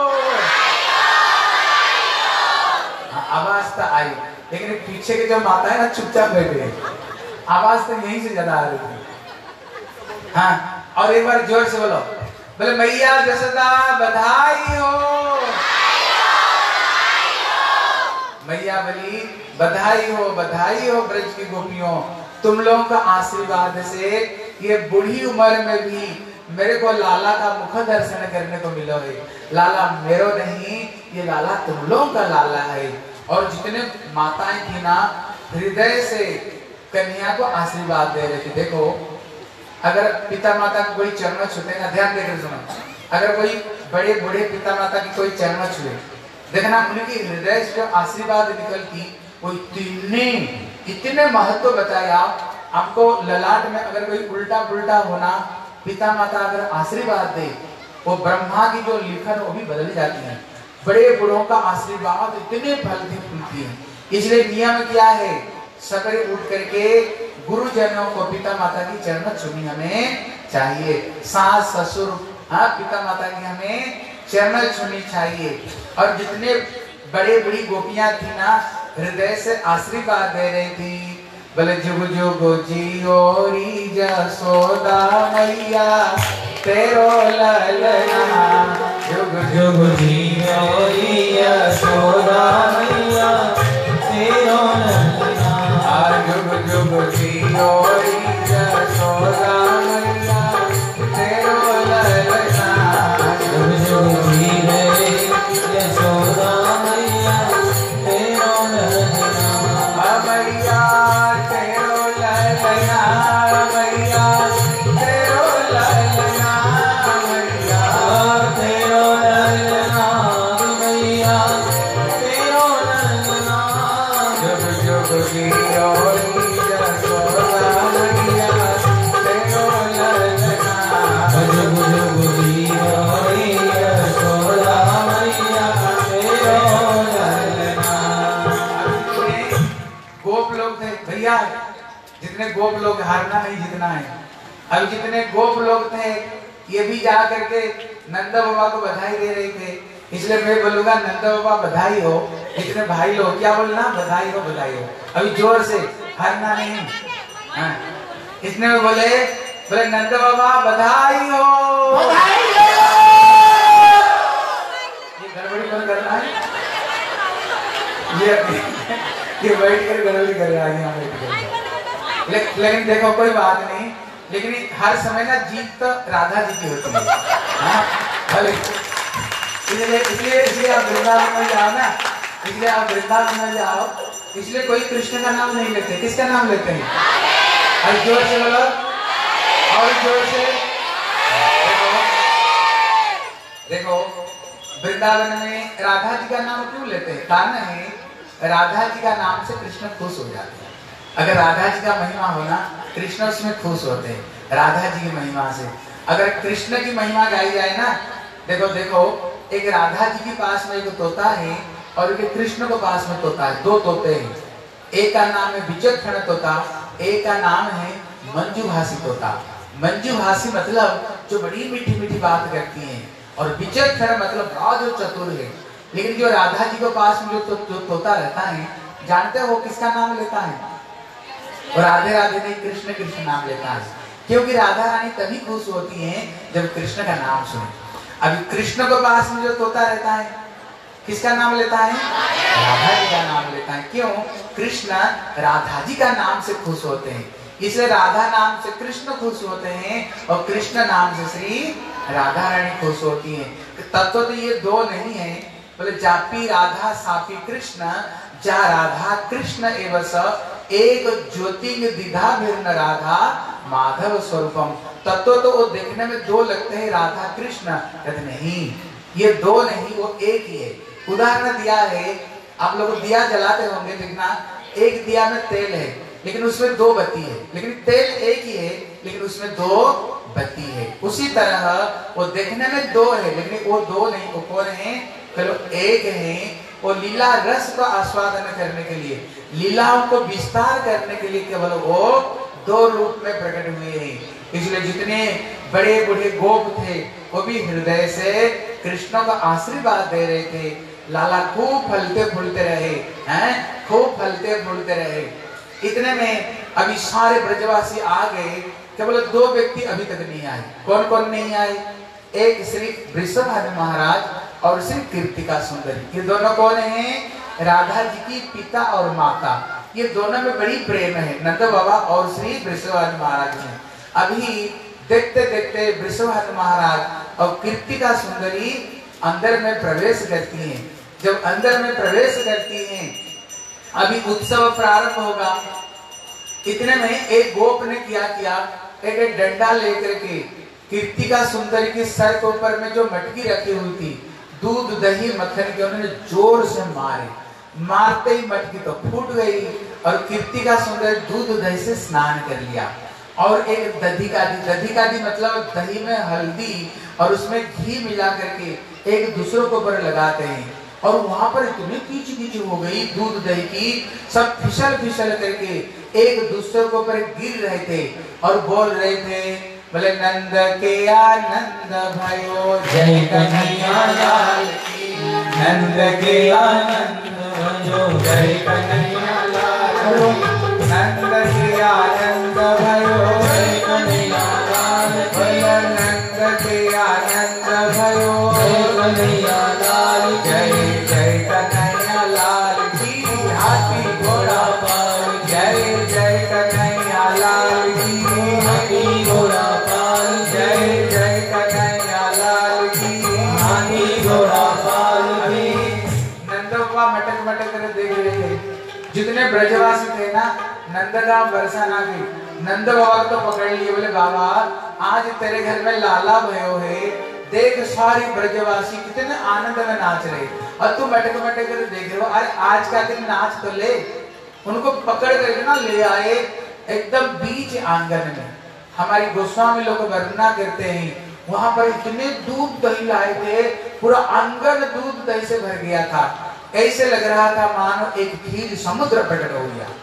आवाज तो आई, लेकिन पीछे के जो माता है ना चुपचाप बैठे, आवाज तो यहीं से ज्यादा आ रही थी। हाँ, और एक बार जोर से बोलो, बोले मैया जसोदा बधाई हो। मैया बोली बधाई हो ब्रज की गोपियों, तुम लोगों का आशीर्वाद से ये बूढ़ी उम्र में भी मेरे को लाला का मुख दर्शन करने को मिला है। लाला मेरो नहीं, ये लाला तुम लोगों का लाला है। और जितने माताएं थी ना, हृदय से कन्या को आशीर्वाद दे रहे थे। देखो अगर पिता माता को कोई चरण छूते ना, ध्यान देकर सुनो, अगर कोई बड़े बूढ़े पिता माता की कोई चरण छुए, देखना उनकी हृदय से जो आशीर्वाद निकलती वो इतने महत्व बताया आपको। ललाट में अगर कोई उल्टा पुल्टा होना, पिता माता अगर आशीर्वाद दे, वो ब्रह्मा की जो लिखन वो भी बदल जाती है। बड़े बूढ़ों का आशीर्वाद इतने फलती फूलती है। इसलिए नियम क्या है, सवेरे उठ करके गुरुजनों को, पिता माता की चरण छूनी हमें चाहिए। सास ससुर, हाँ, पिता माता की हमें चरण छूनी चाहिए। और जितने बड़े बड़ी गोपियां थी ना, हृदय से आशीर्वाद दे रही थी। बोले जुग जुग जियो री जसोदा मैया तेरो ललना, जुग जुग जियो री जसोदा मैया तेरो ललना, जुग जुग जियो री जसोदा मैया तेरो ललना, जुग जुग जियो यशोदा मैया तेरो ललना, मैया तेरो ललना, मैया तेरो ललना, मैया तेरो ललना, मैया क्या है, जितने गोप लोग, हारना नहीं जीतना है। अब जितने गोप लोग थे ये भी जा करके नंद बाबा को बधाई दे रहे थे, इसलिए मैं बोलूंगा नंद बाबा बधाई हो। जितने भाई लोग क्या बोलना, बधाई हो बधाई हो, अभी जोर से, हारना नहीं। हाँ। इसने में बोले नंद बाबा बधाई हो, बधाई हो। ये गड़बड़ी बंद करना है, ये बैठ कर गड़बड़ी कर रहा है यहाँ बैठ कर। लेकिन देखो कोई बात नहीं, लेकिन हर समय ना जीत तो राधा जी की होती है। इसलिए आप वृंदावन में जाओ ना, इसलिए आप वृंदावन में जाओ, इसलिए कोई कृष्ण का नाम नहीं लेते, किसका नाम लेते हैं? और जोर से बोलो, और जोर से। देखो वृंदावन में राधा जी का नाम क्यों लेते हैं? कारण है राधा जी का नाम से कृष्ण खुश हो जाते हैं। अगर राधा जी का महिमा होना, कृष्ण उसमें खुश होते हैं, राधा जी की महिमा से। अगर कृष्ण की महिमा गाई जाए ना, देखो देखो, एक राधा जी के पास में एक तोता है और एक कृष्ण के पास में तोता है, दो तोते हैं। एक का नाम है विचक्षण तोता, एक का नाम है मंजूभाषी तोता। मंजूभाषी मतलब जो बड़ी मीठी मीठी बात करती हैं, और विचक्षण मतलब बड़ा जो चतुर है। लेकिन जो राधा जी के पास में जो तोता रहता है, जानते हो वो किसका नाम लेता है? और राधे राधे नहीं, कृष्ण कृष्ण नाम लेता है, क्योंकि राधा रानी तभी खुश होती हैं जब कृष्ण का नाम सुने। अभी कृष्ण के पास में जो तोता रहता है, किसका नाम लेता है? राधा जी का नाम लेता है। क्यों? कृष्ण राधा जी का नाम से खुश होते हैं, इसलिए राधा नाम से कृष्ण खुश होते हैं और कृष्ण नाम से श्री राधा रानी खुश होती हैं। तत्व तो ये दो नहीं है, बोले जापी राधा सापी कृष्ण, जा राधा कृष्ण एवं स एक ज्योतिंग दिधा भिन्न राधा माधव स्वरूपम। तत्व तो वो देखने में दो लगते हैं, राधा कृष्ण, कहते नहीं ये दो नहीं, वो एक ही है। उदाहरण दिया है, आप लोग दिया जलाते होंगे, देखना एक दिया में तेल है लेकिन उसमें दो बत्ती है, लेकिन तेल एक ही है लेकिन उसमें दो बत्ती है। उसी तरह वो देखने में दो है लेकिन वो दो नहीं, वो कौन है? केवल एक है। वो लीला रस का आस्वादन करने के लिए, लीलाओं को विस्तार करने के लिए केवल वो दो रूप में प्रकट हुए हैं। इसलिए जितने बड़े बूढ़े गोप थे वो भी हृदय से कृष्ण का आशीर्वाद दे रहे थे। लाला खूब फलते फूलते रहे हैं, खूब फलते फूलते रहे। इतने में अभी सारे ब्रजवासी आ गए, केवल दो व्यक्ति अभी तक नहीं आए। कौन कौन नहीं आए? एक श्री वृषभानु महाराज और श्री कीर्तिका सुंदरी। ये दोनों कौन हैं? राधा जी की पिता और माता। ये दोनों में बड़ी प्रेम है, नंद बाबा और श्री वृषभानु महाराज में। अभी देखते देखते वृषभानु महाराज और कीर्तिका सुंदरी अंदर में प्रवेश करती हैं। जब अंदर में प्रवेश करती हैं, अभी उत्सव प्रारंभ होगा। इतने में एक गोप ने क्या किया, एक डंडा लेकर के कीर्तिका सुंदरी के सर के ऊपर में जो मटकी रखी हुई थी दूध दही मक्खन के, उन्होंने जोर से मारे। मारते ही मटकी तो फूट गई और कीर्तिका सुंदरी दूध दही से स्नान कर लिया। और एक दधी मतलब दही में हल्दी और उसमें घी मिला करके एक दूसरों के ऊपर लगाते हैं। और वहां पर इतनी कीच हो गई दूध दही की, सब फिसल फिसल करके एक दूसरे के ऊपर गिर रहे थे और बोल रहे थे, बोले नंद के आनंद भयो जय कन्हैया लाल की, नंद के आनंद भयो जय कन्हैया लाल, नंद के आनंद भयो जय कन्हैया लाल, बोले नंद के आनंद भयो जय कन्हैया लाल, जय जय कन्हैया लाल की, हाथी घोड़ा पाल, जय जय कन्हैया लाल की, हाथी घोड़ा पाल, जय जय कन्हैया लाल की, हाथी घोड़ा पाल। अभी नंद बाबा मटक मटक कर देख रहे थे। जितने ब्रजवासी थे ना, नंदगांव बरसा ना गई। नंद बाबा तो पकड़ लिए, बोले बाबा आज तेरे घर में लाला भयो है, देख सारी ब्रजवासी कितने आनंद में नाच रहे और तू मटक मटक कर देख रहे हो। अरे आज का दिन नाच तो ले। उनको पकड़ करके ना ले आए एकदम बीच आंगन में। हमारी गोस्वामी लोग वर्णना करते हैं, वहां पर इतने दूध दही लाए थे, पूरा आंगन दूध दही से भर गया था। ऐसे लग रहा था मानो एक खीर समुद्र प्रकट हो गया।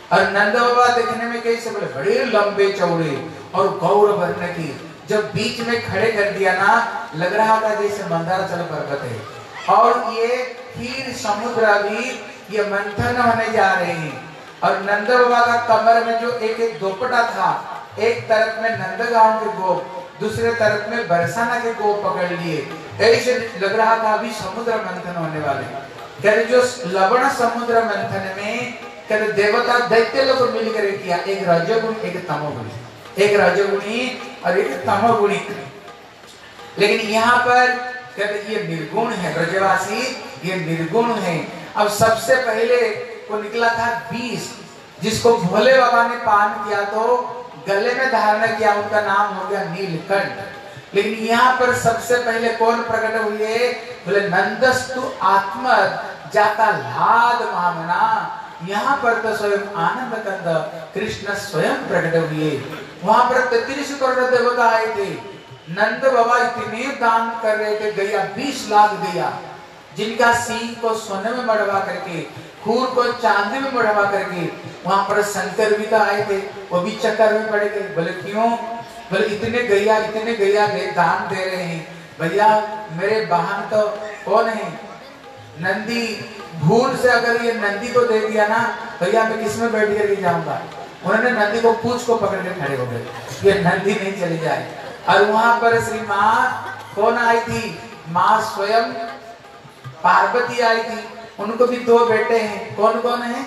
और नंद बाबा देखने में कैसे बोले, बड़े लंबे चौड़े और गौर वर्ण की। जब बीच में खड़े कर दिया ना, लग रहा था जैसे मंदाराचल पर्वत है। और ये खीर समुद्र भी ये मंथन होने जा रहे हैं। और नंद बाबा का कमर में जो एक एक दोपटा था, एक तरफ में नंदगांव के गोप, दूसरे तरफ में बरसाना के गोप पकड़ लिए। ऐसे लग रहा था अभी समुद्र मंथन होने वाले। कहते जो लवण समुद्र मंथन में कहते देवता दैत्य लोग मिलकर किया, एक रजोगुणी एक तमोगुणी, एक रजोगुणी और एक तमोगुणी। लेकिन यहाँ पर कहते ये निर्गुण है, ब्रजवासी ये निर्गुण है। अब सबसे पहले को निकला था 20, जिसको भोले बाबा ने पान किया तो गले में धारण किया, उनका नाम हो गया नीलकंठ। लेकिन यहाँ पर सबसे पहले कौन प्रकट हुए, बोले नंदस्तु आत्म जाता लाद मामना। यहाँ पर तो स्वयं आनंद कंद कृष्ण स्वयं प्रकट हुए। वहां पर 33 करोड़ देवता आए थे। नंद बाबा इतने दान कर रहे थे, गैया 20 लाख गैया, जिनका सींग को सोने में मढ़वा करके, खूर को चांदी में मढ़वा करके। वहां पर शंकर भी तो आए थे, वो भी चक्कर में पड़ गए। बोले क्यों? बोले इतने गैया दान दे रहे हैं भैया, मेरे वाहन तो कौन है? नंदी। भूल से अगर ये नंदी को दे दिया ना भैया, मैं किस में बैठ करके जाऊंगा? उन्होंने नंदी को पूंछ को पकड़ के खड़े हो गए, ये नंदी नहीं चली जाए। और वहां पर श्री माँ कौन आई थी? माँ स्वयं पार्वती आई थी। उनको भी 2 बेटे हैं। कौन कौन है?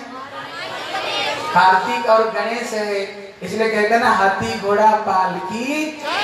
कार्तिक और गणेश है। इसलिए कहते हैं ना, हाथी घोड़ा पालकी।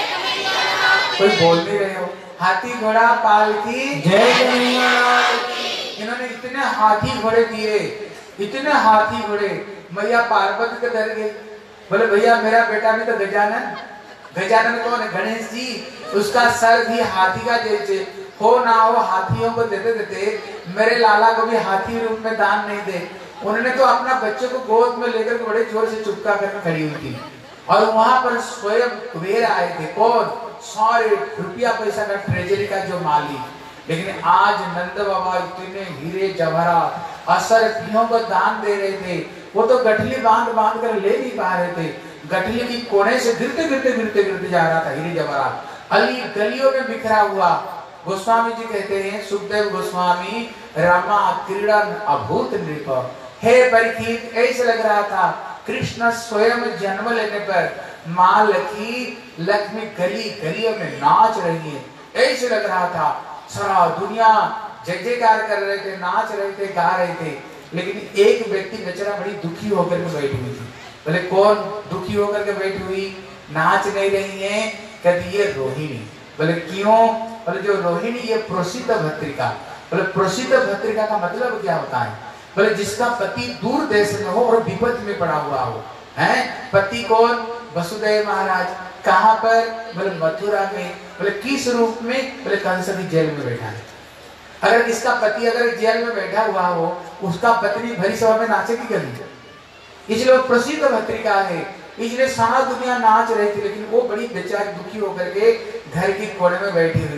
कोई बोल नहीं रहे हो? हाथी घोड़ा पालकी जय कन्हैया। इन्होंने इतने हाथी घोड़े दिए, इतने हाथी घोड़े। मैया पार्वती के डर गई। बोले भैया मेरा बेटा भी तो गजानन। गजानन कौन है? गणेश जी। उसका सर भी हाथी का जैसे हो ना हो, हाथियों को देते देते मेरे लाला को भी हाथी रूप में दान नहीं दे। उन्होंने तो अपना बच्चे को गोद में लेकर बड़े जोर से चुपका कर खड़ी हुई थी। और वहां पर स्वयं कुबेर आए थे। कौन? सारे रुपया पैसा का ट्रेजरी का जो मालिक। लेकिन आज नंद बाबा इतने हीरे जवाहरात असरफियों को दान दे रहे थे। वो तो गठली बांध बांध कर ले नहीं पा रहे थे। गठली की कोने से गिरते गिरते गिरते गिरते जा रहा था हीरे जवाहरात, अली गलियों में बिखरा हुआ। गोस्वामी जी कहते हैं, सुखदेव गोस्वामी, रामा क्रीड़न अभूत नृप। हे परीक्षित, ऐसे लग रहा था कृष्ण स्वयं जन्म लेने पर माँ लक्ष्मी गली गलियों में नाच रही है, ऐसे लग रहा था। सारा दुनिया जय जयकार कर रहे थे, नाच रहे थे, गा रहे थे। लेकिन एक व्यक्ति बेचारा बड़ी दुखी होकर के बैठी हुई थी। बोले कौन दुखी होकर के बैठी हुई? नाच नहीं रही है? कहती ये रोहिणी। बोले क्यों? बोले जो रोहिणी ये प्रोसित भत्रिका। बोले प्रोसित भत्रिका का मतलब क्या होता है? बोले जिसका पति दूर देश में हो और विपत्ति में पड़ा हुआ हो। हैं? पति कौन? वसुदेव महाराज। कहाँ पर? बोले मथुरा में। बोले किस रूप में? बोले कंस की जेल में बैठा है। अगर इसका पति अगर जेल में बैठा हुआ हो, उसका पत्नी भरी सभा में नाचेगी कभी? इसलिए वो प्रसिद्ध भत्रिका है, इसलिए सारा दुनिया नाच रही थी। लेकिन वो बड़ी बेचारी दुखी होकर के घर की कोने में बैठी हुई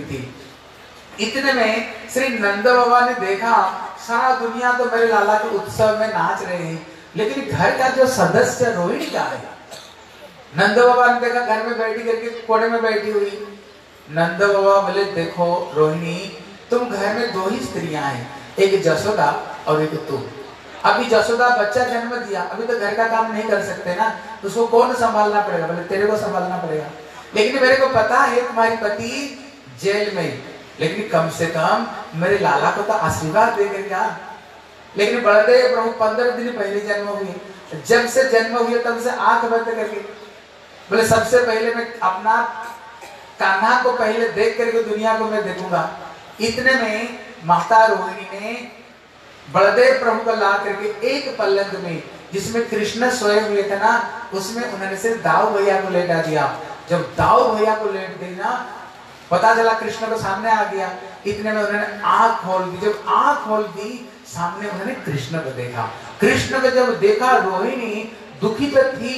थी। इतने में श्री नंद बाबा ने देखा सारा दुनिया तो मेरे लाला के उत्सव में नाच रहे हैं, लेकिन घर का जो सदस्य रोहिणी का है। नंद बाबा ने देखा घर में बैठी करके कोने में बैठी हुई। नंद बाबा बोले देखो रोहिणी, तुम घर में 2 ही स्त्रियां हैं, एक जसोदा और एक तुम। अभी जसोदा बच्चा जन्म दिया, अभी तो घर का काम नहीं कर सकते ना, तो उसको कौन संभालना पड़ेगा? बोले तेरे को संभालना पड़ेगा। लेकिन मेरे को पता है तुम्हारी पति जेल में, लेकिन कम से कम मेरे लाला को तो आशीर्वाद दे करके। लेकिन बलदेव प्रभु 15 दिन पहले जन्म हुए, जब से जन्म हुए तब से आंख बंद करके बोले सबसे पहले मैं अपना कान्हा को पहले देख करके दुनिया को मैं देखूंगा। इतने में माता रोहिणी ने बलदेव प्रभु को ला करके एक पलंग में, जिसमें कृष्ण सोए हुए थे ना, उसमें उन्होंने सिर्फ दाऊ भैया को लेटा दिया। जब दाऊ भैया को लेट दी ना, पता चला कृष्ण को सामने आ गया। इतने में उन्होंने आंख खोल दी। जब आंख खोल दी, सामने उन्होंने कृष्ण को देखा। कृष्ण को जब देखा, रोहिणी दुखी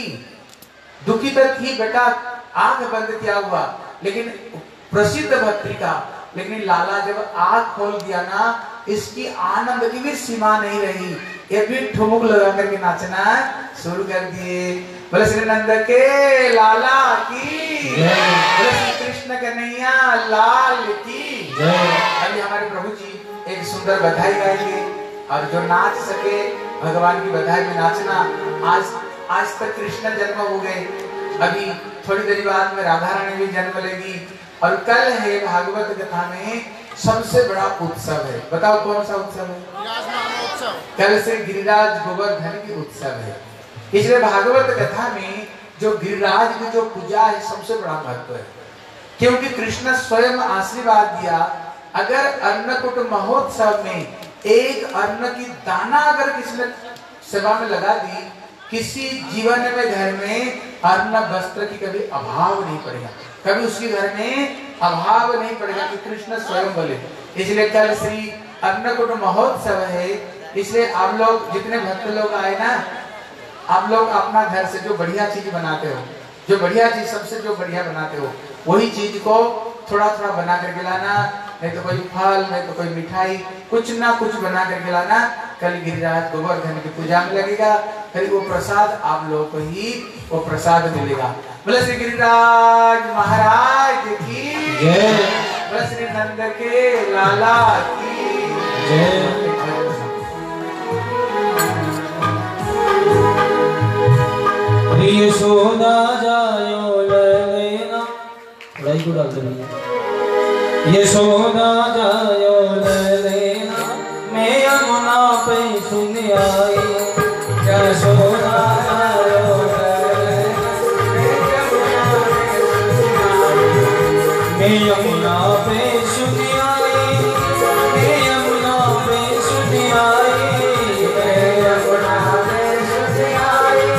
तो थी बेटा, आंख बंद किया हुआ, लेकिन प्रसिद्ध भत्रिका। लेकिन लाला जब आंख खोल दिया ना, इसकी आनंद की भी सीमा नहीं रही, ये भी ठुमुक लगा करके नाचना शुरू कर दिए। बोले श्री नंद के लाला की, बोले श्री कृष्ण कन्हैया लाल की। अभी हमारे प्रभु जी एक सुंदर बधाई गाएंगे, और जो नाच सके भगवान की बधाई में नाचना। आज तक कृष्ण जन्म हो गए, अभी थोड़ी देर बाद में राधा रानी भी जन्म लेगी, और कल है भागवत कथा में सबसे बड़ा उत्सव है। बताओ कौन सा उत्सव है? कल से गिरिराज गोवर्धन की उत्सव है। इसलिए भागवत कथा में जो गिरिराज की जो पूजा है सबसे बड़ा महत्व है, क्योंकि कृष्ण स्वयं आशीर्वाद दिया, अगर अन्नकूट महोत्सव में एक अन्न की दाना अगर किसी ने सेवा में लगा दी, किसी जीवन में घर में अन्न वस्त्र की कभी अभाव नहीं पड़ेगा, कभी उसके घर में अभाव नहीं पड़ेगा, कि कृष्ण स्वयं बोले। इसलिए कल श्री अन्नकूट महोत्सव है, इसलिए आप लोग जितने भक्त लोग आए ना, आप लोग अपना घर से जो बढ़िया चीज बनाते हो, जो बढ़िया चीज सबसे जो बढ़िया बनाते हो, वही चीज को थोड़ा थोड़ा बना करके लाना, नहीं तो कोई फल, नहीं तो कोई मिठाई, कुछ ना कुछ बना करके लाना। कल गिरिराज गोवर्धन की पूजा में लगेगा, फिर वो प्रसाद आप लोगों को ही वो प्रसाद मिलेगा। बोले श्री गिरिराज महाराज की जय, बोले श्री नंद के लाला की जय। यशोदा जायो ललेना, लड़ाई को डाल दो। यशोदा जायो ललेना, मैं यमुना पे सुन आई। यशोदा जायो ललेना, मैं यमुना पे सुन आई। मैं यमुना पे सुन आई। मैं यमुना पे सुन आई।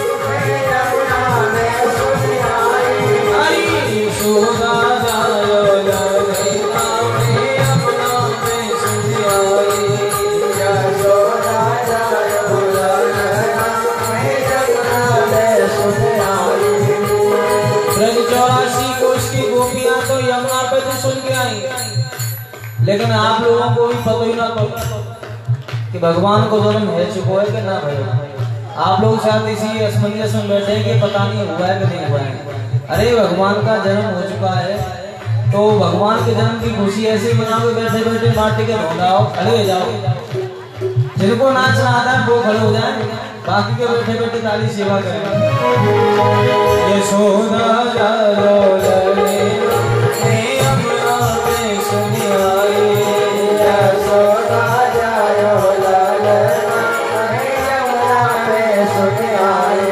यशोदा जायो ललेना, मैं यमुना पे सुन आई। यशोदा जायो ललेना, मैं यमुना पे सुन आई। ब्रज 84 कोष की गोपियां तो यमुना पे तो सुन के आई, लेकिन आप लोगों को भी पता ही ना कि भगवान को जन्म है चुका है कि ना भाई। आप लोग शायद इसी असमंजस में बैठे हैं कि पता नहीं हुआ है कि नहीं हुआ है। अरे भगवान का जन्म हो चुका है, तो भगवान के जन्म की खुशी ऐसे मनाओ, बैठे बैठे माटी के ढोंडाओ, खड़े हो जाओ। जिनको नाचना आता है वो खड़े हो जाए, बाकी के बैठे बैठे ताली सेवा करें। यशोदा जायो ललेना, मैं यमुना पे सुन आई। यशोदा जायो ललेना, मैं यमुना पे सुन आई।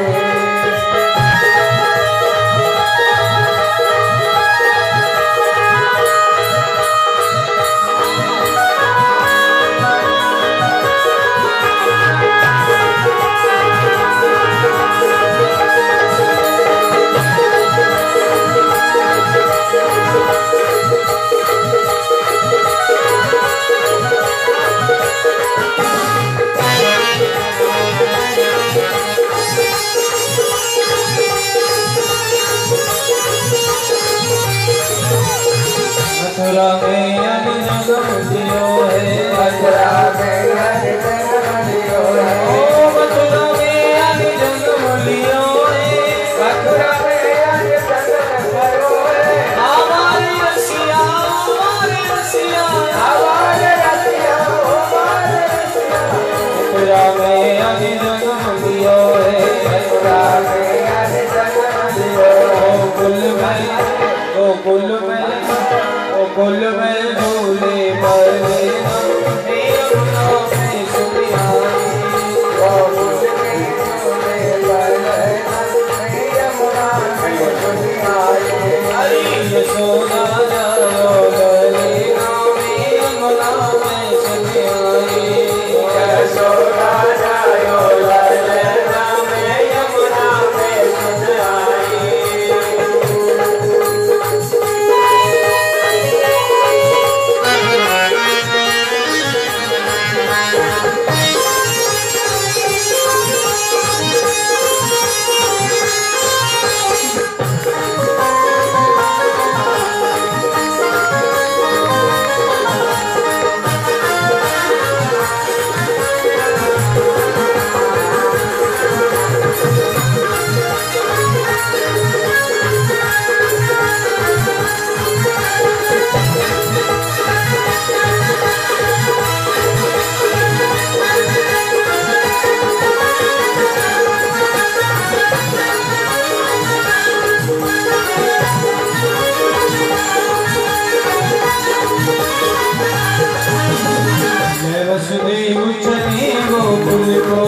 गोकुल को,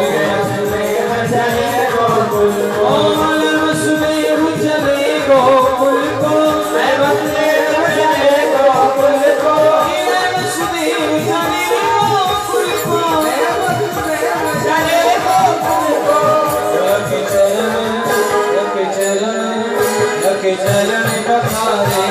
चले गोकुल को, वसुदेव चले गोकुल को, वसुदेव चले गोकुल को, वसुदेव चले गोकुल को, चले गोकुल को। रखे चरण पखारे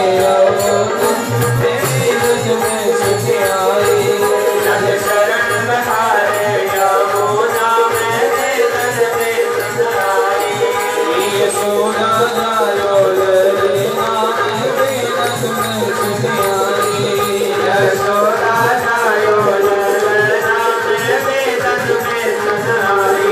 तेरे रज में सुख आए, रखे चरण पखारे यमुना में तेरे रज में सुख आए। यशोदा जायो ललना तेरे रज में सुख आए, यशोदा जायो ललना तेरे रज में सुख आए।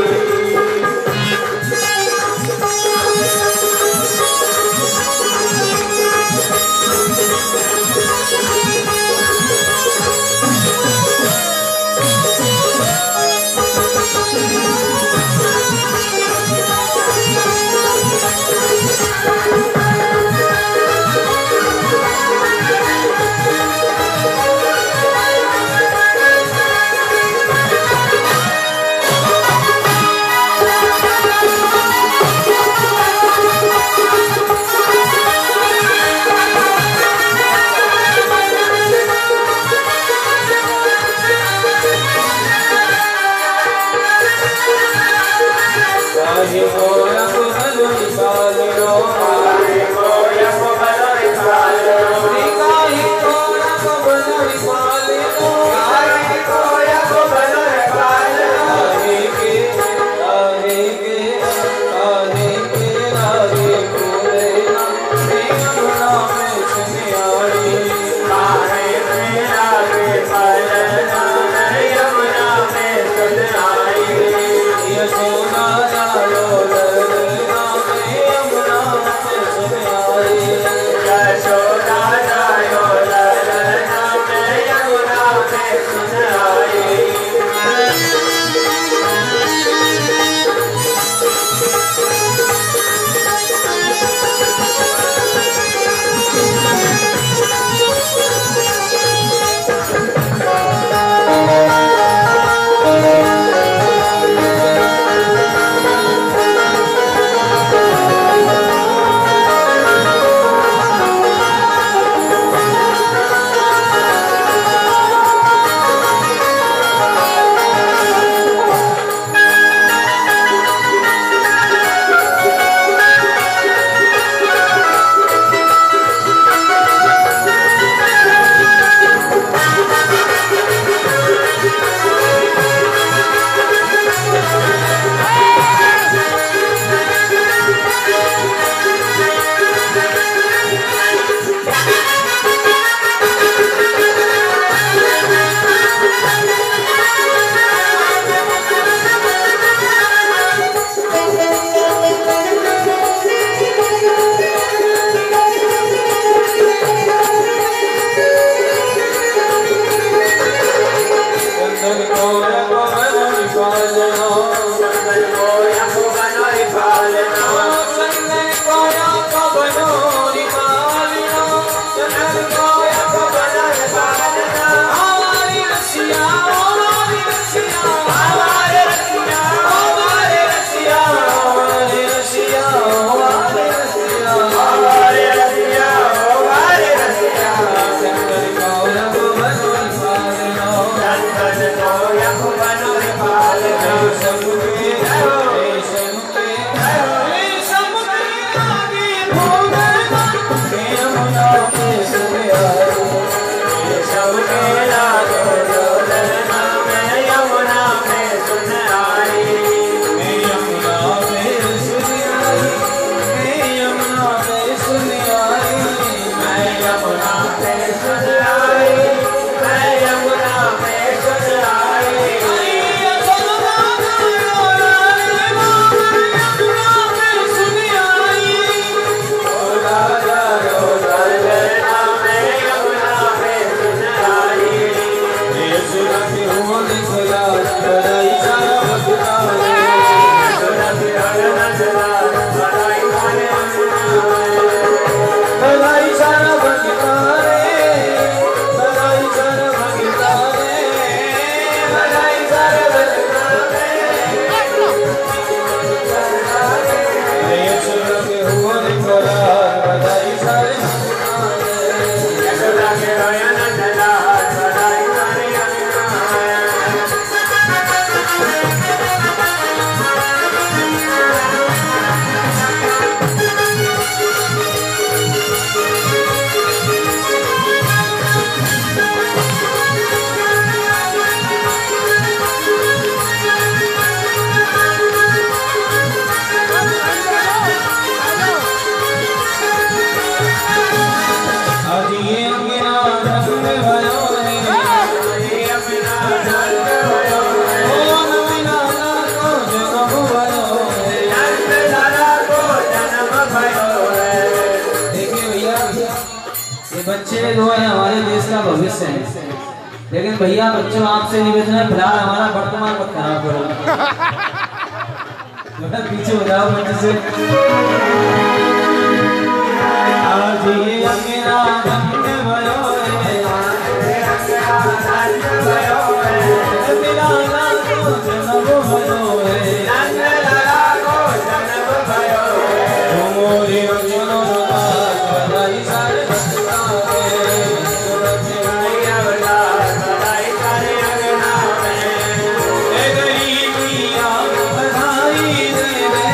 बच्चे जो है हमारे देश का भविष्य है। लेकिन भैया बच्चों आपसे निवेदन है फिलहाल हमारा वर्तमान मत खराब करो। पीछे हो जाओ बच्चे से। आज ये अंगना धन्य भयो रे, मिला लागो जन्म भयो रे, मोरे अंगना बधाई सारे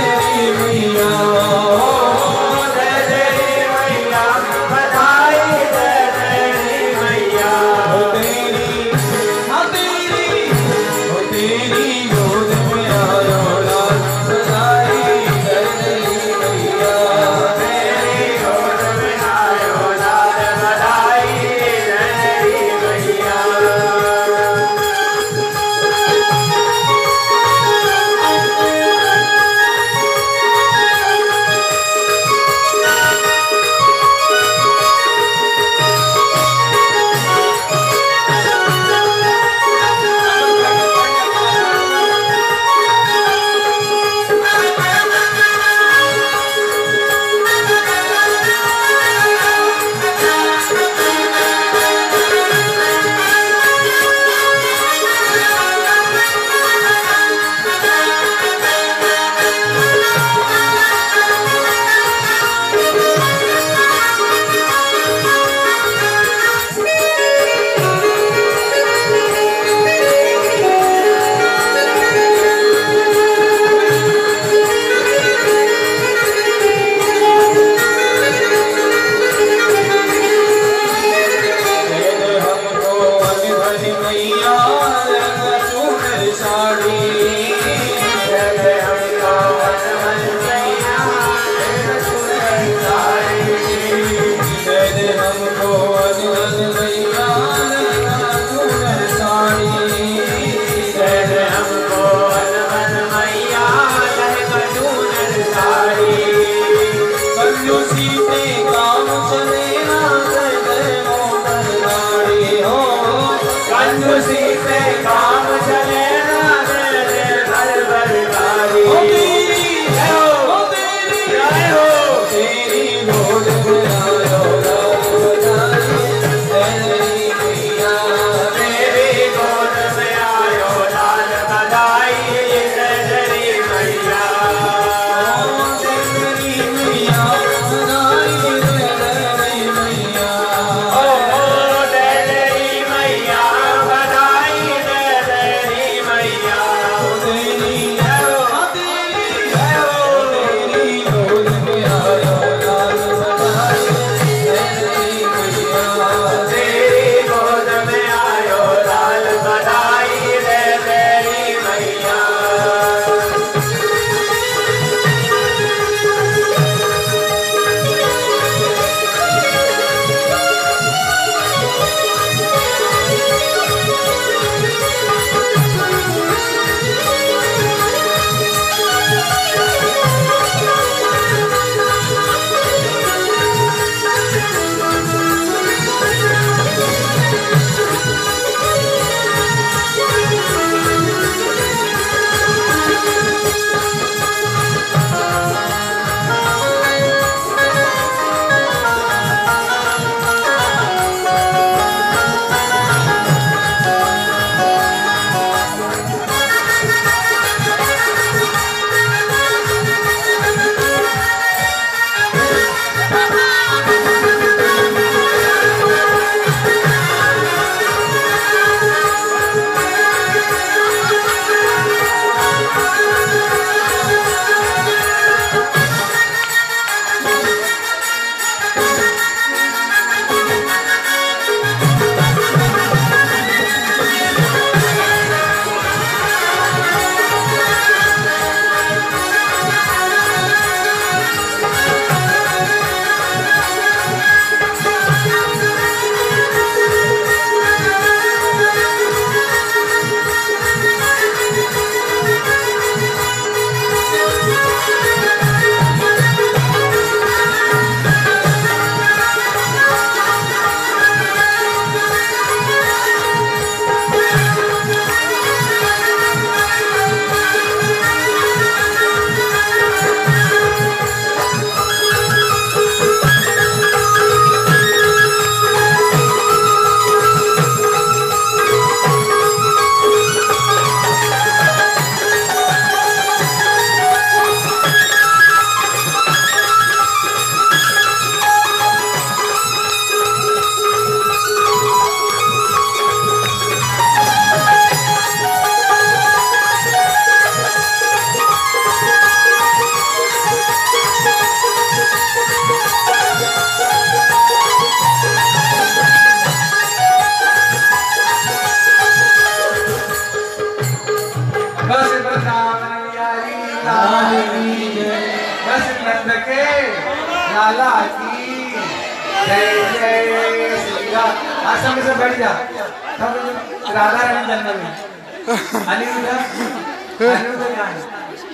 बधाई लाला की जय जय श्री राम। आसन से बैठ जा। राधा रानी जन्म में अनिरुद्ध कहाँ है?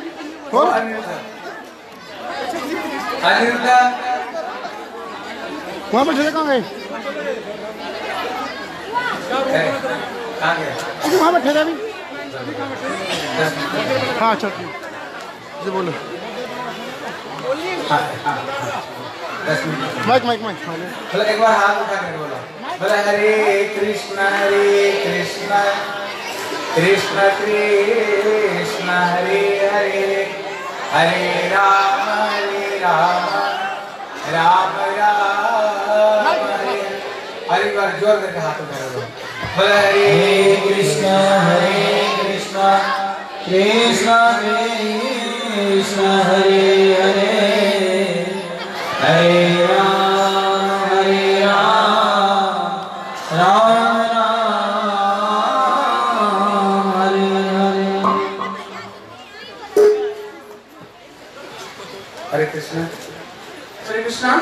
अनिरुद्ध वहाँ पर कहाँ गए? कहाँ गए? वहाँ बैठे थे अभी। हाँ चल जी बोलो। 10 मिनट। माइक बोलो एक बार हाथ उठा कर बोलो। बोलो हरे कृष्णा कृष्ण कृष्ण हरे हरे हरे राम राम राम हरे। और एक बार जोर करके हाथ उठा कर बोलो। बोलो हरे कृष्णा कृष्ण कृष्ण हरे हरे हरे राम राम राम हरे हरे। हरे कृष्णा हरे कृष्णा।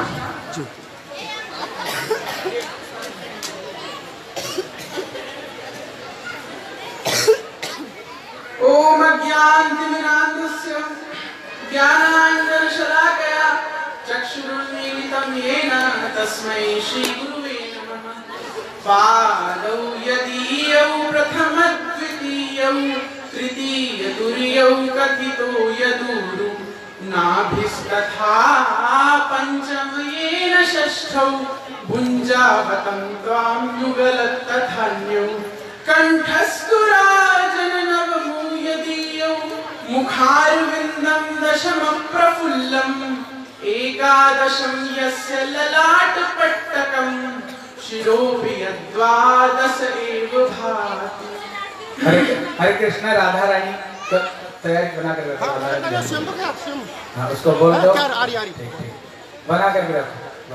ओम अज्ञानतिमिरान्धस्य ज्ञानाञ्जनशलाकया चक्षुरुन्मीलितं येन तस्मै श्रीगुरुवे नमः। पादौ यदीयौ प्रथमद्वितीयौ तृतीयतुर्यौ कथितो यदुरु नाभिस्तथा पञ्चमयेन षष्ठौ भुञ्जावतं त्वां युगलत्तथान्यौ कंठस्तुराजन नवमो यदीयौ मुखारविन्दं दशमप्रफुल्लम् एकादशं यस्य ललाटपट्टकं शिरोऽपि यद्वादश एव भाति। हरे कृष्णा। राधा रानी तो तैयारी बना कर रखो। हाँ उसको बोल दो। बना कर रखो।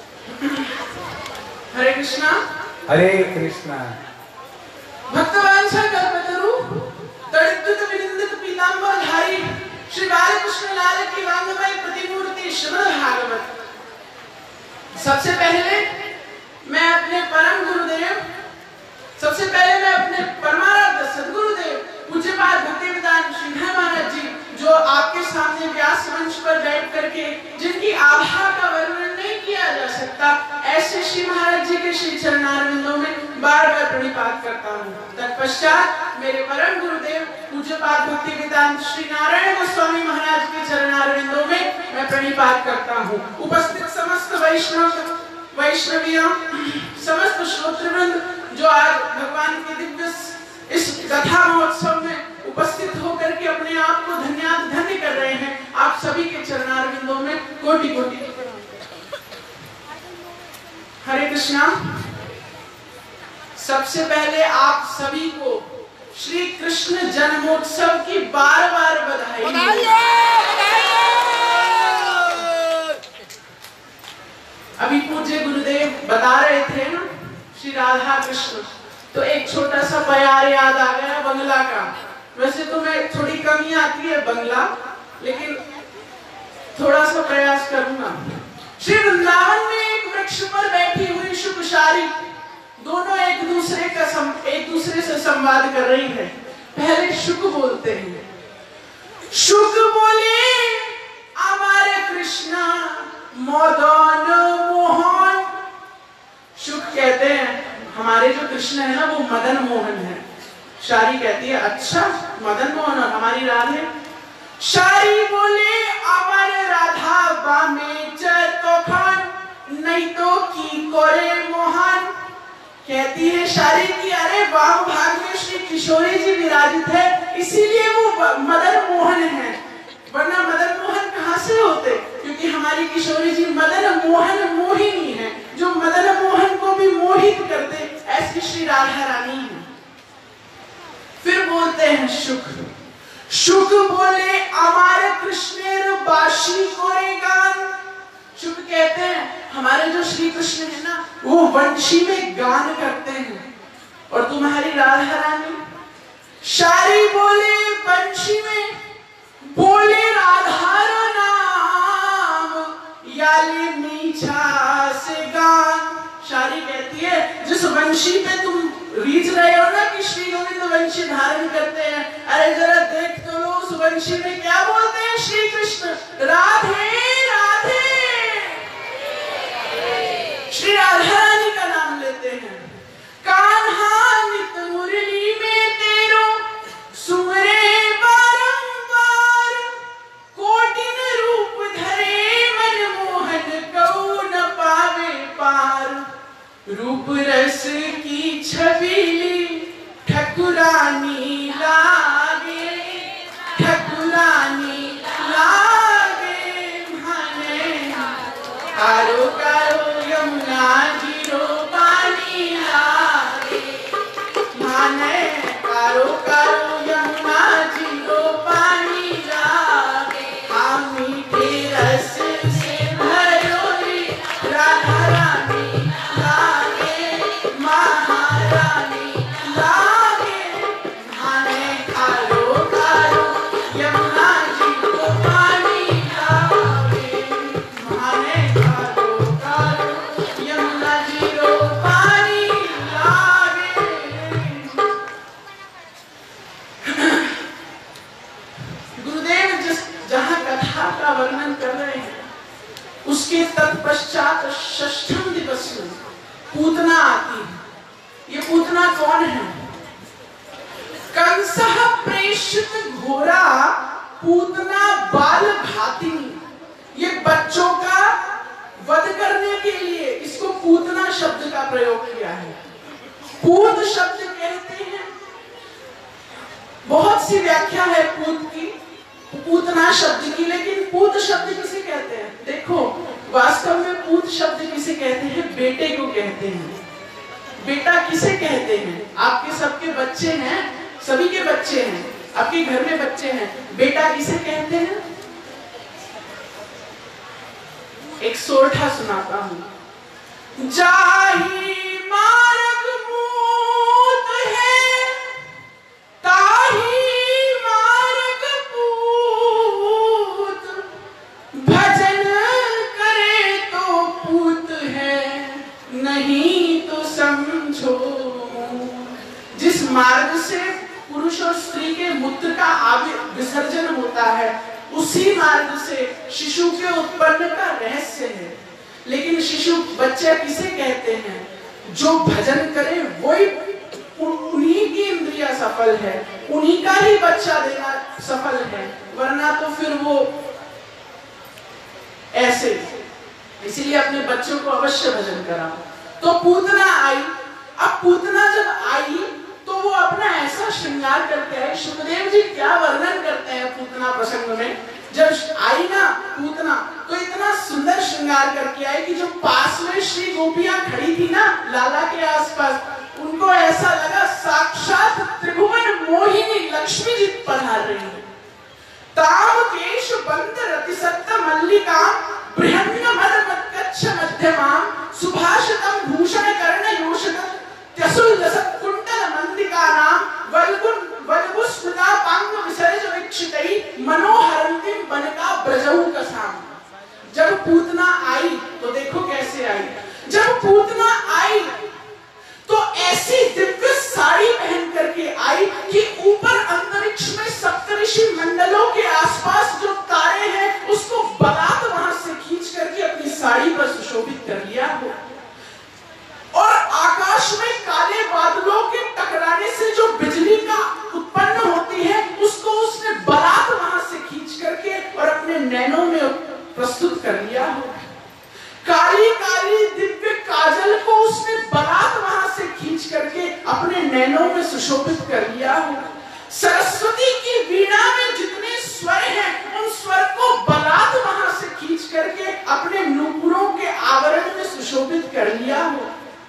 हरे कृष्णा। हरे कृष्णा। भक्तवांछा कल्पतरु तड़िद्युत विनिंदित पीतांबरधारी श्री बालकृष्ण लाल की वांगमय प्रतिमूर्ति श्रीमद् भागवत। सबसे पहले मैं अपने परमाराध्य सद्गुरुदेव पूज्यपाद भक्तिवेदांत श्रीधर महाराज जी जो आपके सामने व्यास मंच पर बैठ करके जिनकी आभा का वर्णन नहीं किया जा सकता, ऐसे श्री महाराज जी के श्री चरणारविंदों में बार बार प्रणिपात करता हूँ। तत्पश्चात मेरे परम गुरुदेव पूज्यपाद भक्तिवेदांत श्री नारायण गोस्वामी महाराज के चरणारविंदों में मैं प्रणिपात करता हूँ। उपस्थित समस्त वैष्णवियों, समस्त श्रोतृवृंद जो आज भगवान के दिव्य इस कथा महोत्सव में उपस्थित होकर के अपने आप को धन्य कर रहे हैं, आप सभी के चरणारविंदों में कोटि कोटि हरे कृष्णा। सबसे पहले आप सभी को श्री कृष्ण जन्मोत्सव की बार बार बधाई। अभी पूज्य गुरुदेव बता रहे थे ना श्री राधा कृष्ण, तो एक छोटा सा प्यार याद आ गया बंगला का। वैसे तो मैं थोड़ी कमी आती है बंगला, लेकिन थोड़ा सा प्रयास करूंगा। श्री वृंदावन में एक वृक्ष पर बैठी हुई शुकशारी दोनों एक दूसरे से संवाद कर रही है। पहले शुक बोलते हैं। शुक बोले हमारे कृष्णा मदन मोहन। शुक कहते हैं हमारे जो कृष्ण है ना वो मदन मोहन है। शारी कहती है अच्छा मदन मोहन और हमारी राधे। शारी बोले हमारे राधा बामे तो खान नहीं तो की कोरे मोहन। कहती है शारी की अरे वाम भाग में श्री किशोरी जी विराजित है, इसीलिए वो मदन मोहन है, वरना मदन मोहन कहाँ से होते? क्योंकि हमारी किशोरी जी मदन मोहन मोहिनी है, जो मदन मोहन को भी मोहित करते, ऐसी श्री राधा रानी है। फिर बोलते हैं शुक। शुक बोले हमारे कृष्णेर बाशी कोरे गान। शुक कहते हैं हमारे जो श्री कृष्ण है ना वो वंशी में गान करते हैं, और तुम्हारी राधा रानी। शारी बोले वंशी में बोले राधा नाम या वंशी पे तुम रीझ रहे हो ना कि श्री गोविंद वंशी धारण करते हैं। अरे जरा देख तो लो उस वंशी में क्या बोलते हैं श्री कृष्ण, राधे राधे। श्री राधा रानी का नाम लेते हैं। कान्हा नित मुरली में तेरो सुमरे बारंबार, कोटिन रूप धरे मन मोहन कऊ न पावे पार। रूप रस की छबीली ठकुरानी लागे, ठकुरानी लागे भाने। कारो कारो यमुना जीरो पानी लागे भाने। कारो कारो यमुना जीरो पानी लागे। हाँ मीठे रस से भरोरी राधा रानी लागे, महारानी लागे भाने। कारो कारो यमुना जीरो पानी लागे भाने। कारो कारो यमुना जीरो पानी लागे। गुरुदेव जिस जहाँ कथा का वर्णन कर रहे हैं उसके तत्पश्चात षष्ठम दिवस में पूतना आती है। ये पूतना कौन है? कंसः प्रेषित घोरा पूतना बाल घातिनी। ये बच्चों का वध करने के लिए इसको पूतना शब्द का प्रयोग किया है। पूत शब्द कहते हैं, बहुत सी व्याख्या है पूत की, पूतना शब्द की, लेकिन पूत शब्द किसे कहते हैं? देखो वास्तव में पूत शब्द किसे कहते हैं? बेटे को कहते हैं। बेटा किसे कहते हैं? आपके सबके बच्चे हैं, सभी के बच्चे हैं, आपके घर में बच्चे हैं, बेटा किसे कहते हैं? एक सोरठा सुनाता हूं। जाही मार्ग मूत है, ताही मार्ग पूत। भजन करे तो पूत है, नहीं तो समझो। जिस मार्ग से पुरुष और स्त्री के मूत्र का विसर्जन होता है उसी मार्ग से शिशु के उत्पन्न का रहस्य है। लेकिन शिशु बच्चा किसे कहते हैं? जो भजन करे वही, उन्हीं की इंद्रिया सफल है, उन्हीं का ही बच्चा देना सफल है, वरना तो फिर वो ऐसे। इसीलिए अपने बच्चों को अवश्य भजन कराओ। तो पूतना आई। अब पूतना जब आई तो वो अपना ऐसा श्रृंगार करके आई। सुखदेव जी क्या वर्णन करते हैं पूतना प्रसंग में। जब आई ना पूतना तो इतना सुंदर श्रृंगार करके आई कि जो पास में श्री गोपियां खड़ी थी ना लाला के आसपास, उनको ऐसा लगा साक्षात त्रिभुवन मोहिनी लक्ष्मी जी पधार रही है। ताम केश बंद रति सत्त मल्लिका बृहन्न मद मत्कच्छ मध्यमाम सुभाषितम भूषण कर्ण योषक त्यसुल्लसत् कुंडल मंदिका नाम वल्गुन वल्गुस्मिता पांग विसर्ज विक्षितै मनोहरंतिम बनका ब्रजहु कसाम। जब पूतना आई तो देखो कैसे आई। जब पूतना आई तो ऐसी दिव्य साड़ी पहन करके आई कि ऊपर अंतरिक्ष में सप्तऋषि मंडलों के आसपास जो तारे हैं उसको बरात वहां से खींच करके अपनी साड़ी पर सुशोभित कर लिया हो। और आकाश में काले बादलों के टकराने से जो बिजली का उत्पन्न होती है उसको उसने बरात वहां से खींच करके और अपने नैनों में प्रस्तुत कर लिया हो। काली काली दिव्य काजल को उसने बरात वहां से खींच करके अपने नैनों में सुशोभित कर लिया हो। सरस्वती की वीणा में जितने स्वर हैं उन स्वर को बरात वहां से खींच करके अपने नूपुरों के आवरण में सुशोभित कर लिया हो।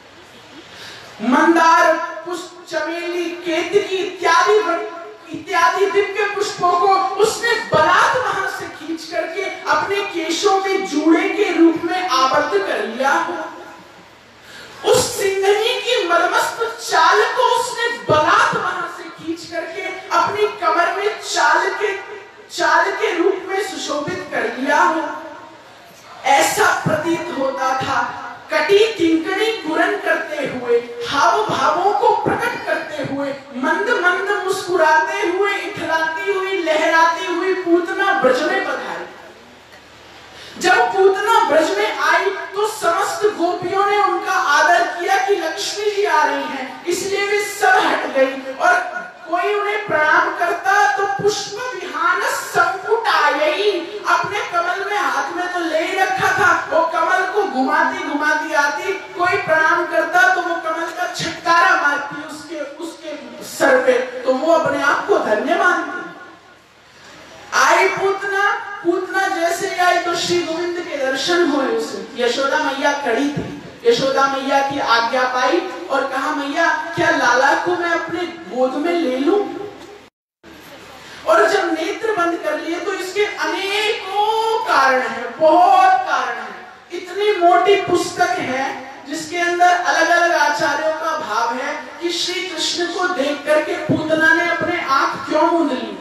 मंदार पुष्प, चमेली, केतकी इत्यादि दिव्य पुष्पों को उसने बरात वहां से खींच करके अपने केशों में जूड़े के रूप में आबद्ध कर लिया हो। उस सिंघनी की मलमस्त चाल को उसने बरात वहां से खींच करके अपनी कमर में चाल के रूप में सुशोभित कर लिया हो। ऐसा प्रतीत होता था कटी किंकणी पूरन करते हुए, हाव भावों को प्रकट करते हुए, मंद मंद मुस्कुराते हुए, इठलाती हुई, लहराती हुई पूतना ब्रज में पधारी। जब पूतना ब्रज में आई तो समस्त गोपियों ने उनका आदर किया कि लक्ष्मी जी आ रही हैं, इसलिए वे सब हट गई। और कोई उन्हें प्रणाम करता तो पुष्प विहान संपुट आई, अपने कमल में हाथ में तो ले ही रखा था, वो कमल को घुमाती घुमाती आती, कोई प्रणाम करता तो वो कमल का छटकारा मारती उसके सर पे, तो वो अपने आप को धन्य मानती। आई पूतना जैसे आई तो श्री गोविंद के दर्शन हुए उसे। यशोदा मैया खड़ी थी, यशोदा मैया की आज्ञा पाई और कहा, मैया क्या लाला को मैं अपने गोद में ले लूं? और जब नेत्र बंद कर लिए तो इसके अनेकों कारण हैं, बहुत कारण हैं। इतनी मोटी पुस्तक है जिसके अंदर अलग अलग आचार्यों का भाव है कि श्री कृष्ण को देख करके पूतना ने अपने आंख क्यों मूंद ली,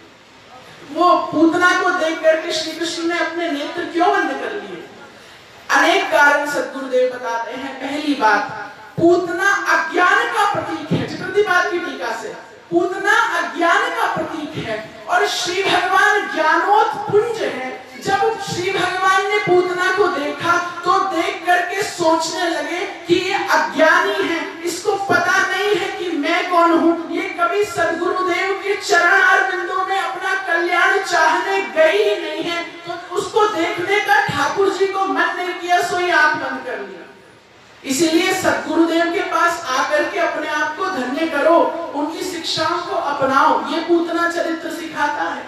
वो पूतना को देख करके श्री कृष्ण ने अपने नेत्र क्यों बंद कर लिए। अनेक कारण सद्गुरुदेव बताते हैं। पहली बात, पूतना अज्ञान का प्रतीक है। प्रतिपाद की टीका से, पूतना अज्ञान का प्रतीक है और श्री भगवान ज्ञानोत्पुंज है। जब श्री भगवान ने पूतना को देखा तो देख करके सोचने लगे कि ये अज्ञानी है, इसको पता नहीं है कि मैं कौन हूँ, ये कभी सद्गुरुदेव के चरण अरविंदों में अपना कल्याण चाहने गई ही नहीं है, तो उसको देखने का ठाकुर जी को मन नहीं किया, सो ये आंख बंद कर लिया। इसीलिए सद्गुरुदेव के पास आकर के अपने आप को धन्य करो, उनकी शिक्षाओं को अपनाओ, ये पूतना चरित्र सिखाता है।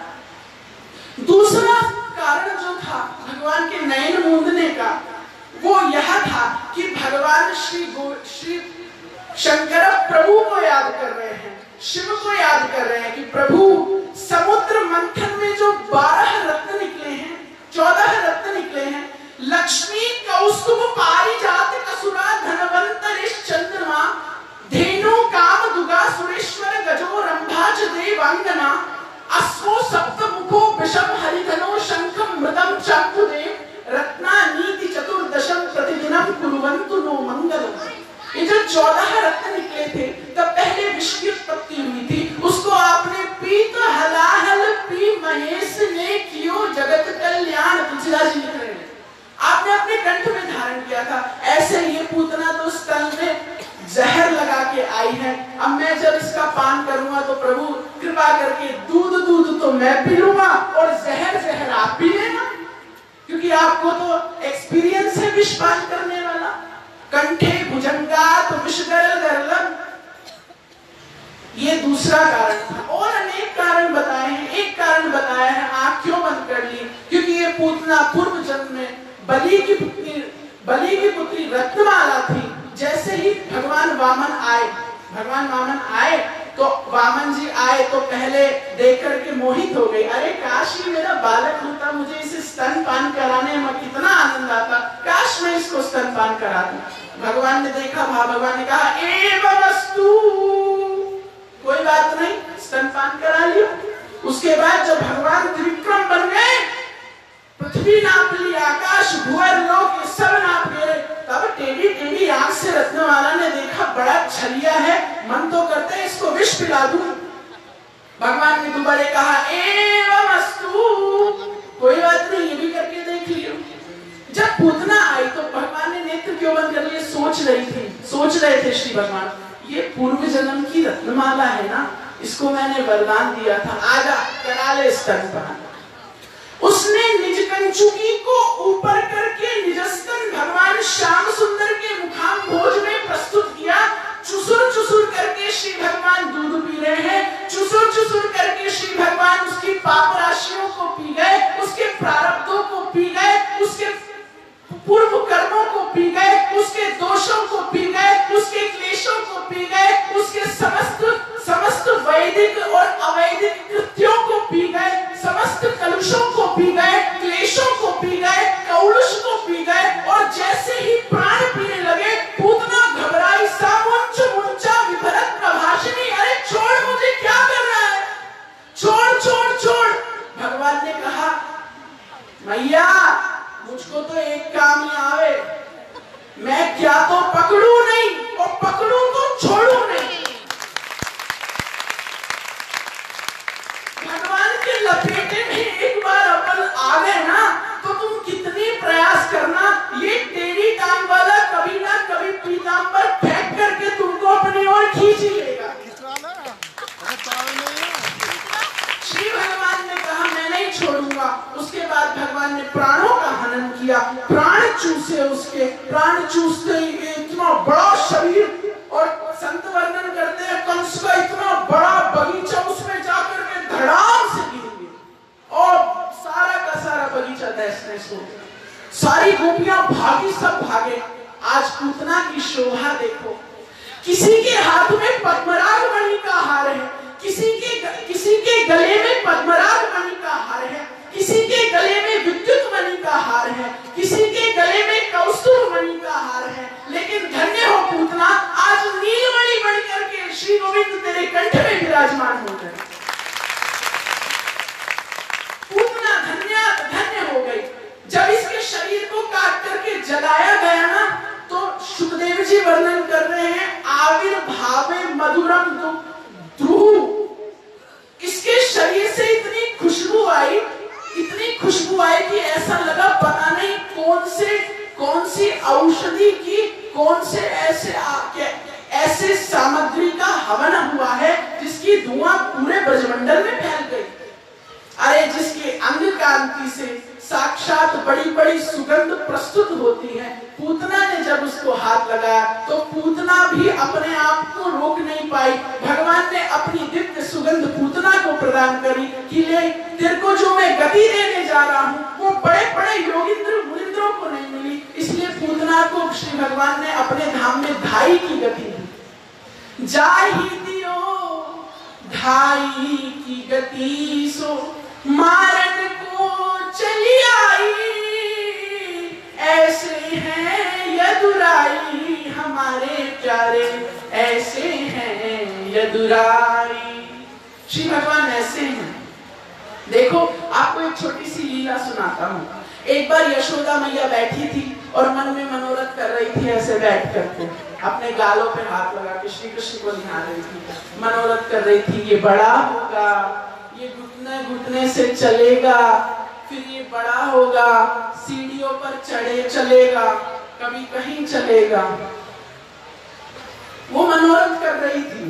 दूसरा कारण जो था भगवान के नयन मूंदने का, वो यह था कि भगवान श्री शंकर प्रभु को याद कर रहे हैं, शिव को याद कर रहे हैं कि प्रभु समुद्र मंथन में जो 12 रत्न निकले हैं, 14 रत्न निकले हैं, लक्ष्मी कौस्तुभ पारिजात कसुरा धनवंतरिश चंद्रमा धेनु काम दुगा सुरेश्वर गजो रंभाज देवांगना अश्वो सप्त मुखो विषम हरिधनो शंखम मृदम चाकुदेव रत्ना नीति चतुर्दशम प्रतिदिनम कुर्वन्तु नो मंगलम। ये जो 14 रत्न निकले थे तब पहले विश्व की उत्पत्ति हुई थी, उसको आपने पीत हलाहल पी महेश ने कियो जगत कल्याण, तुलसीदास जी लिख रहे हैं, आपने अपने कंठ में धारण किया था। ऐसे ये पूतना तो स्तन में जहर लगा के आई है, अब मैं जब इसका पान करूंगा तो प्रभु कृपा करके दूध तो मैं पी लूंगा और जहर आप पी लेना, क्योंकि आपको तो एक्सपीरियंस है विष पान करने वाला। कंठे भुजंगा तो विष गरलम, ये दूसरा कारण था। और अनेक कारण बताए हैं, एक कारण बताया है आंख क्यों बंद कर ली, क्योंकि ये पूतना पूर्व जन्म में बलि की पुत्री रत्नमाला थी। जैसे ही भगवान वामन आए तो वामन जी आए तो पहले देख करके मोहित हो गई, अरे काश ये मेरा बालक होता, मुझे इसे स्तनपान कराने में कितना आनंद आता, काश मैं इसको स्तनपान कराता। भगवान ने देखा, भगवान ने कहा एवं वस्तु, कोई बात नहीं, स्तनपान करा लियो। उसके बाद जब भगवान त्रिविक्रम बन गए, पृथ्वी नाप ली, आकाश भूअर लोक ये सब नाप गए, तब टेढ़ी आंख से रत्नमाला ने देखा बड़ा छलिया है, मन तो करते है इसको विष पिला दूं। भगवान ने दोबारा कहा एवं अस्तु, कोई बात नहीं, ये भी करके देख लियो। जब पूतना आई तो भगवान ने नेत्र क्यों बंद कर लिए, सोच रहे थे श्री भगवान, ये पूर्व जन्म की रत्नमाला है ना, इसको मैंने वरदान दिया था, आजा करा ले स्तनपान। उसने निज कंचुकी को ऊपर करके निजस्तन भगवान श्याम सुंदर के मुखाम भोज में प्रस्तुत किया। चुसुर करके श्री भगवान दूध पी रहे हैं, चुसुर करके श्री भगवान उसकी पाप राशियों को पी गए, उसके प्रारब्धों को पी गए, उसके पूर्व कर्मों को पी गए, उसके दोषों को पी गए, उसके क्लेशों को पी गए, उसके समस्त वैदिक और अवैदिक कृत्यों को पी गए, समस्त कलुषों को पी गए, क्लेशों को पी गए, कौलुष को पी गए। और जैसे ही प्राण पीने लगे, पूतना घबराई, सामुंच मुंचा विभरत प्रभाषिणी, अरे छोड़, मुझे क्या कर रहा है, छोड़। भगवान ने कहा मैया मुझको तो एक काम ही आवे, मैं क्या तो पकड़ू नहीं और पकड़ू तो छोड़ू नहीं। भगवान के लपेटे में एक बार अपन आ गए ना तो तुम कितनी प्रयास करना, ये तेरी टांग वाला कभी ना कभी पीताम्बर फेंक करके तुमको अपनी ओर खींच ही लेगा। श्री भगवान ने कहा मैं नहीं छोड़ूंगा। उसके बाद भगवान ने प्राणों का हनन किया, प्राण चूसे, उसके प्राण चूसते इतना बड़ा शरीर, और संत वर्णन करते हैं कंस का इतना बड़ा बगीचा, उसमें जाकर के धड़ाम से गिर गए और सारा का सारा बगीचा तहस-नहस हो गया। सारी गोपियां भागी, सब भागे। आज पूतना की शोभा देखो, किसी के हाथ में पद्मराग मणि का हार है, किसी के गले में पद्मराग मणि का हार है, किसी के गले में विद्युत मणि का हार है, किसी के गले में कौस्तुभ मणि का हार है। लेकिन धन्य हो पूतना, आज नीलमणि बन करके श्री गोविंद तेरे कंठ में विराजमान हो गए। पूतना धन्य हो गई। जब इसके शरीर को काट करके जलाया गया ना, तो सुखदेव जी वर्णन कर रहे हैं आविर्भावे मधुरम ध्रुव, इसके शरीर से इतनी खुशबू आई कि ऐसा लगा पता नहीं कौन सी औषधि की, कौन से ऐसे सामग्री का हवन हुआ है जिसकी धुआं पूरे ब्रजमंडल में फैल गई। अरे जिसके अंग कांति से साक्षात बड़ी बड़ी सुगंध प्रस्तुत होती है, पूतना ने जब उसको हाथ लगाया तो पूतना भी अपने आप को रोक नहीं पाई। भगवान ने अपनी दिव्य सुगंध पूतना को प्रदान करी कि ले तेरे को जो मैं गति देने जा रहा हूँ वो बड़े बड़े योगिंद्र मुनिंद्रों को नहीं मिली, इसलिए पूतना को श्री भगवान ने अपने धाम में धाई की गति दी। जाही दियो धाई की गति सो मारन को चली आई, ऐसे हैं यदुराई हमारे प्यारे, ऐसे हैं यदुराई। श्री भगवान ऐसे हैं। देखो आपको एक छोटी सी लीला सुनाता हूँ। एक बार यशोदा मैया बैठी थी और मन में मनोरथ कर रही थी, ऐसे बैठ करके अपने गालों पे हाथ लगा के श्री कृष्ण को निहार रही थी, मनोरथ कर रही थी ये बड़ा होगा, ये घुटने घुटने से चलेगा, फिर ये बड़ा होगा, सीढ़ियों पर चलेगा, कभी कहीं चलेगा। वो मनोरथ कर रही थी।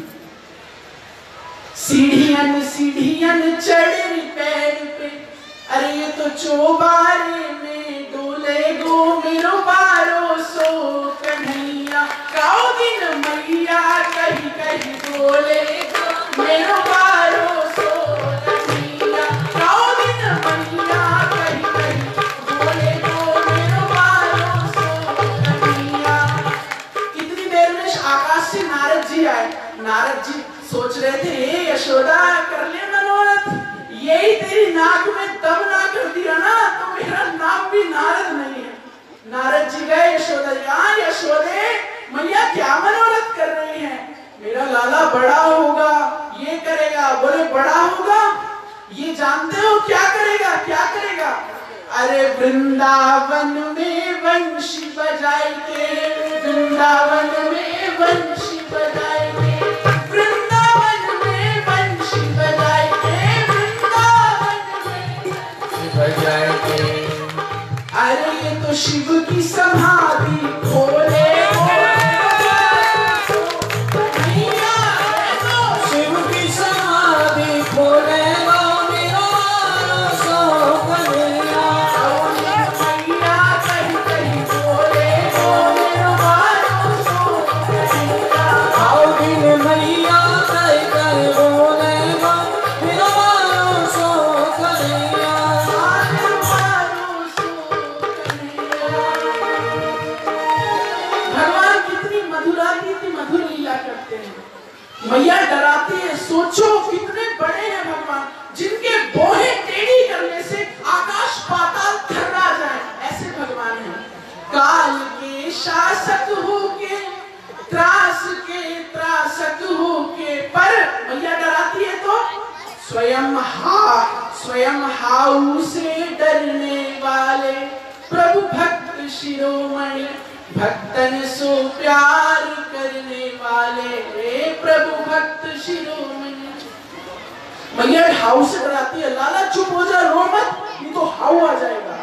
सीढ़ियन चढ़े पैर पे, अरे ये तो चौबारे में डोले गो मेरो बारो सो कन्हैया, काओ दिन मैया कहीं कहीं बोले गो मेरो बारो सो कन्हैया, काओ दिन मैया कहीं कहीं बोले गो मेरो बारो सो कन्हैया। कितनी देर में आकाश से नारद जी आए। नारद जी सोच रहे थे यशोदा कर ले मनोरथ, यही तेरी नाक में दम ना कर दिया ना तो मेरा नाम भी नारद नहीं है। नारद जी गए यशोदा, यहाँ यशोदे मैया क्या मनोरथ कर रही है? मेरा लाला बड़ा होगा, ये करेगा। बोले बड़ा होगा, ये जानते हो क्या करेगा? क्या करेगा? अरे वृंदावन में वंशी बजाए के, वृंदावन में वंशी बजाए के, अरे ये तो शिव की समाधि खोले, शिव की समाधि खोले मेरो सो कन्हैया, मैया कहीं कहीं बोले मेरो बारो सो कन्हैया, आओ दिन मैया कहीं कहीं बोले मेरो बारो सो कन्हैया। मैया डराती है। सोचो कितने बड़े हैं भगवान, जिनके बोहे टेढ़ी करने से आकाश पाताल थर्रा जाए, ऐसे भगवान हैं। काल के शासक होके, त्रास के त्रासक होके, पर मैया डराती है तो स्वयं हाउ से डरने वाले प्रभु भक्त शिरोमणि भक्तन सो प्यार करने वाले प्रभु भक्त शिरोमणि। मैया हाउ से डराती है, लाला चुप हो जा, रो मत, नहीं तो हाउ आ जाएगा।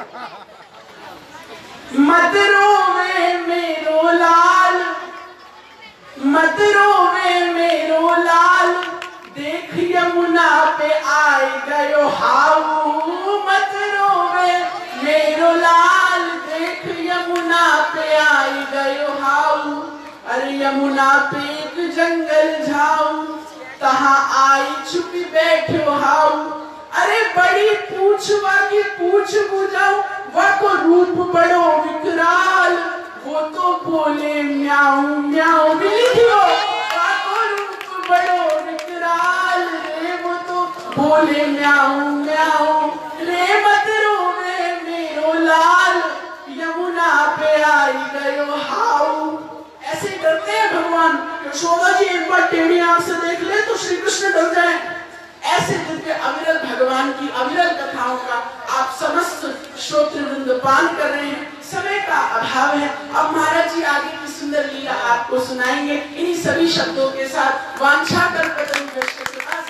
मत रोवे मेरो लाल, मत रोवे मेरो लाल, देख यमुना पे आए गयो हाउ। मत रोवे मेरो लाल, देख यमुना पे आए गयो हाउ। अरे यमुना पे एक जंगल झाऊ, तहां आई छुपी बैठो हाउ। अरे बड़ी पूछवा की पूछ बुझाऊ, वह तो रूप बड़ो विकराल, वो तो बोले म्याऊ म्याऊ। मिली थी वो, वह तो रूप बड़ो विकराल रे, वो तो बोले म्याऊ म्याऊ रे। मत रोवे मेरो लाल, यमुना पे आई गयो हाउ। ऐसे डरते हैं भगवान। यशोदा जी एक बार टेढ़ी आंख से देख ले तो श्री कृष्ण डर जाए। ऐसे दिव्य अविरल भगवान की अविरल कथाओं का आप समस्त श्रोत्र वृंद पान कर रहे हैं। समय का अभाव है, अब महाराज जी आगे की सुंदर लीला आपको सुनाएंगे। इन्हीं सभी शब्दों के साथ वांछा कल्पतरु कृष्ण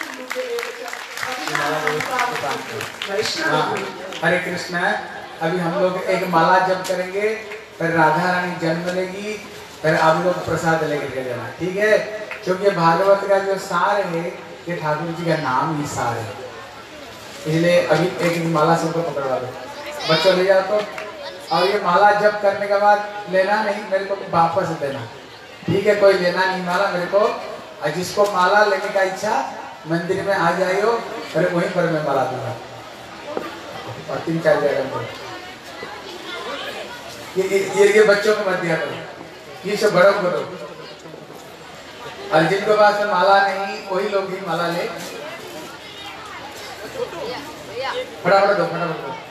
हरे कृष्ण। अभी हम लोग एक माला जप करेंगे, फिर राधा रानी जन्म लेगी, फिर आप लोग प्रसाद लेकर जाना, ठीक है? क्योंकि भागवत का जो सार है ये ठाकुर जी का नाम ही सार है, इसलिए अभी एक माला सबको पकड़वा दो, बच्चों ले जाओ तो। और ये माला जप करने के बाद लेना नहीं, मेरे को वापस देना, ठीक है? कोई लेना नहीं माला मेरे को। और जिसको माला लेने का इच्छा मंदिर में आ जाइयो, और वहीं पर मैं माला दूंगा और 3-4 जगह में। ये बच्चों को मत दिया करो, ये सब बड़ों को दो। और जिनके पास में माला नहीं वही लोग भी माला ले। फटाफट दो, फटाफट दो।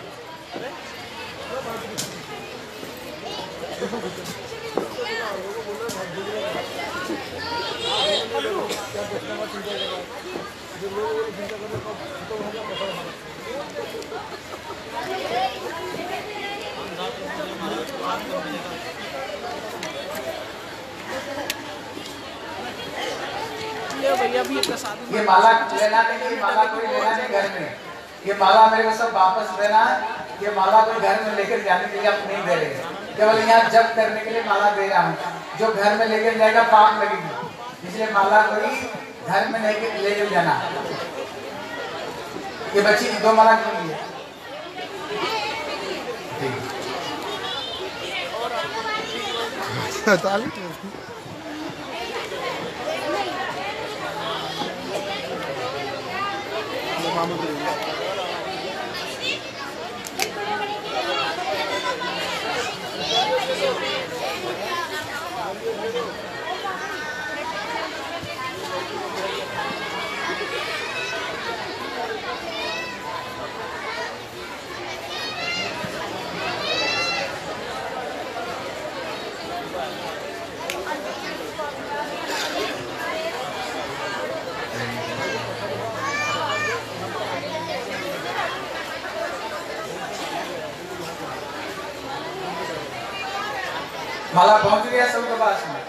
ये माला लेना नहीं, ये माला कोई लेना नहीं घर में। ये माला मेरे को सब वापस देना। ये माला कोई घर में लेकर जाने के लिए आप नहीं दे रहे, केवल यहाँ जप करने के लिए माला दे रहा हूँ। जो घर में लेकर जाएगा पाप लगेगी, इसलिए माला कोई घर में लेकर जाना। ये बच्ची 2 माला क्यों ली है? माला पहुंच गया सबके पास में।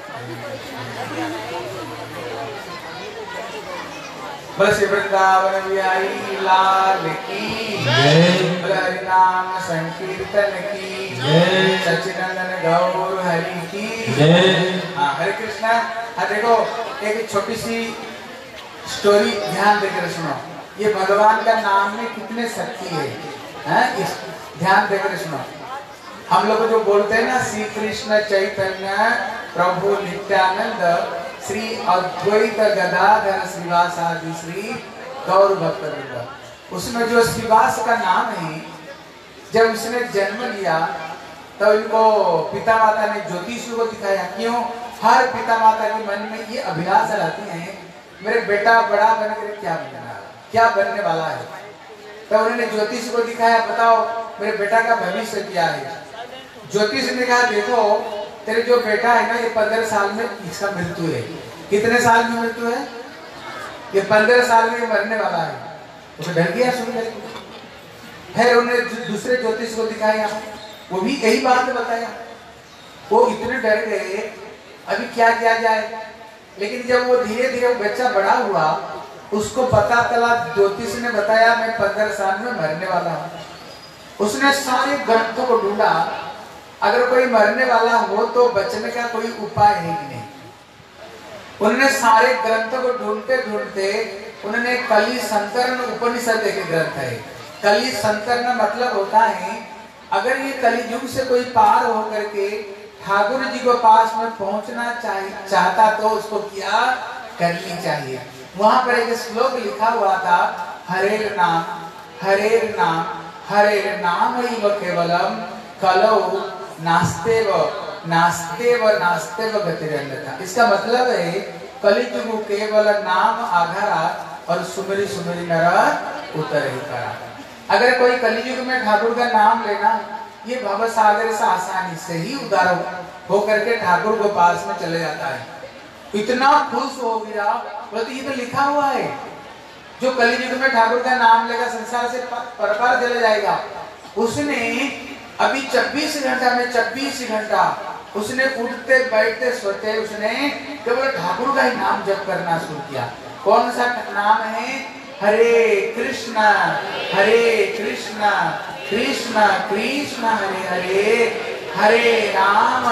बस वृंदावन बिहारी लाल की जय, हरि नाम संकीर्तन की जय, सच्चिदानंद गौर हरि की जय। हाँ, हरे कृष्णा। हाँ देखो, एक छोटी सी स्टोरी ध्यान देकर सुनो। ये भगवान का नाम में कितने शक्ति है, इस ध्यान देकर सुनो। हम लोग जो बोलते हैं ना, श्री कृष्ण चैतन्य प्रभु नित्यानंद श्री अद्वैत गदाधर श्रीवासादि श्री गौर भक्तवृंद, उसमें जो श्रीवास का नाम है, जब उसने जन्म लिया तो इनको पिता माता ने ज्योतिषी को दिखाया। क्यों? हर पिता माता के मन में ये अभिलाषा रहती है, मेरे बेटा बड़ा बनकर क्या बनने वाला है। तो उन्होंने ज्योतिष को दिखाया, बताओ मेरे बेटा का भविष्य क्या है। ज्योतिष ने कहा, देखो तेरे जो बेटा है ना, ये 15 साल में इसका मृत्यु है। कितने साल में मृत्यु है? ये 15 साल में मरने वाला है। तो डर गया सुन कर। फिर उन्हें दूसरे ज्योतिष को दिखाया, वो भी यही बात बताया। वो इतने डर गए अभी क्या किया जाए। लेकिन जब वो धीरे धीरे बच्चा बड़ा हुआ, उसको पता चला, ज्योतिष ने बताया मैं 15 साल में मरने वाला हूँ। उसने सारे ग्रंथों को ढूंढा, अगर कोई मरने वाला हो तो बचने का कोई उपाय है कि नहीं। उन्होंने सारे ग्रंथों को ढूंढते ढूंढते उन्होंने कली संतरण उपनिषद एक ग्रंथ है। कली संतरण मतलब होता है अगर ये कली युग से कोई पार होकर के ठाकुर जी को पास में पहुंचना चाहता तो उसको क्या करनी चाहिए। वहां पर एक श्लोक लिखा हुआ था, हरेर नाम हरेर नाम हरेर नाम एव केवलम कलौ नास्तेव नास्तेव नास्तेव गतिरन्यथा। इसका मतलब है कलिजुग केवल नाम आधारा और सुमरी सुमरी नर उतर ही करा। अगर कोई कलियुग में ठाकुर का नाम लेना, ये भव सागर से आसानी से ही उदार होकर के ठाकुर को पास में चले जाता है। इतना खुश हो गया, बोलते ये तो लिखा हुआ है, जो कलियुग में ठाकुर का नाम लेगा संसार से परपार चले जाएगा। उसने अभी 24 घंटा में 24 घंटा उसने उठते बैठते सोते उसने केवल ठाकुर का ही नाम जप करना शुरू किया। कौन सा नाम है? हरे कृष्णा कृष्ण कृष्ण हरे हरे, हरे राम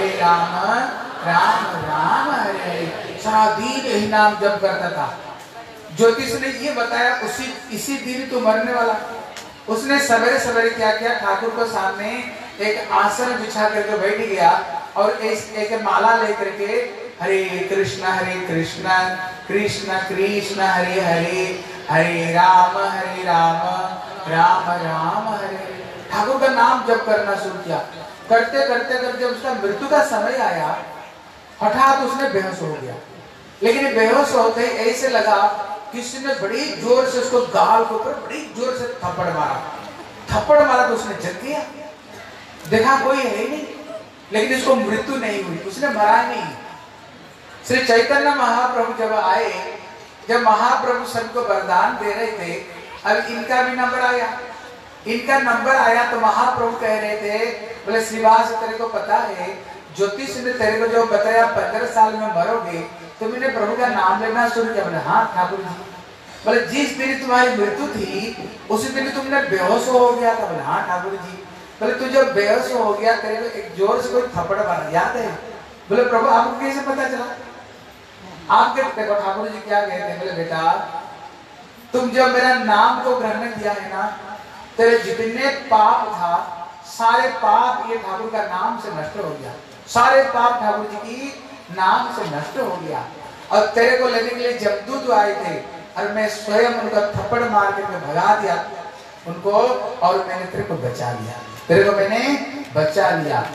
राम राम हरे हरे। सारा दिन यही नाम जप करता था। ज्योतिष ने ये बताया इसी दिन तो मरने वाला। उसने सवेरे सवेरे क्या किया, ठाकुर को सामने एक आसन बिछा करके बैठ गया और एक माला लेकर के हरे कृष्ण कृष्ण कृष्ण हरे हरे, हरे राम राम राम हरे। ठाकुर का नाम जप करना शुरू किया। करते करते जब उसका मृत्यु का समय आया, हठात उसने बेहोश हो गया। लेकिन बेहोश होते ही ऐसे लगा किसी ने बड़ी जोर से उसको गाल के ऊपर बड़ी जोर से थप्पड़ मारा तो उसने जग गया। देखा कोई है ही नहीं, लेकिन इसको मृत्यु नहीं हुई, उसने मरा नहीं। श्री चैतन्य महाप्रभु जब आए, जब महाप्रभु सबको वरदान दे रहे थे, अब इनका भी नंबर आया। इनका नंबर आया तो महाप्रभु कह रहे थे, बोले श्रीवास तेरे को पता है ज्योतिष ने तेरे को जो बताया 15 साल में मरोगे, तो मैंने प्रभु का नाम लेना शुरू किया। बोले हाँ ठाकुर जी। बोले जिस दिन तुम्हारी मृत्यु थी उसी दिन तुमने बेहोश हो गया था। बोले हाँ ठाकुर जी। बोले तू जब बेहोश हो गया तेरे को एक जोर से कोई थप्पड़ मारा, याद है? बोले प्रभु आपको कैसे पता चला? आपके देखो ठाकुर जी क्या कहते? बोले बेटा तुम जब मेरा नाम को ग्रहण किया है ना, तेरे जितने पाप था सारे पाप ये ठाकुर का नाम से नष्ट हो गया। सारे पाप ठाकुर जी की नाम से नष्ट हो गया। और तेरे को लेने के लिए जमदूत आए थे और मैं स्वयं उनका थप्पड़ मार के मैं भगा दिया उनको, और मैंने तेरे को बचा लिया, तेरे को मैंने बचा लिया।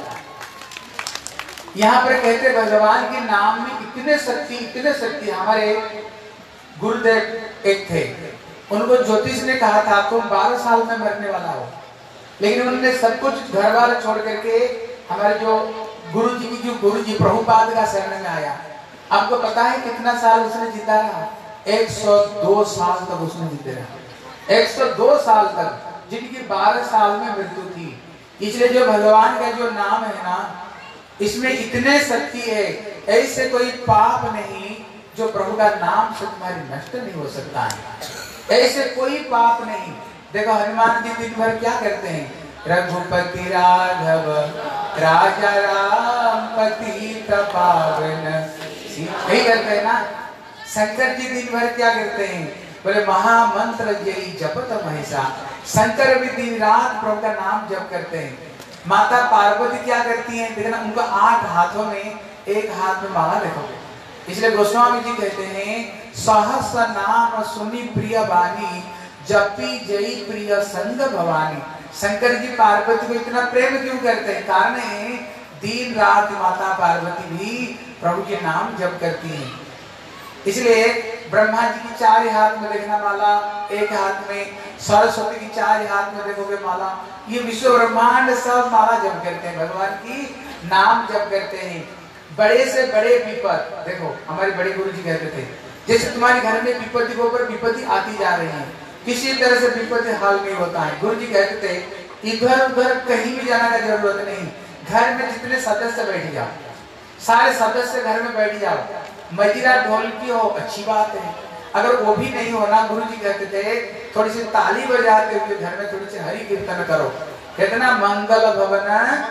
यहाँ पर कहते भगवान के नाम में इतने शक्ति। हमारे गुरुदेव एक थे, उनको ज्योतिष ने कहा था तुम 12 साल में मरने वाला हो, लेकिन उन्होंने सब कुछ घर वाले छोड़ करके हमारे जो गुरु जी प्रभुपाद का शरण में आया। आपको पता है कितना साल उसने जीता रहा? 102 साल तक उसने जीते रहा। 102 साल तक, जिनकी 12 साल में मृत्यु थी। इसलिए जो भगवान का जो नाम है ना, इसमें इतने शक्ति है, ऐसे कोई पाप नहीं जो प्रभु का नाम से तुम्हारी नष्ट नहीं हो सकता है। ऐसे कोई पाप नहीं। देखो हनुमान जी दिन भर क्या करते हैं? रघुपति राघव राजा राम पतित पावन, यही करते हैं ना। शंकर जी दिन भर क्या करते हैं? बोले महामंत्र जय जपत महिषा। शंकर भी दिन रात प्रभु का नाम जप करते हैं। माता पार्वती क्या करती हैं? देखना उनका 8 हाथों में, एक हाथ में माला देखोगे। इसलिए गोस्वामी जी कहते हैं सहस नाम सुनी प्रिय वाणी, जपी जई प्रिय संग भवानी। शंकर जी पार्वती को इतना प्रेम क्यों करते हैं? कारण है दिन रात माता पार्वती भी प्रभु के नाम जप करती हैं। इसलिए ब्रह्मा जी की 4 हाथ में देखना माला, एक हाथ में सरस्वती की 4 हाथ में देखोगे माला। ये विश्व ब्रह्मांड सब माला जप करते हैं, भगवान की नाम जप करते हैं। बड़े से बड़े विपद, देखो हमारे बड़े गुरु जी कहते थे, जैसे तुम्हारे घर में विपत्ति के ऊपर विपत्ति आती जा रही है, किसी तरह से विपत्ति हल नहीं होता है। गुरु जी कहते थे इधर उधर कहीं भी जाने का जरूरत नहीं, घर में जितने सदस्य बैठ जाओ, सारे सदस्य घर में बैठ जाओ, मजीरा ढोलकी हो अच्छी बात है, अगर वो भी नहीं होना, गुरु जी कहते थे थोड़ी सी ताली बजाते हुए घर में थोड़ी सी हरि कीर्तन करो, कितना मंगल भवन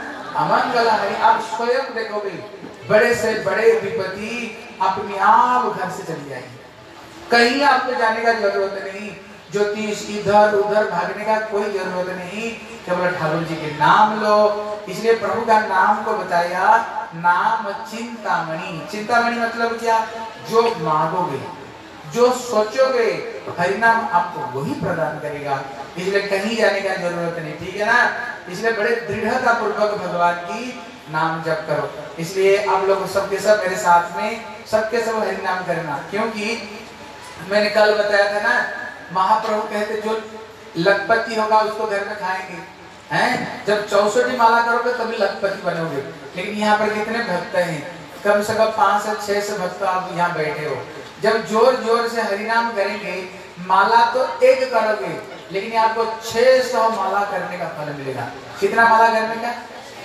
अमंगल हरि। आप स्वयं देखोगे बड़े से बड़े विपत्ति अपने आप घर से चली जाएगी, कहीं आपको जाने का जरूरत नहीं, ज्योतिष इधर उधर भागने का कोई जरूरत नहीं, केवल ठाकुर जी के नाम लो। इसलिए प्रभु का नाम को बताया नाम चिंतामणि। चिंतामणि मतलब क्या? जो मांगोगे, जो सोचोगे, हरिनाम आपको वही प्रदान करेगा, इसलिए कहीं जाने का जरूरत नहीं, ठीक है ना। इसलिए बड़े दृढ़ता पूर्वक भगवान की नाम जप करो। इसलिए आप लोग सबके सब मेरे साथ में सबके सब हरिनाम करना, क्योंकि मैंने कल बताया था ना, महाप्रभु कहते जो लखपति होगा उसको घर में खाएंगे, हैं? जब 64 माला करोगे तभी लखपति बनोगे। लेकिन यहाँ पर कितने भक्त हैं? कम से कम 5 से 6 भक्त आप यहाँ बैठे हो। जब जोर जोर से हरिनाम करेंगे, माला तो एक करोगे, लेकिन आपको 600 माला करने का फल मिलेगा। कितना माला करने का?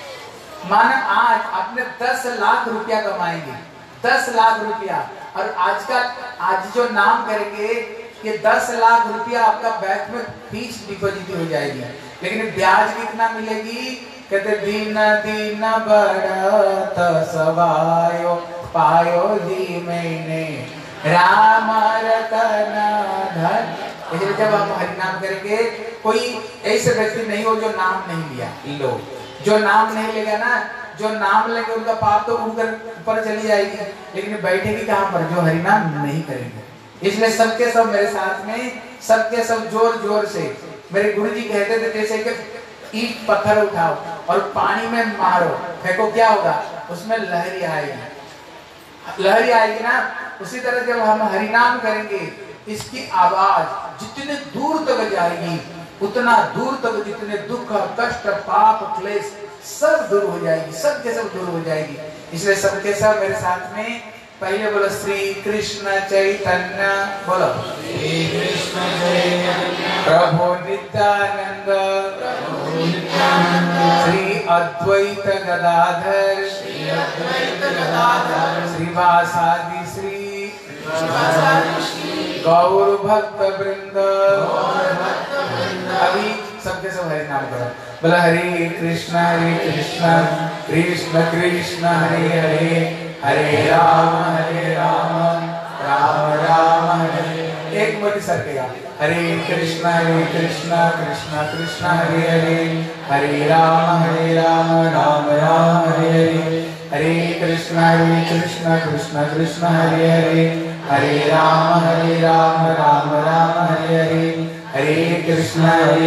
माना आज आपने 10 लाख रुपया कमाएंगे, 10 लाख रुपया, और आज जो नाम करेंगे ये 10 लाख रुपया आपका बैंक में फिक्स डिपॉजिट हो जाएगी, लेकिन ब्याज कितना मिलेगी? कहते दिन दिन बढ़त सवायो पायो जी मैंने राम रतन धन। इसलिए जब हम हरिनाम करेंगे, कोई ऐसे व्यक्ति नहीं हो जो नाम नहीं लिया। लो, जो नाम नहीं लेगा ना, जो नाम लेंगे उनका पाप तो ऊपर चली जाएगी, लेकिन बैठेगी कहाँ पर? जो हरिनाम नहीं करेंगे। इसलिए सबके सब मेरे साथ में, सबके सब जोर जोर से। मेरे गुरु जी कहते थे जैसे कि ईंट पत्थर उठाओ और पानी में मारो, फेंको, क्या होगा? उसमें लहरी आएगी, लहरी आएगी ना। उसी तरह जब हम हरिनाम करेंगे, इसकी आवाज जितने दूर तक जाएगी, उतना दूर तक जितने दुख कष्ट पाप क्लेश सब दूर हो जाएगी, सबके सब दूर हो जाएगी। इसलिए सबके सब मेरे साथ में पहले बोलो श्री कृष्ण चैतन्य, बोलो श्री कृष्ण चैतन्य प्रभु नित्यानंद, श्री अद्वैत गदाधर, श्रीवासादि श्री गौर भक्त वृंद। अभी सबके सब हरि नाम करो, बोला हरे कृष्ण कृष्ण कृष्ण हरे हरे, हरे राम राम राम हरे। एक मोटी सरकेगा, हरे कृष्ण कृष्ण कृष्ण हरे हरे, हरे राम राम राम हरे हरे। हरे कृष्ण कृष्ण कृष्ण हरे हरे, हरे राम राम राम हरे हरे। हरे कृष्ण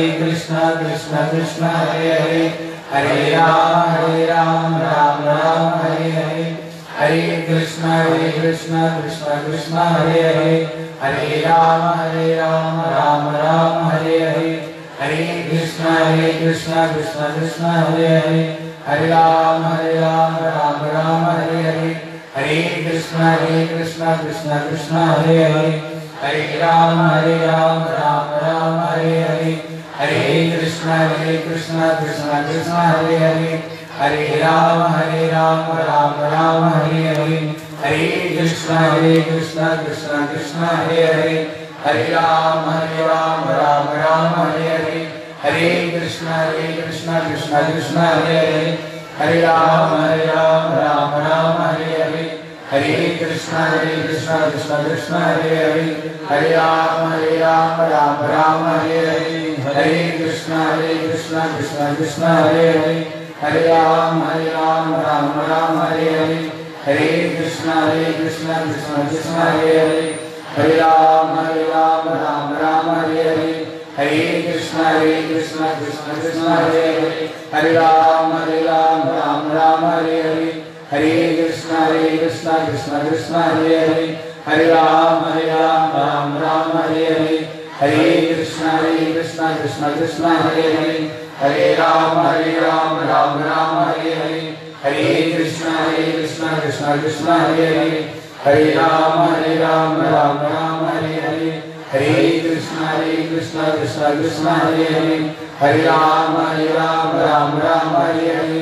कृष्ण हरे हरे, हरे राम राम राम हरे हरे। हरे कृष्ण कृष्ण हरे हरे, हरे राम राम राम हरे हरे। हरे कृष्ण कृष्ण हरे हरे, हरे राम राम राम हरे हरे। हरे कृष्ण कृष्ण हरे हरे, हरे राम राम राम हरे हरे। हरे कृष्ण कृष्ण हरे हरे, हरे राम राम राम हरे हरे। हरे कृष्ण कृष्ण हरे हरे, हरे राम राम राम हरे हरे। हरे कृष्ण कृष्ण हरे हरे, हरे राम राम राम हरे हरे। हरे कृष्ण कृष्ण हरे हरे, हरे राम राम राम हरे हरे। हरे कृष्ण कृष्ण हरे हरे, हरे राम राम राम हरे हरे। हरे कृष्ण कृष्ण हरे हरे, हरे राम राम राम हरे हरे। हरे कृष्ण कृष्ण हरे हरे, हरे राम राम राम हरे हरे। हरे कृष्ण कृष्ण हरे हरे, हरे राम राम राम हरे हरे। हरे कृष्ण कृष्ण हरे हरे, हरे राम राम राम हरे हरे। हरे कृष्ण कृष्ण हरे हरे, हरे राम राम राम हरे हरे। हरे कृष्ण कृष्ण हरे हरे, हरे राम राम राम हरे हरे।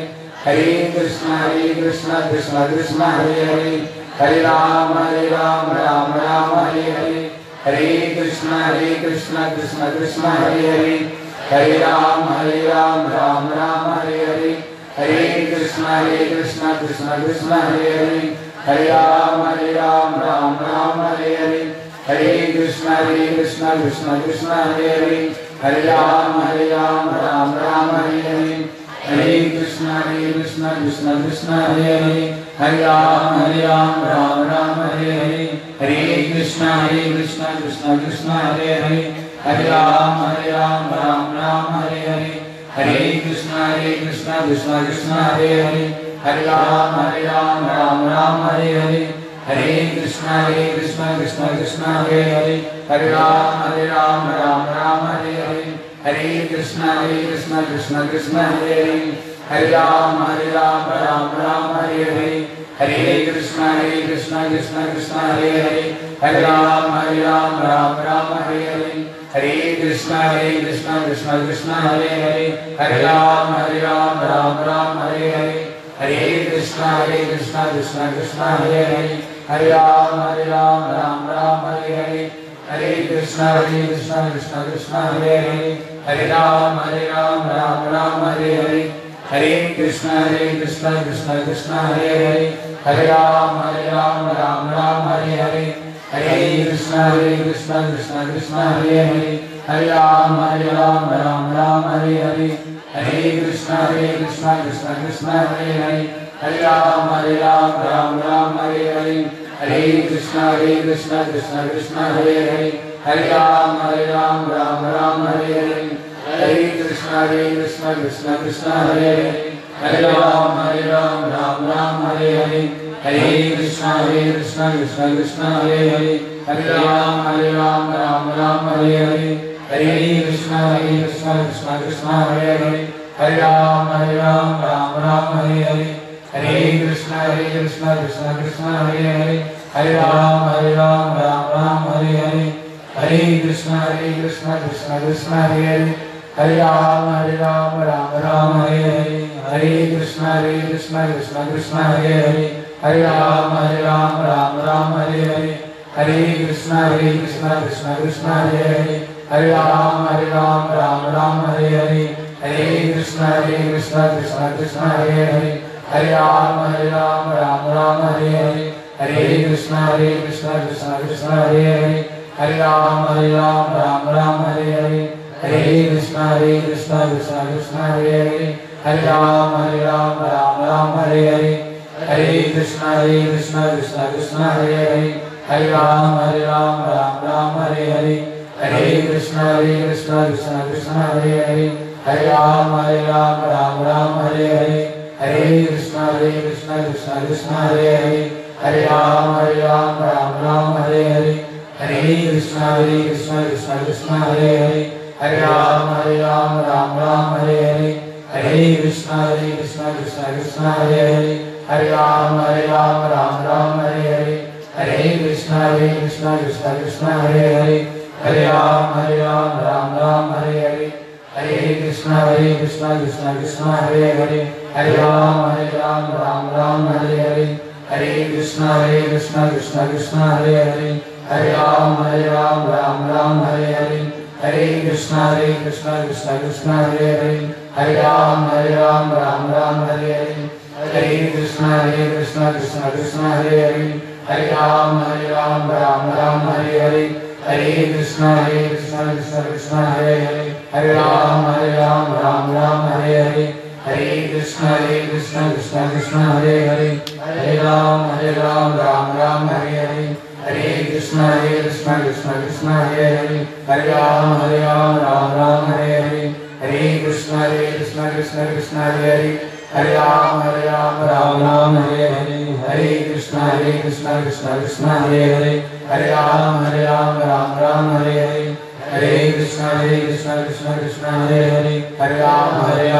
हरे कृष्णा कृष्ण कृष्ण हरे हरे, हरे राम राम राम हरे हरे, हरे कृष्णा कृष्ण कृष्ण हरे हरे, हरे राम राम राम हरे हरे, हरे कृष्णा कृष्ण कृष्ण हरे हरे, हरे राम राम राम हरे हरे, हरे कृष्णा कृष्ण कृष्ण हरे हरे, हरे राम राम राम हरे हरे, हरे कृष्णा कृष्ण कृष्ण हरे हरे, हरे राम राम राम हरे हरे, हरे कृष्णा कृष्ण कृष्ण हरे हरे, हरे राम राम राम हरे हरे, हरे कृष्णा कृष्ण कृष्ण हरे हरे, हरे राम राम राम हरे हरे, हरे कृष्णा कृष्ण कृष्ण हरे हरे, हरे राम राम हरे हरे, हरे कृष्णा कृष्ण कृष्ण हरे हरे, हरे राम राम हरे हरे, हरे कृष्णा कृष्ण कृष्ण हरे हरे, हरे राम राम हरे हरे, हरे कृष्णा कृष्ण कृष्ण हरे हरे, हरे राम राम हरे हरे, हरे कृष्णा कृष्ण कृष्ण हरे हरे, हरे राम राम हरे हरे, हरे कृष्णा कृष्ण कृष्ण हरे हरे, हरे राम राम हरे हरे, हरे कृष्णा कृष्ण कृष्ण हरे हरे, हरे राम राम हरे हरे, हरे कृष्णा कृष्ण कृष्ण हरे हरे, हरे राम राम हरे हरे, हरे कृष्णा कृष्ण कृष्ण हरे हरे, हरे राम राम हरे हरे, हरे कृष्णा कृष्ण कृष्ण हरे हरे, हरे राम राम हरे हरे, हरे कृष्णा कृष्ण कृष्ण हरे हरे, हरे राम राम हरे हरे, हरे कृष्णा कृष्ण कृष्ण हरे हरे, हरे राम राम हरे हरे, हरे कृष्णा कृष्ण कृष्ण हरे हरे, हरे राम राम हरे हरे, हरे कृष्णा कृष्ण कृष्ण हरे हरे, हरे राम राम हरे हरे, हरे कृष्णा कृष्ण कृष्ण हरे हरे, हरे राम राम हरे हरे, हरे कृष्णा कृष्ण कृष्ण हरे हरे, हरे राम राम हरे हरे, हरे कृष्णा कृष्ण कृष्ण हरे हरे, हरे राम राम हरे हरे, हरे कृष्णा कृष्ण कृष्ण हरे हरे, हरे राम राम हरे हरे, हरे कृष्णा कृष्ण कृष्ण हरे हरे, हरे राम राम हरे हरे, हरे कृष्णा कृष्ण कृष्ण हरे हरे, हरे राम राम हरे हरे, हरे कृष्णा कृष्ण कृष्ण हरे हरे, हरे राम राम हरे हरे, हरे कृष्णा कृष्ण कृष्ण हरे हरे, हरे राम राम हरे हरे, हरे कृष्णा कृष्ण कृष्ण हरे हरे, हरे राम राम हरे हरे, हरे कृष्णा कृष्ण कृष्ण हरे हरे, हरे राम राम हरे हरे, हरे कृष्णा कृष्ण कृष्ण हरे हरे, हरे राम राम हरे हरे, हरे कृष्णा कृष्ण कृष्ण हरे हरे, हरे राम राम हरे हरे, हरे कृष्णा कृष्ण कृष्ण हरे हरे, हरे राम राम हरे हरे, हरे कृष्णा कृष्ण कृष्ण हरे हरे, हरे राम राम हरे हरे, हरे कृष्णा कृष्ण कृष्ण हरे हरे, हरे राम राम हरे हरे, हरे कृष्णा कृष्ण कृष्ण हरे हरे, हरे राम राम हरे हरे, हरे कृष्णा कृष्ण कृष्ण हरे हरे, हरे राम राम हरे हरे, हरे कृष्णा कृष्ण कृष्ण हरे हरे, हरे राम राम हरे हरे, हरे कृष्णा कृष्ण कृष्ण हरे हरे, हरे राम राम हरे हरे, हरे कृष्णा कृष्ण कृष्ण हरे हरे, हरे राम राम हरे हरे, हरे कृष्णा कृष्ण कृष्ण हरे हरे, हरे राम राम हरे हरे, हरे कृष्णा कृष्ण कृष्ण हरे हरे, हरे राम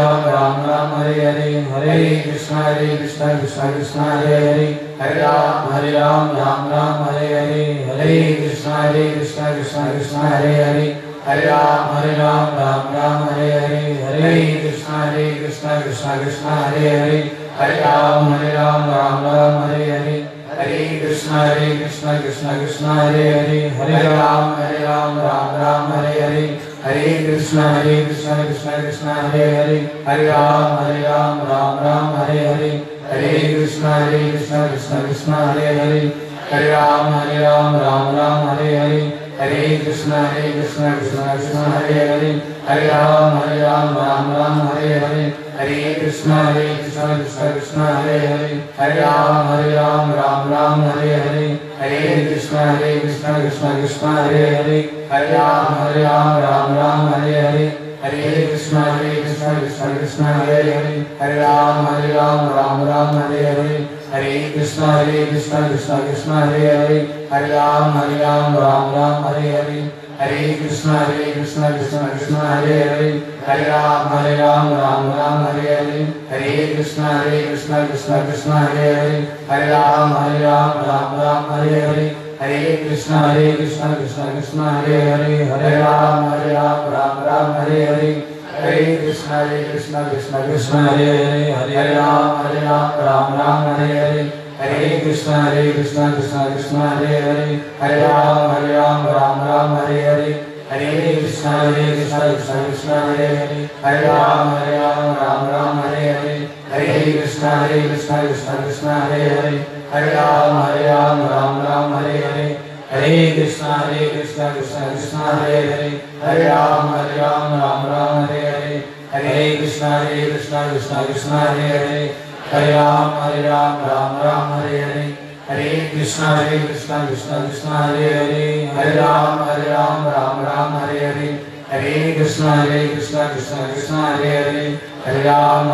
राम हरे हरे, हरे कृष्णा कृष्ण कृष्ण हरे हरे, हरे राम राम हरे हरे, हरे कृष्णा कृष्ण कृष्ण हरे हरे, हरे राम राम राम हरे हरे हरे कृष्णा कृष्णा कृष्णा हरे हरे हरे राम राम राम हरे हरे हरे कृष्णा कृष्णा कृष्णा हरे हरे हरे राम राम हरे हरे हरे कृष्णा कृष्णा कृष्णा हरे हरे हरे राम राम हरे हरे हरे कृष्णा कृष्णा कृष्णा हरे हरे हरे राम राम हरे हरे हरे कृष्णा कृष्णा कृष्णा हरे हरे हरे राम राम हरे हरे हरे कृष्णा कृष्णा कृष्णा हरे हरे हरे राम राम हरे हरे हरे कृष्णा कृष्णा कृष्णा हरे हरे हरे राम राम हरे हरे हरे कृष्णा कृष्णा कृष्णा हरे हरे हरे राम राम हरे हरे हरे कृष्णा कृष्णा कृष्णा हरे हरे हरे राम राम हरे हरे हरे कृष्णा कृष्णा कृष्णा हरे हरे हरे राम राम हरे हरे हरे कृष्णा कृष्णा कृष्णा हरे हरे हरे राम राम हरे हरे हरे कृष्णा कृष्णा कृष्णा हरे हरे हरे राम राम हरे हरे हरे कृष्णा कृष्णा कृष्णा हरे हरे हरे राम राम हरे हरे हरे कृष्णा कृष्णा कृष्णा हरे हरे हरे राम राम हरे हरे हरे कृष्णा कृष्णा कृष्णा हरे हरे हरे राम राम हरे हरे हरे कृष्णा कृष्णा कृष्णा हरे हरे हरे राम राम हरे हरे हरे कृष्णा कृष्णा कृष्णा हरे हरे हरे राम राम हरे हरे हरे कृष्णा कृष्णा कृष्णा हरे हरे हरे राम राम हरे हरे हरे कृष्णा कृष्णा कृष्णा हरे हरे हरे राम राम हरे हरे हरे कृष्णा कृष्णा कृष्णा हरे हरे हरे राम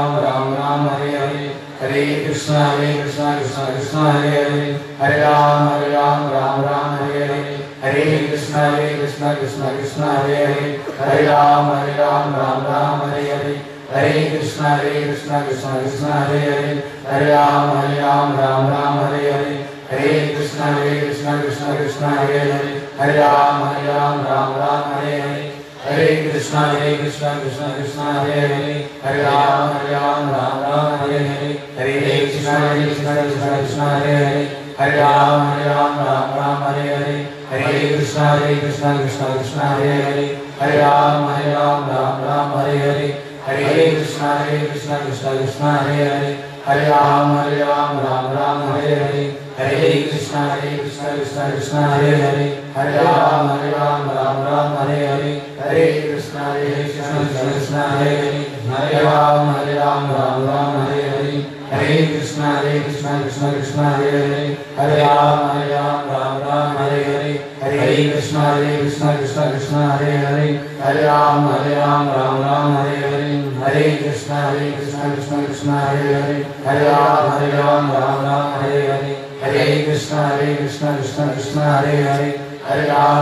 राम हरे हरे हरे कृष्णा कृष्णा कृष्णा हरे हरे हरे राम राम हरे हरे हरे कृष्णा कृष्णा कृष्णा हरे हरे हरे राम राम हरे हरे हरे कृष्णा कृष्णा कृष्णा हरे हरे हरे राम राम हरे हरे हरे कृष्णा कृष्णा कृष्णा हरे हरे हरे राम राम हरे हरे हरे कृष्णा कृष्णा कृष्णा हरे हरे हरे राम राम हरे हरे हरे कृष्णा कृष्णा कृष्णा हरे हरे हरे राम राम हरे हरे हरे कृष्णा कृष्णा कृष्णा हरे हरे हरे राम राम हरे हरे हरे कृष्णा कृष्णा कृष्णा हरे हरे हरे राम राम हरे हरे हरे कृष्णा कृष्णा कृष्णा हरे हरे हरे राम राम हरे हरे हरे कृष्णा कृष्णा कृष्णा हरे हरे हरे राम राम हरे हरे हरे कृष्णा कृष्णा कृष्णा हरे हरे हरे राम राम हरे हरे हरे कृष्णा कृष्णा कृष्णा हरे हरे हरे राम राम हरे हरे हरे कृष्णा कृष्णा कृष्णा हरे हरे हरे राम राम हरे हरे हरे कृष्णा कृष्णा कृष्णा हरे हरे हरे राम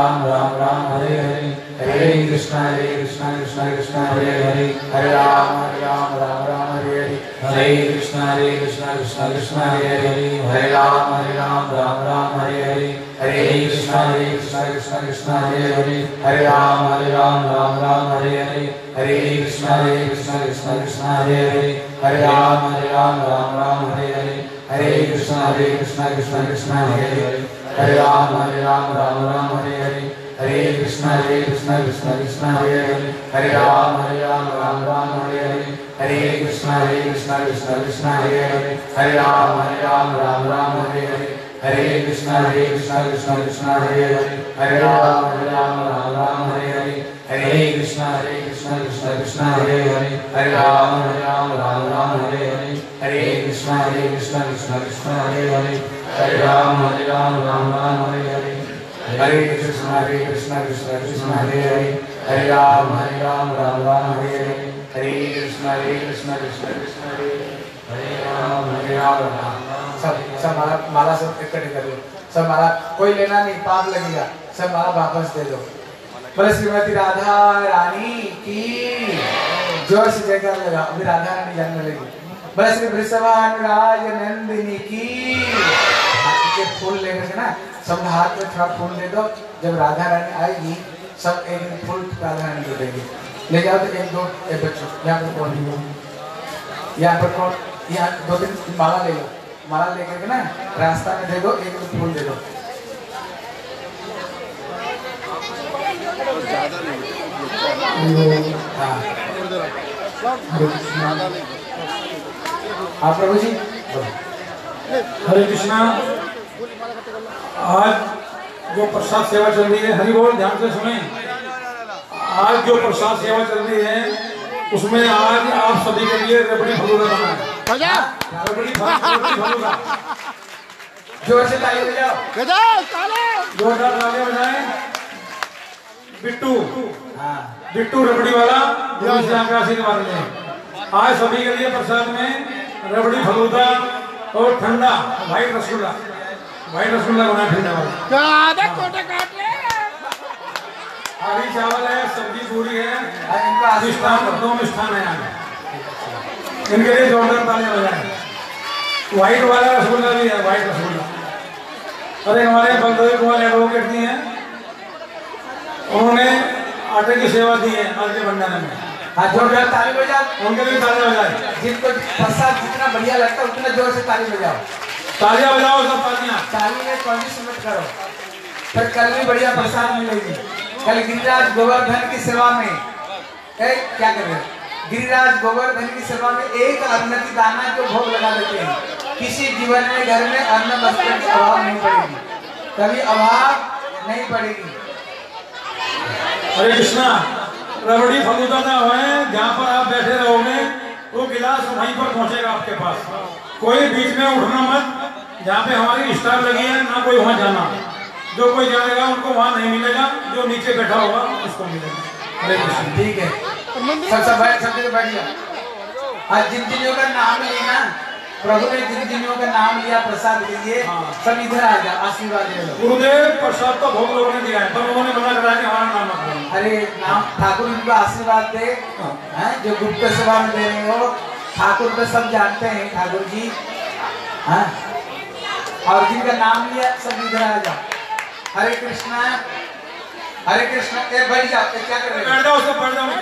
राम हरे हरे हरे कृष्णा कृष्णा कृष्णा हरे हरे हरे राम राम हरे हरे हरे कृष्णा कृष्णा कृष्णा हरे हरे हरे राम राम हरे हरे हरे कृष्णा कृष्णा कृष्णा हरे हरे हरे राम राम हरे हरे हरे कृष्णा कृष्णा कृष्णा हरे हरे हरे राम राम हरे हरे हरे कृष्णा कृष्णा कृष्णा हरे हरे हरे राम राम हरे हरे हरे कृष्णा कृष्णा कृष्णा हरे हरे हरे राम राम हरे हरे हरे कृष्णा कृष्णा कृष्णा हरे हरे हरे राम राम हरे हरे हरे कृष्णा कृष्णा कृष्णा हरे हरे हरे राम राम हरे हरे हरे कृष्णा कृष्णा कृष्णा हरे हरे हरे राम राम हरे हरे हरे कृष्णा कृष्णा कृष्णा हरे हरे हरे राम राम हरे हरे हरे कृष्णा कृष्णा कृष्णा हरे हरे हरे राम राम हरे हरे हरे कृष्णा कृष्णा कृष्णा हरे हरे राम सब माला सब इकट्ठे कर लो सब माला कोई लेना नहीं पाप लगेगा सब माला वापस दे दो बोले श्रीमती राधा रानी की जोर से जयकार लगा अभी राधा रानी जानने लगी बोले श्री वृषभान राज नंदिनी की हाथ के फूल लेकर के ना सब हाथ में थोड़ा फूल दे दो जब राधा रानी आएगी सब एक फूल राधा रानी को देंगे। ले जाओ तो एक दो एक बच्चों यहाँ पर कौन यहाँ पर कौन यहाँ 2-3 माला ले लो, माला लेकर के ना रास्ता में दे दो, एक दो फूल दे दो। हाँ प्रभु जी। हरे कृष्णा। आज जो प्रसाद सेवा चल रही है, हरि बोल, ध्यान से सुने। आज जो प्रसाद सेवा चल रही है उसमें आज आप सभी के लिए रबड़ी फलूदा बना है। रबड़ी फलूदा जोर से ताली बजाओ, जोरदार ताली बजाएं। बिट्टू, बिट्टू रबड़ी वाला आशीर्वाद लें। आज सभी के लिए प्रसाद में रबड़ी फलूदा और ठंडा व्हाइट रसगुल्ला बना ठंडा वाला। हरी चावल है, सब्जी पूरी है, मिष्ठान 2 मिष्ठान है यहाँ। इनके लिए जोरदार तालियां बजाएं। व्हाइट वाला रसगुल्ला भी है, व्हाइट रसगुल्ला। अरे हमारे बलदेव कुमार एडवोकेट जी हैं, उन्होंने आटे की सेवा दी है आज के भंडारे में। हाँ जोरदार ताली बजाओ, उनके लिए तालियां बजाएं। जिनको प्रसाद जितना बढ़िया लगता है उतना जोर से ताली बजाओ। तालियां बजाओ सब तालियां। ताली में कॉन्फ्लिक्ट मत करो, फिर कल भी बढ़िया प्रसाद मिलेगी। कल गिरिराज गोवर्धन की सेवा में क्या कर रहे हैं? गिरिराज गोवर्धन की सेवा में एक अन्न की दाना को भोग लगा देते हैं। किसी जीवन में घर में अन्न वस्त्र की अभाव नहीं पड़ेगी, कभी अभाव नहीं पड़ेगी। हरे कृष्णा। रबड़ी फलूदा ना होए, जहाँ पर आप बैठे रहोगे वो गिलास वहीं पर पहुंचेगा आपके पास। कोई बीच में उठना मत। जहाँ पे हमारी स्टार लगी है ना कोई वहाँ जाना। जो कोई जाएगा उनको वहाँ नहीं मिलेगा, जो नीचे बैठा होगा उसको मिलेगा। हरे कृष्ण। ठीक है, सब बैठ गया। आज जिन जिनों का नाम लेना, प्रभु ने जिन जिनों का नाम लिया प्रसाद के लिए, सब इधर आ जा, आशीर्वाद ले लो। गुरुदेव प्रसाद तो भोग लोगों ने दिया है, पर उन्होंने मना करा कि हमारा नाम मत लो। अरे नाम ठाकुर उनको आशीर्वाद दे, हैं जो गुप्त सेवा में दे रहे हो। ठाकुर तो सब जानते हैं ठाकुर जी, हाँ। और जिनका नाम लिया सब इधर आ जा। हरे कृष्णा, हरे कृष्णा। बैठ जाओ, क्या कर रहे हो? बैठ जाओ, सब बैठ जाओ,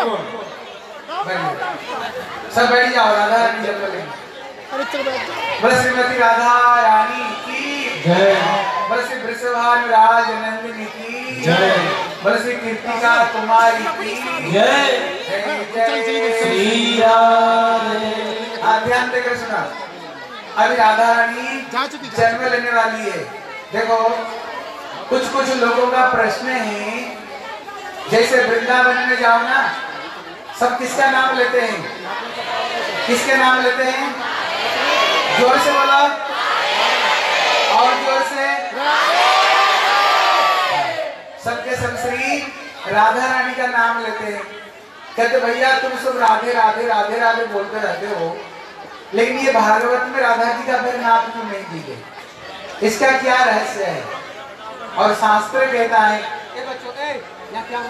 सब बैठ जाओ। राधा रानी जन्म लेंगे। बोले श्रीमती राधा रानी की जय। बोले श्री वृषभानुराज नंदिनी की जय। बोले श्री कीर्तिका कुमारी की जय। जय श्री राधे। ध्यान देकर सुना, अभी राधा रानी जन्म लेने वाली है। देखो कुछ लोगों का प्रश्न है, जैसे वृंदावन में जाओ ना, सब किसका नाम लेते हैं? किसके नाम लेते हैं? जोर से बोलो, और जोर से। सबके सब श्री राधा रानी का नाम लेते हैं। कहते भैया तुम सब राधे राधे राधे राधे बोलते रहते हो, लेकिन ये भागवत में राधा जी का फिर नाम क्यों नहीं दी गई? इसका क्या रहस्य है? और शास्त्र कहता है, बच्चों क्या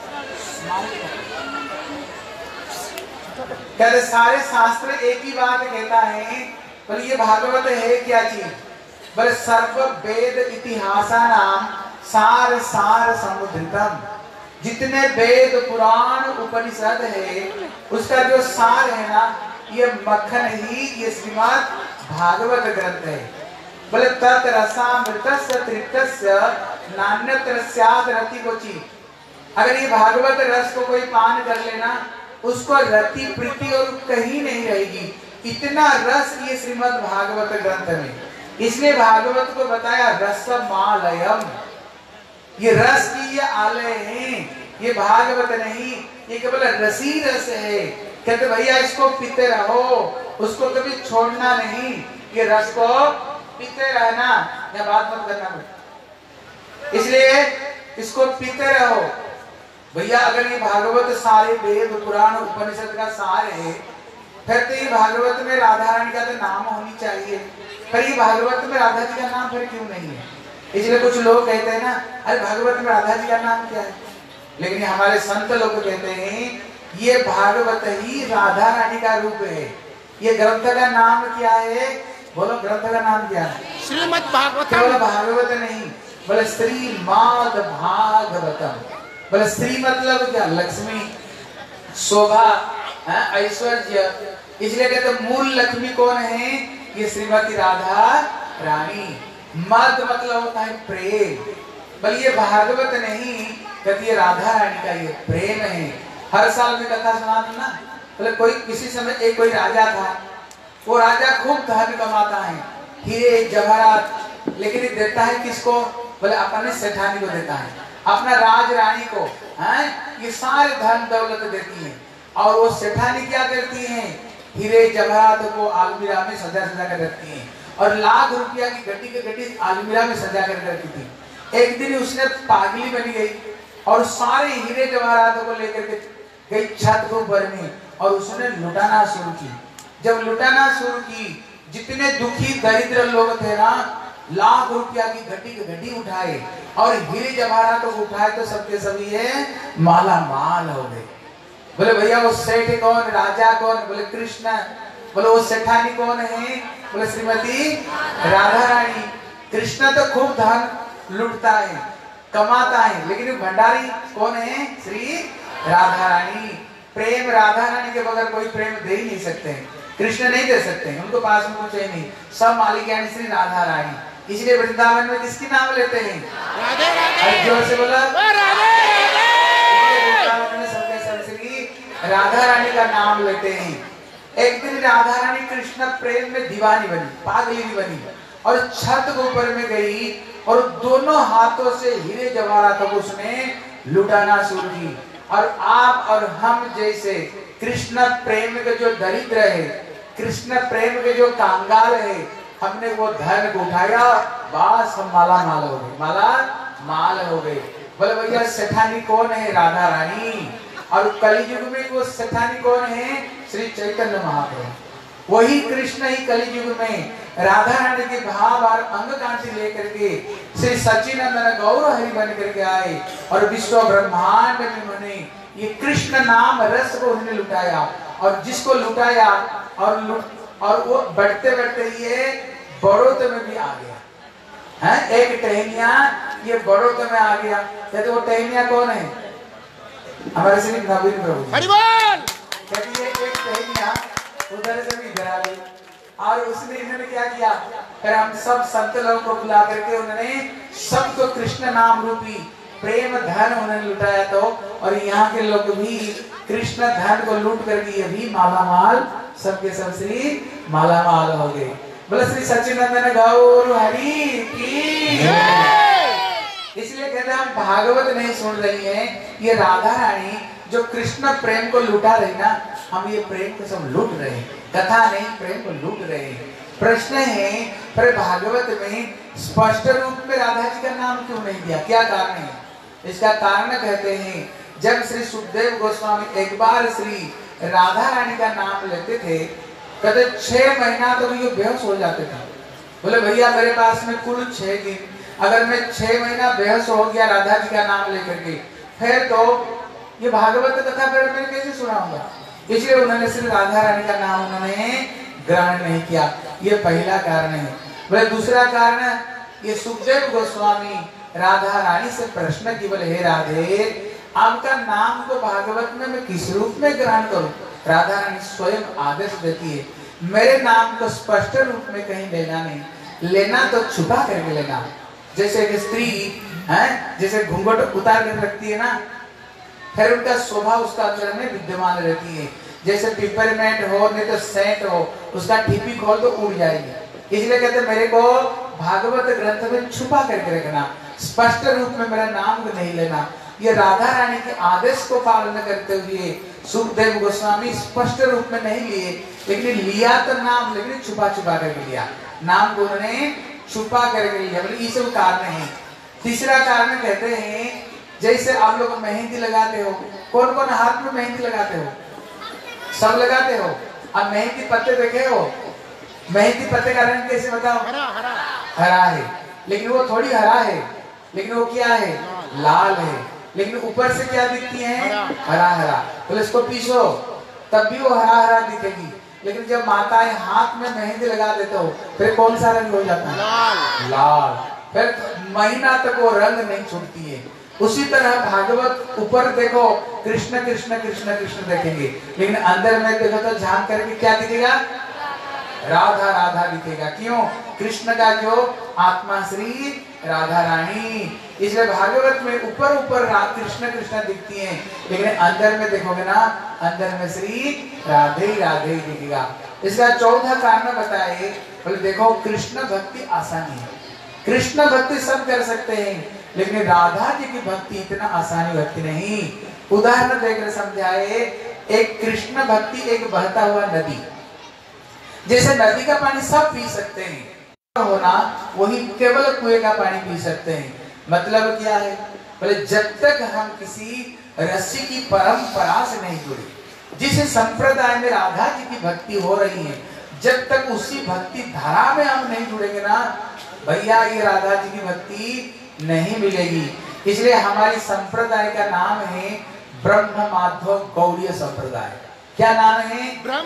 कहते सारे शास्त्र एक ही बात कहता है, पर ये भागवत है क्या चीज? बोले सर्व वेद इतिहासा नाम सार सार समुद्रितम। जितने वेद पुराण उपनिषद है उसका जो सार है ना, ये मक्खन ही ये श्रीमद् भागवत ग्रंथ है। बोले तत् रसामृतस्य तृप्तस्य नान्यत्र स्यात् रतिकोचि। अगर ये भागवत रस को कोई पान कर लेना, उसको रति प्रीति और कहीं नहीं रहेगी। इतना रस ये श्रीमद् भागवत ग्रंथ में, इसलिए भागवत को बताया रसमालयम। ये रस की ये आलय है, ये भागवत नहीं, ये केवल रसी रस है। कहते भैया इसको पीते रहो, उसको कभी छोड़ना नहीं, ये रस को पीते रहना, या बात मत करना। इसलिए इसको पीते रहो भैया। अगर ये भागवत सारे वेद पुराण उपनिषद का सार है, फिर तो ये भागवत में राधा रानी का तो नाम होनी चाहिए, पर ये भागवत में राधा जी का नाम फिर क्यों नहीं है? इसलिए कुछ लोग कहते हैं ना, अरे भागवत में राधा जी का नाम क्या है? लेकिन हमारे संत लोग कहते हैं ये भागवत ही राधा रानी का रूप है। ये ग्रंथ का नाम क्या है? बोलो ग्रंथ का नाम क्या है? श्रीमद् भागवतम। केवल भागवत नहीं, बोले श्रीमद् भागवतम। बोले श्री मतलब क्या? लक्ष्मी, शोभा, ऐश्वर्य। इसलिए कहते मूल लक्ष्मी कौन है? ये श्रीमती राधा रानी। मद मतलब होता है प्रेम। बल ये भागवत नहीं, कहती ये राधा रानी का ये प्रेम है। हर साल में कथा सुनाते ना, बोले कोई किसी समय एक कोई राजा था, वो राजा खूब धन कमाता है, हीरे जवाहरात, लेकिन ये देता है किसको? बोले अपने सेठानी को देता है, अपना राज रानी को। ये सारे धन दौलत देती है, और वो सेठानी क्या करती है? हीरे जवाहरात को अलमीरा में सजा सजा कर रखती है, और लाख रुपया की गड्डी के गड्डी अलमीरा में सजा कर रखती थी। एक दिन उसने पागली बन गई और सारे हीरे जवाहरात को लेकर के गई छत को ऊपर में, और उसने लुटाना शुरू की। जब लुटाना शुरू की, जितने दुखी दरिद्र लोग थे ना, लाख रुपया की गड्डी की गड्डी उठाए और हीरे जवाहरात को उठाए, तो सबके सभी ये माला माल हो गए। बोले भैया वो सेठ कौन? राजा कौन? बोले कृष्ण। बोले वो सेठानी कौन है? बोले श्रीमती राधा रानी। कृष्ण तो खूब धन लुटता है, कमाता है, लेकिन भंडारी कौन है? श्री राधा रानी। प्रेम राधा रानी के बगैर कोई प्रेम दे ही नहीं सकते, कृष्ण नहीं दे सकते, उनको पास में कुछ है नहीं, सब मालिक यानी श्री राधा रानी। इसलिए वृंदावन में किसकी नाम लेते हैं? राधे राधे। जोर से बोला वृंदावन में सबके सब श्री राधा रानी का नाम लेते हैं। एक दिन राधा रानी कृष्ण प्रेम में दीवानी बनी, पागली बनी, और छत के ऊपर में गई और दोनों हाथों से हीरे जवाहरातों को उसने लुटाना शुरू की। और आप और हम जैसे कृष्ण प्रेम के जो दरिद्र है, कृष्ण प्रेम के जो कांगाल है, हमने वो धन को उठाया, बस हम माला माल हो गए, माला माल हो गए। बोले भैया सेठानी कौन है? राधा रानी। और कलियुग में वो सेठानी कौन है? श्री चैतन्य महाप्रभु। वही कृष्ण ही कलियुग में राधा रानी के भाव और अंग कांति लेकर के श्री सच्चिदानंद गौर हरि बन करके आए, और विश्व ब्रह्मांड में उन्होंने ये कृष्ण नाम रस को उन्होंने लुटाया। और जिसको लुटाया और वो बढ़ते बढ़ते ये बड़ौत में भी आ गया है। एक टहनिया ये बड़ौत में आ गया। कहते वो टहनिया कौन है? हमारे श्री नवीन प्रभु। कहती है एक टहनिया उधर से भी इधर आ गई, और उसने इन्होंने क्या किया? फिर हम सब संत लोगों को बुला करके उन्होंने सबको कृष्ण नाम रूपी प्रेम धन उन्होंने लुटाया। तो और यहाँ के लोग भी कृष्ण धन को लूट करके ये भी माला माल, सबके सब श्री माला माल हो गए। बोले श्री सच्चिदानंद गौर हरि की। इसलिए कहते हैं हम भागवत नहीं सुन रही हैं, ये राधा रानी जो कृष्ण प्रेम को लुटा रही ना, हम ये प्रेम को सब लूट रहे हैं, कथा नहीं प्रेम को लूट रहे हैं। प्रश्न है पर भागवत में स्पष्ट रूप में राधा जी का नाम क्यों नहीं दिया? क्या कारण है? इसका कारण कहते हैं, जब श्री सुखदेव गोस्वामी एक बार श्री राधा रानी का नाम लेते थे, कहते 6 महीना तो ये बेहोश हो जाते थे। बोले भैया मेरे पास में कुल 6 दिन, अगर मैं 6 महीना बेहोश हो गया राधा जी का नाम लेकर के, फिर तो ये भागवत कथा फिर मैं कैसे सुनाऊंगा? इसलिए उन्होंने श्री राधा रानी का नाम उन्होंने ग्रहण नहीं किया। ये पहला कारण है। वह दूसरा कारण, ये सुखदेव गोस्वामी राधा रानी से प्रश्न की, बोले हे राधे आपका नाम को भागवत में मैं किस रूप में ग्रहण करूं? राधा रानी स्वयं आदेश देती है, मेरे नाम को स्पष्ट रूप में कहीं लेना नहीं, लेना तो छुपा करके लेना। जैसे एक स्त्री है, जैसे घूंघट उतार कर रखती है ना, फिर उनका शोभा उसका अंदर में विद्यमान रहती है। जैसे पिपरमेंट हो नहीं तो सेंट हो, उसका ठीपी खोल तो उड़ जाएगी। इसलिए कहते मेरे को भागवत ग्रंथ में छुपा करके रखना, स्पष्ट रूप में मेरा नाम को नहीं लेना। ये राधा रानी के आदेश को पालन करते हुए सुखदेव गोस्वामी स्पष्ट रूप में नहीं लिए, लेकिन लिया तो नाम, लेकिन छुपा छुपा करके लिया, नाम को उन्होंने छुपा करके लिया। बोले ये सब कारण है। तीसरा कारण कहते हैं, जैसे आप लोग मेहंदी लगाते हो, कौन कौन हाथ में मेहंदी लगाते हो? सब लगाते हो। अब मेहंदी पत्ते देखे हो? मेहंदी पत्ते का रंग कैसे बताओ? हरा है, लेकिन वो थोड़ी हरा है, लेकिन वो क्या है? लाल है। लेकिन ऊपर से क्या दिखती है? हरा हरा। तो इसको पीसो तब भी वो हरा हरा दिखेगी, लेकिन जब माताएं हाथ में मेहंदी लगा देते हो फिर कौन सा रंग हो जाता है? लाल। फिर महीना तक वो रंग नहीं छूटती है। उसी तरह भागवत ऊपर देखो कृष्ण कृष्ण कृष्ण कृष्ण देखेंगे, लेकिन अंदर में देखो तो झांक करके क्या दिखेगा? राधा राधा दिखेगा। क्यों? कृष्ण का जो आत्मा श्री राधा रानी, इसलिए भागवत में ऊपर ऊपर कृष्ण कृष्ण दिखती हैं, लेकिन अंदर में देखोगे ना, अंदर में श्री राधे ही राधे ही दिखेगा। इसका चौथा कारण बताए, बोले देखो कृष्ण भक्ति आसानी है, कृष्ण भक्ति सब कर सकते हैं, लेकिन राधा जी की भक्ति इतना आसानी भक्ति नहीं। उदाहरण देकर समझाए, एक कृष्ण भक्ति एक बहता हुआ नदी, जैसे नदी का पानी सब पी सकते हैं होना, वही केवल कुएं का पानी पी सकते हैं। मतलब क्या है? बोले जब तक हम किसी रस्सी की परंपरा से नहीं जुड़े, जिस संप्रदाय में राधा जी की भक्ति हो रही है, जब तक उसी भक्ति धारा में हम नहीं जुड़ेंगे ना भैया, ये राधा जी की भक्ति नहीं मिलेगी। इसलिए हमारी संप्रदाय का नाम है ब्रह्म माधव गौड़ीय संप्रदाय। क्या नाम है?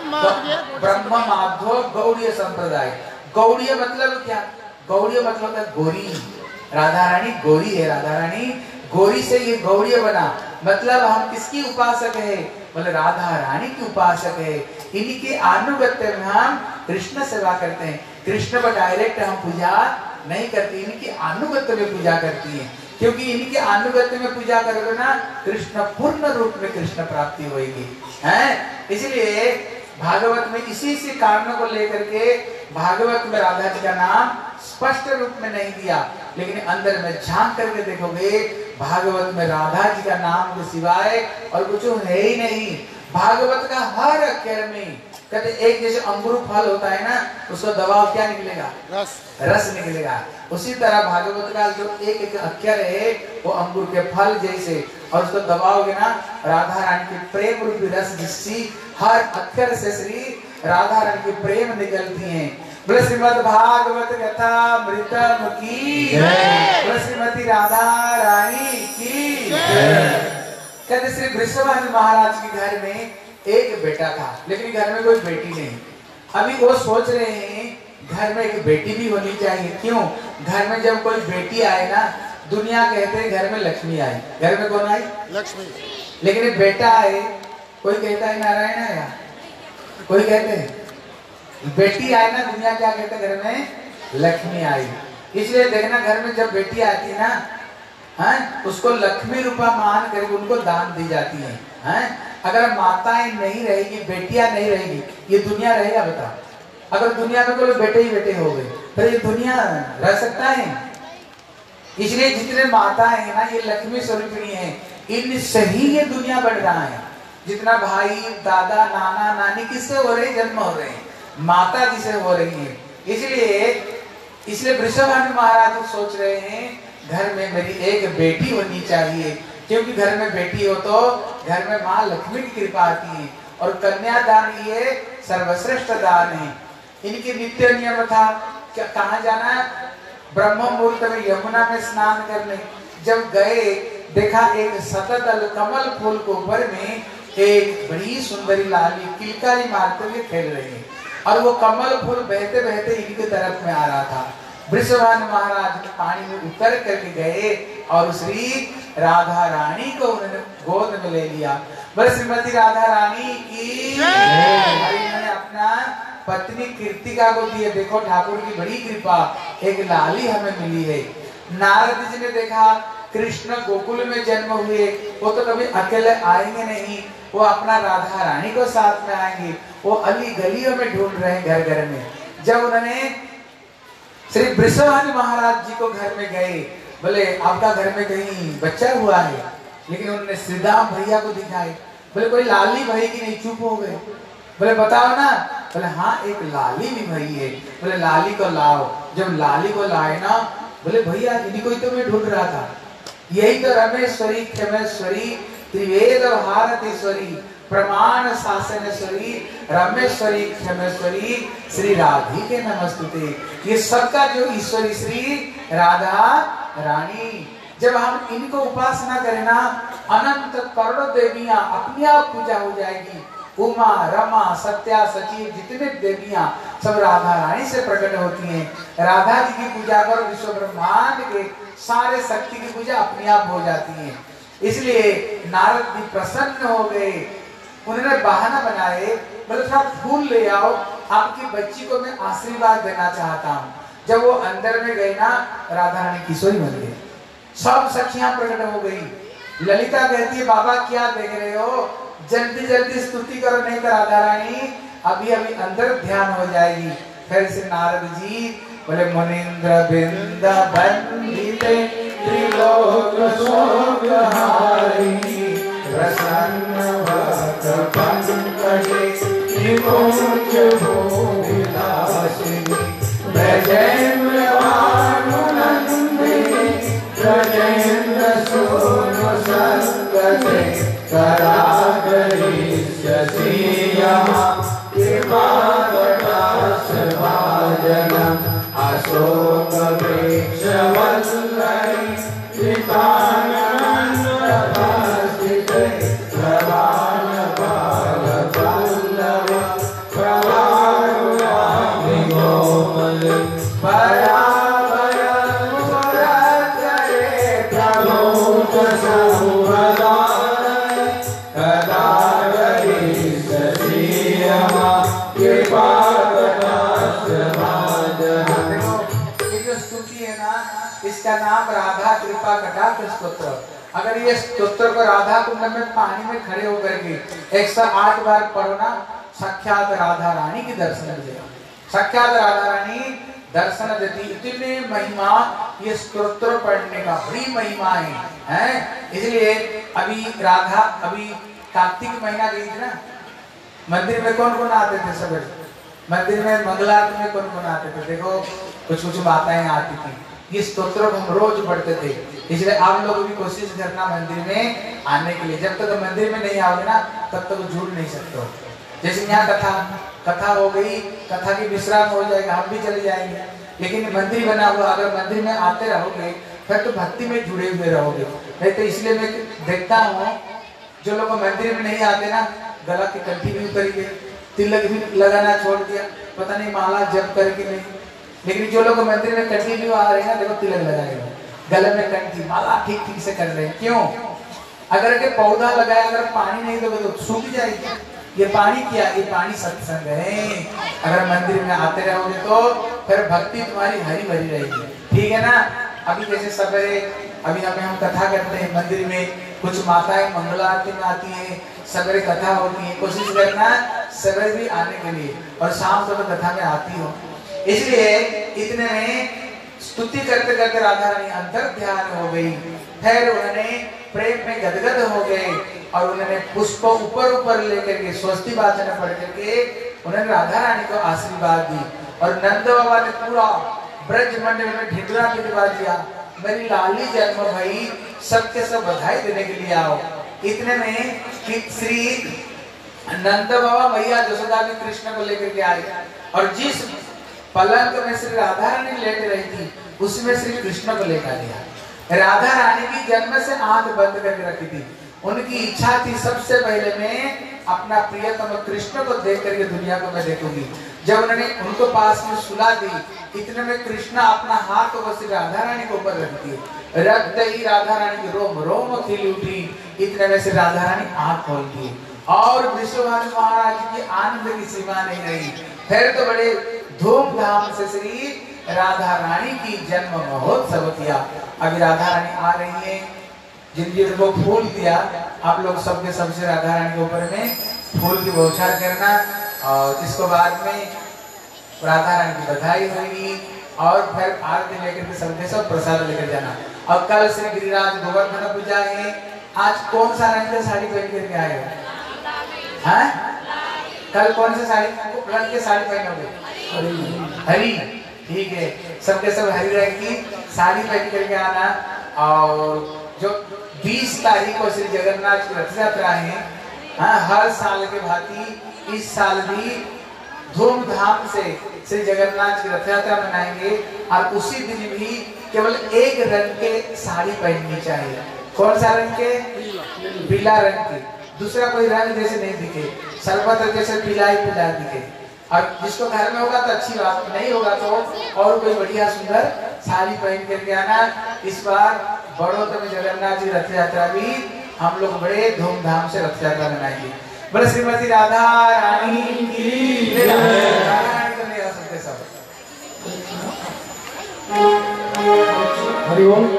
ब्रह्म माधव गौड़ीय संप्रदाय। गौड़ीय मतलब क्या? गौड़ीय मतलब है गोरी, राधा रानी गोरी है, राधा रानी गोरी से ये गौड़ीय बना। मतलब हम किसकी उपासक है? बोले राधा रानी की उपासक है। इन्हीं के अनुगत्य में हम कृष्ण सेवा करते हैं। कृष्ण को डायरेक्ट हम पूजा नहीं करते, इनकी अनुगत्य में पूजा करती है, क्योंकि इनके अनुगत्य में पूजा करोगे ना, कृष्ण पूर्ण रूप में कृष्ण प्राप्ति होगी है। इसलिए भागवत में इसी कारणों को लेकर के भागवत में राधा जी का नाम स्पष्ट रूप में नहीं दिया, लेकिन अंदर में झांक करके देखोगे भागवत में राधा जी का नाम के सिवाय और कुछ है ही नहीं। भागवत का हर अक्षर में कहते एक जैसे अंगूर फल होता है ना, उसको दबाव क्या निकलेगा? रस निकलेगा। उसी तरह भागवत का जो एक एक अक्षर है वो अंगूर के फल जैसे, और उसको दबाओगे ना, राधा रानी के प्रेम रूपी रस जिससी हर अक्षर से श्री राधा रानी की प्रेम निकलती है। बोले श्रीमद् भागवत कथा मृतम की जय, बोले श्रीमती राधा रानी की जय। कहते श्री वृषभानु महाराज के घर में एक बेटा था, लेकिन घर में कोई बेटी नहीं। अभी वो सोच रहे हैं घर में एक बेटी भी होनी चाहिए। क्यों? घर में जब कोई बेटी आए ना, दुनिया कहते हैं घर में लक्ष्मी आई। घर में कौन आई? लक्ष्मी। लेकिन एक बेटा आए, कोई कहता है नारायण आया, कोई कहते हैं बेटी आए ना, दुनिया क्या कहते हैं? घर में लक्ष्मी आई। इसलिए देखना घर में जब बेटी आती है ना, हैं, उसको लक्ष्मी रूपा मान करके उनको दान दी जाती है, हैं? अगर माताएं नहीं रहेगी, बेटियां नहीं रहेगी, ये दुनिया रहेगा? बताओ। अगर दुनिया में कोई बेटे ही बेटे हो गए, फिर ये दुनिया रह सकता है? इसलिए जितने माताएं हैं ना, ये लक्ष्मी स्वरूपिणी है, इनसे ही ये दुनिया बढ़ रहा है। जितना भाई दादा नाना नानी किससे हो रहे? जन्म हो रहे हैं, माता जी से हो रही है। इसलिए वृषभानु महाराज सोच रहे हैं घर में मेरी एक बेटी होनी चाहिए, क्योंकि घर में बेटी हो तो घर में माँ लक्ष्मी की कृपा आती है, और कन्यादान ये सर्वश्रेष्ठ दान है। इनके नित्य नियम था क्या? कहाँ जाना है? ब्रह्म मुहूर्त में यमुना में स्नान करने। जब गए देखा एक शतदल कमल फूल के ऊपर में एक बड़ी सुंदरी लाली किलकारी मारते हुए खेल रही है, और वो कमल फूल बहते बहते इनकी तरफ में आ रहा था। वृषभानु महाराज पानी में उतर करके गए और श्री राधा रानी को उन्होंने गोद में ले लिया। बस श्रीमती राधा रानी की उन्होंने अपना पत्नी कृतिका को दिए। देखो ठाकुर की बड़ी कृपा, एक लाली हमें मिली है। नारद जी ने देखा कृष्ण गोकुल में जन्म हुए, वो तो कभी अकेले आएंगे नहीं, वो अपना राधा रानी को साथ में आएंगे। वो अली गलियों में ढूंढ रहे हैं, घर घर में। जब उन्होंने श्री वृषभानु महाराज जी को घर में गए, बोले आपका घर में कहीं बच्चा हुआ है? लेकिन उन्होंने श्रीदाम भैया को दिखाए। बोले कोई लाली भाई की नहीं, चुप हो गए। बोले बताओ ना। बोले हाँ एक लाली भी भाई है। बोले लाली को लाओ। जब लाली को लाए ना, बोले भैया इन्हीं को ही तो मैं ढूंढ रहा था, यही तो रमेश्वरी क्षमेश्वरी त्रिवेद भारतीश्वरी प्रमाण शासनेश्वरी रमेश्वरी क्षमेश्वरी श्री राधिके नमस्तुते। ये सबका जो ईश्वरी श्री राधा रानी। जब हम इनको उपासना करें ना, अनंत करोड़ों देवियां अपने आप पूजा हो जाएगी। उमा रमा सत्या सचिव जितने देवियां सब राधा रानी से प्रकट होती हैं। राधा जी की पूजा करो, विश्व ब्रह्मांड के सारे शक्ति की पूजा अपने आप हो जाती है। इसलिए नारद जी प्रसन्न हो गए, उन्होंने बहाना बनाए, बोले थोड़ा फूल ले आओ, आपकी बच्ची को मैं आशीर्वाद देना चाहता हूँ। जब वो अंदर में गए ना, राधा रानी किशोरी बन गई, सब सखियां प्रकट हो गई। ललिता कहती है बाबा क्या देख रहे हो, जल्दी जल्दी स्तुति करो, नहीं तो राधा रानी अभी अभी अंदर ध्यान हो जाएगी। फिर से नारद जी बोले मुनीन्द्र बिंद बंदिते त्रिलोक शोकहारिणी प्रसन्न भक्त पंकजे निकुंज भूमिलासिनी ब्रजेन्द्र भानुनंदिनी ब्रजेन्द्र सोनु संगते करागरी शशिया अशोक वृक्ष वल्लरी इसका नाम राधा कृपा कटाक्ष स्तोत्र। अगर ये स्तोत्र को राधा कुंड में पानी में खड़े होकर के 108 बार पढ़ो ना, साक्षात राधा रानी की दर्शन देगा, साक्षात राधा रानी दर्शन देती। इतनी महिमा ये स्तोत्र पढ़ने का, बड़ी महिमा है। इसलिए अभी राधा, अभी कार्तिक महीना गई थी ना, मंदिर में कौन कौन आते थे? सब मंदिर में मंगलारती में कौन कौन आते थे? देखो कुछ कुछ माताएं आती थी, ये स्तोत्र को हम रोज पढ़ते थे। इसलिए आप लोग भी कोशिश करना मंदिर में आने के लिए। जब तक तो मंदिर में नहीं आओगे ना, तब तक झूठ नहीं सकते हो। जैसे यहाँ कथा हो गई, कथा की विश्राम हो जाएगा, हम भी चले जाएंगे। लेकिन मंदिर बना हुआ, अगर मंदिर में आते रहोगे फिर तो भक्ति में जुड़े हुए रहोगे। नहीं तो इसलिए मैं देखता हूँ जो लोग मंदिर में नहीं आते ना, गला की कंठी भी उतर गई, तिलक भी लगाना छोड़ दिया, पता नहीं माला जप करके नहीं। लेकिन जो लोग मंदिर में कंटिन्यू आ रहे हैं, देखो तिलक लगाए, गले में कंठी, माला ठीक ठीक से कर रहे हैं। क्यों? अगर के पौधा लगाया, अगर पानी नहीं दोगे तो सूख जाएगी। ये पानी क्या? ये पानी सत्संग है। अगर मंदिर में आते रहोगे तो फिर भक्ति तुम्हारी हरी भरी रहेगी। ठीक है ना? अभी जैसे सवेरे अभी हम कथा करते हैं मंदिर में, कुछ माताएं मंगला आरती में आती है, सवेरे कथा होती है। कोशिश करना सवेरे भी आने के लिए, और शाम को तो कथा में आती हो। इसलिए इतने में स्तुति करते करते राधा रानी अंतर ध्यान हो गई। फिर उन्होंने प्रेम में गदगद हो गए और उन्होंने पुष्प ऊपर ऊपर लेकर के स्वस्ति वाचन पढ़ करके उन्होंने राधा रानी को आशीर्वाद दी। और नंद बाबा ने पूरा ब्रज मंडल में ढिंडोरा पिटवा दिया, मेरी लाली जन्म भई, सबके सब बधाई देने के लिए आओ। इतने में श्री नंद बाबा मैया जसोदा भी कृष्ण को लेकर के आए, और जिस पलंग में श्री राधा रानी लेट रही थी उसमें श्री कृष्ण को लेकर गया। राधा रानी की जन्म से आंख बंद करके रखी थी। उनकी इच्छा थी सबसे पहले मैं अपना प्रियतम कृष्ण को देख करके दुनिया को मैं देखूंगी। जब उन्होंने उनको पास में सुला दी, इतने में कृष्ण अपना हाथ को श्री राधा रानी को ऊपर रख दिए। रखते ही राधा रानी की रोम रोम खिली उठी। इतने में से राधा रानी आंख खोल दी और विश्वभानु महाराज की आनंद की सीमा नहीं रही। फिर तो बड़े धूमधाम से श्री राधा रानी की जन्म महोत्सव किया। अभी राधा रानी आ रही है, जिन जिनको फूल दिया आप लोग सबके सबसे राधा रानी के ऊपर में फूल की बौछार करना, और इसको बाद में राधा रानी की बधाई होगी और फिर आरती लेकर के सबके सब प्रसाद लेकर जाना। और कल श्री गिरिराज गोवर्धन पूजा है। आज कौन सा रंग का साड़ी पहन करके आए हो? कल कौन सा साड़ी रंग की साड़ी पहनोगे? हरी। ठीक है, सबके सब हरी रंग की साड़ी पहन करके आना। और जो 20 तारीख को श्री जगन्नाथ की रथ यात्रा है, हर साल के भांति इस साल भी धूमधाम से श्री जगन्नाथ की रथ यात्रा मनाएंगे। और उसी दिन भी केवल एक रंग के साड़ी पहननी चाहिए। कौन सा रंग के? पीला रंग के। दूसरा कोई रंग जैसे नहीं दिखे, सर्वत्र जैसे पीला ही पीला दिखे। और जिसको घर में होगा तो अच्छी बात, नहीं होगा तो और कोई बढ़िया सुंदर साड़ी पहन करके आना। इस बार बड़ौत में जगन्नाथ जी रथ यात्रा भी हम लोग बड़े धूमधाम से रथ यात्रा मनाएंगे। बड़े श्रीमती राधा रानी की सब हरि ओम।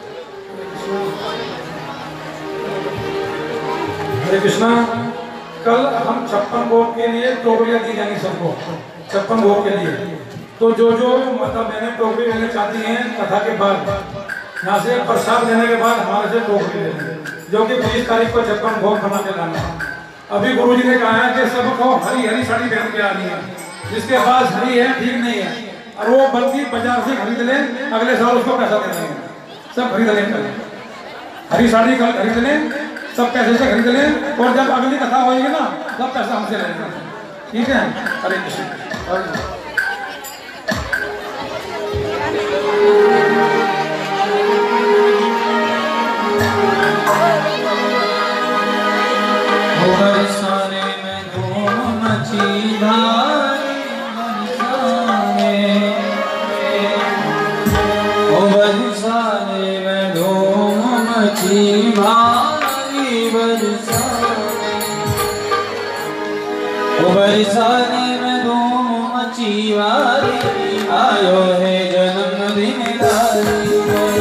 हरे कृष्णा। कल हम 56 भोग के लिए टोकरियां दी जाएंगी सबको, 56 भोग के लिए। तो जो मतलब मैंने टोकरी लेना चाहती हैं कथा के बाद, यहाँ से प्रसाद लेने के बाद हमारे से टोकरी लेंगे, जो कि 20 तारीख को 56 भोग बना के लाना। अभी गुरुजी ने कहा है कि सबको हरी हरी साड़ी पहन के आनी है, जिसके पास हरी है ठीक नहीं है, और वो बल्कि बाजार से खरीद ले, अगले साल उसको पैसा दे देंगे। सब खरीद लें, हरी साड़ी कल खरीद लें, सब पैसे से खरीद लें, और जब अगली कथा होगी ना सब पैसा हमसे ले लेंगे, ठीक है। हरे कृष्ण। बरसाने में धूम मची भारी, बरसाने में धूम मची भारी, बरसाने में धूम मची भारी, आयो है जन्मदिन दारी।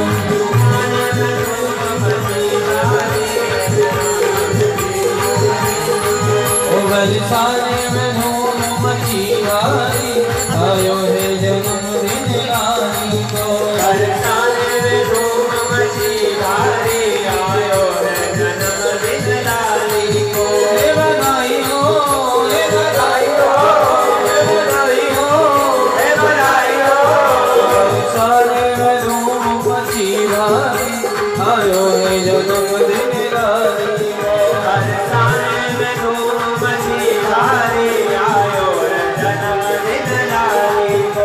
बरसाने में धूम मची भारी, आयो है जन्मदिन लाली को। बरसाने में धूम मची भारी, आयो है जन्मदिन लाली को। हे बधाई हो, हे बधाई हो, हे बधाई हो, हे बधाई हो। बरसाने में धूम मची भारी, आयो है जन्मदिन लाली को। बरसाने में धूम मची भारी, आयो है जन्मदिन लाली को।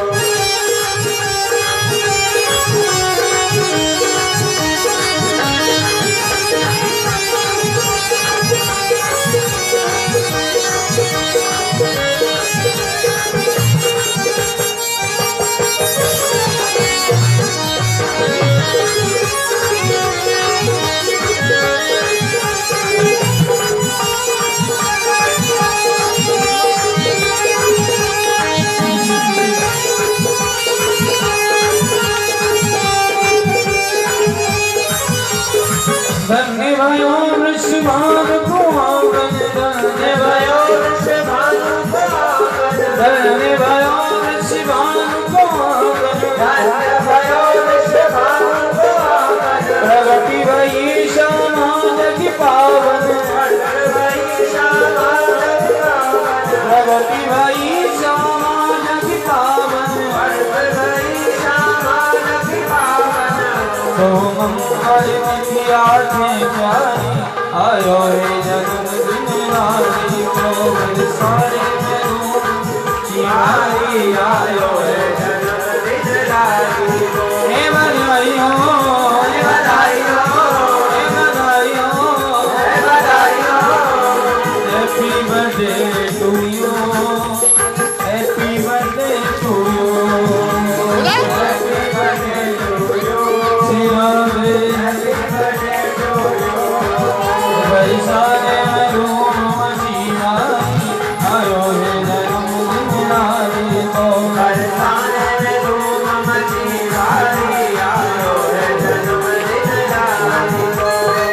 धन्य भयो वृषभान को आंगन, धन्य भयो वृषभान को आंगन, धन्य भयो वृषभान को आंगन, धन्य भयो वृषभान को आंगन। प्रगति भई समाज की पावन, प्रगति भई समाज की पावन, प्रगति भई समाज की पावन, प्रगति भई समाज की पावन। तो मंगल की आंखें प्यारी, आयो है जन्मदिन लाली को। बरसाने में धूम मची भारी, आयो है जन्मदिन लाली को। हे बधाई हो, हे बधाई हो, हे बधाई हो, हे बधाई हो। Happy birthday to you, happy birthday to you, happy birthday to you, Shri Radhe, happy birthday to you. बरसाने में धूम मची भारी, आयो है जन्मदिन लाली को। बरसाने में धूम मची भारी, आयो है जन्मदिन लाली को।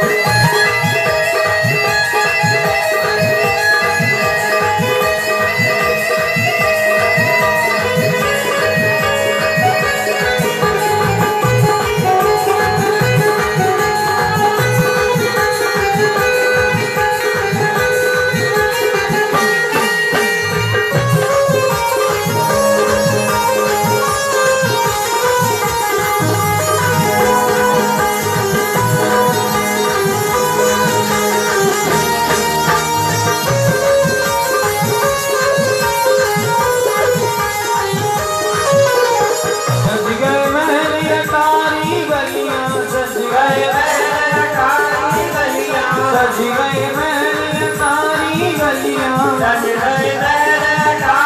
सज गए महल अटारी गलियां, सज गए महल अटारी गलियां, सज गए महल अटारी गलियां, सज गए महल अटारी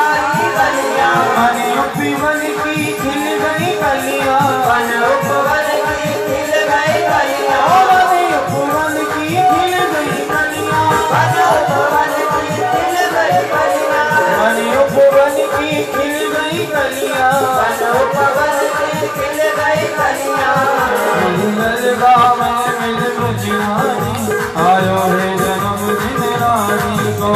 खिल गई कलियां, बनो पवन की खिल गई कलियां। मिलगा में मिल मुझमानी, आयो है जन्मदिन रानी को।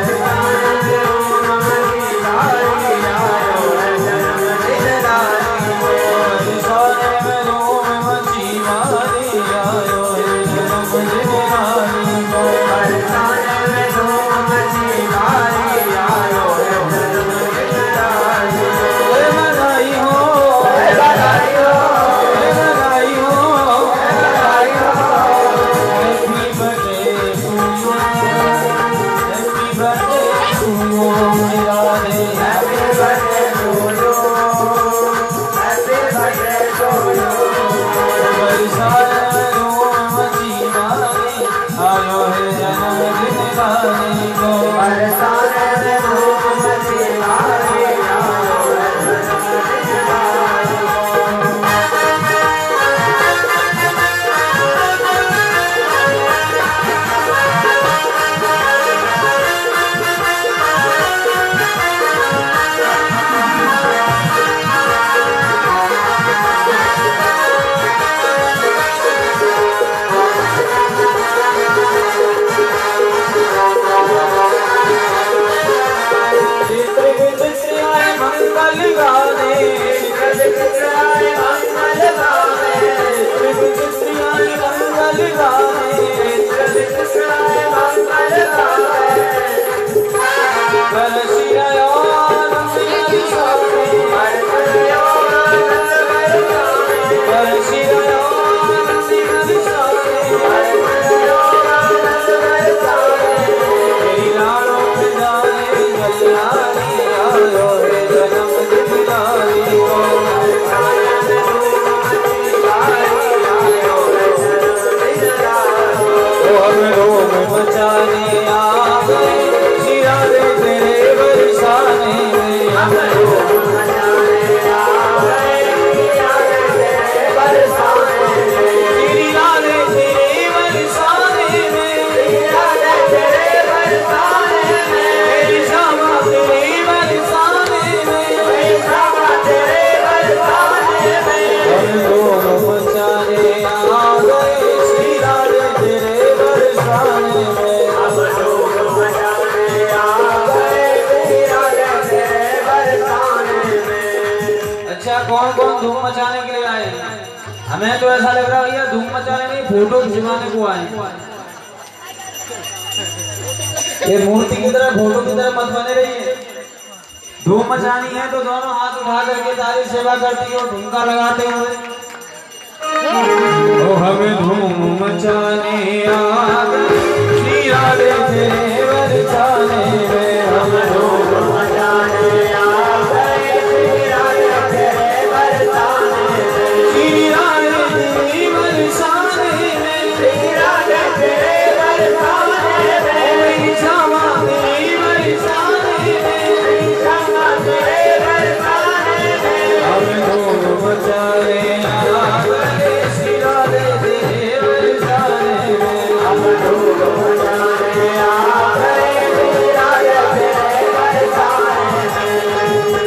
हमें तो ऐसा लग रहा है भैया धूम मचाने नहीं, फोटो खिंचवाने को आए। ये मूर्ति की तरह फोटो की तरह मत बने रहिए। धूम मचानी है तो दोनों हाथ उठा करके तारी सेवा करती हो, ढुमका लगाते हुए। ओ हमें धूम मचाने आ गए, श्री राधे तेरे बरसाने में। हमें धूम मचाने आ गए, श्री राधे तेरे बरसाने में। श्री राधे तेरे बरसाने में, श्री राधे तेरे बरसाने में। क्षमा तेरी बरसाने में, क्षमा तेरे बरसाने में। हमें धूम मचाने आ गए, श्री राधे तेरे बरसाने में। हमें धूम मचाने आ गए, श्री राधे तेरे बरसाने में।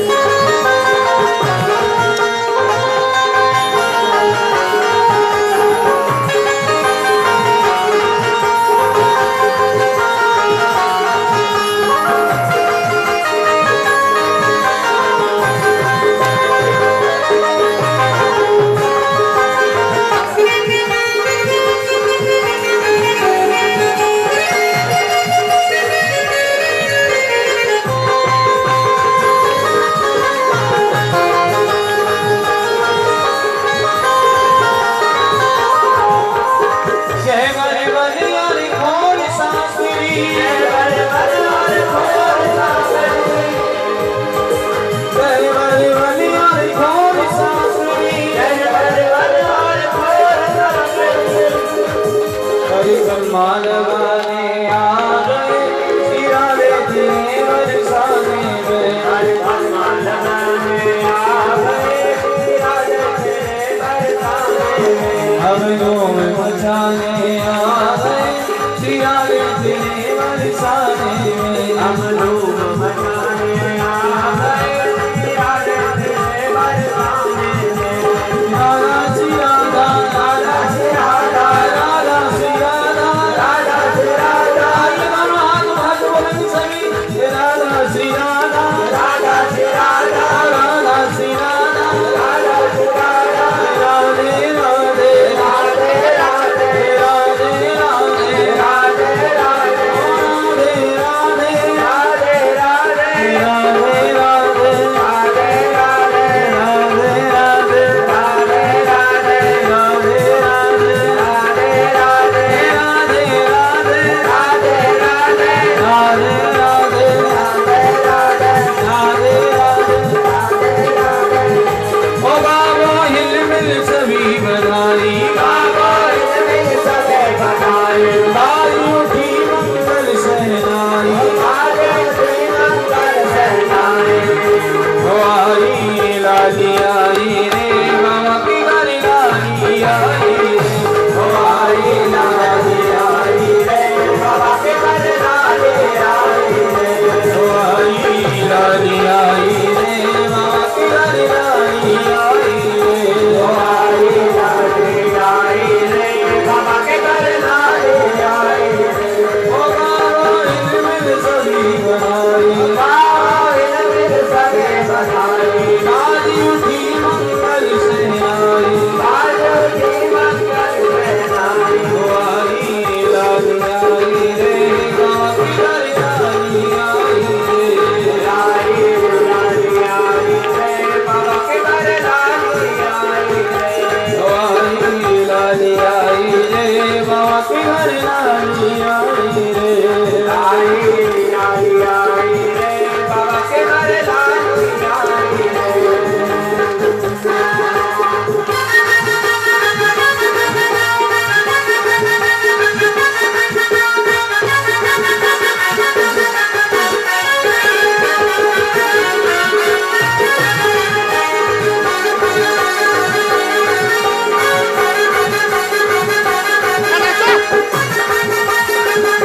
मालवाने आ गए, श्री राधे तेरे बरसाने में। मालवाने आ गए, श्री राधे तेरे बरसाने में। हम धूम मचाने